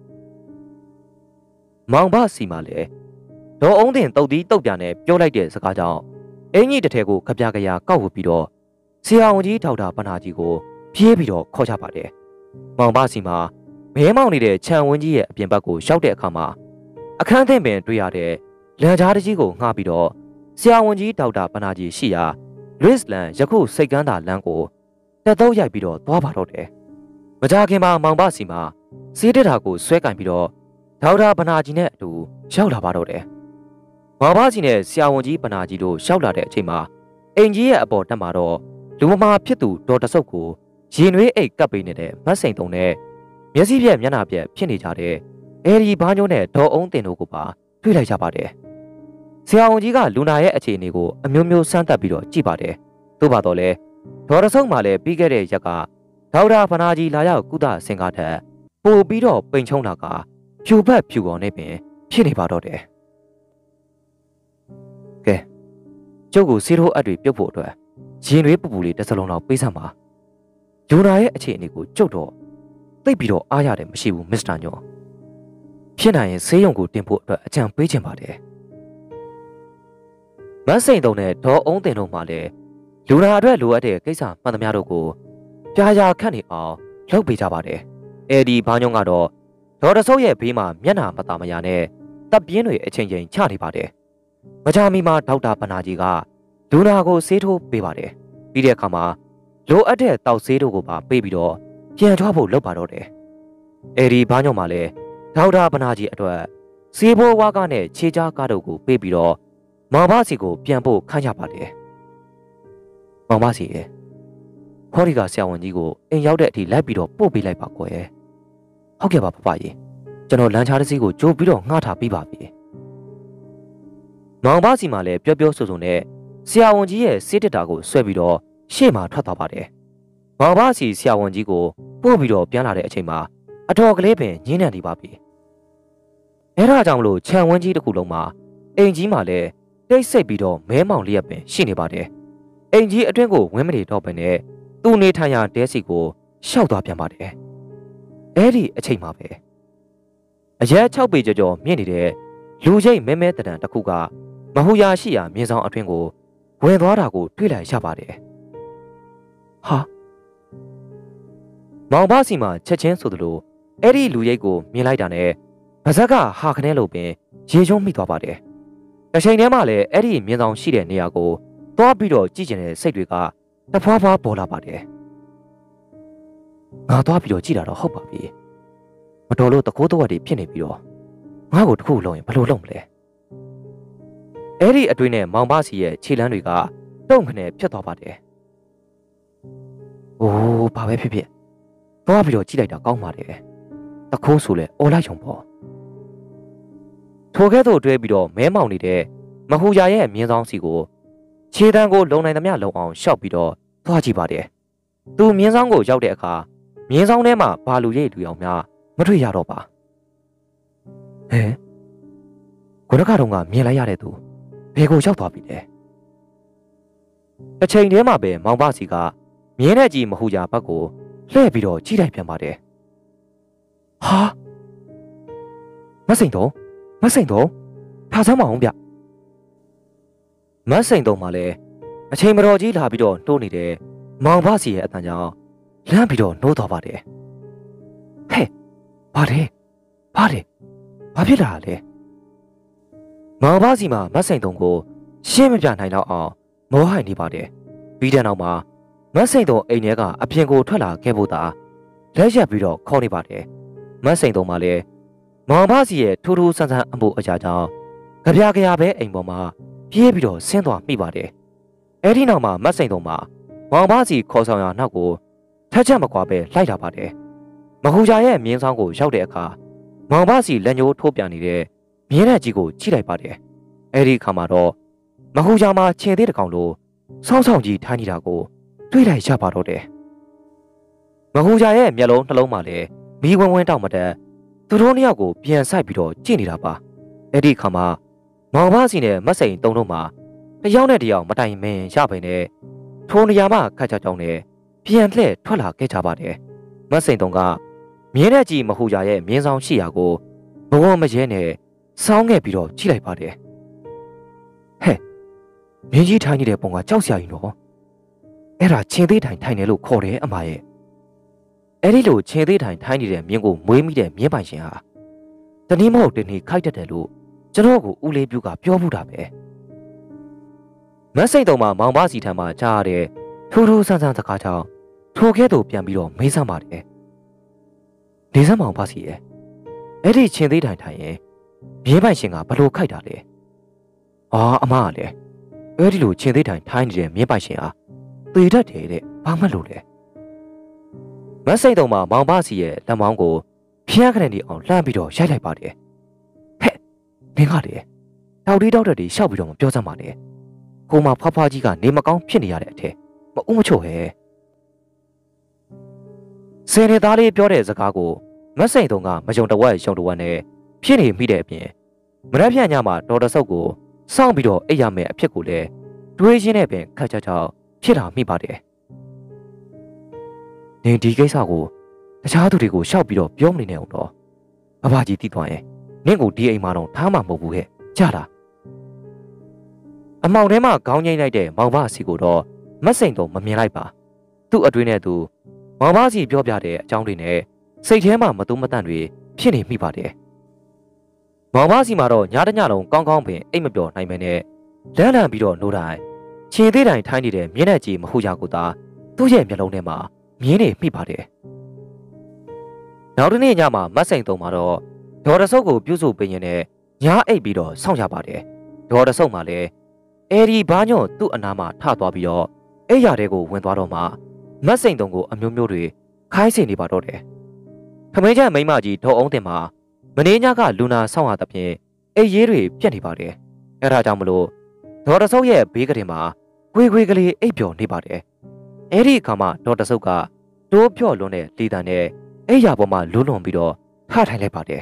မောင်ဘစီမှာလေဒေါ်အုံးတင်တုတ်တီးတုတ်ပြနဲ့ပြောလိုက်တဲ့စကားကြောင့်အင်ကြီးတစ်ထည်ကိုခပြခရကောက်ဝပြီးတော့ဆရာဝန်ကြီးဒေါက်တာပနာကြီးကိုပြေးပြီးတော့ခေါ်ချပါတယ်မောင်ဘစီမှာမဲမောင်နေတဲ့ခြံဝင်းကြီးရဲ့အပြင်ဘက်ကိုရောက်တဲ့အခါမှာအခန်းထင်ပင်တွေ့ရတဲ့လန်ကြားတကြီးကိုငှားပြီးတော့ဆရာဝန်ကြီးဒေါက်တာပနာကြီးရှိရာလွစ်လန်ယခုစိတ်ကန်းသာလမ်းကိုတက်တော့ရိုက်ပြီးတော့သွားပါတော့တယ်မကြခင်မှာမောင်ဘစီမှာစေးတက်တာကိုဆွဲကင်ပြီးတော့ဒေါက်တာပနာကြီးနဲ့အတူရောက်လာပါတော့တယ်မောင်ဘစီနဲ့ဆရာဝန်ကြီးပနာကြီးတို့ရောက်လာတဲ့အချိန်မှာအင်ကြီးရဲ့အပေါ်တက်မှာတော့လူမမာဖြစ်သူဒေါ်တဆုပ်ကိုရင်နွေးအိတ်ကပ်ပေးနေတဲ့မတ်စိန်တုံနဲ့မျက်စိပြက်မျက်နှာပြက်ဖြစ်နေကြတဲ့အဲဒီဘာညိုးနဲ့ဒေါ်အုံးတင်တို့ကိုပါတွေ့လိုက်ကြပါတယ်ဆရာဝန်ကြီးကလူနာရဲ့အခြေအနေကိုအမျိုးမျိုးစမ်းသပ်ပြီးတော့ကြည့်ပါတယ်သို့ပါတော့လေဒေါ်တဆုပ်မှလည်းပြီးခဲ့တဲ့ရက်ကဒေါက်တာဖနာကြီးလာရောက်ကုသဆင်ကားထက်ပို့ပြီးတော့ပိန်ချုံးတာကဖြူဘက်ဖြူပေါ်နေပင်ဖြစ်နေပါတော့တယ်ကဲကျုပ်ကိုစီရိုးအပ်တွေပြုတ်ဖို့အတွက်ရင်တွေပူပူလေးတစ်စလုံးလောက်ပေးစမ်းပါလူနာရဲ့အခြေအနေကိုကျုပ်တော့သိပ်ပြီးတော့အားရတယ်မရှိဘူးမစ္စတာညောဖြစ်နိုင်ရင်ဆေးရုံကိုတင်ဖို့အတွက်အကြံပေးချင်ပါတယ်မတ်စိန်တုံနဲ့ဒေါ်အုံးတင်တို့မှလည်းလူနာအတွက်လိုအပ်တဲ့ကိစ္စမှန်သမျှတို့ကိုပြာရာခန့်နေအောင်လုပ်ပေးကြပါတယ်အဲဒီဘာညောင်းကတော့ဒေါ်တဆုပ်ရဲ့ဘေးမှာမျက်နှာမသာမယာနဲ့တပ်ပြင်းတွေအချိန်ချင်းချနေပါတယ်မကြမီမှာဒေါက်တာပနာကြီးကလူနာကိုဆေးထိုးပေးပါတယ်ပြီးတဲ့အခါမှာလိုအပ်တဲ့တောက်ဆေးတို့ကိုပါပေးပြီးတော့ပြန်ထွက်ဖို့လုပ်ပါတော့တယ်အဲဒီဘာညောင်းမှလည်းဒေါက်တာပနာကြီးအတွက်ဆေးဘိုးဝါးကားနဲ့ခြေချားကားတို့ကိုပေးပြီးတော့မောင်ဘစီကိုပြန်ဖို့ခန့်ရပါတယ်မောင်ဘစီရဲ့ဟောဒီကဆရာဝန်ကြီးကိုအိမ်ရောက်တဲ့အထိလိုက်ပြီးတော့ပို့ပေးလိုက်ပါကွယ်ဟုတ်ကဲ့ပါဖဖကြီးကျွန်တော်လမ်းချားတစ်စီးကိုကြိုးပြီးတော့ငှားထားပြီးပါပြီမောင်ဘစီမှလည်းပြောပြောဆိုဆိုနဲ့ဆရာဝန်ကြီးရဲ့စေးတက်တာကိုဆွဲပြီးတော့ရှေ့မှာထွက်သွားပါတယ်မောင်ဘစီဆရာဝန်ကြီးကိုပို့ပြီးတော့ပြန်လာတဲ့အချိန်မှာအတော်ကလေးပင်ညင်းနေနေပါပြီအဲဒါကြောင့်မလို့ခြံဝန်းကြီးတစ်ခုလုံးမှာအိမ်ကြီးမှာလည်းတိတ်ဆိတ်ပြီးတော့မဲမောင်လျက်ပင်ရှိနေပါတယ်အိမ်ကြီးအတွင်းကိုဝင်းမနေတော့ပဲနဲ့သူ့နေထိုင်ရာတဲစီကိုရှောက်သွားပြန်ပါတယ်အဲ့ဒီအချိန်မှာပဲအရက်၆ပေကျော်ကျော်မြင့်နေတဲ့လူရိတ်မဲမဲတံတန်တစ်ခုကမဟူရာရှိရာမြင်းဆောင်အတွင်းကိုဝင်သွားတာကိုတွေ့လိုက်ရပါတယ်ဟာမောင်ပါစီမှာချက်ချင်းဆိုသလိုအဲ့ဒီလူရိတ်ကိုမြင်လိုက်တာနဲ့ပါဇက်ကဟာခနဲလို့ပင်ရေချုံးမိသွားပါတယ်တစ်ချိန်တည်းမှာလည်းအဲ့ဒီမြင်းဆောင်ရှိတဲ့နေရာကိုသွားပြီးတော့ကြည့်ကျင်တဲ့စိတ်တွေကတဖွာဖွာပေါ်လာပါတယ်ငါသွားပြီးတော့ကြည့်တာတော့ဟုတ်ပါပြီမတော်လို့တကိုးတော့တွေဖြစ်နေပြီးတော့ငါ့ကိုတခုလုံးရင်ဘယ်လိုလုပ်မလဲအဲ့ဒီအတွင်းနဲ့မောင်ပါစီရဲ့ခြေလမ်းတွေကတုံခနဲ့ဖြတ်သွားပါတယ်အိုးဘာပဲဖြစ်ဖြစ်သွားပြီးတော့ကြည့်လိုက်တာကောင်းပါတယ်တကိုးဆိုလဲអော်လိုက်ချုံပေါ့ထိုကဲ့သို့တွဲပြီးတော့မဲမောင်နေတဲ့မဟူရာရဲ့မြင်းဆောင်စီကိုခြေတန်းကိုလုံနိုင်သမျှလုံအောင်ရှောက်ပြီးတော့သွားကြည့်ပါတယ်သူမြင်းဆောင်ကိုရောက်တဲ့အခါမြင်းဆောင်ထဲမှာဘာလူရိတ်လူအောင်များမတွေ့ရတော့ပါဟဲ့ခုနကတော့ကမြင်လိုက်ရတဲ့သူဘယ်ကိုရောက်သွားပြီလဲအချိန်တည်းမှာပဲမောင်ပါစီကမြင်းတဲ့ကြီးမဟူရာဘက်ကိုလှည့်ပြီးတော့ကြည့်လိုက်ပြန်ပါတယ်ဟာမစိန်တော့မစိန်တော့ထားစမ်းမအောင်ဗျမစိန်တော့မှလည်းအချိန်မတော်ကြီးလာပြီးတော့တိုးနေတဲ့မောင်ပါစီရဲ့အတန်ကြောင့်လမ်းပြီးတော့နှိုးသွားပါတယ်ဟဲ့ဘာလဲဘာလဲဘာဖြစ်လာလဲမောင်ပါစီမှာမဆိုင်တုံကိုရှင်းမပြနိုင်တော့အောင်မောဟိုင်နေပါတယ်ပြီးတဲ့နောက်မှာမဆိုင်တုံအိမ်ထဲကအပြင်ကိုထွက်လာခဲ့ဖို့သာလက်ရက်ပြီးတော့ခေါ်နေပါတယ်မဆိုင်တုံမှာလည်းမောင်ပါစီရဲ့ထိုးထိုးဆန်းဆန်းအမှုအရာကြောင့်ကြပြကြရပဲအိမ်ပေါ်မှာပြေးပြီးတော့ဆင်းသွားမိပါတယ်အဲ့ဒီနောက်မှာမဆိုင်တုံမှာမောင်ပါစီခေါ်ဆောင်ရာနောက်ကိုထက်ချက်မကွာပဲလိုက်လာပါတယ်မဟူရာရဲ့မြင်းဆောင်ကိုရောက်တဲ့အခါမောင်ပါစီလက်ညှိုးထိုးပြန်နေတဲ့မြင်းတဲ့ကြီးကိုကြည့်လိုက်ပါတယ်အဲ့ဒီအခါမှာတော့မဟူရာမှာခြေသေးတစ်ကောင်လိုဆောင်းဆောင်ကြီးထိုင်းနေတာကိုတွေ့လိုက်ရပါတော့တယ်မဟူရာရဲ့မျက်လုံးနှလုံးမှာလည်းမီးဝင်းဝင်းတောက်မတက်သူတို့နှစ်ယောက်ကိုပြန်ဆိုင်ပြီးတော့ကြည့်နေတာပါအဲ့ဒီအခါမှာမောင်ပါစီနဲ့မတ်စိန်တုံးတို့မှာတယောက်နဲ့တယောက်မတိုင်မင်ရပဲနဲ့ထိုနေရာမှာခတ်ချကြောင်းနဲ့ပြန်လှည့်ထွက်လာခဲ့ကြပါတယ်မတ်စိန်တုံးကမြင်းတဲ့ကြီးမဟူရာရဲ့မြင်းဆောင်ရှိရာကိုဘဝမရဲနဲ့စောင်းခဲ့ပြီးတော့ကြည့်လိုက်ပါတယ်ဟဲ့မြင်းကြီးထိုင်နေတဲ့ပုံကကြောက်စရာကြီးနော်အဲ့ဒါချင်းသေးတိုင်ထိုင်တယ်လို့ခေါ်တယ်အမရဲ့အဲ့ဒီလိုချင်းသေးတိုင်ထိုင်နေတဲ့မြင်းကိုမွေးမိတဲ့မြင်းပိုင်ရှင်ဟာတနည်းမဟုတ်တနည်းခိုက်တတ်တယ်လို့ကျွန်တော်ကိုဦးလေးပြူကပြောမှုတာပဲမတ်စိန်တုံမှာမောင်ပါစီထံမှာကြားရတဲ့ထိုးထိုးဆန်းဆန်းစကားကြောင့်ထိုကဲ့သို့ပြန်ပြီးတော့မေးစမ်းပါတယ်နေစမ်းမောင်ပါစီရဲ့အဲ့ဒီချင်းသေးတိုင်ထိုင်ရင်မြင်းပိုင်ရှင်ကဘလို့ခိုက်တာလဲအာအမကလည်းအဲ့ဒီလိုချင်းသေးတိုင်ထိုင်နေတဲ့မြင်းပိုင်ရှင်ဟာသေတတ်တယ်တဲ့ဘာမှလို့လဲမတ်စိန်တုံမှာမောင်ပါစီရဲ့လက်မောင်းကိုဖျက်ခနဲ့နေအောင်လှမ်းပြီးတော့ရိုက်လိုက်ပါတယ်ဟဲ့မင်းကလေတောက်တီးတောက်တက်တီရှောက်ပြီးတော့မပြောစမ်းပါနဲ့ကိုမဖွားဖွားကြီးကနေမကောင်းဖြစ်နေရတဲ့အထက်မအုံမချို့ဟဲ့စင်နေသားလေးပြောတဲ့စကားကိုမတ်စိန်တုံကမယုံတဝက်ယုံတဝက်နဲ့ဖြစ်နေမိတဲ့အပြင်မရက်ပြညမှာဒေါ်တဆုပ်ကိုစောင့်ပြီးတော့အိပ်ရမယ်အဖြစ်ကိုလည်းတွေးရင်းနဲ့ပင်ခက်ချောက်ချောက်ဖြစ်လာမိပါတယ်နေဒီကိစ္စကိုတခြားသူတွေကိုရှောက်ပြီးတော့ပြောမနေနဲ့အောင်တော့အဘကြီးတည်သွားရင်နင့်ကိုဒီအိမ်မှာတော့ထားမှာမဟုတ်ဘူးဟဲ့ကြားလားအမောင်ထဲမှာခေါင်းငိမ့်လိုက်တဲ့မောင်ဘစီကိုတော့မတ်စိန်တုံမမြင်လိုက်ပါသူ့အတွင်းနဲ့သူမောင်ဘစီပြောပြတဲ့အကြောင်းတွေနဲ့စိတ်ထဲမှာမတူးမတန့်တွေဖြစ်နေမိပါတယ်မောင်ဘစီမှာတော့ညတညလုံးကောင်းကောင်းပင်အိတ်မပျော်နိုင်မနဲ့လန်းလန်းပြီးတော့နိုးတိုင်းခြေသေးတိုင်ထိုင်းနေတဲ့မြင်းနဲ့ကြီးမဟုတ်ရကိုသာသူ့ရဲ့မျက်လုံးထဲမှာမြင်းနေမိပါတယ်နောက်တစ်နေ့ညမှာမတ်စိန်တုံမှာတော့ဒေါ်တဆုပ်ကိုပြုစုပေးရင်းနဲ့ညားအိတ်ပြီးတော့စောင့်ရပါတယ်ဒေါ်တဆုပ်မှာလည်းအဲဒီဘာညော့သူ့အနားမှာထသွားပြီးတော့အိတ်ရတဲ့ကိုဝင်သွားတော့မှမတ်စိန်တုံကိုအမျိုးမျိုးတွေခိုင်းစေနေပါတော့တယ်ခမင်းကျမိန်းမကြီးဒေါ်အောင်တင်မှာမင်းညကလူနာဆောင်းရတဲ့ဖြင့်အိတ်ရေးတွေပြက်နေပါတယ်အဲဒါကြောင့်မလို့ဒေါ်တဆုပ်ရဲ့ဘေးကတင်မှာခွေခွေကလေးအိတ်ပျော်နေပါတယ်အဲ့ဒီအခါမှာဒေါ်တဆုပ်ကတိုးပြော့လွန်းတဲ့လေတံနဲ့အိယာပေါ်မှာလွန်းလွန်ပြီးတော့ထထိုင်လိုက်ပါတယ်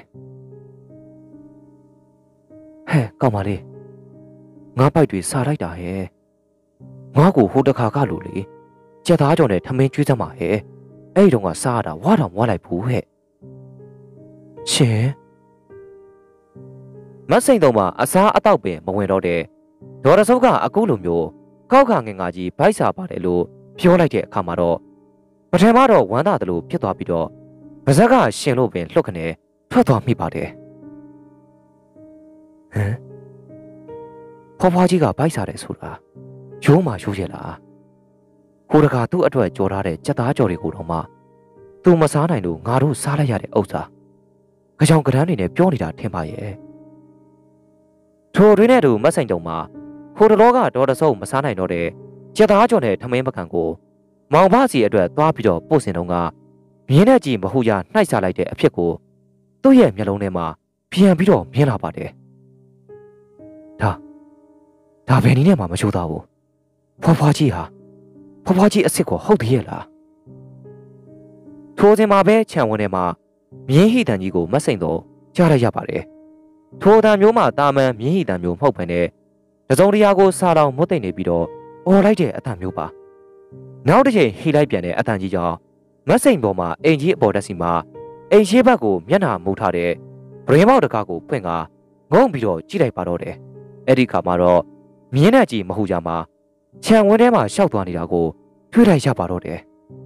ဟဲ့ကောင်းပါလေငါပိုက်တွေစားလိုက်တာဟဲ့ငါ့ကိုဟိုတခါကလို့လေကြက်သားကြော်နဲ့ထမင်းကျွေးစမ်းပါဟဲ့အဲ့ဒီတော့ကစားရတာဝါတော်ဝါလိုက်ဘူးဟဲ့ရှင်မတ်စိန်တော်မှာအစားအတော့ပင်မဝင်တော့တဲ့ဒေါ်ရစုပ်ကအခုလိုမျိုးကောက်ခါငင်ငါကြီးဗိုက်စာပါတယ်လို့ပြောလိုက်တဲ့အခါမှာတော့ပထမတော့ဝမ်းသာတယ်လို့ဖြစ်သွားပြီးတော့ပါဇက်ကရှင်လို့ပင်လှုပ်ခနဲ့ထွက်သွားမိပါတယ်ဟမ်ဖွားဖွားကြီးကဗိုက်စာတယ်ဆိုတာရိုးမှရိုးရဲ့လားဟိုတကာသူ့အတွက်ကြော်ထားတဲ့ကြက်သားကြော်တွေကိုတော့မှသူမစားနိုင်လို့ငါတို့စားလိုက်ရတဲ့ဥစ္စာကြောင်ကရမ်းနေနဲ့ပြောနေတာထင်ပါရဲ့ထိုတွင်နဲ့တူမတ်ဆိုင်တုံမှာဟိုတလောကဒေါ်တဆုပ်မစားနိုင်တော့တဲ့ကြက်သားကြော်နဲ့ထမင်းပကံကိုမောင်ဖစီအတွက်သွားပြီးတော့ပို့စင်တော့ကမြင်းနဲ့ကြီးမဟုတ်ရနှိုက်စားလိုက်တဲ့အဖြစ်ကိုသူ့ရဲ့မျက်လုံးထဲမှာပြန်ပြီးတော့မြင်လာပါတယ်ဒါဒါဘယ်နည်းနဲ့မှမရှိတော့ဘူးဖွားဖွားကြီးဟာဖွားဖွားကြီးအစ်စ်ကိုဟုတ်သေးရဲ့လားထိုစဉ်မှာပဲခြံဝင်ထဲမှာမြင်းဟိတန်ကြီးကိုမတ်စိန်တော့ကြားလိုက်ရပါတယ်ထိုတန်မျိုးမှာတာမန်မြင်းဟိတန်မျိုးမဟုတ်ဘဲနဲ့တစုံတရာကိုစားတော်မွတ်သိမ့်နေပြီးတော့အော်လိုက်တဲ့အတန်မျိုးပါနောက်တစ်ချိန်ဟိလိုက်ပြန်တဲ့အတန်ကြီးကြောင့်မတ်စိန်ပေါ်မှာအိမ်ကြီးအပေါ်တက်စီမှာအိမ်ရှိဘက်ကိုမျက်နှာမူထားတဲ့ဗရင်မောက်တကားကိုဖွင့်ကငုံပြီးတော့ကြည့်လိုက်ပါတော့တယ်အဲ့ဒီခါမှာတော့မြင်းနဲ့ကြီးမဟုတ်ကြမှာခြံဝင်းထဲမှာရှောက်သွားနေတာကိုတွေ့လိုက်ရပါတော့တယ်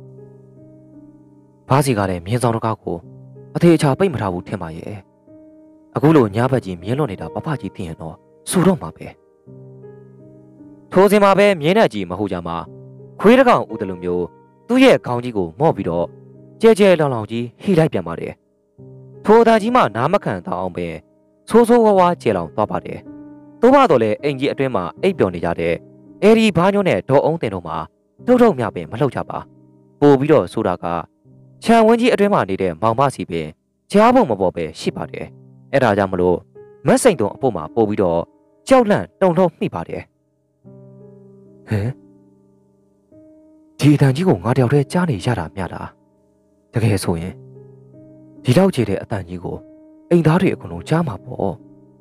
ဘာစီကလည်းမြင်းဆောင်တကားကိုအသေးအချာပိတ်မထားဘူးထင်ပါရဲ့အခုလိုညဘက်ကြီးမြင်းလွန်နေတာပပကြီးသိရင်တော့စူတော့မှာပဲထိုစဉ်မှာပဲမြင်းနဲ့ကြီးမဟုတ်ကြမှာခွေးတကောင်ဦးတယ်လို့မျိုးသူ့ရဲ့ခေါင်းကြီးကိုမော့ပြီးတော့ကြဲကြဲလောင်လောင်ကြီးဟိလိုက်ပြန်ပါတယ်ထိုသားကြီးမှနားမခံတော့အောင်ပဲဆိုးဆိုးဝါးဝါကျဲလောင်သွားပါတယ်သို့ပါတော့လေအိမ်ကြီးအတွင်းမှာအိပ်ပျော်နေကြတဲ့အဲဒီဘာညိုနဲ့ဒေါ်အောင်တင်တို့မှာတုတ်တုတ်မြပင်မလှုပ်ကြပါပို့ပြီးတော့ဆိုတာကခြံဝင်းကြီးအတွင်းမှာနေတဲ့မောင်မစီပင်ကြားပုံမပေါ်ပဲရှိပါတယ်အဲ့ဒါကြောင့်မလို့မတ်စိန်တုံအဖို့မှာပို့ပြီးတော့ကြောက်လန့်တုံထုံမိပါတယ်ဟမ်ဒီအတန်ကြီးကိုငါတယောက်တည်းကြားနေရတာမြတာတကယ်ဆိုရင်ဒီလောက်ကြီးတဲ့အတန်ကြီးကိုအိမ်သားတွေအကုန်လုံးကြားမှာပေါ့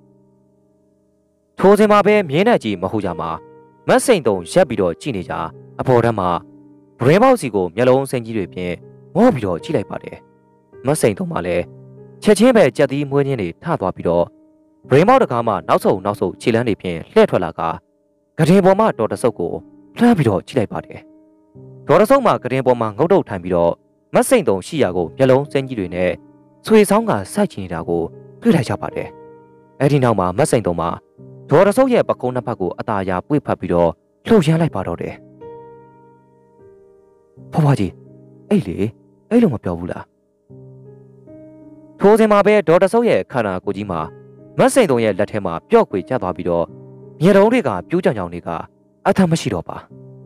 ထိုစဉ်မှာပဲမြင်းနဲ့ကြီးမဟုတ်ကြမှာမတ်စိန်တုံရက်ပြီးတော့ကြည့်နေကြအပေါ်ထက်မှာဗရင်ပေါက်စီကိုမျက်လုံးစိမ်းကြီးတွေဖြင့်မောပြီးတော့ကြည့်လိုက်ပါတယ်မတ်စိန်တုံမှလည်းချက်ချင်းပဲကြက်သီးမွေးချင်းတွေထသွားပြီးတော့ဗရင်ပေါက်တကားမှနောက်ဆုံးနောက်ဆုံးခြေလမ်းတွေဖြင့်လှည့်ထွက်လာကကတင်ပေါ်မှတော်တဆုပ်ကိုလှမ်းပြီးတော့ကြည့်လိုက်ပါတယ်ဒေါ်ရဆုပ်မှာကတင်ပေါ်မှာငုတ်တုတ်ထိုင်ပြီးတော့မတ်စိန်တုံရှိရာကိုမျက်လုံးစိမ်းကြီးတွေနဲ့ဆွေဆောင်ကစိုက်ချင်နေတာကိုတွေ့လိုက်ကြပါတယ်အဲ့ဒီနောက်မှာမတ်စိန်တုံမှာဒေါ်ရဆုပ်ရဲ့ပကုံးနှစ်ဖက်ကိုအตาအရာပွေ့ဖက်ပြီးတော့လှုပ်ရမ်းလိုက်ပါတော့တယ်ဖွားဖွားကြီးအဲ့လေအဲ့လိုမပြောဘူးလားထိုစဉ်မှာပဲဒေါ်တဆုပ်ရဲ့ခန္ဓာကိုယ်ကြီးမှာမတ်စိန်တုံရဲ့လက်ထဲမှာပျော့ခွေကျသွားပြီးတော့မြေတုံးတွေကပြိုးကြောင်ကြောင်တွေကအထမရှိတော့ပါ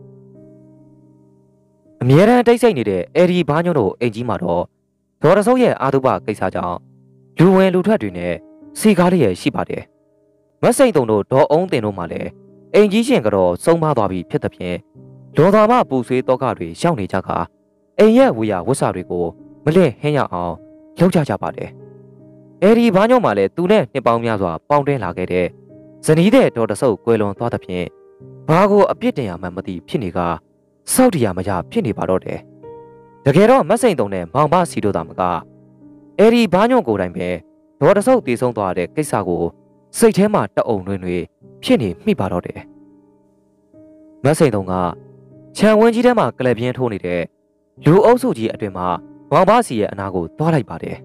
အမြဲတမ်းတိတ်ဆိတ်နေတဲ့အေဒီဘာညွန့်တို့အိမ်ကြီးမှာတော့ဒေါ်ရဆုပ်ရဲ့အာတုပကိစ္စကြောင့်လူဝင်လူထွက်တွေနဲ့စီကားလေးရရှိပါတယ်မတ်စိန်တုံတို့ဒေါ်အောင်တင်တို့မှလည်းအိမ်ကြီးရှင်ကတော့စုံမသွားပြီးဖြစ်တဲ့ဖြင့်လောသာမပူဆွေးတောကတွေရောက်နေကြကအိမ်ရဲ့ဝေယဝတ်စာတွေကိုမလင့်ဟင်းရအောင်လုပ်ကြကြပါတယ်အေဒီဘာညွန့်မှလည်းသူနဲ့နှစ်ပေါင်းများစွာပေါင်းတင်းလာခဲ့တဲ့ဇနီးတဲ့ဒေါ်တဆုပ်ကွယ်လွန်သွားတဲ့ဖြင့်ဘာကိုအပြစ်တင်ရမှန်းမသိဖြစ်နေကစောက်တရားမရဖြစ်နေပါတော့တယ်တကယ်တော့မတ်စိန်တုံနဲ့မောင်မစီတို့သာမကအဲ့ဒီဘာညွန့်ကိုယ်တိုင်ပဲဒေါ်တဆုပ်တည်ဆုံးသွားတဲ့ကိစ္စကိုစိတ်ထဲမှာတအုံတွင်တွေဖြစ်နေမိပါတော့တယ်မတ်စိန်တုံကခြံဝင်းကြီးထဲမှာကလပ်ပြင်းထိုးနေတဲ့လူအုပ်စုကြီးအတွင်မှာမောင်မစီရဲ့အနာကိုသွားလိုက်ပါတယ်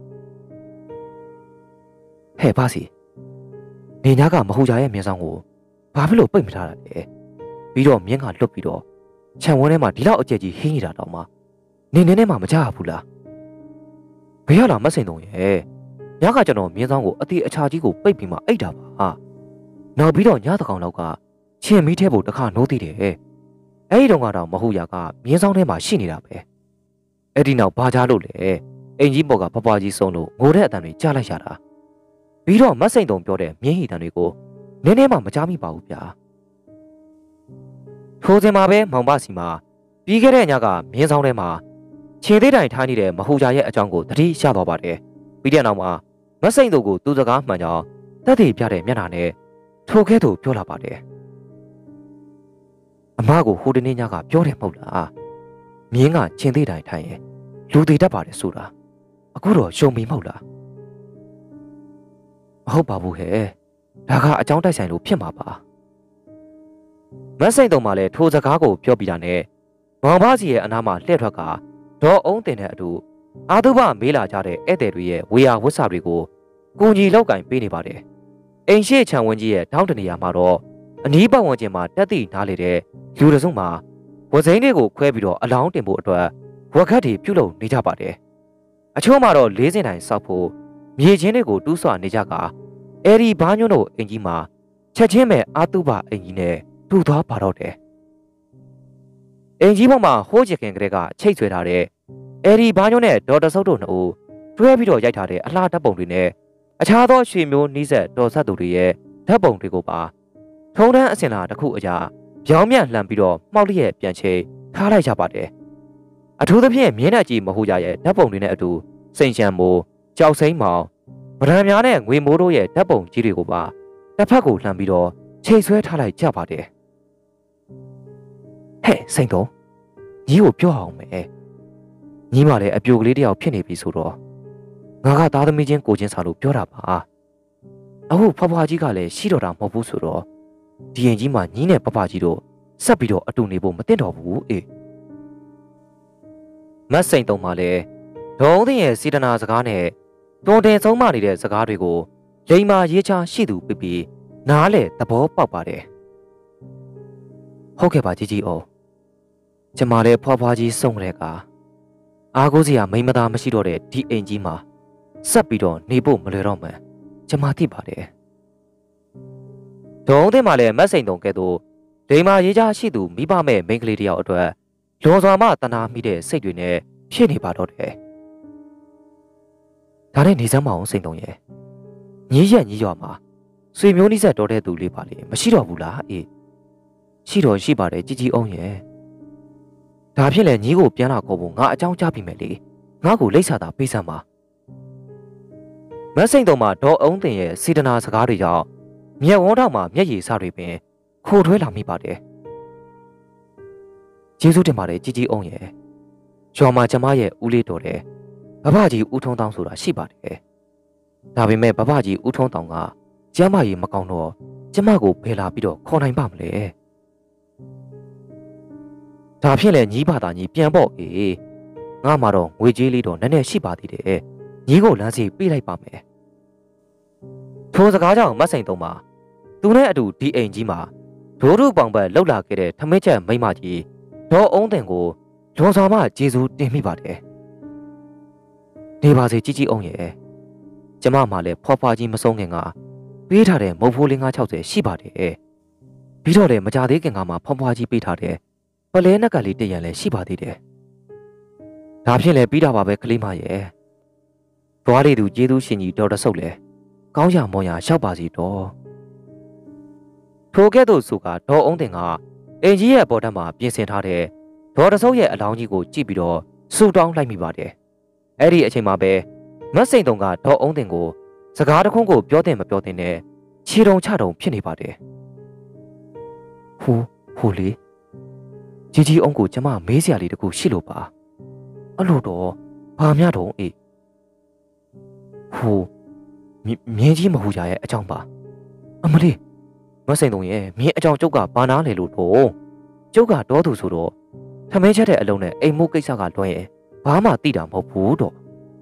ဟဲ့ဘာစီနေညာကမဟုတ်ကြရဲ့မြင်းဆောင်ကိုဘာဖြစ်လို့ပိတ်မထားတာလဲပြီးတော့မြင်းကလွတ်ပြီးတော့ခြံဝန်းထဲမှာဒီလောက်အကျက်ကြီးဟင်းနေတာတော့မှနေနေနဲ့မှမကြဘူးလားဘယ်ရလာမစိန်တုံရဲ့ညကကျွန်တော်မြင်းဆောင်ကိုအတီအချာကြီးကိုပိတ်ပြီးမှအိတ်တာပါနောက်ပြီးတော့ညတကောင်လောက်ကချင်းမီးထဲဖို့တစ်ခါနိုးသေးတယ်အဲ့ဒီတော့ကတော့မဟုတ်ရကမြင်းဆောင်ထဲမှာရှိနေတာပဲအဲ့ဒီနောက်ဘာကြလို့လဲအိမ်ကြီးပေါ်ကပပကြီးဆုံးလို့ငိုတဲ့အတန်တွေကြားလိုက်ရတာပြီးတော့မတ်စိန်တုံပြောတဲ့မြင်းဟီတန်တွေကိုနည်းနည်းမှမကြားမိပါဘူးဗျာထိုစဉ်မှာပဲမောင်မစီမှာပြီးခဲ့တဲ့ညကမြင်းဆောင်ထဲမှာခြေသေးတိုင်ထားနေတဲ့မဟူဂျာရဲ့အကြောင်းကိုသတိရသွားပါတယ်ပြီးတဲ့နောက်မှာမစိမ့်တို့ကိုသူစကားမှန်ကြောင်းသက်သေပြတဲ့မျက်နှာနဲ့ထိုကဲ့သို့ပြောလာပါတယ်အမကိုဟိုတနေ့ညကပြောတယ်မဟုတ်လားမြင်းကခြေသေးတိုင်ထိုင်ရင်လူသေးတတ်ပါတယ်ဆိုတာအခုတော့ရှုံပြီမဟုတ်လားမဟုတ်ပါဘူးဟဲ့ဒါကအကြောင်းတိုက်ဆိုင်လို့ဖြစ်မှာပါမစိမ့်တို့မှလည်းထိုစကားကိုပြောပြတာနဲ့မောင်ဖစီရဲ့အနားမှာလှည့်ထွက်ကဒေါ်အုံးတင်တဲ့အတူအာသုဘမေးလာကြတဲ့ဧည့်သည်တွေရဲ့ဝေယဝတ်စာတွေကိုကူညီလောက်ကင်ပေးနေပါတယ်အိမ်ရှိချံဝင်းကြီးရဲ့ထောင်းတနေရာမှာတော့အနီးပတ်ဝန်းကျင်မှာတက်သည့်နားလေတဲ့လူတစုံမှာဝစိမ်းတွေကိုခွဲပြီးတော့အလောင်းတင်ဖို့အတွက်ဝက်ခတ်တွေပြုတ်လုံနေကြပါတယ်အချို့မှာတော့လေးစင်တိုင်စောက်ဖို့မြေချင်းတွေကိုတူးဆွနေကြကအဲဒီဘာညွန့်တို့အင်ကြီးမှာချက်ချင်းပဲအာသုဘအင်ကြီးနဲ့တူသွားပါတော့တယ်အင်ကြီးပေါ်မှာဟိုးချခင်ကလေးကချိတ်ဆွဲထားတဲ့အဲဒီဘာညွန့်နဲ့ဒေါ်တဆုပ်တို့နှစ်ဦးတွဲပြီးတော့ရိုက်ထားတဲ့အလှဓာတ်ပုံတွေနဲ့အခြားသောရွှေမျိုးနီးစက်တော်ဆက်သူတွေရဲ့ဓာတ်ပုံတွေကိုပါထုံးတန်းအစင်လာတစ်ခုအရာပြောင်းပြန်လှန်ပြီးတော့မှောက်လျက်ပြန်ချိန်ထားလိုက်ကြပါတယ်အထူးသဖြင့်မြင်းနဲ့ကြီးမဟုတ်ကြရဲ့ဓာတ်ပုံတွေနဲ့အတူစိန်ချံမိုးကြောက်စိမ့်မောင်ဗရံများနဲ့ငွေမိုးတို့ရဲ့ဓာတ်ပုံကြီးတွေကိုပါတစ်ဖက်ကိုလှန်ပြီးတော့ချိန်ဆွဲထားလိုက်ကြပါတယ်ဟဲ့စိန်တော်ညီကိုပြောအောင်မယ်ညီမလည်းအပြိုကလေးတယောက်ဖြစ်နေပြီဆိုတော့ငါကသားသမီးချင်းကိုချင်းစာလို့ပြောတာပါအခုဖဖွားကြီးကလည်းရှိတော်တာမဟုတ်ဘူးဆိုတော့ဒီရင်ကြီးမှာညီနဲ့ပပကြီးတို့ဆက်ပြီးတော့အတူနေဖို့မသင့်တော်ဘူးအေးမတ်စိန်တုံမှလည်းဒေါုံးသိရဲ့စေတနာစကားနဲ့တွန်တင်ဆုံးမနေတဲ့စကားတွေကိုလိမ္မာရေးချရှိသူပြပြီးနားလေသဘောပေါက်ပါတယ်ဟုတ်ကဲ့ပါကြီးကြီးအောင်ကျမလည်းဖွားဖွားကြီးစုံတဲ့ကအားကိုးစရာမိမသားမရှိတော့တဲ့ဒီအိမ်ကြီးမှာဆက်ပြီးတော့နေဖို့မလွယ်တော့မှန်ကျမသိပါတယ်ဒေါုံးသိမှလည်းမတ်စိန်တုံကဲ့သို့လိမ္မာရေးချရှိသူမိဘမဲ့မိန်းကလေးတယောက်အတွက်လွန်စွာမှတနာမိတဲ့စိတ်တွေနဲ့ဖြစ်နေပါတော့တယ်ဒါနဲ့နေစမ်းမအောင်စိန်တုံရဲ့ညီးရက်ညီးရွာမှာဆွေမျိုးနှိစက်တော်တဲ့သူလေးပါလေမရှိတော့ဘူးလားအေးရှိတော့ရှိပါတယ်ជីជីအောင်ရဲ့ဒါဖြစ်လဲညီးကိုပြန်လာခေါ်ဖို့ငါအကြောင်းကြားပြီးမယ်လေငါ့ကိုလိပ်စာသာပေးစမ်းပါမတ်စိန်တုံမှာဒေါ်အုံးတင်ရဲ့စေတနာစကားတွေကြောင့်မျက်ဝန်းထောက်မှာမျက်ရည်စတွေပင်ခိုထွဲလာမိပါတယ်ကျေးဇူးတင်ပါတယ်ជីជីအောင်ရဲ့ရွာမှာကျမရဲ့ဦးလေးတော်တယ်ဘဘကြီးဦးထုံးတောင်းဆိုတာရှိပါတယ်ဒါပေမဲ့ဘဘကြီးဦးထုံးတောင်းကကျမ်းမာရေးမကောင်းတော့ကျမကိုဖယ်လာပြီးတော့ခေါ်နိုင်ပါမလဲဒါဖြစ်လဲညီးပါသားညီပြန်ပေါ့အေးငါမှတော့ငွေကြေးလေးတော့နည်းနည်းရှိပါသေးတယ်ညီးကိုလမ်းစီပေးလိုက်ပါမယ်ထိုစကားကြောင့်မတ်စိန်တုံးမှာသူနဲ့အတူဒီအိမ်ကြီးမှာဒိုးတို့ပေါင်ပတ်လှုပ်လာခဲ့တဲ့ထမင်းချက်မိမကြီးဒေါ်အုံးတင်ကိုလွန်စွာမှကျေးဇူးတင်မိပါတယ်နေပါစေជីជីအောင်ရဲ့ကျမမှလည်းဖွားဖွားကြီးမဆုံးခင်ကပေးထားတဲ့မုတ်ဖိုးလေးငါး၆၀ရှိပါတယ်ပြီးတော့လည်းမကြသေးခင်ကမှဖွားဖွားကြီးပေးထားတဲ့ပလဲနက်ကလေးတရံလည်းရှိပါသေးတယ်ဒါဖြင့်လည်းပြီးတာပါပဲကလေးမရဲ့သွားရည်သူကျေးဇူးရှင်ကြီးတော်တဆုပ်လည်းကောင်းရမောရရောက်ပါစီတော့ထိုကဲ့သို့ဆိုကဒေါ်အုံးတင်ကအင်ကြီးရဲ့ပေါ်တက်မှာပြင်ဆင်ထားတဲ့ဒေါ်တဆုပ်ရဲ့အလောင်းကြီးကိုကြည့်ပြီးတော့ဆူတောင်းလိုက်မိပါတယ်အဲ့ဒီအချိန်မှာပဲမတ်စိန်တုံကဒေါ်အုံးတင်ကိုစကားတခွန်းကိုပြောတင်မပြောတင်နဲ့ခြေတုံချတုံဖြစ်နေပါတယ်ဟိုဟိုလေជីជីအောင်ကိုကျမမေးစရာလေးတခုရှိလို့ပါအဲ့လိုတော့ဘာများတော့အေးဟိုမြင်းကြီးမဟူကြရဲ့အကြောင်းပါအမလေးမတ်စိန်တုံရဲ့မြင်းအကြောင်းကျုပ်ကဘာနာလေလို့တော့ကျုပ်ကတော့သူဆိုတော့ထမင်းချက်တဲ့အလုံးနဲ့အိမ်မိုးကိစ္စကလွှဲရင်ဘာမှသိတာမဟုတ်ဘူးတော့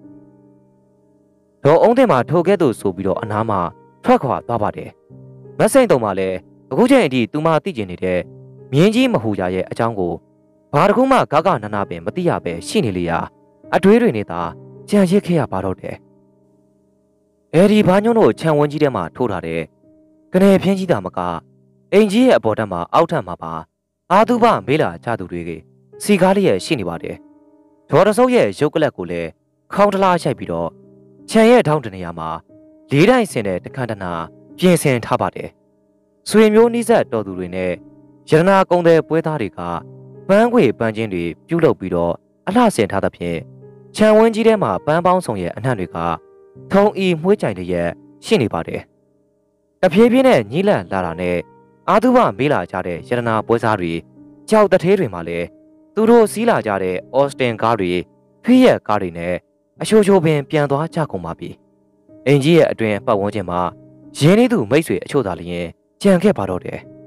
ဒေါ်အုံးတင်မှာထိုကဲ့သို့ဆိုပြီးတော့အနားမှာထွက်ခွာသွားပါတယ်မတ်စိန်တုံမှာလည်းအခုချိန်အထိသူမသိကျင်နေတဲ့မြင်းကြီးမဟူကြရဲ့အကြောင်းကိုဘာတခုမှဂဂနနာပင်မသိရပဲရှိနေလေရာအတွေးတွေနဲ့သာကြံရစ်ခဲ့ရပါတော့တယ်အဲဒီဘာညွန့်တို့ခြံဝန်းကြီးထဲမှာထိုးထားတဲ့ကနေဖြင်းကြီးတာမကအင်ကြီးရဲ့အပေါ်တက်မှာအောက်ထပ်မှာပါအာသုဘမေးလာကြသူတွေကစီကားလေးရဲ့ရှိနေပါတယ်ဒေါ်တဆုပ်ရဲ့ရုပ်ကလပ်ကိုလည်းခေါင်းတလားရိုက်ပြီးတော့ခြံရဲ့ထောင်းတနေရာမှာလေးတိုင်ဆင်တဲ့တခန့်တနာပြင်ဆင်ထားပါတယ်ဆွေမျိုးနှိစက်တော်သူတွေနဲ့ရတနာကုံတဲ့ပွဲသားတွေကပန်းခွေပန်းချင်းတွေပြုတ်လုပ်ပြီးတော့အလှဆင်ထားသဖြင့်ခြံဝင်းကြီးထဲမှာပန်းပေါင်းဆောင်ရဲ့အနှံ့တွေကထုံဤမွှေးကြိုင်တဲ့ရဲ့ရှိနေပါတယ်။တဖြည်းဖြည်းနဲ့ညီးလန့်လာတာနဲ့အာသုဘမေးလာကြတဲ့ရတနာပွဲစားတွေကြောက်တထဲတွေမှာလည်းသူတို့စီးလာကြတဲ့အော်စတင်ကားတွေဖိရက်ကားတွေနဲ့အရှိုးချိုးပင်ပြန်သွားကြကုန်ပါပြီ။အင်ကြီးရဲ့အတွင်ပတ်ဝန်းကျင်မှာရင်းနှီးသူမိတ်ဆွေအချို့သာလျင်ကြံခဲ့ပါတော့တယ်။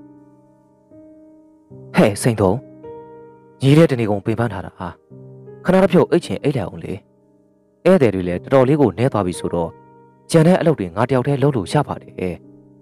ဟဲ့စိန်ထုံညီတဲ့တနေကုန်ပင်ပန်းထားတာဟာခဏတစ်ဖြုတ်အိတ်ချင်အိတ်လိုက်အောင်လေဧည့်သည်တွေလည်းတော်တော်လေးကိုနဲသွားပြီဆိုတော့ကြံတဲ့အလုပ်တွေငါတယောက်တည်းလုပ်လို့ရပါတယ်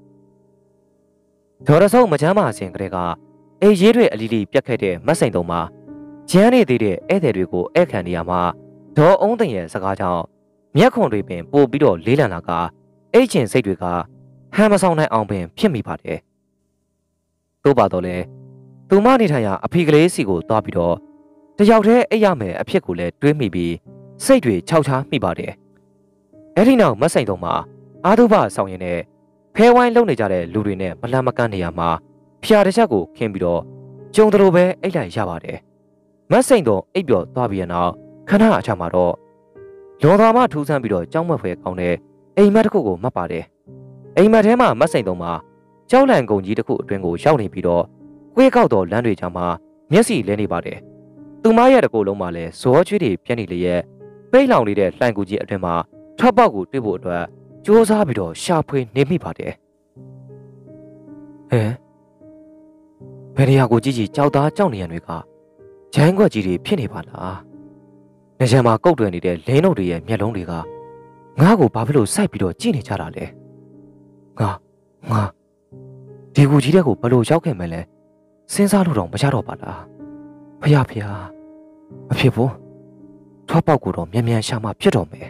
ဒေါ်ရဆုံမချမ်းမအစဉ်ကလေးကအိတ်ရေးတွေအလီလီပြတ်ခဲ့တဲ့မတ်စိန်တုံမှာကျန်းနေသေးတဲ့ဧည့်သည်တွေကိုဧည့်ခံနေရမှာဒေါ်အုံးတင်ရဲ့စကားကြောင့်မျက်ခွန်တွေပင်ပို့ပြီးတော့လေးလံလာကအိတ်ချင်စိတ်တွေကဟန်မဆောင်နိုင်အောင်ပင်ဖြစ်မိပါတယ်သို့ပါတော့လေသူမနေထိုင်ရာအဖေကလေးစီကိုသွားပြီးတော့တယောက်တည်းအိတ်ရမယ်အဖြစ်ကိုလည်းတွေးမိပြီးစိတ်တွေခြောက်ခြားမိပါတယ်အဲ့ဒီနောက်မတ်ဆိုင်တုံမှာအာသုဘဆောင်ရင်နဲ့ဖဲဝိုင်းလုံနေကြတဲ့လူတွေနဲ့မလန့်မကန့်နေရမှာဖျားတစ်ချက်ကိုခင်းပြီးတော့ကျုံတလို့ပဲအိတ်လိုက်ရပါတယ်မတ်ဆိုင်တုံအိတ်ပြော်သွားပြီးနောက်ခဏအချာမှာတော့လွန်သွားမှထူးဆန်းပြီးတော့ကြောက်မက်ဖွယ်ကောင်းတဲ့အိမ်မက်တစ်ခုကိုမှတ်ပါတယ်အိမ်မက်ထဲမှာမတ်ဆိုင်တုံမှာကြောက်လန့်ကုန်ကြီးတစ်ခုအတွင်းကိုရောက်နေပြီးတော့ကွေးကောက်တော်လမ်းတွေကြားမှာမျက်စိလဲနေပါတယ်သူမရဲ့တကူလုံးမှာလည်းဇောချွေးတွေပြက်နေလျက်ပိတ်လောင်နေတဲ့လှိုင်ကူကြီးအတွင်းမှာထွက်ပေါက်ကိုတွေ့ဖို့အတွက်စူးစမ်းပြီးတော့ရှာဖွေနေမိပါတယ်ဟဲ့ဘယ်နေရာကိုကြည့်ကြည့်ကြောက်သားကြောက်နေရတွေကဂျိုင်းခွက်ကြီးတွေဖြစ်နေပါလားနေချမ်းမှာကုတ်တွယ်နေတဲ့လင်းတို့တွေရဲ့မျက်လုံးတွေကငါ့ကိုဘာဖြစ်လို့စိုက်ပြီးတော့ကြည့်နေကြတာလဲငါငါဒီကူကြီးတဲ့ကိုဘယ်လိုရောက်ခဲ့မလဲစဉ်းစားလို့တော့မရတော့ပါလားဖယားဖယားမဖြစ်ဘူးထွက်ပေါက်ကိုတော့မြန်မြန်ရှာမှဖြစ်တော့မယ်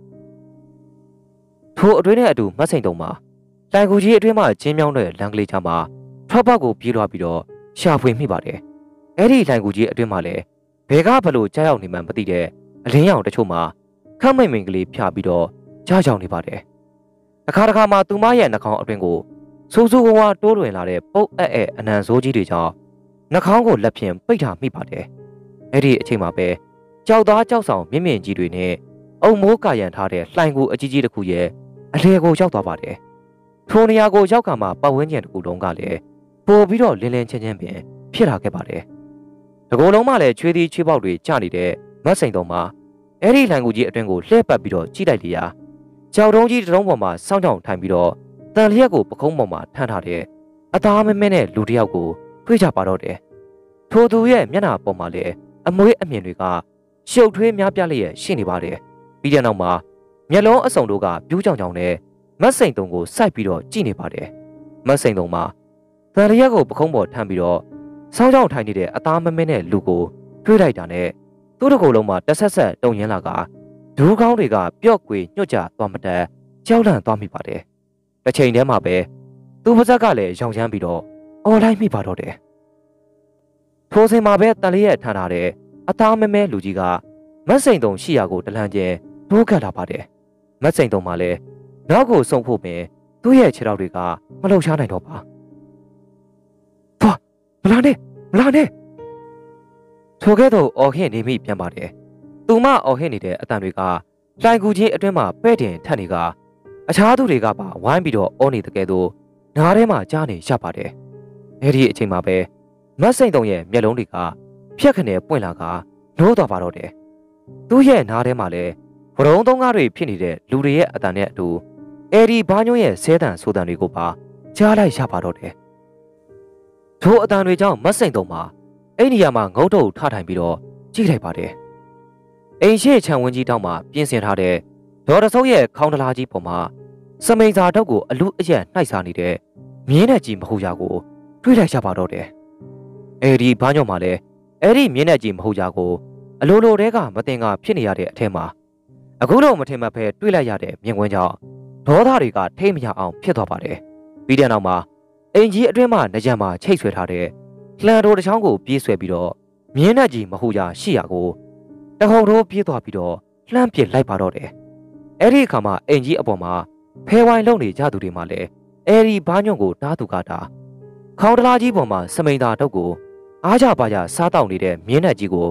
ထိုအတွင်းနဲ့အတူမတ်စိန်တုံမှာတိုင်ကူကြီးအတွင်းမှာကျင်းမြောင်းတဲ့လမ်းကလေးချာမှာထွက်ပေါက်ကိုပြေးသွားပြီးတော့ရှာဖွေမိပါတယ်အဲ့ဒီတိုင်ကူကြီးအတွင်းမှာလည်းဘယ်ကဘလို့ကြားရောက်နေမှမသိတဲ့အလင်းရောင်တချို့မှာခမ်းမိန်မိန်ကလေးဖြာပြီးတော့ကြားရောက်နေပါတယ်တစ်ခါတစ်ခါမှာသူမရဲ့နှာခေါင်းအတွင်းကိုဆိုးဆိုးဝါးဝါတိုးလွင်လာတဲ့ပုတ်အပ်အပ်အနံဆိုးကြီးတွေကြောင့်နှာခေါင်းကိုလက်ဖြင့်ပိတ်ထားမိပါတယ်အဲ့ဒီအချိန်မှာပဲကြောက်သားကြောက်ဆောင်မြင့်မြင့်ကြီးတွေနဲ့အုံမိုးကာရန်ထားတဲ့လှိုင်ကူအကြီးကြီးတစ်ခုရဲ့အလေကိုရောက်သွားပါတယ်ထိုနေရာကိုရောက်ကမှပတ်ဝန်းကျင်တစ်ခုလုံးကလည်းပို့ပြီးတော့လင်းလင်းချင်းချင်းပင်ဖြစ်လာခဲ့ပါတယ်တကူလုံးမှလည်းချွေးသီးချွေးပေါက်တွေကျနေတဲ့မတ်စိန်တုံမှာအဲ့ဒီလှိုင်ကူကြီးအတွင်းကိုလှည့်ပတ်ပြီးတော့ကြည့်လိုက်လျာကြောက်တုံးကြီးတစ်လုံးပေါ်မှာစောင်းကြောင်ထိုင်ပြီးတော့တန်လျက်ကိုပကုံးပေါ်မှာထမ်းထားတဲ့အသားမဲမဲနဲ့လူတစ်ယောက်ကိုတွေ့ကြပါတော့တယ်ထိုသူရဲ့မျက်နှာပေါ်မှာလည်းအမွေးအမြင်တွေကရှုပ်ထွေးများပြားလျက်ရှိနေပါတယ်ပြီးတဲ့နောက်မှာမျက်လုံးအစုံတို့ကပြူးကြောင်ကြောင်နဲ့မတ်စိန်တုံကိုစိုက်ပြီးတော့ကြည့်နေပါတယ်မတ်စိန်တုံမှာတန်လျက်ကိုပကုံးပေါ်ထမ်းပြီးတော့စောင်းကြောင်ထိုင်နေတဲ့အသားမဲမဲနဲ့လူကိုတွေ့လိုက်တာနဲ့သူ့တစ်ကိုယ်လုံးမှာတဆက်ဆက်တုံရင်းလာကဒူးကောင်းတွေကပျော့ကွေညှွတ်ကြသွားမတက်ကြောက်လန့်သွားမိပါတယ်တစ်ချိန်တည်းမှာပဲသူ့ပါဇက်ကလည်းရောင်ချမ်းပြီးတော့အော်လိုက်မိပါတော့တယ်ထိုစဉ်မှာပဲတန်လျက်ထမ်းထားတဲ့အသားမဲမဲလူကြီးကမတ်စိန်တုံရှိရာကိုတလန့်ကျဲဒိုးခတ်လာပါတယ်မတ်စိန်တုံမှာလည်းနောက်ကိုစုံဖို့ပင်သူ့ရဲ့ခြေထောက်တွေကမလှုပ်ရှားနိုင်တော့ပါသွားမလာနဲ့မလာနဲ့ထိုကဲ့သို့အော်ဟစ်နေမိပြန်ပါတယ်သူမအော်ဟစ်နေတဲ့အတန်တွေကလှိုင်ကူချင်းအတွင်းမှာပဲ့တင်ထက်နေကအခြားသူတွေကပါဝိုင်းပြီးတော့အော်နေတဲ့ကဲ့သို့နားထဲမှာကြားနေရပါတယ်အဲဒီအချိန်မှာပဲမတ်စိန်တုံရဲ့မျက်လုံးတွေကဖြက်ခနဲ့ပွင့်လာကနိုးသွားပါတော့တယ်သူ့ရဲ့နားထဲမှာလည်းဝရုံသုံးကားတွေဖြစ်နေတဲ့လူတွေရဲ့အတန်နဲ့အတူအဲဒီဘာညို့ရဲ့ဆဲတန်ဆိုတန်တွေကိုပါကြားလိုက်ရပါတော့တယ်ထိုအတန်တွေကြောင့်မတ်စိန်တုံမှာအဲ့ဒီနေရာမှာငုတ်တုပ်ထထိုင်ပြီးတော့ကြည့်လိုက်ပါတယ်အိမ်ရှိခြံဝင်းကြီးတောင်းမှာပြင်ဆင်ထားတဲ့ဒေါ်တဆုပ်ရဲ့ခေါင်းတလားကြီးပေါ်မှာစမိန်စာတုပ်ကိုအလူအယက်နှိုက်စားနေတဲ့မြင်းနဲ့ကြီးမဟုတ်ရာကိုတွေ့လိုက်ရပါတော့တယ်အဲဒီဘာညော့မှာလဲအဲ့ဒီမြင်းနဲ့ကြီးမဟုတ်ရာကိုအလိုလိုတဲကမတင်ကဖြစ်နေရတဲ့အထက်မှာအခုတော့မထင်မှတ်ဖဲတွေ့လိုက်ရတဲ့မြင်ကွင်းကြောင့်ဒေါသတွေကထိမ့်မရအောင်ဖြစ်သွားပါတယ်ပြီးတဲ့နောက်မှာအိမ်ကြီးအတွင်းမှာနေကြံမှာချိတ်ဆွဲထားတဲ့လှန်တော်တစ်ချောင်းကိုပြေးဆွဲပြီးတော့မြင်းနဲ့ကြီးမဟုတ်ရာရှိရာကိုတခုံတော့ပြေးသွားပြီးတော့လှမ်းပစ်လိုက်ပါတော့တယ်အဲ့ဒီအခါမှာအိမ်ကြီးအပေါ်မှာဖဲဝိုင်းလုံနေကြသူတွေမှလည်းအဲ့ဒီဘာညွန့်ကိုတားသူကတာခေါင်းတလားကြီးပေါ်မှာစမိန်သာတုပ်ကိုအားကြပါကြစားတောက်နေတဲ့မြင်းနဲ့ကြီးကိုမ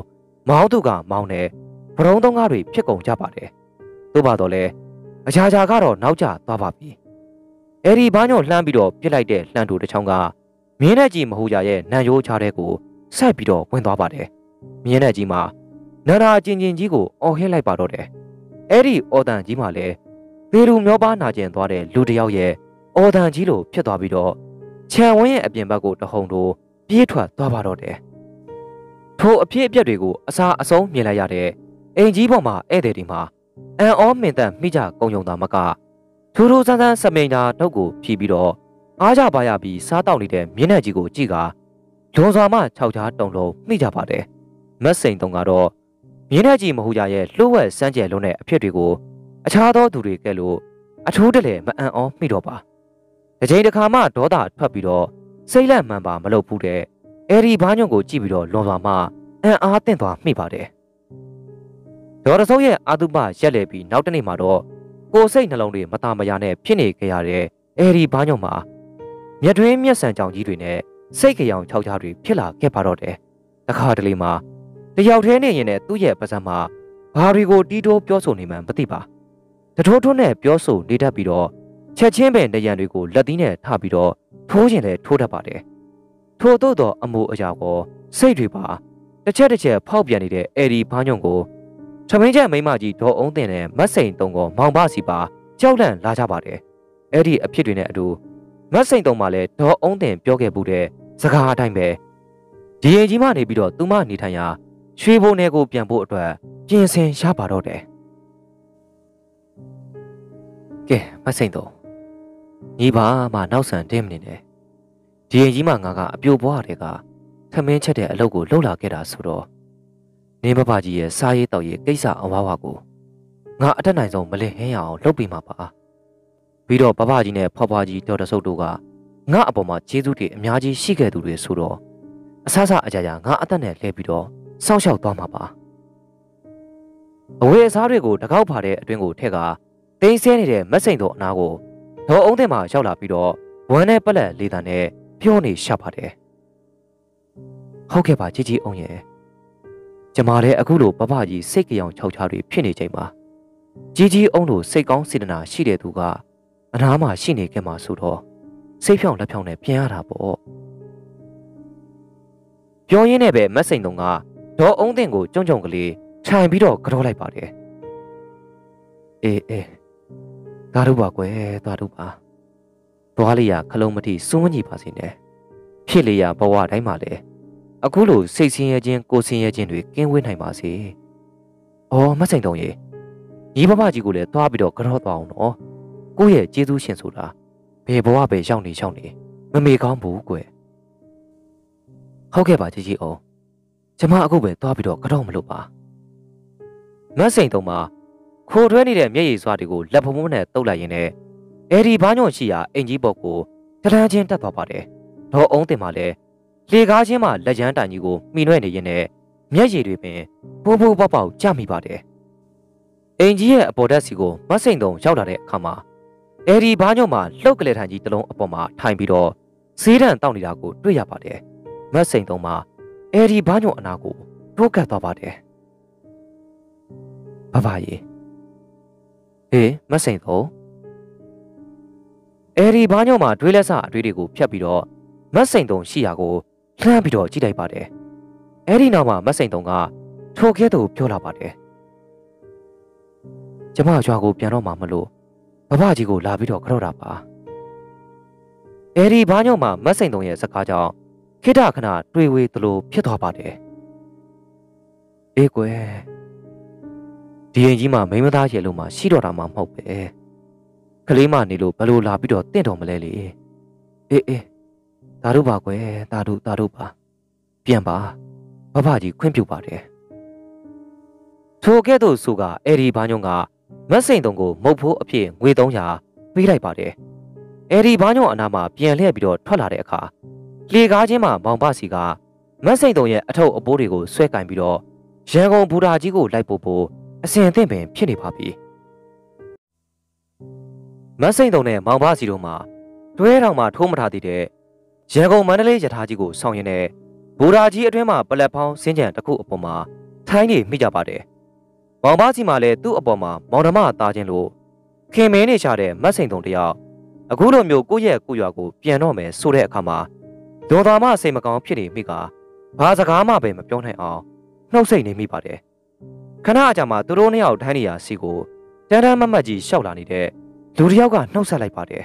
မောင်းသူကမောင်းတယ်ဘရုံသုံးကားတွေဖြစ်ကုန်ကြပါတယ်သို့ပါတော့လေအချာချာကတော့နောက်ကျသွားပါပြီအဲ့ဒီဘာညောလှမ်းပြီးတော့ပြစ်လိုက်တဲ့လှမ်းတူတစ်ချောင်းကမြင်းနဲ့ကြီးမဟုတ်ကြရဲ့နံရိုးချတဲ့ကိုဆက်ပြီးတော့ဝင်သွားပါတယ်မြင်းနဲ့ကြီးမှာနန္ဒာကျင်ကျင်ကြီးကိုအော်ဟစ်လိုက်ပါတော့တယ်အဲ့ဒီအော်တန်ကြီးမှာလည်းပေလူမျောပါနာကျင်သွားတဲ့လူတစ်ယောက်ရဲ့အော်တန်ကြီးလိုဖြစ်သွားပြီးတော့ခြံဝင်းရဲ့အပြင်ဘက်ကိုတဟုန်တို့ပြေးထွက်သွားပါတော့တယ်ထိုအဖြစ်အပျက်တွေကိုအစာအဆုံးမြင်လိုက်ရတဲ့အိမ်ကြီးပေါ်မှာဧည့်သည်တွေမှာအန်အောမင်တန်မိကြကုံယုံသားမကထူးထူးဆန်းဆန်းစမိန်သာတော့ကိုဖြီးပြီးတော့အားကြပါရပြီးစားတောက်နေတဲ့မြင်းနဲ့ကြီးကိုကြည့်ကလွန်စွာမှခြောက်ချားတုံလုံးမိကြပါတယ်မတ်စိန်တုံကတော့မြင်းနဲ့ကြီးမဟုတ်ကြရဲ့လှုပ်ဝက်စမ်းကြဲလုံးတဲ့အဖြစ်တွေကိုအခြားသောသူတွေကဲလို့အထူးတလဲမအံ့ဩမိတော့ပါတစ်ချိန်တစ်ခါမှဒေါသထွက်ပြီးတော့စိတ်လက်မှန်ပါမလုပ်ဘူးတဲ့အဲ့ဒီဘာညွန့်ကိုကြည့်ပြီးတော့လွန်စွာမှအံ့အားသင့်သွားမိပါတယ်ဒေါ်ရစိုးရဲ့အာတုပရက်လေပြီးနောက်တနေ့မှာတော့ကိုစိတ်နှလုံးတွေမသားမယာနဲ့ဖြစ်နေကြရတဲ့အဲ့ဒီဘာညွန့်မှာမြက်တွင်းမျက်စံကြောင်ကြီးတွေနဲ့စိတ်ကြောင်ခြောက်ခြားတွေဖြစ်လာခဲ့ပါတော့တယ်တခါတလေမှာတယောက်တည်းနေရင်လည်းသူ့ရဲ့ပါးစပ်မှာဘာတွေကိုတီးတိုးပြောဆိုနေမှန်းမသိပါတထိုးထိုးနဲ့ပြောဆိုနေတတ်ပြီးတော့ချက်ချင်းပဲနေရန်တွေကိုလက်သီးနဲ့ထပြီးတော့ထိုးရင်လည်းထိုးတတ်ပါတယ်ထို့သို့သောအမှုအရာကိုစိတ်တွေပါတစ်ချက်တစ်ချက်ဖောက်ပြန်နေတဲ့အဲ့ဒီဘာညွန့်ကိုထမင်းချက်မိမကြီးဒေါ်အုံးတင်နဲ့မတ်စိန်တုံကိုမောင်ပါစီပါကြောက်လန့်လာကြပါတယ်အဲ့ဒီအဖြစ်တွေနဲ့အတူမတ်စိန်တုံမှလည်းဒေါ်အုံးတင်ပြောခဲ့မှုတဲ့စကားအတိုင်းပဲဒီရင်ကြီးမှနေပြီးတော့သူမနေထိုင်ရာရွှေဘုံနယ်ကိုပြန်ဖို့အတွက်ပြင်ဆင်ရပါတော့တယ်ကဲမတ်စိန်တုံညီပါမှနောက်ဆန်တင်းမနေနဲ့ဒီရင်ကြီးမှငါကအပြိုပွားတဲ့ကထမင်းချက်တဲ့အလုပ်ကိုလှုပ်လာခဲ့တာဆိုတော့နေမပါကြီးရဲ့စားရေးတောက်ရေးကိစ္စအဝါဝါကိုငါအထက်နိုင်ဆုံးမလင်ဟင်းရအောင်လုပ်ပေးမှာပါပြီးတော့ဘဘကြီးနဲ့ဖွားဖွားကြီးဒေါ်တဆုပ်တို့ကငါအပေါ်မှာကျေးဇူးတွေအများကြီးရှိခဲ့သူတွေဆိုတော့အဆအဆအကြကြငါအသက်နဲ့လဲပြီးတော့စောင့်ရှောက်သွားမှာပါအဝေးအစားတွေကိုတကောက်ဖာတဲ့အတွင်းကိုထက်ကတင်းဆဲနေတဲ့မက်စိန်တို့အနာကိုဒေါ်အုံးတဲ့မှာရောက်လာပြီးတော့ဝမ်းနဲ့ပလက်လေးတန်နဲ့ပြောနေရှက်ပါတယ်ဟုတ်ကဲ့ပါကြီးကြီးအောင်ရဲ့ကျမလည်းအခုလိုဘဘကြီးစိတ်ကြောင်ခြောက်ခြားတွေဖြစ်နေချိန်မှာကြီးကြီးအောင်တို့စိတ်ကောင်းစေတနာရှိတဲ့သူကအနားမှာရှိနေခဲ့မှာဆိုတော့စိတ်ဖြောင်းလက်ဖြောင်းနဲ့ပြင်ရတာပေါ့ပြောရင်းနဲ့ပဲမက်စိန်တုံကဒေါ်အုံးတင်ကိုကြုံကြုံကလေးခြံပြီးတော့ကြောလိုက်ပါတယ်အေးအေးသာတို့ပါကွယ်သာတို့ပါသွားလျာခလုံးမတိစွန်းကြီးပါစေနဲ့ဖြစ်လျာဘဝတိုင်းမှာလေအခုလိုစိတ်ဆင်းရဲခြင်းကိုယ်ဆင်းရဲခြင်းတွေကင်းဝေးနိုင်ပါစေ။အော်မဆိုင်တုံးရေညီဘဘကြီးကိုလည်းသွားပြီးတော့ကြောသွားအောင်နော်။ကိုယ့်ရဲ့ကျေးဇူးရှင်ဆိုတာဘယ်ဘဝပဲရောက်နေရောက်နေမမေကောင်းဘူးကွယ်။ဟုတ်ကဲ့ပါကြီးကြီးအောင်ကျမအခုပဲသွားပြီးတော့ကြောမလို့ပါ။မဆိုင်တုံးမှာခိုးထွဲနေတဲ့မျက်ရည်စွာတွေကိုလက်ဖုံးဖုံးနဲ့တုပ်လိုက်ရင်လည်းအဲဒီဘာညွန့်ရှိရာအင်ကြီးပေါ်ကိုတရန်းချင်းတက်သွားပါတယ်။ဒေါ်အုံးတင်မှလည်းလေကားချင်းမှလက်ချမ်းတိုင်ကြီးကိုမှီနှဲ့နေရင်နဲ့မျက်ရည်တွေပင်ပိုးပိုးပေါက်ပေါက်ကျမိပါတယ်။အင်ကြီးရဲ့အပေါ်ဓာတ်စီကိုမတ်စိန်တုံရောက်လာတဲ့အခါမှာအဲဒီဘာညွန့်မှာလှုပ်ကလေးထိုင်ကြီးတစ်လုံးအပေါ်မှာထိုင်ပြီးတော့ဆေးတံတောက်နေတာကိုတွေ့ရပါတယ်။မတ်စိန်တုံမှာအဲဒီဘာညွန့်အနာကိုတိုးကပ်သွားပါတယ်။ဘဘရေဟေးမတ်စိန်တုံအဲဒီဘာညွန့်မှာတွေးလက်စအတွေးတွေကိုဖြတ်ပြီးတော့မတ်စိန်တုံရှိရာကိုလှမ်းပြီးတော့ကြည့်လိုက်ပါတယ်။အဲဒီနောက်မှာမတ်စိန်တုံကထိုကဲ့သို့ပြောလာပါတယ်။ကျမရွာကိုပြန်တော့မှမလို့ဘဘကြီးကိုလာပြီးတော့ကြောက်တာပါ။အဲဒီဘာညော့မှာမတ်စိန်တုံရဲ့စကားကြောင့်ခိတခဏတွေးဝေးသလိုဖြစ်သွားပါတယ်။အေးကွယ်ဒီရင်ကြီးမှာမိမသားရဲ့လို့မှရှိတော့တာမှမဟုတ်ပဲ။ကလေးမနေလို့ဘလို့လာပြီးတော့တင့်တော်မလဲလေ။အေးအေးဒါတို့ပါကွယ်ဒါတို့ဒါတို့ပါပြန်ပါဘဘကြီးခွင့်ပြုပါတယ်ထိုကဲ့သို့ဆိုကအဲ့ဒီဘာညုံကမတ်စိန်တုံကိုမုတ်ဖိုးအဖြစ်ငွေသုံးရာပေးလိုက်ပါတယ်အဲ့ဒီဘာညုံအနာမှာပြန်လှည့်ပြီးတော့ထွက်လာတဲ့အခါလေကားချင်းမှာမောင်ပစီကမတ်စိန်တုံရဲ့အထုပ်အပိုးတွေကိုဆွဲကင်ပြီးတော့ရန်ကုန်ဘူတာကြီးကိုလိုက်ဖို့ဖို့အစဉ်အသင့်ပင်ဖြစ်နေပါပြီမတ်စိန်တုံနဲ့မောင်ပစီတို့မှာတွဲတော်မှာထိုးမထားသေးတဲ့ရန်ကုန်မန္တလေးရထားကြီးကိုဆောင်ရင်နဲ့ဘူရာကြီးအတွင်းမှာပလက်ဖောင်းစင်းကြံတစ်ခုအပေါ်မှာထထိုင်းနေမိကြပါတယ်။မောင်ပါစီမှာလည်းသူ့အပေါ်မှာမောင်နှမသားချင်းလို့ခင်မင်းနေရှာတဲ့မတ်စိန်တုံတယောက်အခုလိုမျိုးကိုယ့်ရဲ့ကိုရွာကိုပြန်တော့မယ်ဆိုတဲ့အခါမှာဒေါ်သားမစိတ်မကောင်းဖြစ်နေမိကဘာစကားမှပဲမပြောနိုင်အောင်နှုတ်ဆက်နေမိပါတယ်ခဏအကြာမှသူတို့နှစ်ယောက်ထိုင်းနေရစီကိုတန်းတန်းမမတ်ကြီးရှောက်လာနေတဲ့လူတစ်ယောက်ကနှုတ်ဆက်လိုက်ပါတယ်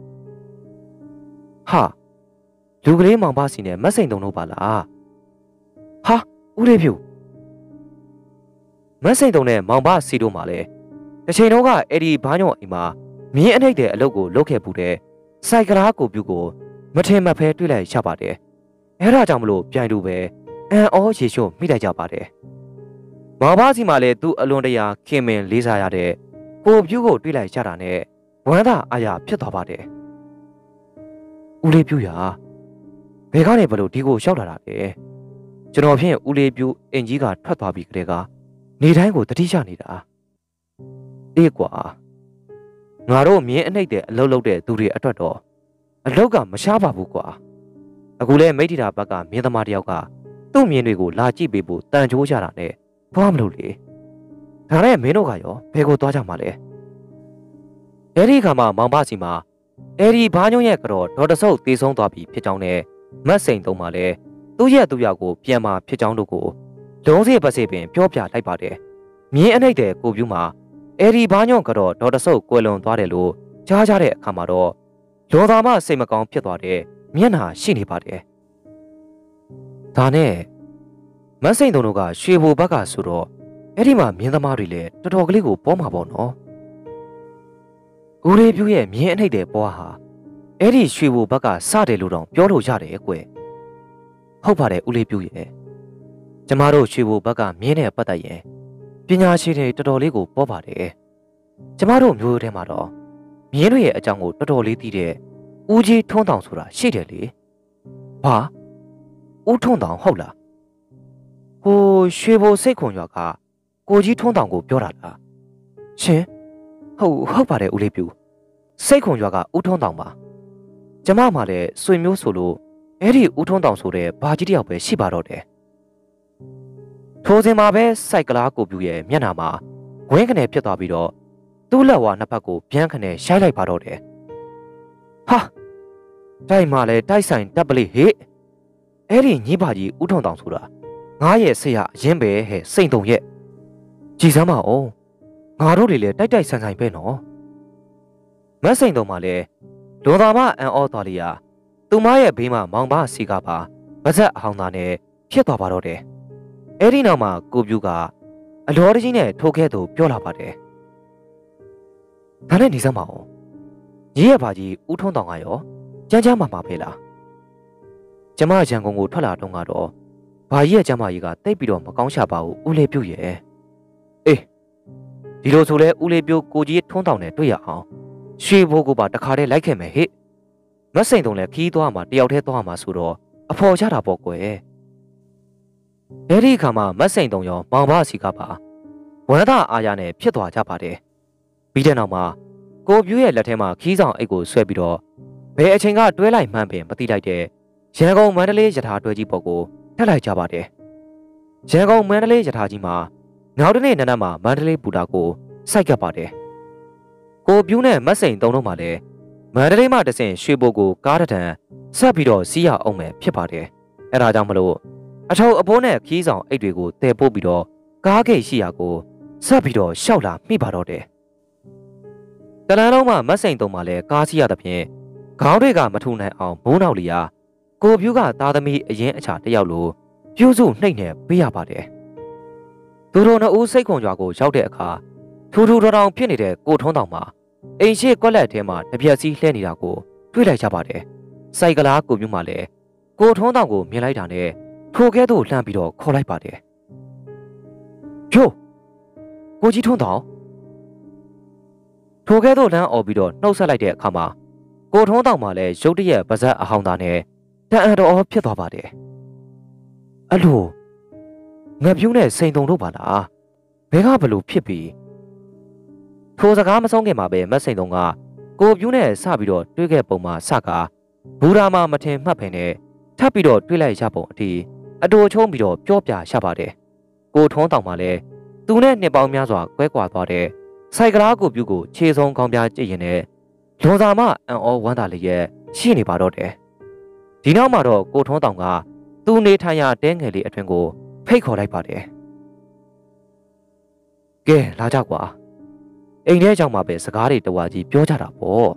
ဟာလူကလေးမောင်ပါစီနဲ့မတ်စိန်တုံတို့ပါလားဟာဦးလေးဖြူမတ်စိန်တုံနဲ့မောင်ပါစီတို့မှလည်းတစ်ချိန်တော့ကအဲ့ဒီဘာညောအိမ်မှာမြင်းအနှိမ့်တဲ့အလုပ်ကိုလုပ်ခဲ့ပူတဲ့စိုက်ကလားကိုပြူကိုမထင်မှတ်ဖဲတွေ့လိုက်ရပါတယ်အဲ့ဒါကြောင့်မလို့ပြိုင်တူပဲအန်အောရေရှို့မိလိုက်ကြပါတယ်မောင်ပါစီမှာလည်းသူ့အလွန်တရာခင်မင်လေးစားရတဲ့ကိုပြူကိုတွေ့လိုက်ရတာနဲ့ဝမ်းသာအားရဖြစ်သွားပါတယ်ဦးလေးပြူရာဘယ်ကနေဘလို့ဒီကိုရှောက်လာတာလဲကျွန်တော်ဖြင့်ဦးလေးပြူအင်ကြီးကထွက်သွားပြီးကလေးကနေတိုင်းကိုတတိယနေတာအေးကွာငါတို့မြင်းအနှိမ့်တဲ့အလုပ်လုပ်တဲ့သူတွေအတွက်တော့အလုပ်ကမရှားပါဘူးကွာအခုလဲမိထ္ထိတာဘက်ကမြင်းသမားတယောက်ကသူ့မြင်းတွေကိုလာကြည့်ပေးဖို့တန်ချိုးကြတာနဲ့သွားမလို့လေဒါနဲ့မင်းတို့ကရောဘယ်ကိုသွားကြမှာလဲအဲ့ဒီခါမှာမောင်ပါစီမှာအဲ့ဒီဘာညုံရဲ့ကတော့ဒေါ်တဆုပ်တေးဆုံးသွားပြီဖြစ်ကြောင်းနဲ့မတ်စိန်သုံးမှာလဲသူ့ရဲ့သူ့ရောက်ကိုပြန်มาဖြစ်ကြောင်းတို့ကိုလုံးစေပတ်စေပင်ပြောပြလိုက်ပါတယ်မြင်းအနှိမ့်တဲ့ကိုပြူမှာအဲ့ဒီဘာညော့ကတော့ဒေါ်တဆုပ်ကွယ်လွန်သွားတယ်လို့ကြားကြတဲ့အခါမှာတော့လောသားမစိတ်မကောင်းဖြစ်သွားတဲ့မျက်နှာရှိနေပါတယ်။ဒါနဲ့မတ်စိန်တုံတို့ကရွှေဘိုဘက်ကဆိုတော့အဲ့ဒီမှာမြင်းသမားတွေလည်းတော်တော်ကလေးကိုပေါ်မှာပေါ့နော်။ဦးလေးပြူရဲ့မြင်းအနှိမ့်တဲ့ပွားဟာအဲ့ဒီရွှေဘိုဘက်ကစတယ်လို့တော့ပြောလို့ရတယ်ကွယ်။ဟုတ်ပါတယ်ဦးလေးပြူရဲ့ကျမတို့ရွှေဘိုဘက်ကမြင်းနဲ့ပတ်သက်ရင်ပညာရှိတွေတော်တော်လေးကိုပေါ်ပါတယ်ကျမတို့မျိုးထဲမှာတော့မြင်းတွေရဲ့အကြောင်းကိုတော်တော်လေးသိတဲ့ဦးကြီးထွန်းတောင်ဆိုတာရှိတယ်လေဟာဦးထွန်းတောင်ဟုတ်လားဟိုရွှေဘိုစိတ်ခွန်ရွာကကိုကြီးထွန်းတောင်ကိုပြောတာလားရှင်ဟုတ်ဟုတ်ပါတယ်ဦးလေးပြူစိတ်ခွန်ရွာကဦးထွန်းတောင်ပါကျမမှလည်းဆွေမျိုးဆိုလို့အဲ့ဒီဦးထွန်းတောင်ဆိုတဲ့ဘာကြီးတယောက်ပဲရှိပါတော့တယ်ထိုစဉ်မှာပဲစိုက်ကလားကိုပြူရဲ့မျက်နှာမှာဝင်းကနေဖြစ်သွားပြီးတော့သူ့လက်ဝါနှစ်ဖက်ကိုပြန်ခနဲ့ရှိုက်လိုက်ပါတော့တယ်ဟာတိုက်မှလည်းတိုက်ဆိုင်တပ်ပလိဟေ့အဲ့ဒီညီပါကြီးဥထုံတောင်ဆိုတာငါရဲ့ဆရာအရင်ပဲဟဲ့စိန်တုံရဲ့ကြည်စမ်းပါအောင်ငါတို့တွေလည်းတိုက်တိုက်ဆန်ဆိုင်ပဲနော်မတ်စိန်တုံမှာလည်းဒေါ်သားမအန်အောတော်လီယာသူမရဲ့ဘေးမှာမောင်ပါစီကပါပါဇက်အဟောင်းသားနဲ့ဖြစ်သွားပါတော့တယ်အဲ့ဒီနောက်မှာကိုပြူကအလောတကြီးနဲ့ထိုးခဲသူပြောလာပါတယ်ဒါနဲ့နေစမ်းပါအောင်ညီရဲ့ဘာကြီးဦးထုံးတောင်ကရောကြမ်းကြမ်းမာမာပဲလားကျမရန်ကုန်ကိုထွက်လာတော့ကတော့ဘာကြီးရဲ့ကျမကြီးကတိတ်ပြီးတော့မကောင်းရှာပါဘူးဦးလေးပြူရဲ့အေးဒီလိုဆိုလဲဦးလေးပြူကိုကြီးထွန်းတောင်နဲ့တွေ့ရအောင်ရွှေဘိုးကိုပါတခါတည်းလိုက်ခဲ့မယ်ဟဲ့မစိန်တုံလည်းခီးသွားမှာတယောက်တည်းသွားမှာဆိုတော့အဖော်ချတာပေါ့ကွယ်အဲ့ဒီအခါမှာမတ်စိန်တုံရောမောင်ပါစီကပါဝမ်းသာအားရနဲ့ဖြစ်သွားကြပါတယ်ပြီးတဲ့နောက်မှာကိုပြူရဲ့လက်ထဲမှာခီးဆောင်အိတ်ကိုဆွဲပြီးတော့ဘယ်အချိန်ကတွဲလိုက်မှန်းပင်မသိလိုက်တဲ့ရန်ကုန်မန္တလေးရထားတွဲကြီးပေါ်ကိုထက်လိုက်ကြပါတယ်ရန်ကုန်မန္တလေးရထားကြီးမှာနောက်တစ်နေ့နံနက်မှာမန္တလေးပူတာကိုစိုက်ကပ်ပါတယ်ကိုပြူနဲ့မတ်စိန်တုံတို့မှလည်းမန္တလေးမှာတဆင့်ရွှေဘိုကိုကားတံဆက်ပြီးတော့စီးရအောင်မယ်ဖြစ်ပါတယ်အဲဒါကြောင့်မလို့အထောက်အပိုးနဲ့ခီးဆောင်အိတ်တွေကိုတည်ပို့ပြီးတော့ကားဂိတ်ရှိရာကိုဆက်ပြီးတော့ရှောက်လာမိပါတော့တယ်တလန်းလုံးမှာမတ်စိန်တုံမှလည်းကားစီးရတဲ့ဖြင့်ခေါင်းတွေကမထူနိုင်အောင်မိုးနောက်လျာကိုပြူကသားသမီးအရင်အချာတယောက်လိုပြူစုနှိမ့်နေပေးရပါတယ်သူတို့နှစ်ဦးစိတ်ခွန်ရွာကိုရောက်တဲ့အခါထူထူထောင်ထောင်ဖြစ်နေတဲ့ကိုထုံးတောင်မှာအိမ်ရှိကွက်လက်ထဲမှာတပြက်စီးလှဲနေတာကိုတွေ့လိုက်ကြပါတယ်စိုက်ကလားကိုပြူမှလည်းကိုထုံးတောင်ကိုမြင်လိုက်တာနဲ့ထိုကဲသို့လှမ်းပြီးတော့ခေါ်လိုက်ပါတယ်ဖြိုးကိုကြီးထွန်းတောင်ထိုကဲသို့လှမ်းអော်ပြီးတော့နှုတ်ဆက်လိုက်တဲ့အခါမှာကိုထုံးတောင်မှလည်းရုတ်တရက်ပါဇက်အဟောင်းသားနဲ့တန်အံတော်ဖြစ်သွားပါတယ်အဲ့လိုငါပြူးနဲ့စိန်တုံတို့ပါလားဘဲကဘလို့ဖြစ်ပြီးထိုစကားမဆုံးခင်မှာပဲမတ်စိန်တုံကကိုပြူးနဲ့စပြီးတော့တွေးခဲ့ပုံမှာစကားဘူရာမှာမထင်မှတ်ဖင်နဲ့ထပ်ပြီးတော့တွေးလိုက်ရပုံအထိအတူချုံးပြီးတော့ပြောပြရပါတယ်ကိုထွန်းတောင်မှလည်းသူနဲ့နှစ်ပေါင်းများစွာကွဲကွာသွားတဲ့စိုက်ကလားကိုပြုကိုခြေဆုံးကောင်းပြကြည့်ရင်လည်းလွန်စာမအံ့ဩဝမ်းသာလေးရဲ့ရှိနေပါတော့တယ်ဒီနောက်မှာတော့ကိုထွန်းတောင်ကသူနေထိုင်ရာတဲငယ်လေးအတွင်ကိုဖိတ်ခေါ်လိုက်ပါတယ်ကဲလာကြကွာအိမ်ထဲကြောင့်မှပဲစကားတွေတဝါကြီးပြောကြတာပေါ့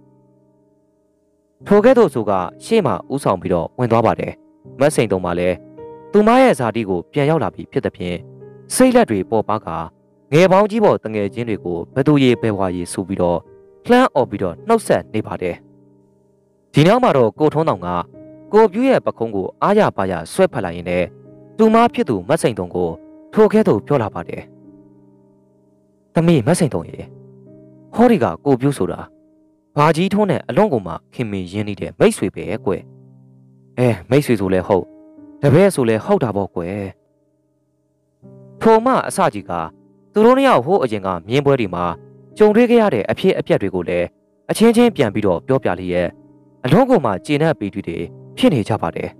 ထိုကဲ့သို့ဆိုကရှေ့မှာဥဆောင်ပြီးတော့ဝင်သွားပါတယ်မတ်စိန်တုံမှလည်းသူမရဲ့ဇာတိကိုပြန်ရောက်လာပြီးဖြစ်တဲ့ဖြင့်စိတ်လက်တွေပေါ်ပါကငယ်ပေါင်းကြီးပေါ်တငယ်ချင်းတွေကိုဘသူရေပဲဝါရေဆိုပြီးတော့လှမ်းអော်ပြီးတော့နှုတ်ဆက်နေပါတယ်ဒီနောက်မှာတော့ကိုထွန်းတောင်ကကိုပြူရဲ့ပခုံးကိုအားရပါရဆွဲဖက်လိုက်ရင်လည်းသူမဖြစ်သူမတ်စိန်တုံကိုထိုကဲ့သို့ပြောလာပါတယ်သမီးမတ်စိန်တုံရေဟောဒီကကိုပြူဆိုတာဘာကြီးထုံးနဲ့အလွန်ကုန်မှခင်မင်းရင်းနေတဲ့မိတ်ဆွေပဲကွယ်အဲမိတ်ဆွေဆိုလဲဟုတ်တပည့်ဆိုလဲဟုတ်တာပေါ့ကွယ်ထိုမှအစကြီးကသူတို့နှစ်ယောက်ဟိုးအရင်ကမြင်းပွဲတွေမှာကြုံတွေ့ခဲ့ရတဲ့အဖြစ်အပျက်တွေကိုလည်းအချင်းချင်းပြန်ပြီးတော့ပြောပြလျက်အလွန်ကုန်မှကျေနပ်ပြီးတွေဖြစ်နေကြပါတယ်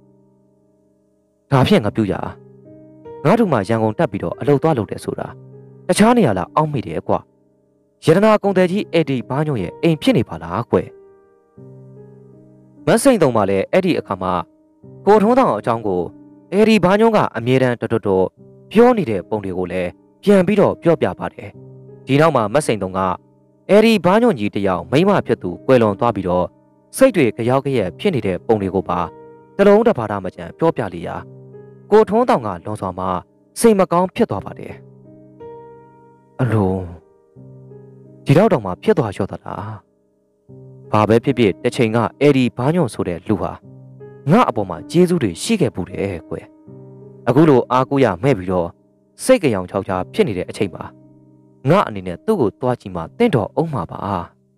ဒါဖြင့်ငါပြူရငါတို့မှရန်ကုန်တက်ပြီးတော့အလုပ်သွားလုပ်တယ်ဆိုတာတခြားနေရာလာအောက်မိတယ်ကွာရတနာကုံတယ်ကြီးအဲ့ဒီဘာညို့ရဲ့အိမ်ဖြစ်နေပါလားကွယ်မစိန်တုံမှလည်းအဲ့ဒီအခါမှာကိုထုံးတောင်အကြောင်းကိုအဲ့ဒီဘာညို့ကအမြဲတမ်းတော်တော်ပြောနေတဲ့ပုံတွေကိုလည်းပြန်ပြီးတော့ပြောပြပါတယ်ဒီနောက်မှာမစိန်တုံကအဲ့ဒီဘာညို့ကြီးတယောက်မိမဖြစ်သူကွယ်လွန်သွားပြီးတော့စိတ်တွေကြောက်ကြရဲ့ဖြစ်နေတဲ့ပုံတွေကိုပါတလုံးတစ်ပါးမကြံပြောပြလိရာကိုထုံးတောင်ကလွန်စွာမှစိတ်မကောင်းဖြစ်သွားပါတယ်အလိုဒီတော့တောင်မှဖြစ်သွားလျှော့တာလားဘာပဲဖြစ်ဖြစ်တစ်ချိန်ကအဲ့ဒီဘာညွန့်ဆိုတဲ့လူဟာငါအပေါ်မှာကျေးဇူးတွေရှိခဲ့ပူတယ်ကွယ်အခုလိုအားကိုးရမဲ့ပြီးတော့စိတ်ကြောင်ချောက်ချာဖြစ်နေတဲ့အချိန်မှာငါအနေနဲ့သူ့ကိုတွားကြည့်မှတင့်တော်အောင်မှာပါ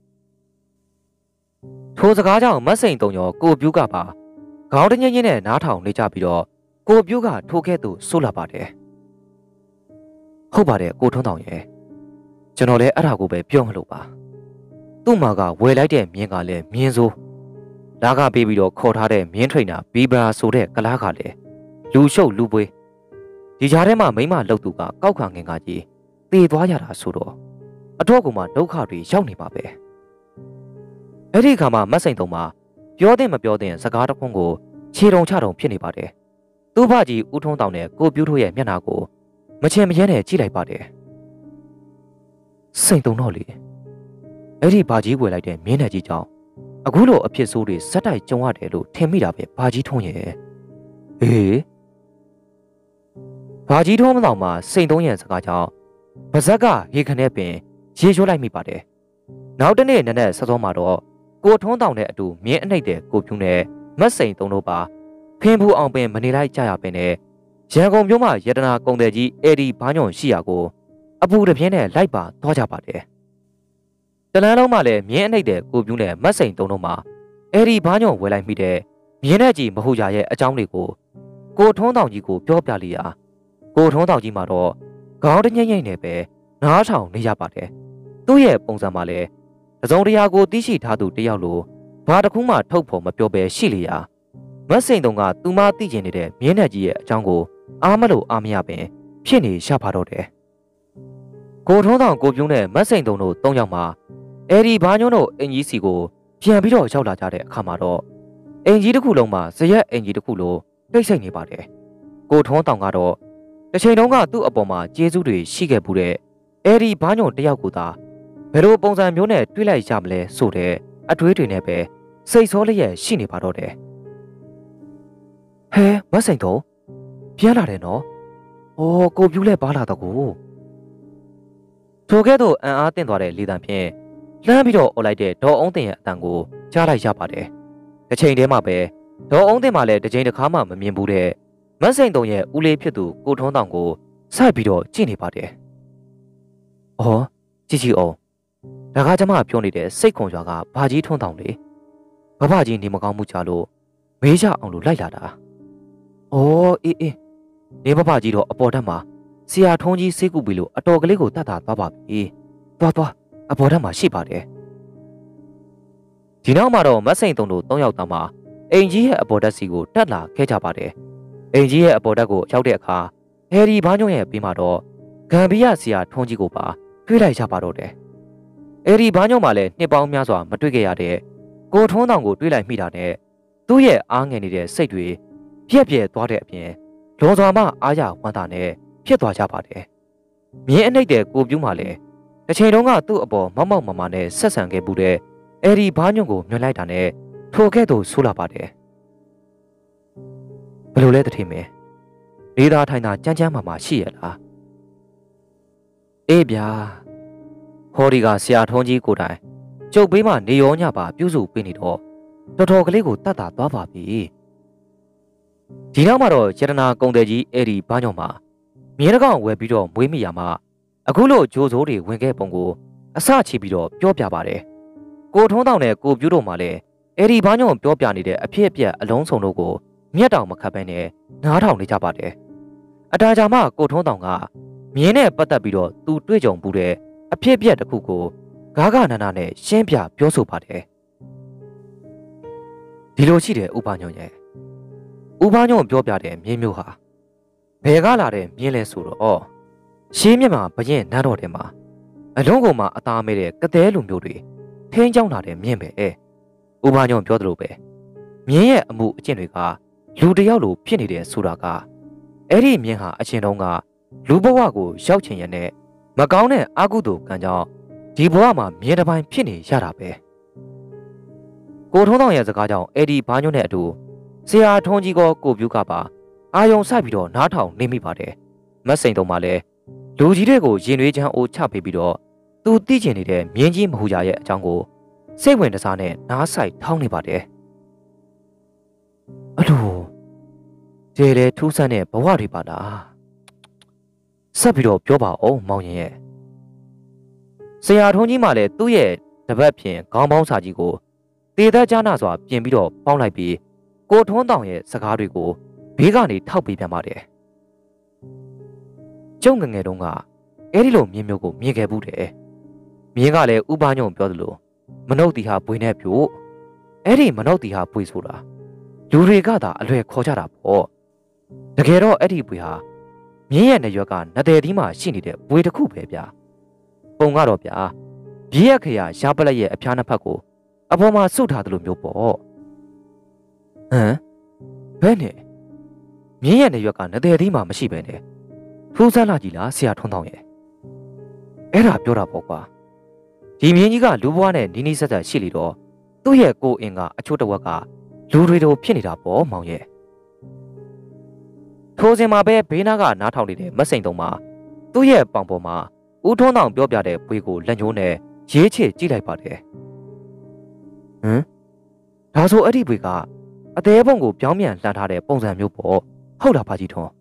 ထိုစကားကြောင့်မတ်စိန်တုံရောကိုပြူးကပါခေါင်းတညင်းညင်းနဲ့နားထောင်နေကြပြီးတော့ကိုပြူးကထိုကဲ့သို့ဆိုလာပါတယ်ဟုတ်ပါတယ်ကိုထွန်းတောင်ရဲ့ကျွန်တော်လည်းအဲ့ဒါကိုပဲပြောမလို့ပါသူ့မှာကဝယ်လိုက်တဲ့မြင်းကလည်းမြင်းစိုးလာကပေးပြီးတော့ခေါ်ထားတဲ့မြင်းထိန်နာဘီဘရာဆိုတဲ့ကလားကလည်းလူရှုပ်လူပွေးဒီကြားထဲမှာမိမလှုပ်သူကကောက်ခံငင်ကကြီးတေသွားရတာဆိုတော့အတော့ကမှဒုက္ခတွေရောက်နေပါပဲအဲ့ဒီခါမှာမတ်စိန်တုံမှာပြောတဲ့မပြောတဲ့စကားတစ်ခွန်းကိုခြေတုံချတုံဖြစ်နေပါတယ်သူ့ဘကြီးဦးထုံးတောင်နဲ့ကိုပြူးတို့ရဲ့မျက်နှာကိုမချင်မရဲနဲ့ကြည့်လိုက်ပါတယ်စိန်တုံတော့လေအဲ့ဒီဘာကြီးွယ်လိုက်တဲ့မြင်းနယ်ကြီးကြောင့်အခုလိုအဖြစ်ဆိုးတွေဇက်တိုက်ကြုံရတယ်လို့ထင်မိတာပဲဘာကြီးထုံးရဲ့အေးဘာကြီးထုံးမတော်မှာစိန်တုံးရဲ့စကားကြောင့်ဗဇက်ကရေခနဲ့ပင်ရေချိုးလိုက်မိပါတယ်နောက်တနေ့နက်နက်စောစောမှာတော့ကိုထွန်းတောင်နဲ့အတူမြင်းအနှိပ်တဲ့ကိုဖြူနဲ့မတ်စိန်တုံးတို့ပါဖင်ဖူအောင်ပင်မနေလိုက်ကြရပင်နဲ့ရန်ကုန်မြို့မှာရတနာကုံတယ်ကြီးအေဒီဘာညွန့်ရှိရာကိုအပူတပြင်းနဲ့လိုက်ပါသွားကြပါတယ်တလန်းလုံးမှလည်းမြင်းအနှိပ်တဲ့ကိုပြူးနဲ့မတ်စိန်တုံးတို့မှာအေဒီဘာညွန့်ဝယ်လိုက်မိတဲ့မြင်းနဲ့ကြီးမဟုတ်ကြရဲ့အကြောင်းတွေကိုကိုထွန်းတောင်ကြီးကိုပြောပြလိရာကိုထွန်းတောင်ကြီးမှာတော့ခေါင်းတညိမ့်ညိမ့်နဲ့ပဲနားထောင်နေရပါတယ်သူ့ရဲ့ပုံစံမှာလည်းတစုံတရာကိုသိရှိထားသူတယောက်လိုဘာတစ်ခုမှထုတ်ဖို့မပြောဘဲရှိလျာမတ်စိန်တုံကသူမသိကျင်နေတဲ့မြင်းနဲ့ကြီးရဲ့အကြောင်းကိုအားမလို့အားမရပင်ဖြစ်နေရှာပါတော့တယ်ကိုထုံးတောင်ကိုပြူးနဲ့မတ်စိန်တုံတို့သုံးယောက်မှာအဲ့ဒီဘာညွန့်တို့အင်ကြီးစီကိုပြန်ပြီးတော့ရောက်လာကြတဲ့အခါမှာတော့အင်ကြီးတစ်ခုလုံးမှာဇရက်အင်ကြီးတစ်ခုလိုတိတ်ဆိတ်နေပါတယ်ကိုထုံးတောင်ကတော့တစ်ချိန်တုန်းကသူ့အပေါ်မှာကျေးဇူးတွေရှိခဲ့ဘူးတဲ့အဲ့ဒီဘာညွန့်တယောက်ကိုသာဘယ်လိုပုံစံမျိုးနဲ့တွေးလိုက်ရမလဲဆိုတဲ့အတွေးတွေနဲ့ပဲစိတ်ဆိုးလျက်ရှိနေပါတော့တယ်ဟဲမတ်စိန်တုံပြန်လာတယ်နော်ဩကိုပြူးလဲပါလာတော့ကိုထိုကဲ့သို့အံ့အားသင့်သွားတဲ့လေတံဖြင့်လှမ်းပြီးတော့អော်လိုက်တဲ့ဒေါ်အောင်တင်ရဲ့အတန်ကိုကြားလိုက်ရပါတယ်တစ်ချိန်တည်းမှာပဲဒေါ်အောင်တင်မှလည်းတစ်ချိန်တစ်ခါမှမမြင်ဘူးတဲ့မတ်စိန်တုံရဲ့ဦးလေးဖြစ်သူကိုထွန်းတောင်ကိုစိုက်ပြီးတော့ကြည့်နေပါတယ်ဩကြည့်ကြည့်အောင်ဒါကကျမပြောနေတဲ့စိတ်ခွန်ရွာကဘာကြီးထွန်းတောင်လေဘဘကြီးနေမကောင်းမှုကြလို့မေးကြအောင်လို့လိုက်လာတာဩအေးအေးနေဘဘကြီးတော့အပေါ်တက်မှာဆရာထုံးကြီးစေးကူပြီလို့အတော်ကလေးကိုတတ်တာသွားပါပြီသွားသွားအပေါ်တက်မှာရှိပါတယ်ဒီနောက်မှာတော့မတ်စိန်တုံတို့သုံးယောက်သားမှာအိမ်ကြီးရဲ့အပေါ်တက်စီကိုတက်လာခဲ့ကြပါတယ်အိမ်ကြီးရဲ့အပေါ်တက်ကိုရောက်တဲ့အခါဟယ်ရီဘာညွန့်ရဲ့ပြီးမှတော့ဂမ်ဘီယာဆရာထွန်းကြီးကိုပါတွေ့လိုက်ကြပါတော့တယ်။ဟယ်ရီဘာညွန့်မှလည်းနှစ်ပေါင်းများစွာမတွေ့ခဲ့ရတဲ့ကိုထွန်းတောင်ကိုတွေ့လိုက်မိတာနဲ့သူ့ရဲ့အားငယ်နေတဲ့စိတ်တွေပြက်ပြဲသွားတဲ့အပြင်လွန်စွာမှအားရဝမ်းသာနဲ့ဖြစ်သွားကြပါတယ်။မြင်းအနှိမ့်တဲ့ကိုပြူးမှလည်းတစ်ချိန်တုန်းကသူ့အပေါ်မောက်မောက်မမာနဲ့ဆက်ဆံခဲ့မှုတဲ့ဟယ်ရီဘာညွန့်ကိုမြင်လိုက်တာနဲ့ထိုကဲ့သို့ဆိုးလာပါတယ်။ဘယ်လိုလဲတထင်မဲနေသားထိုင်တာကြမ်းကြမ်းမာမာရှိရလားအေးဗျာဟော်ဒီကဆရာထုံးကြီးကိုတိုင်ကျုပ်ဘေးမှာနေရောညပါပြုစုပေးနေတော့တော်တော်ကလေးကိုတတ်တာသွားပါပြီဒီနောက်မှာတော့ရတနာကုံတယ်ကြီးအဲ့ဒီဘာညောင်မှာမြေတကောင်ဝယ်ပြီးတော့မွေးမိရမှာအခုလို့ဂျိုးစိုးတွေဝင်ခဲ့ပုံကိုအစချပြီးတော့ပြောပြပါတယ်ကိုထုံးတောင်နဲ့ကိုပြူးတို့မှလည်းအဲ့ဒီဘာညောင်ပြောပြနေတဲ့အဖြစ်အပျက်အလုံးစုံတို့ကိုမျက်တောင်မခတ်ဘဲနဲ့နားထောင်နေကြပါတယ်အတားကြမှာကိုထုံးတောင်ကမြင်းနဲ့ပတ်သက်ပြီးတော့သူတွေ့ကြုံမှုတဲ့အဖြစ်အပျက်တစ်ခုကိုဂါဂနာနာနဲ့ရှင်းပြပြောဆိုပါတယ်ဒီလိုရှိတယ်ဥပညုံရဲ့ဥပညုံပြောပြတဲ့မြင်းမျိုးဟာဘယ်ကလာတဲ့မြင်းလဲဆိုတော့ရှင်းမြတ်မှာဘရင်နန်းတော်ထဲမှာအလုံးကုန်မှာအသားမဲတဲ့ကသဲလူမျိုးတွေထင်းကြောင်းလာတဲ့မြင်းပဲဥပညုံပြောသလိုပဲမြင်းရဲ့အမှုအကျင့်တွေကလူတယောက်လိုဖြစ်နေတယ်ဆိုတာကအဲ့ဒီမြင်းဟာအချင်းတုန်းကလူဘဝကိုရောက်ချင်ရတဲ့မကောင်းတဲ့အာကုသိုလ်ကံကြောင့်ဒီဘဝမှာမြင်းတစ်ပိုင်းဖြစ်နေရတာပဲကိုထုံးတော်ရဲ့စကားကြောင့်အဲ့ဒီဘာညွန့်နဲ့အတူဆရာထုံးကြီးကကိုပြူးကပါအာယုံဆိုင်ပြီးတော့နားထောင်နေမိပါတယ်မတ်စိန်တုံးမှလည်းလူကြီးတွေကိုရင်နွေးချမ်းအိုးချပေးပြီးတော့သူသိကျင်နေတဲ့မြင်းကြီးမဟူကြရဲ့အကြောင်းကိုစိတ်ဝင်တစားနဲ့နားဆိုင်ထောင်းနေပါတယ်အလိုကျေလေထူးဆန်းတဲ့ဘဝတွေပါလားဆက်ပြီးတော့ပြောပါအောင်မောင်ရင်ရဲ့ဆရာထုံးကြီးမှလည်းသူ့ရဲ့တပတ်ဖြင့်ခေါင်းပေါင်းစာကြီးကိုတေသက်ကြားနာစွာပြင်ပြီးတော့ပေါင်းလိုက်ပြီးကိုထွန်းတောင်ရဲ့စကားတွေကိုဘေးကနေထောက်ပေးပြန်ပါတယ်ကျုံငငယ်တုန်းကအဲ့ဒီလိုမြင်းမျိုးကိုမြင်ခဲ့ဘူးတယ်မြင်းကလည်းဥပညုံပြောသလိုမနှုတ်တီဟာဘွေနဲ့ပြို့အဲ့ဒီမနှုတ်တီဟာဘွေဆိုတာလူတွေကသာအလွယ်ခေါ်ကြတာပေါ့တကယ်တော့အဲ့ဒီဘွေဟာမြင်းရဲ့နေရွက်ကနတဲ့ဒီမှာရှိနေတဲ့ဘွေတစ်ခုပဲဗျာပုံကတော့ဗျာဘီးရခရရှားပလက်ရဲ့အဖျားနှစ်ဖက်ကိုအပေါ်မှာစုထားသလိုမျိုးပေါ့ဟမ်ဘယ်နဲ့မြင်းရဲ့နေရွက်ကနတဲ့ဒီမှာမရှိပဲနဲ့ထူးဆန်းလာကြည်လားဆရာထွန်းတောင်ရဲ့အဲ့ဒါပြောတာပေါ့ကွာဒီမြင်းကြီးကလူဘွားနဲ့နီးနီးဆက်ဆက်ရှိလေတော့သူ့ရဲ့ကိုအင်ကအချို့တဝက်ကလူတွေတို့ဖြစ်နေတာပေါ့မောင်ရဲ့ထိုစဉ်မှာပဲဘေးနားကနားထောင်နေတဲ့မစိန်တုံမှာသူ့ရဲ့ပေါင်ပေါ်မှာဦးထွန်းတောင်ပြောပြတဲ့ဘွေကိုလက်ညှိုးနဲ့ရေးချစ်ကြည့်လိုက်ပါတယ်ဟမ်ဒါဆိုအဲ့ဒီဘွေကအသေးပုံကိုပြောင်းပြန်လှန်ထားတဲ့ပုံစံမျိုးပေါ့ဟုတ်လားဖာကြီးထွန်း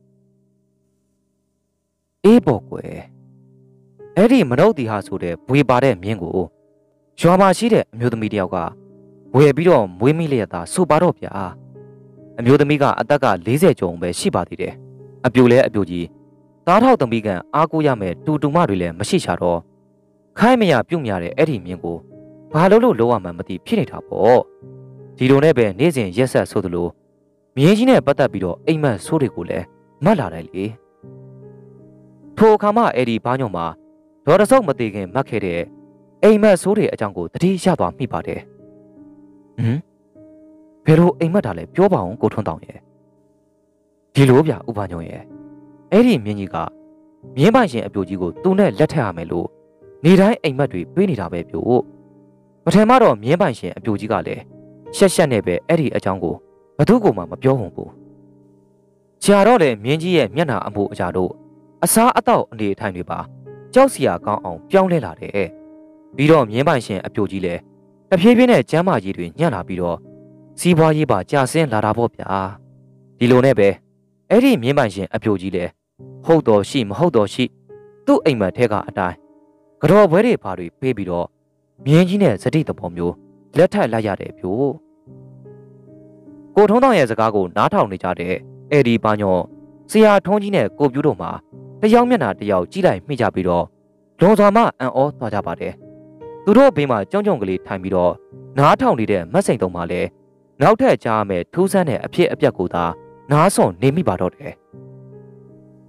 အေးပေါ့ကွယ်အဲ့ဒီမနှုတ်တီဟာဆိုတဲ့ဘွေပါတဲ့မြင်းကိုရွာမှာရှိတဲ့အမျိုးသမီးတယောက်ကဝယ်ပြီးတော့မွေးမိလျက်သားဆိုပါတော့ဗျာအမျိုးသမီးကအသက်က၄၀ကျော်ပဲရှိပါသေးတယ်အပြိုလဲအပြိုကြီးသားထောက်သမီးကန်အားကိုးရမယ်တူတူမတွေလည်းမရှိချတော့ခိုင်းမရပြုတ်မြတဲ့အဲ့ဒီမြင်းကိုဘာလို့လို့လောရမှန်းမသိဖြစ်နေတာပေါ့ဒီလိုနဲ့ပဲနေ့စဉ်ရက်ဆက်ဆိုသလိုမြင်းကြီးနဲ့ပတ်သက်ပြီးတော့အိမ်မက်ဆိုးတွေကိုလည်းမတ်လာတယ်လေထိုအခါမှအဲ့ဒီဘာညုံမှာဒေါ်တဆုပ်မသေးခင်မတ်ခဲ့တဲ့အိမ်မက်ဆိုးတွေအကြောင်းကိုတတိရသွားမိပါတယ်ဟမ်ဘယ်လိုအိမ်မက်တာလဲပြောပါအောင်ကိုထွန်းတောင်ရဲ့ဒီလိုဗျဥပညုံရဲ့အဲ့ဒီမြင်းကြီးကမြင်းပိုင်ရှင်အပြိုကြီးကိုသူနဲ့လက်ထပ်ရမယ်လို့နေတိုင်းအိမ်မက်တွေတွေးနေတာပဲပြို့ပထမတော့မြင်းပိုင်ရှင်အပြိုကြီးကလည်းရှက်ရှက်နဲ့ပဲအဲ့ဒီအကြောင်းကိုဘသူ့ကိုမှမပြောဘူးဘူးကြာတော့လေမြင်းကြီးရဲ့မျက်နှာအမှုအကြတို့အစားအသောက်အနေအထိုင်တွေပါကြောက်စရာကောင်းအောင်ပြောင်းလဲလာတယ်ပြီးတော့မြင်းပိုင်ရှင်အပြိုကြီးလည်းတဖြည်းဖြည်းနဲ့ကျမ်းမာကြီးတွေညံ့လာပြီးတော့စီးပွားရေးပါကြာဆင်းလာတာပေါ့ဗျာဒီလိုနဲ့ပဲအဲ့ဒီမြင်းပိုင်ရှင်အပြိုကြီးလည်းဟုတ်တော်ရှိမဟုတ်တော်ရှိသူ့အိမ်မက်ထဲကအတိုင်းကြော်ပွဲတွေဘာတွေပေးပြီးတော့မြင်းကြီးနဲ့စတိတဘောမျိုးလက်ထပ်လိုက်ရတယ်ပြို့ကိုထုံးတောင်ရဲ့စကားကိုနားထောင်နေကြတဲ့အဲ့ဒီပါညောဆရာထုံးကြီးနဲ့ကိုပြူးတို့မှာတယောက်မျက်နှာတယောက်ကြည့်လိုက်မိကြပြီးတော့လွန်စွာမှအံ့ဩသွားကြပါတယ်သူတို့ဘေးမှာကြောင်ကြောင်ကလေးထိုင်ပြီးတော့နားထောင်နေတဲ့မတ်စိန်တုံမှာလည်းနောက်ထပ်ကြားမယ်ထူးဆန်းတဲ့အဖြစ်အပျက်ကိုသာနားဆွန်နေမိပါတော့တယ်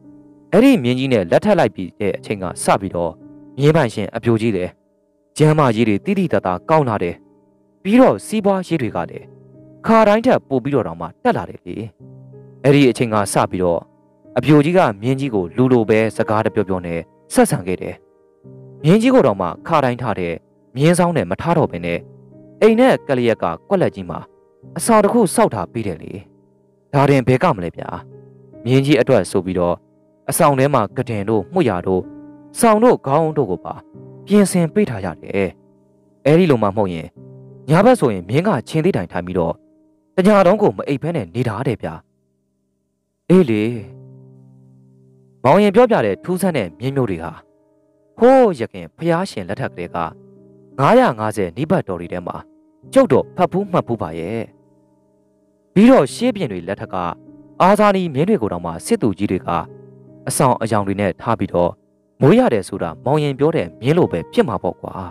အဲ့ဒီမြင်းကြီးနဲ့လက်ထပ်လိုက်ပြီးတဲ့အချိန်ကစပြီးတော့မြင်းပိုင်ရှင်အပြိုကြီးတယ်ကျမ်းမာကြီးတွေတိတိတတ်တာကောင်းလာတယ်ပြီးတော့စီးပွားရေးတွေကလည်းခါတိုင်းထက်ပိုပြီးတော့တောင်မှတက်လာတယ်လေအဲ့ဒီအချိန်ကစပြီးတော့အပြိုကြီးကမြင်းကြီးကိုလူလိုပဲစကားတပြောပြောနဲ့ဆက်ဆံခဲ့တယ်မြင်းကြီးကိုတော့မှခါတိုင်းထားတဲ့မြင်းဆောင်နဲ့မထားတော့ဘဲနဲ့အိမ်နဲ့ကလျက်ကကွက်လက်ကြီးမှာအဆောင်တစ်ခုစောက်ထားပြီးတယ်လေဒါရင်ဘဲကမလဲဗျာမြင်းကြီးအတွက်ဆိုပြီးတော့အဆောင်ထဲမှာကတင်တို့မှုရတို့ဆောင်တို့ခေါင်းတို့ကိုပါပြင်ဆင်ပေးထားရတယ်အဲဒီလိုမှမဟုတ်ရင်ညဘက်ဆိုရင်မြင်းကချင်းသေးတိုင်ထိုင်ပြီးတော့တညာတော်ကိုမအိပ်ဖဲနဲ့နေတာတဲ့ဗျာအေးလေမောင်ရင်ပြောပြတဲ့ထူးဆန်းတဲ့မြင်းမျိုးတွေဟာဟိုးရခင်ဖျားရှင်လက်ထက်ကလေးကနင်း၅၅၀နိဘတ်တော်တွေထဲမှာကျုပ်တော့ဖတ်ဘူးမှတ်ဘူးပါရဲ့ပြီးတော့ရှေးပြင်တွေလက်ထက်ကအာဇာနည်မြင်းတွေကိုတောင်မှစစ်သူကြီးတွေကအဆောင်အယောင်တွေနဲ့ထားပြီးတော့မိုးရတယ်ဆိုတာမောင်ရင်ပြောတဲ့မြင်းလိုပဲဖြစ်မှာပေါ့ကွာ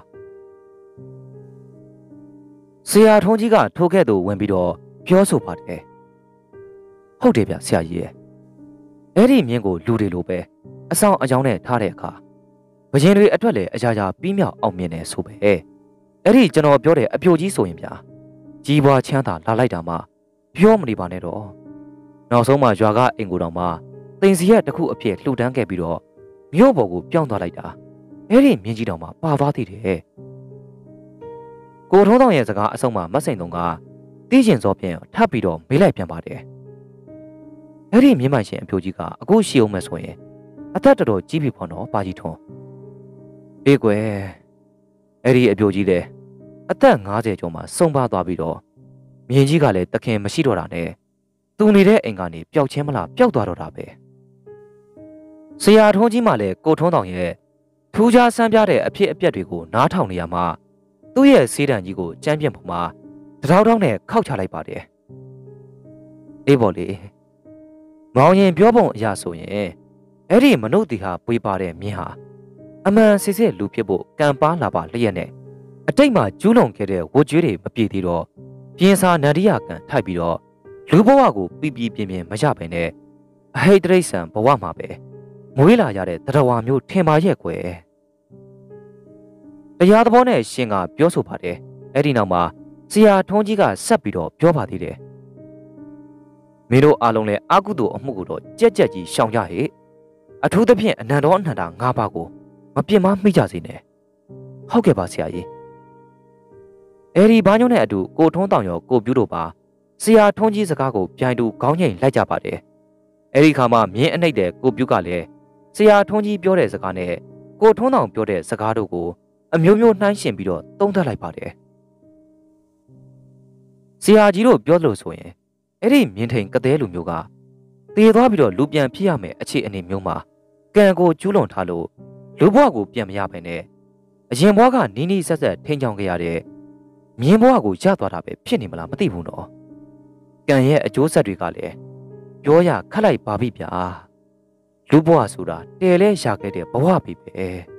ဆရာထုံးကြီးကထိုးခဲ့သူဝင်ပြီးတော့ပြောဆိုပါတယ်ဟုတ်တယ်ဗျဆရာကြီးရဲ့အဲ့ဒီမြင်းကိုလူတွေလိုပဲအဆောင်အယောင်နဲ့ထားတဲ့အခါဘရင်တွေအတွက်လည်းအရာရာပြီးမြောက်အောင်မြင်တယ်ဆိုပဲအဲ့ဒီကျွန်တော်ပြောတဲ့အပြိုကြီးဆိုရင်ဗျာကြီးပွားချမ်းသာလာလိုက်တာမှပြောမနေပါနဲ့တော့နောက်ဆုံးမှရွာကအိမ်ကိုတောင်မှတင်စီရက်တစ်ခုအဖြစ်လှူဒန်းခဲ့ပြီးတော့မြို့ပေါ်ကိုပြောင်းသွားလိုက်တာအဲ့ဒီမြင်းကြီးတောင်မှပါသွားသေးတယ်ကိုထုံးတော်ရဲ့စကားအဆုံးမှာမစိန်တုံကတီးကျင်စောဖြင့်ထပ်ပြီးတော့မေးလိုက်ပြန်ပါတယ်အဲ့ဒီမြင်းမိုင်ရှင်အပြိုကြီးကအခုရှိအောင်မယ်ဆိုရင်အသက်တော်တော်ကြီးပြီပေါ့နော်ပါကြီးထွန်းအေးကွယ်အဲ့ဒီအပြိုကြီးလည်းအသက်၅၀ကျော်မှဆုံးပါသွားပြီးတော့မြင်းကြီးကလည်းတခင်မရှိတော့တာနဲ့သူနေတဲ့အိမ်ကနေပျောက်ချင်းမလားပျောက်သွားတော့တာပဲဆရာထုံးကြီးမှလည်းကိုထုံးတော်ရဲ့ထူးခြားဆန်းပြတဲ့အဖြစ်အပျက်တွေကိုနားထောင်နေရမှာသူ့ရဲ့စေးတံကြီးကိုကြမ်းပြန့်ပေါ်မှာတထောက်ထောက်နဲ့ခောက်ချလိုက်ပါတယ်အေးပေါ်လေမောင်ရင်ပြောပုံအရာဆိုရင်အဲ့ဒီမနုဿီဟာပွေးပါတဲ့မြင်းဟာအမှန်စစ်စစ်လူဖြစ်ဖို့ကံပါလာပါလျက်နဲ့အတိတ်မှာကျူးလွန်ခဲ့တဲ့ဝတ်ကြွေးတွေမပြေသေးတော့ပြင်းစာနန္ဒီယကံထိုက်ပြီးတော့လူဘဝကိုပြပြပြင်းပြင်းမရပဲနဲ့အဟိတ်တိရစ္ဆာန်ဘဝမှာပဲမွေးလာရတဲ့တရဝါမျိုးထင်ပါရဲ့ကွယ်တရားသဘောနဲ့ရှင်ကပြောဆိုပါတယ်အဲ့ဒီနောက်မှာဆရာထုံးကြီးကဆက်ပြီးတော့ပြောပါသေးတယ်မင်းတို့အားလုံးလည်းအာကုသို့အမှုကိုတော့ကြက်ကြက်ကြီးရှောင်ကြဟဲ့အထူးသဖြင့်အနန္တောအနန္တာ၅ပါးကိုမပြစ်မမိကြစေနဲ့ဟုတ်ကဲ့ပါဆရာကြီးအဲ့ဒီဘာညုံနဲ့အတူကိုထုံးတောင်ရောကိုပြူးတို့ပါဆရာထုံးကြီးစကားကိုပြိုင်တူခေါင်းငိမ့်လိုက်ကြပါတယ်အဲ့ဒီခါမှမြင်းအနှိမ့်တဲ့ကိုပြူးကလည်းဆရာထုံးကြီးပြောတဲ့စကားနဲ့ကိုထုံးတောင်ပြောတဲ့စကားတို့ကိုအမျိုးမျိုးနှိုင်းယှဉ်ပြီးတော့သုံးသပ်လိုက်ပါတယ်ဆရာကြီးတို့ပြောလို့ဆိုရင်အဲ့ဒီမြင်းထိန်ကတဲ့လူမျိုးကတည်သွားပြီးတော့လူပြန်ဖြစ်ရမယ်အခြေအနေမျိုးမှာကံကိုကျူးလွန်ထားလို့လူဘဝကိုပြန်မရဘဲနဲ့အရင်ဘဝကနီးနီးဆက်ဆက်ထိန်ချောင်ခဲ့ရတဲ့မြင်းဘဝကိုရသွားတာပဲဖြစ်နေမလားမသိဘူးနော်ကံရဲ့အကျိုးဆက်တွေကလည်းပြောရခက်လိုက်ပါပြီဗျာလူဘဝဆိုတာတဲလဲရခဲ့တဲ့ဘဝပြီပဲ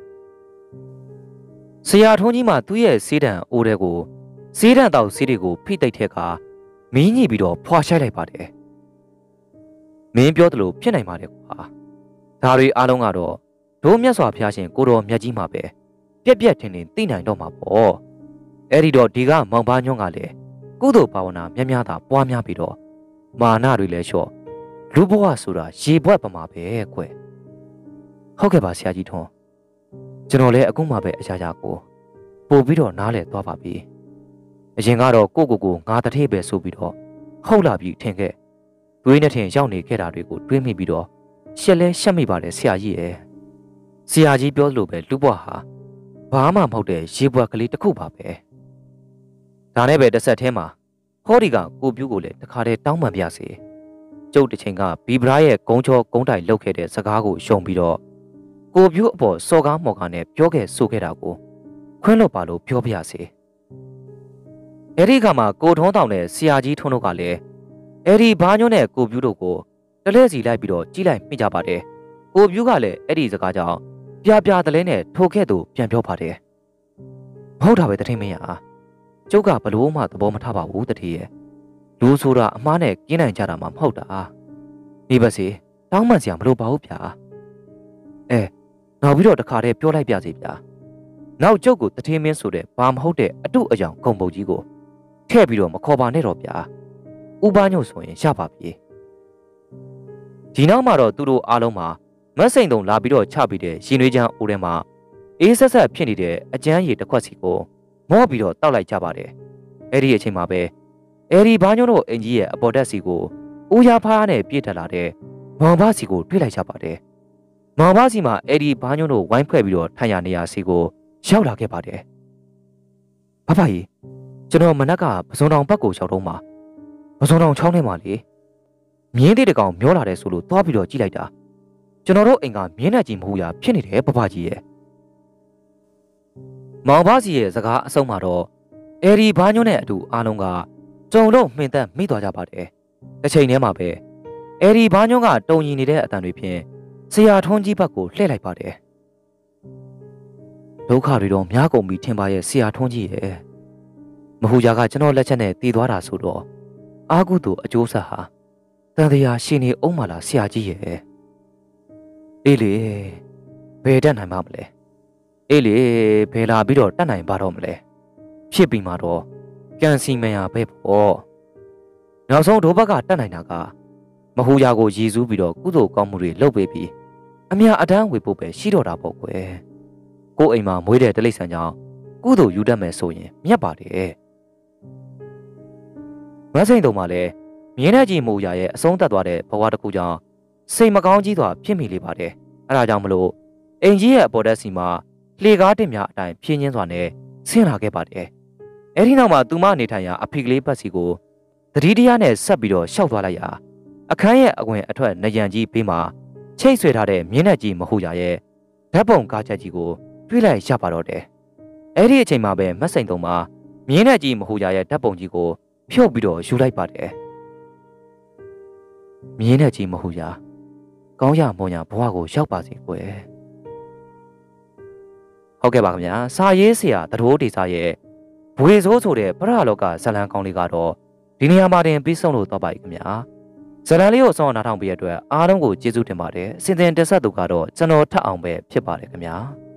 ဆရာထုံးကြီးမှသူ့ရဲ့စေးတံအိုးတဲ့ကိုစေးတံတောက်စေးတွေကိုဖိတိတ်တဲ့အခါမင်းကြီးပြီးတော့ဖွာရှိုက်လိုက်ပါတယ်မင်းပြောသလိုဖြစ်နိုင်ပါတယ်ကွာဒါတွေအားလုံးကတော့ဒိုးမြတ်စွာဘုရားရှင်ကိုတော်မြတ်ကြီးမှာပဲပြက်ပြက်ထင်ထင်သိနိုင်တော့မှာပေါ့အဲ့ဒီတော့ဒီကမောင်ဘာညွန့်ကလည်းကုသိုလ်ဘာဝနာများများသာပွားများပြီးတော့မာနတွေလည်းလျှော့လူဘဝဆိုတာရေဘွက်ပမာပဲကွယ်ဟုတ်ကဲ့ပါဆရာကြီးထွန်းကျွန်တော်လည်းအခုမှပဲအရာရာကိုပို့ပြီးတော့နားလည်သွားပါပြီအရင်ကတော့ကိုကိုကိုငါတထေးပဲဆိုပြီးတော့ဟုတ်လာပြီထင်ခဲ့တွေးနဲ့ထင်ရောက်နေခဲ့တာတွေကိုတွေးမိပြီးတော့ရှက်လဲရှက်မိပါတယ်ဆရာကြီးရဲ့ဆရာကြီးပြောလို့ပဲလူဘဝဟာဘာမှမဟုတ်တဲ့ရေဘွက်ကလေးတစ်ခုပါပဲဒါနဲ့ပဲတစ်ဆက်ထဲမှာဟောဒီကကိုပြူးကိုလည်းတခါတည်းတောင်းပန်ပြစေကျုပ်တစ်ချိန်ကဘီဗရာရဲ့ဂုံချောဂုံတိုင်လောက်ခဲ့တဲ့စကားကိုရှုံပြီးတော့ကိုပြူးအပေါ်စော်ကားမော်ကားနဲ့ပြောခဲ့ဆိုခဲ့တာကိုခွင့်လွတ်ပါလို့ပြောပြစေအဲ့ဒီခါမှာကိုထုံးတောင်နဲ့ဆရာကြီးထွန်းတို့ကလည်းအဲ့ဒီဘာညွန့်နဲ့ကိုပြူးတို့ကိုတလဲစီလိုက်ပြီးတော့ကြီးလိုက်မိကြပါတယ်ကိုပြူးကလည်းအဲ့ဒီစကားကြောင့်ပြပြတလဲနဲ့ထိုခဲ့သူပြန်ပြောပါတယ်မဟုတ်တာပဲတထိန်မင်းဟာကျုပ်ကဘလို့မှသဘောမထားပါဘူးတတိရဲ့လူဆိုတာအမားနဲ့ကင်းနိုင်ကြတာမှမဟုတ်တာနေပါစေတောင်းပန်စရာမလိုပါဘူးဗျာအဲနောက်ပြီးတော့တခါတည်းပြောလိုက်ပြစီဗျာနောက်ကျုပ်ကိုတထင်းမင်းဆိုတဲ့ဘာမဟုတ်တဲ့အတုအယောင်ဂုံပုတ်ကြီးကိုထည့်ပြီးတော့မခေါ်ပါနဲ့တော့ဗျာဥပညုံဆိုရင်ရပါပြီဒီနောက်မှာတော့သူတို့အားလုံးမှာမတ်စိန်တုံလာပြီးတော့ချပြီးတဲ့ရင်နွေးချမ်းအိုးထဲမှာအေးဆက်ဆက်ဖြစ်နေတဲ့အကျန်းရည်တစ်ခွက်စီကိုမော့ပြီးတော့တောက်လိုက်ကြပါတယ်အဲ့ဒီအချိန်မှာပဲအဲ့ဒီဘာညုံတို့အင်ကြီးရဲ့အပေါ်တက်စီကိုဦးရဖားနဲ့ပြည့်ထလာတဲ့မောင်ဘစီကိုတွေ့လိုက်ကြပါတယ်မောင်ဘစီမှာအဲ့ဒီဘာညုံတို့ဝိုင်းဖွဲ့ပြီးတော့ထိုင်ရနေရစီကိုရောက်လာခဲ့ပါတယ်ဖဖကြီးကျွန်တော်မနက်ကပစုံတောင်ဘက်ကိုရောက်တော့မှပစုံတောင်ချောင်းထဲမှာလေမြင်းသေးတကောင်မျောလာတယ်ဆိုလို့သွားပြီးတော့ကြည့်လိုက်တာကျွန်တော်တို့အိမ်ကမြင်းနဲ့ကြီးမဟုတ်ရဖြစ်နေတယ်ဖဖကြီးရဲ့မောင်ဘစီရဲ့စကားအဆုံးမှာတော့အဲ့ဒီဘာညုံနဲ့အတူအားလုံးကကြုံတော့မှင်သက်မိသွားကြပါတယ်တစ်ချိန်တည်းမှာပဲအဲ့ဒီဘာညုံကတုံညီနေတဲ့အတန်တွေဖြင့်ဆရာထွန်းကြီးဘက်ကိုလှည့်လိုက်ပါတယ်ဒုက္ခတွေတော့များကုန်ပြီထင်ပါရဲ့ဆရာထွန်းကြီးရဲ့မဟူရာကကျွန်တော်လက်ချက်နဲ့တည်သွားတာဆိုတော့အာကုသို့အကျိုးဆက်ဟာတန်တရားရှင်နေအောင်မလားဆရာကြီးရဲ့အေးလေဘယ်တတ်နိုင်မှာမလဲအေးလေဘယ်လာပြီးတော့တတ်နိုင်ပါတော့မလဲဖြစ်ပြီးမှတော့ကန်စီမန်ရပဲပေါ့နောက်ဆုံးဒိုးဘက်ကတတ်နိုင်တာကမဟူရာကိုရည်စူးပြီးတော့ကုသိုလ်ကောင်းမှုတွေလုပ်ပေးပြီးအမြအတန်းဝေဖို့ပဲရှိတော့တာပေါ့ကွယ်ကိုအိမ်မှာမွေးတဲ့တလိษံကြောင့်ကုသိုလ်ယူတတ်မယ်ဆိုရင်မြတ်ပါတယ်မစိန်တုံမှာလည်းမြင်းနဲ့ကြီးမူရာရဲ့အဆုံးသတ်သွားတဲ့ဘဝတစ်ခုကြောင့်စိတ်မကောင်းကြီးစွာဖြစ်မိလေပါတယ်အဲဒါကြောင့်မလို့အိမ်ကြီးရဲ့အပေါ်တက်စီမှာလှေကားတင်များအတိုင်းဖြင်းချင်းစွာနဲ့ဆင်းလာခဲ့ပါတယ်အဲဒီနောက်မှာသူမနေထိုင်ရာအဖေကလေးပတ်စီကိုတတိတရားနဲ့ဆက်ပြီးတော့ရှောက်သွားလိုက်ရာအခန်းရဲ့အဝင်အထွက်နရံကြီးဘေးမှာချိတ်ဆွဲထားတဲ့မြင်းနဲ့ကြီးမဟုတ်ရရဲ့ဓာတ်ပုံကားချက်ကြီးကိုတွေ့လိုက်ရပါတော့တယ်အဲ့ဒီအချိန်မှာပဲမတ်စိန်တုံမှာမြင်းနဲ့ကြီးမဟုတ်ရရဲ့ဓာတ်ပုံကြီးကိုဖြုတ်ပြီးတော့ယူလိုက်ပါတယ်မြင်းနဲ့ကြီးမဟုတ်ရကောင်းရမွန်ရဘဝကိုရောက်ပါစေကွယ်ဟုတ်ကဲ့ပါခင်ဗျာစာရေးဆရာတတိုးဒေစာရဲ့ဘွေစိုးဆိုတဲ့ပရလောကဇလံကောင်းလေးကတော့ဒီနေရာမှာတင်ပြီးဆုံးလို့တော့ပါပြီခင်ဗျာဇလံလေးကိုစောင့်နားထောင်ပေးရတဲ့အတွက်အားလုံးကိုကျေးဇူးတင်ပါတယ်စင်တင်တက်ဆက်သူကတော့ကျွန်တော်ထပ်အောင်ပဲဖြစ်ပါတယ်ခင်ဗျာ